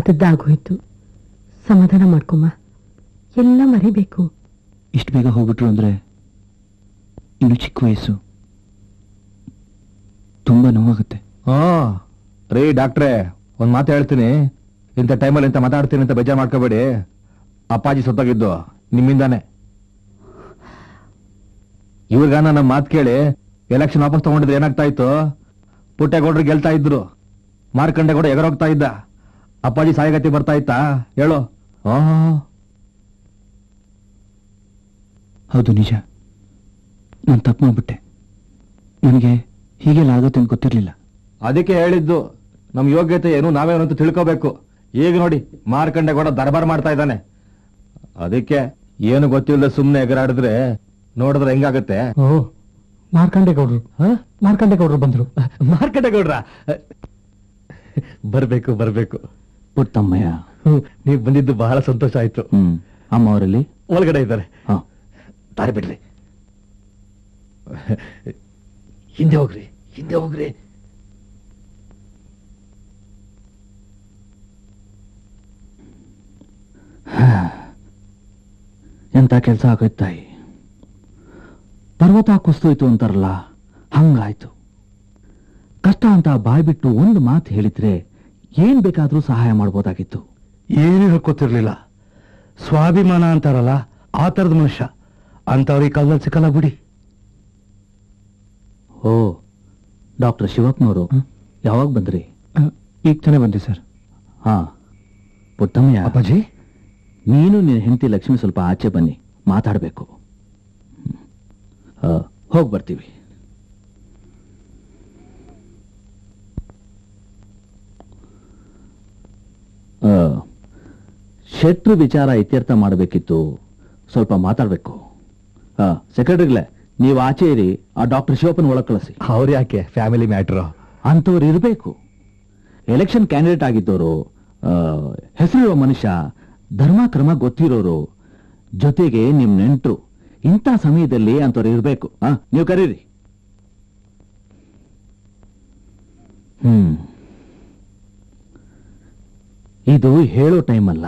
ಆದದ್ದಾಗೋಯ್ತು. ಸಮಾಧಾನ ಮಾಡ್ಕೊಮ್ಮ, ಎಲ್ಲ ಮರಿಬೇಕು. ಇಷ್ಟು ಬೇಗ ಹೋಗ್ಬಿಟ್ರು ಅಂದ್ರೆ ಇನ್ನು ಚಿಕ್ಕ ವಯಸ್ಸು, ತುಂಬಾ ನೋವಾಗುತ್ತೆ. ಹಾ ರೀ ಡಾಕ್ಟ್ರೇ, ಒಂದ್ ಮಾತು ಹೇಳ್ತೀನಿ, ಇಂಥ ಟೈಮಲ್ಲಿ ಇಂಥ ಮಾತಾಡ್ತೀನಿ ಅಂತ ಬೇಜಾರು ಮಾಡ್ಕೋಬೇಡಿ. ಅಪ್ಪಾಜಿ ಸತ್ತೋಗಿದ್ದು ನಿಮ್ಮಿಂದಾನೆ. ಇವ್ರಿಗ ನನ್ನ ಮಾತು ಕೇಳಿ ಎಲೆಕ್ಷನ್ ವಾಪಸ್ ತಗೊಂಡಿದ್ರೆ ಏನಾಗ್ತಾ ಇತ್ತು? ಪುಟ್ಟೇಗೌಡ್ರು ಗೆಲ್ತಾ ಇದ್ರು, ಮಾರ್ಕಂಡೇಗೌಡ ಎಗರೋಗ್ತಾ ಇದ್ದ, ಅಪ್ಪಾಜಿ ಸಾಯಗತಿ ಬರ್ತಾ ಇತ್ತಾ ಹೇಳು? ಆ ಹೌದು, ನಿಜ. ನಾನು ತಪ್ಪು ಮಾಡ್ಬಿಟ್ಟೆ. ನನಗೆ ಹೀಗೆಲ್ಲ ಆಗುತ್ತೆ ಅಂತ ಗೊತ್ತಿರ್ಲಿಲ್ಲ. ಅದಕ್ಕೆ ಹೇಳಿದ್ದು, ನಮ್ ಯೋಗ್ಯತೆ ಏನು ನಾವೇನು ಅಂತ ತಿಳ್ಕೋಬೇಕು. ಈಗ ನೋಡಿ ಮಾರ್ಕಂಡೇಗೌಡ ದರ್ಬಾರ್ ಮಾಡ್ತಾ ಇದ್ದಾನೆ. ಅದಕ್ಕೆ ಏನು ಗೊತ್ತಿಲ್ಲದೆ ಸುಮ್ನೆ ಎಗರಾಡಿದ್ರೆ ನೋಡಿದ್ರೆ ಹೆಂಗಾಗುತ್ತೆ? ಓ, ಮಾರ್ಕಂಡೇಗೌಡ್ರು ಮಾರ್ಕಂಡೇಗೌಡ್ರು ಬಂದ್ರು. ಮಾರ್ಕಂಡೇಗೌಡ್ರ ಬರ್ಬೇಕು ಬರ್ಬೇಕು. ಪುಟ್ಟಮ್ಮಯ್ಯ, ನೀವ್ ಬಂದಿದ್ದು ಬಹಳ ಸಂತೋಷ ಆಯ್ತು. ಹ್ಮ್ ಅಮ್ಮ ಅವರಲ್ಲಿ ಒಳಗಡೆ ಇದ್ದಾರೆ. ದಾರಿ ಬಿಡ್ರಿ, ಹಿಂದೆ ಹೋಗ್ರಿ, ಹಿಂದೆ ಹೋಗ್ರಿ. ಎಂತ ಕೆಲಸ ಆಗೋಯ್ತು ತಾಯಿ. ಪರ್ವತ ಕುಸ್ತೋಯ್ತು ಅಂತಾರಲ್ಲ, ಹಂಗಾಯ್ತು. ಕಷ್ಟ ಅಂತ ಬಾಯ್ ಬಿಟ್ಟು ಒಂದು ಮಾತು ಹೇಳಿದ್ರೆ ಏನ್ ಬೇಕಾದ್ರೂ ಸಹಾಯ ಮಾಡ್ಬೋದಾಗಿತ್ತು. ಏನು ಹೇಳ್ಕೊತಿರ್ಲಿಲ್ಲ. ಸ್ವಾಭಿಮಾನ ಅಂತಾರಲ್ಲ, ಆ ತರದ ಮನುಷ್ಯ. ಅಂತವ್ರಿಗೆ ಕಾಲದಲ್ಲಿ ಸಿಕ್ಕಲ್ಲ ಬಿಡಿ. ಓ, ಡಾಕ್ಟರ್ ಶಿವಪ್ಪನವರು ಯಾವಾಗ ಬಂದ್ರಿ? ಈಗ ತಾನೇ ಬಂದೆ ಸರ್. ಹಾ ಪುಟ್ಟಮ್ಮಯ್ಯ, ಅಪ್ಪಾಜಿ ನೀನು ನಿನ್ನ ಹೆಂಡತಿ ಲಕ್ಷ್ಮಿ ಸ್ವಲ್ಪ ಆಚೆ ಬನ್ನಿ, ಮಾತಾಡಬೇಕು. ಹೋಗಿ ಬರ್ತೀವಿ. ಶೆಟ್ರು ವಿಚಾರ ಇತ್ಯರ್ಥ ಮಾಡಬೇಕಿತ್ತು, ಸ್ವಲ್ಪ ಮಾತಾಡಬೇಕು. ಸೆಕ್ರೆಟರಿಗಳೇ, ನೀವು ಆಚೆ ಇರಿ, ಆ ಡಾಕ್ಟರ್ ಶಿವಪ್ಪನ ಒಳಗೆ ಕಳಿಸಿ. ಅವ್ರು ಯಾಕೆ? Family matter. ಅಂತವ್ರು ಇರಬೇಕು. ಎಲೆಕ್ಷನ್ ಕ್ಯಾಂಡಿಡೇಟ್ ಆಗಿದ್ದವರು, ಹೆಸರಿರುವ ಮನುಷ್ಯ, ಧರ್ಮ ಕ್ರಮ ಗೊತ್ತಿರೋರು, ಜೊತೆಗೆ ನಿಮ್ ನೆಂಟರು. ಇಂಥ ಸಮಯದಲ್ಲಿ ಅಂತವ್ರು ಇರಬೇಕು. ಆ ನೀವು ಕರೀರಿ. ಹ್ಮ್ ಇದು ಹೇಳೋ ಟೈಮ್ ಅಲ್ಲ.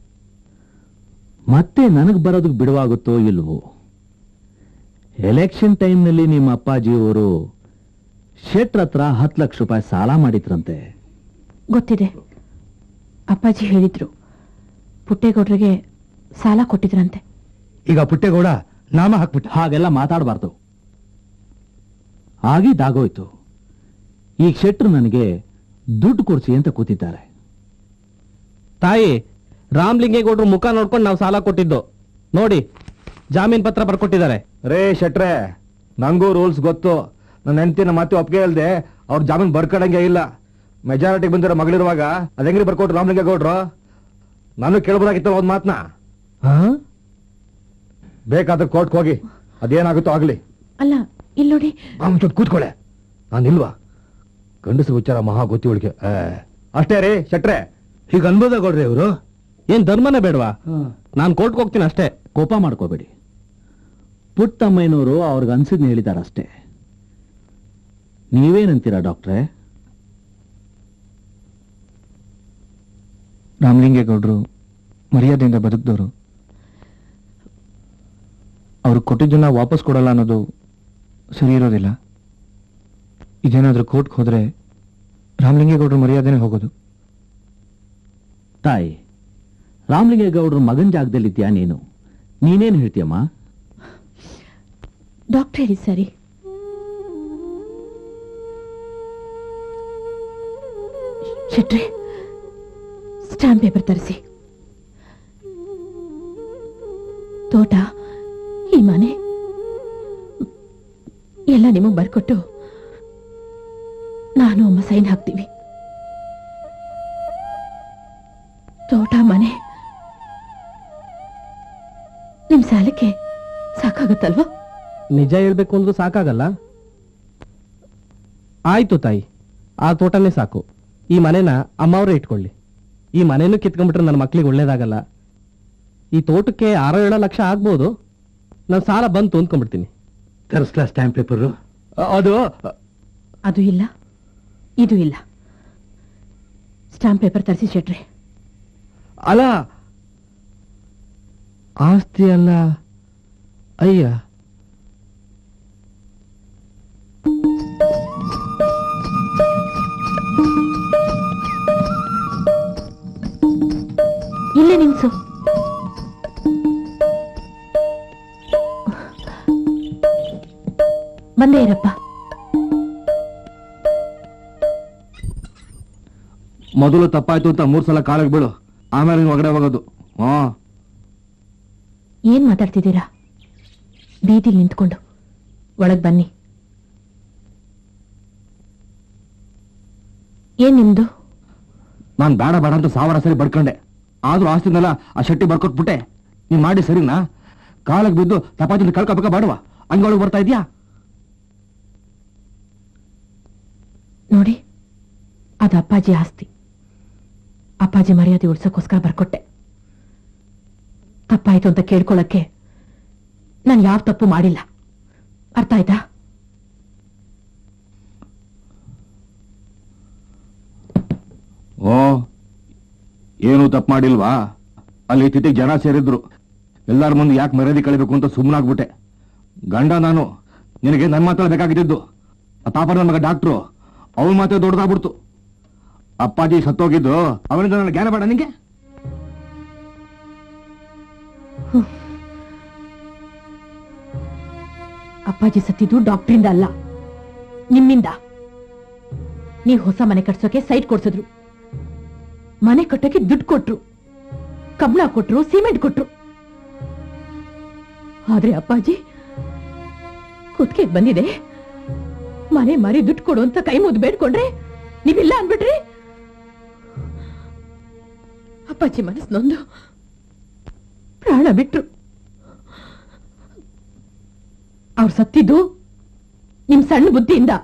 ಮತ್ತೆ ನನಗ್ ಬರೋದಕ್ಕೆ ಬಿಡುವಾಗುತ್ತೋ ಇಲ್ವೋ? ಎಲೆಕ್ಷನ್ ಟೈಮ್ನಲ್ಲಿ ನಿಮ್ಮ ಅಪ್ಪಾಜಿಯವರು ಶೆಟ್ರ ಹತ್ರ ಹತ್ತು ಲಕ್ಷ ರೂಪಾಯಿ ಸಾಲ ಮಾಡಿದ್ರಂತೆ. ಗೊತ್ತಿದೆ, ಅಪ್ಪಾಜಿ ಹೇಳಿದ್ರು. ಪುಟ್ಟೇಗೌಡ್ರಿಗೆ ಸಾಲ ಕೊಟ್ಟಿದ್ರಂತೆ. ಈಗ ಪುಟ್ಟೇಗೌಡ ನಾಮ ಹಾಕ್ಬಿಟ್ಟು ಹಾಗೆಲ್ಲ ಮಾತಾಡಬಾರ್ದು. ಆಗಿದ್ದಾಗೋಯ್ತು. ಈಗ ಶೆಟ್ರು ನನಗೆ ದುಡ್ಡು ಕೊಡ್ಸಿ ಅಂತ ಕೂತಿದ್ದಾರೆ. ತಾಯಿ, ರಾಮಲಿಂಗೇಗೌಡ್ರು ಮುಖ ನೋಡ್ಕೊಂಡು ನಾವು ಸಾಲ ಕೊಟ್ಟಿದ್ದು ನೋಡಿ, ಜಾಮೀನ್ ಪತ್ರ ಬರ್ಕೊಟ್ಟಿದ್ದಾರೆ. ರೇ ಶೆಟ್ರೆ, ನಂಗೂ ರೂಲ್ಸ್ ಗೊತ್ತು. ನನ್ನ ಹೆಂಡತಿನ ಮತ್ತೆ ಒಪ್ಪಿಗೆ ಇಲ್ದೆ ಅವ್ರ ಜಾಮೀನ್ ಬರ್ಕೊಡಂಗೆ ಇಲ್ಲ. ಮೆಜಾರಿಟಿ ಬಂದಿರೋ ಮಗಳಿರುವಾಗ ಅದ ಹೆಂಗ್ರಿ ಬರ್ಕೊಟ್ರು ರಾಮಲಿಂಗೇಗೌಡ್ರು? ನಾನು ಕೇಳ್ಬೋದಾಗಿತ್ತಲ್ಲ ಒಂದ್ ಮಾತನ್ನ. ಬೇಕಾದ್ರೆ ಕೋರ್ಟ್ಗೆ ಹೋಗಿ, ಅದೇನಾಗುತ್ತೋ ಆಗ್ಲಿ. ಅಲ್ಲ, ಇಲ್ಲಿ ನೋಡಿ. ಕೂತ್ಕೊಳ್ಳೆ. ನಾನಿಲ್ವಾ? ಗಂಡಸರ ವಿಚಾರ ಮಹಾ ಗೊತ್ತಿ ಒಳಗೆ. ಅಷ್ಟೇ ರೀ ಶೆಟ್ರೆ. ಈಗ ಅನ್ಬೋದಾಗೌಡ್ರಿ ಅವರು ಏನ್ ಧರ್ಮನೇ ಬೇಡವಾ? ನಾನ್ ಕೋರ್ಟ್ಗೆ ಹೋಗ್ತೀನಿ ಅಷ್ಟೇ. ಕೋಪ ಮಾಡ್ಕೋಬೇಡಿ. ಪುಟ್ಟಮ್ಮಯ್ಯನವರು ಅವ್ರಿಗೆ ಅನ್ಸಿದ್ನ ಹೇಳಿದಾರಷ್ಟೇ. ನೀವೇನಂತೀರಾ ಡಾಕ್ಟ್ರೇ? ರಾಮಲಿಂಗೇಗೌಡರು ಮರ್ಯಾದೆಯಿಂದ ಬದುಕಿದವರು. ಅವ್ರು ಕೊಟ್ಟಿದ್ದನ್ನ ವಾಪಸ್ ಕೊಡಲ್ಲ ಅನ್ನೋದು ಸರಿ ಇರೋದಿಲ್ಲ. ಇದೇನಾದ್ರೂ ಕೋರ್ಟ್ಗೆ ಹೋದ್ರೆ ರಾಮಲಿಂಗೇಗೌಡರು ಮರ್ಯಾದೆನೇ ಹೋಗೋದು. ತಾಯಿ, ರಾಮಲಿಂಗೇಗೌಡರ ಮಗನ ಜಾಗದಲ್ಲಿದ್ಯಾ ನೀನು? ನೀನೇನು ಹೇಳ್ತೀಯಮ್ಮ? ಡಾಕ್ಟರ್ ಹೇಳಿ ಸರಿ. ಶೆಟ್ರೆ, ಸ್ಟಾಂಪ್ ಪೇಪರ್ ತರಿಸಿ. ತೋಟ, ಈ ಮನೆ ಎಲ್ಲ ನಿಮಗ್ ಬರ್ಕೊಟ್ಟು ನಾನು ಅಮ್ಮ ಸೈನ್ ಹಾಕ್ತೀವಿ. ತೋಟ, ಮನೆ ನಿಮ್ ಸಾಲಕ್ಕೆ ಸಾಕಾಗತ್ತಲ್ವಾ? ನಿಜ ಹೇಳ್ಬೇಕು ಅಂದ್ರೂ ಸಾಕಾಗಲ್ಲ. ಆಯ್ತು ತಾಯಿ, ಆ ತೋಟನೇ ಸಾಕು. ಈ ಮನೆನ ಅಮ್ಮವ್ರೇ ಇಟ್ಕೊಳ್ಳಿ. ಈ ಮನೆನೂ ಕಿತ್ಕೊಂಡ್ಬಿಟ್ರೆ ನನ್ನ ಮಕ್ಳಿಗೆ ಒಳ್ಳೇದಾಗಲ್ಲ. ಈ ತೋಟಕ್ಕೆ ಆರೋ ಏಳೋ ಲಕ್ಷ ಆಗ್ಬೋದು. ನಾನು ಸಾಲ ಬಂತು ಅಂದ್ಕೊಂಡ್ಬಿಡ್ತೀನಿ. ತರಿಸ್ಲಾ ಸ್ಟ್ಯಾಂಪ್ ಪೇಪರ್? ಅದು ಅದು ಇಲ್ಲ, ಇದು ಇಲ್ಲ. ಸ್ಟಾಂಪ್ ಪೇಪರ್ ತರಿಸಿ ಶೆಟ್ರೆ. ಅಲ್ಲ ಆಸ್ತಿ ಅಲ್ಲ ಅಯ್ಯ. ಇಲ್ಲೇ ನಿಲ್ಸು. ಬಂದೇ ಇರಪ್ಪ. ಮೊದಲು ತಪ್ಪಾಯ್ತು ಅಂತ ಮೂರ್ ಸಲ ಕಾಲಿಗೆ ಬೀಳು, ಆಮೇಲೆ ನೀನು ಹೊರಗಡೆ ಹೋಗೋದು. ಹಾ ಏನ್ ಮಾತಾಡ್ತಿದ್ದೀರಾ? ಬೀದಿಲಿ ನಿಂತ್ಕೊಂಡು ಒಳಗ್ ಬನ್ನಿ. ಏನ್ ನಿಮ್ದು? ನಾನ್ ಬೇಡ ಬೇಡ ಅಂತ ಸಾವಿರ ಸರಿ ಬಡ್ಕೊಂಡೆ, ಆದ್ರೂ ಆಸ್ತಿನೆಲ್ಲ ಆ ಶೆಟ್ಟಿ ಬರ್ಕೊಟ್ಬಿಟ್ಟೆ. ನೀನ್ ಮಾಡಿ ಸರಿನಾ? ಕಾಲಕ್ಕೆ ಬಿದ್ದು ತಪ್ಪಾಯ್ತು ಕಳ್ಕೊಬೇಕ ಬೇಡವಾ? ಹಂಗೊಳಗೆ ಬರ್ತಾ ಇದ್ಯಾ? ನೋಡಿ, ಅದು ಅಪ್ಪಾಜಿ ಆಸ್ತಿ. ಅಪ್ಪಾಜಿ ಮರ್ಯಾದೆ ಉಳ್ಸೋಕ್ಕೋಸ್ಕರ ಬರ್ಕೊಟ್ಟೆ. ತಪ್ಪಾಯ್ತು ಅಂತ ಕೇಳ್ಕೊಳ್ಳಕ್ಕೆ ನಾನು ಯಾವ ತಪ್ಪು ಮಾಡಿಲ್ಲ. ಅರ್ಥ ಆಯ್ತಾ? ಓ, ಏನು ತಪ್ಪು ಮಾಡಿಲ್ವಾ? ಅಲ್ಲಿ ತಿಥಿಗೆ ಜನ ಸೇರಿದ್ರು, ಎಲ್ಲಾರ ಮುಂದೆ ಯಾಕೆ ಮರ್ಯಾದೆ ಕಳಿಬೇಕು ಅಂತ ಸುಮ್ಮನಾಗ್ಬಿಟ್ಟೆ. ಗಂಡ ನಾನು, ನಿನಗೆ ನನ್ನ ಮಾತ್ರ ಬೇಕಾಗಿದ್ದು. ಆ ಪಾಪ ನನ್ನ ಮಗ ಡಾಕ್ಟ್ರು, ಅವನ ಮಾತ್ರ ದೊಡ್ಡದಾಗ್ಬಿಡ್ತು. ಅಪ್ಪಾಜಿ ಸತ್ತೋಗಿದ್ದು ಅವನಿಂದ ನನ್ನ ಜ್ಞಾನ ಬೇಡ ನಿಂಗೆ? ಅಪ್ಪಾಜಿ ಸತ್ತಿದ್ದು ಡಾಕ್ಟ್ರಿಂದ ಅಲ್ಲ, ನಿಮ್ಮಿಂದ. ನೀವು ಹೊಸ ಮನೆ ಕಟ್ಸೋಕೆ ಸೈಟ್ ಕೊಡ್ಸಿದ್ರು, ಮನೆ ಕಟ್ಟೋಕೆ ದುಡ್ಡು ಕೊಟ್ರು, ಕಬ್ಣ ಕೊಟ್ರು, ಸಿಮೆಂಟ್ ಕೊಟ್ರು. ಆದ್ರೆ ಅಪ್ಪಾಜಿ ಕುತ್ತಿಗೆ ಬಂದಿದೆ, ಮನೆ ಮಾರಿ ದುಡ್ಡು ಕೊಡು ಅಂತ ಕೈ ಮುದ್ದು ಬೇಡ್ಕೊಂಡ್ರೆ ನೀವಿಲ್ಲ ಅನ್ಬಿಟ್ರಿ. ಅಪ್ಪಾಜಿ ಮನಸ್ಸು ನೊಂದು ಪ್ರಾಣ ಬಿಟ್ರು. ಅವ್ರು ಸತ್ತಿದ್ದು ನಿಮ್ ಸಣ್ಣ ಬುದ್ಧಿಯಿಂದ,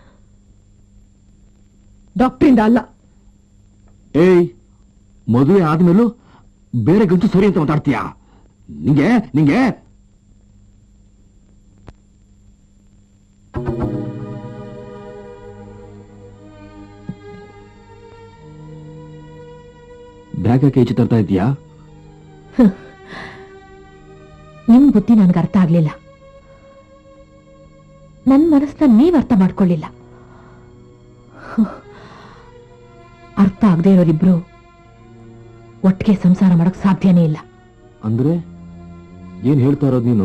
ಡಾಕ್ಟ್ರಿಂದ ಅಲ್ಲ. ಏಯ್, ಮದುವೆ ಆದ್ಮೇಲೂ ಬೇರೆ ಗಂಟು ಸರಿ ಅಂತ ಮಾತಾಡ್ತೀಯಾ? ನಿಂಗೆ ನಿಂಗೆ ಬ್ಯಾಗಕ್ಕೆ ಈಚೆ ತರ್ತಾ ಇದೀಯಾ? ನಿಮ್ ಬುದ್ಧಿ ನನ್ಗೆ ಅರ್ಥ ಆಗ್ಲಿಲ್ಲ. ನನ್ ಮನಸ್ಸನ್ನ ನೀವ್ ಅರ್ಥ ಮಾಡ್ಕೊಳ್ಳಿಲ್ಲ. ಅರ್ಥ ಆಗದೆ ಇರೋರಿಬ್ರು ಒಟ್ಟಿಗೆ ಸಂಸಾರ ಮಾಡಕ್ ಸಾಧ್ಯನೇ ಇಲ್ಲ. ಅಂದ್ರೆ ಏನ್ ಹೇಳ್ತಾ ಇರೋದು ನೀನು?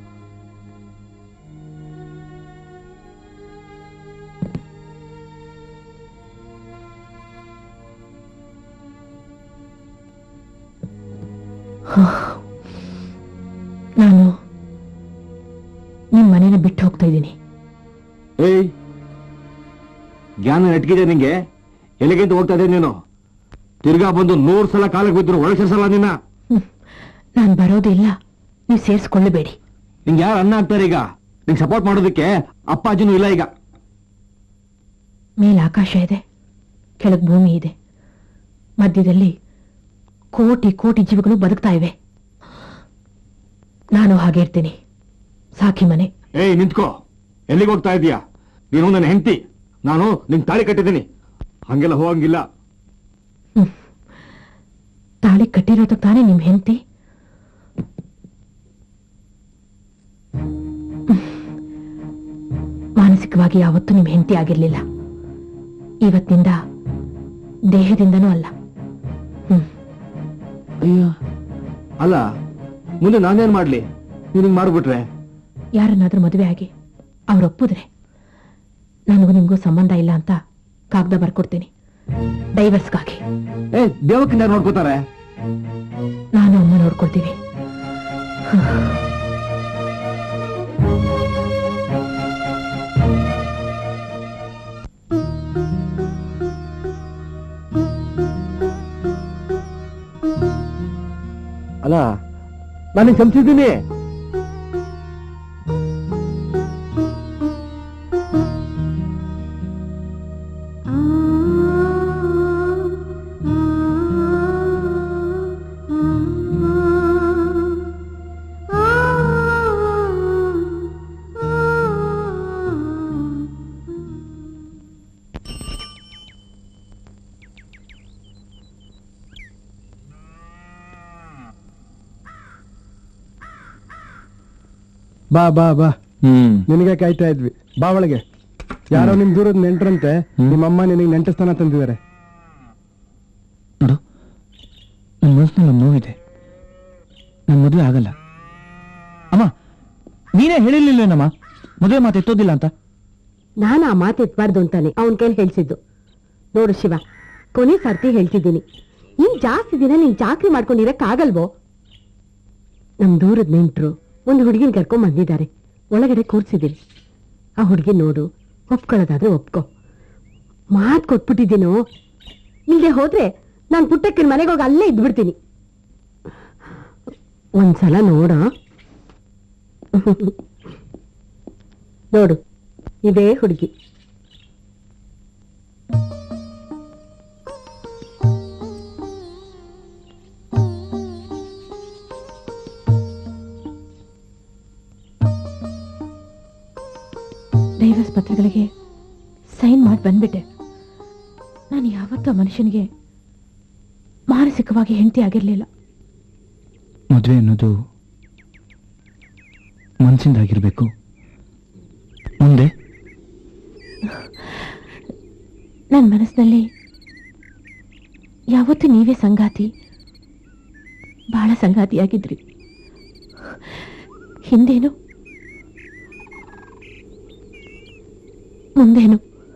ನಾನು ನಿಮ್ ಮನೇನ ಬಿಟ್ಟು ಹೋಗ್ತಾ ಇದ್ದೀನಿ. ಏಯ್, ಜ್ಞಾನ ನೆಟ್ಗಿದೆ ನಿಂಗೆ? ಎಲ್ಲಿಗೆಂತ ಹೋಗ್ತಾ ಇದ್ದೆ ನೀನು? ತಿರ್ಗಾ ಬಂದು ನೂರ್ ಸಲ ಕಾಲಕ್ಕೆ ಬಿದ್ರು ಒಳಗೆ ಸೇರ್ಸಲ್ಲ ನಿನ್ನ. ನಾನ್ ಬರೋದಿಲ್ಲ, ನೀವು ಸೇರಿಸ್ಕೊಳ್ಳಬೇಡಿ. ನಿಂಗೆ ಯಾರು ಅನ್ನ ಆಗ್ತಾರೆ ಈಗ? ನಿಂಗೆ ಸಪೋರ್ಟ್ ಮಾಡೋದಕ್ಕೆ ಅಪ್ಪಾಜಿನೂ ಇಲ್ಲ ಈಗ. ಮೇಲ್ ಆಕಾಶ ಇದೆ, ಕೆಳಗ್ ಭೂಮಿ ಇದೆ, ಮಧ್ಯದಲ್ಲಿ ಕೋಟಿ ಕೋಟಿ ಜೀವಗಳು ಬದುಕ್ತಾ ಇವೆ. ನಾನು ಹಾಗೆ ಇರ್ತೀನಿ. ಸಾಕಿ ಮನೆ. ಏಯ್, ನಿಂತ್ಕೋ. ಎಲ್ಲಿಗೆ ಹೋಗ್ತಾ ಇದೀಯಾ? ನೀನು ನನ್ನ ಹೆಂಡತಿ, ನಾನು ನಿಂಗೆ ತಾಳಿ ಕಟ್ಟಿದ್ದೀನಿ, ಹಂಗೆಲ್ಲ ಹೋಗಂಗಿಲ್ಲ. ತಾಳಿ ಕಟ್ಟಿರೋದಕ್ಕೆ ತಾನೇ ನಿಮ್ ಹೆಂಡತಿ? ಮಾನಸಿಕವಾಗಿ ಯಾವತ್ತೂ ನಿಮ್ ಹೆಂಡತಿ ಆಗಿರ್ಲಿಲ್ಲ. ಇವತ್ತಿನಿಂದ ದೇಹದಿಂದನೂ ಅಲ್ಲ. ಹ್ಮ್ ಅಯ್ಯ, ಅಲ್ಲ, ಮುಂದೆ ನಾನೇನ್ ಮಾಡ್ಲಿ? ನೀನಿಂಗ್ ಮಾಡ್ಬಿಟ್ರೆ? ಯಾರನ್ನಾದ್ರೂ ಮದುವೆ ಆಗಿ ಅವ್ರು ಒಪ್ಪಿದ್ರೆ ನನಗೂ ನಿಮ್ಗೂ ಸಂಬಂಧ ಇಲ್ಲ ಅಂತ ಕಾಗದ ಬರ್ಕೊಡ್ತೀನಿ, ಡೈವರ್ಸ್ಗಾಗಿ. ಏ, ದೇವಕ್ಕಿಂದ ನೋಡ್ಕೋತಾರೆ. ನಾನು ಅಮ್ಮ ನೋಡ್ಕೊಳ್ತೀವಿ. ಅಲ್ಲ, ನಾನು ಕ್ಷಮಿಸಿದ್ದೀನಿ. ಬಾ ಬಾ ಬಾ ಹ್ಮ್ ನಿನಗೆ ಕಾಯ್ತಾ ಇದ್ವಿ. ಬಾ ಒಳಗೆ. ಯಾರೋ ನಿಮ್ ದೂರದ ನೆಂಟ್ರಂತೆ ನಿಮ್ಮಮ್ಮ ನಿನಗೆ ನೆಂಟಸ್ಥಾನ ತಂದಿದ್ದಾರೆ. ನೋಡು, ನನ್ನ ಮನಸ್ಸಿನಲ್ಲಿ ಒಂದು ನೋವಿದೆ. ನನ್ನ ಮದುವೆ ಆಗಲ್ಲ. ಅಮ್ಮ, ನೀನೇ ಹೇಳಿರ್ಲಿಲ್ವೇನಮ್ಮ ಮದುವೆ ಮಾತು ಎತ್ತೋದಿಲ್ಲ ಅಂತ? ನಾನು ಆ ಮಾತು ಎತ್ಬಾರ್ದು ಅಂತಾನೆ ಅವನ ಕೈಲಿ ಹೇಳ್ಸಿದ್ದು. ನೋಡು ಶಿವ, ಕೊನೆ ಸರ್ತಿ ಹೇಳ್ತಿದ್ದೀನಿ, ಇನ್ ಜಾಸ್ತಿ ದಿನ ನೀನ್ ಚಾಕ್ರಿ ಮಾಡ್ಕೊಂಡಿರಕ್ ಆಗಲ್ವೋ? ನಮ್ ದೂರದ ನೆಂಟ್ರು ಒಂದು ಹುಡುಗಿನ ಕರ್ಕೊಂಡ್ ಬಂದಿದ್ದಾರೆ, ಒಳಗಡೆ ಕೂರ್ಸಿದ್ದೀನಿ. ಆ ಹುಡುಗಿ ನೋಡು, ಒಪ್ಕೊಳ್ಳೋದಾದ್ರೆ ಒಪ್ಕೊ. ಮಾತು ಕೊಟ್ಬಿಟ್ಟಿದ್ದೀನೋ, ಇಲ್ಲದೆ ಹೋದ್ರೆ ನಾನು ಪುಟ್ಟಕ್ಕಿನ ಮನೆಗೆ ಹೋಗಿ ಅಲ್ಲೇ ಇದ್ಬಿಡ್ತೀನಿ. ಒಂದ್ಸಲ ನೋಡ. ನೋಡು, ಇದೇ ಹುಡುಗಿ. ಡೈವರ್ಸ್ ಪತ್ರಗಳಿಗೆ ಸೈನ್ ಮಾಡಿ ಬಂದ್ಬಿಟ್ಟೆ. ನಾನು ಯಾವತ್ತೂ ಮನುಷ್ಯನಿಗೆ ಮಾನಸಿಕವಾಗಿ ಹೆಂಡತಿ ಆಗಿರ್ಲಿಲ್ಲ. ಮದುವೆ ಅನ್ನೋದು ಮನಸ್ಸಿಂದಾಗಿರ್ಬೇಕು. ಮುಂದೆ ನನ್ನ ಮನಸ್ಸಿನಲ್ಲಿ ಯಾವತ್ತೂ ನೀವೇ ಸಂಗಾತಿ, ಬಹಳ ಸಂಗಾತಿಯಾಗಿದ್ರಿ. ಹಿಂದೇನು ಮುಂದೇನು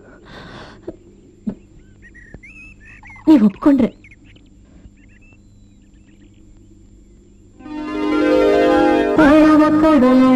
ನೀವು ಒಪ್ಕೊಂಡ್ರೆ ಕಡಲ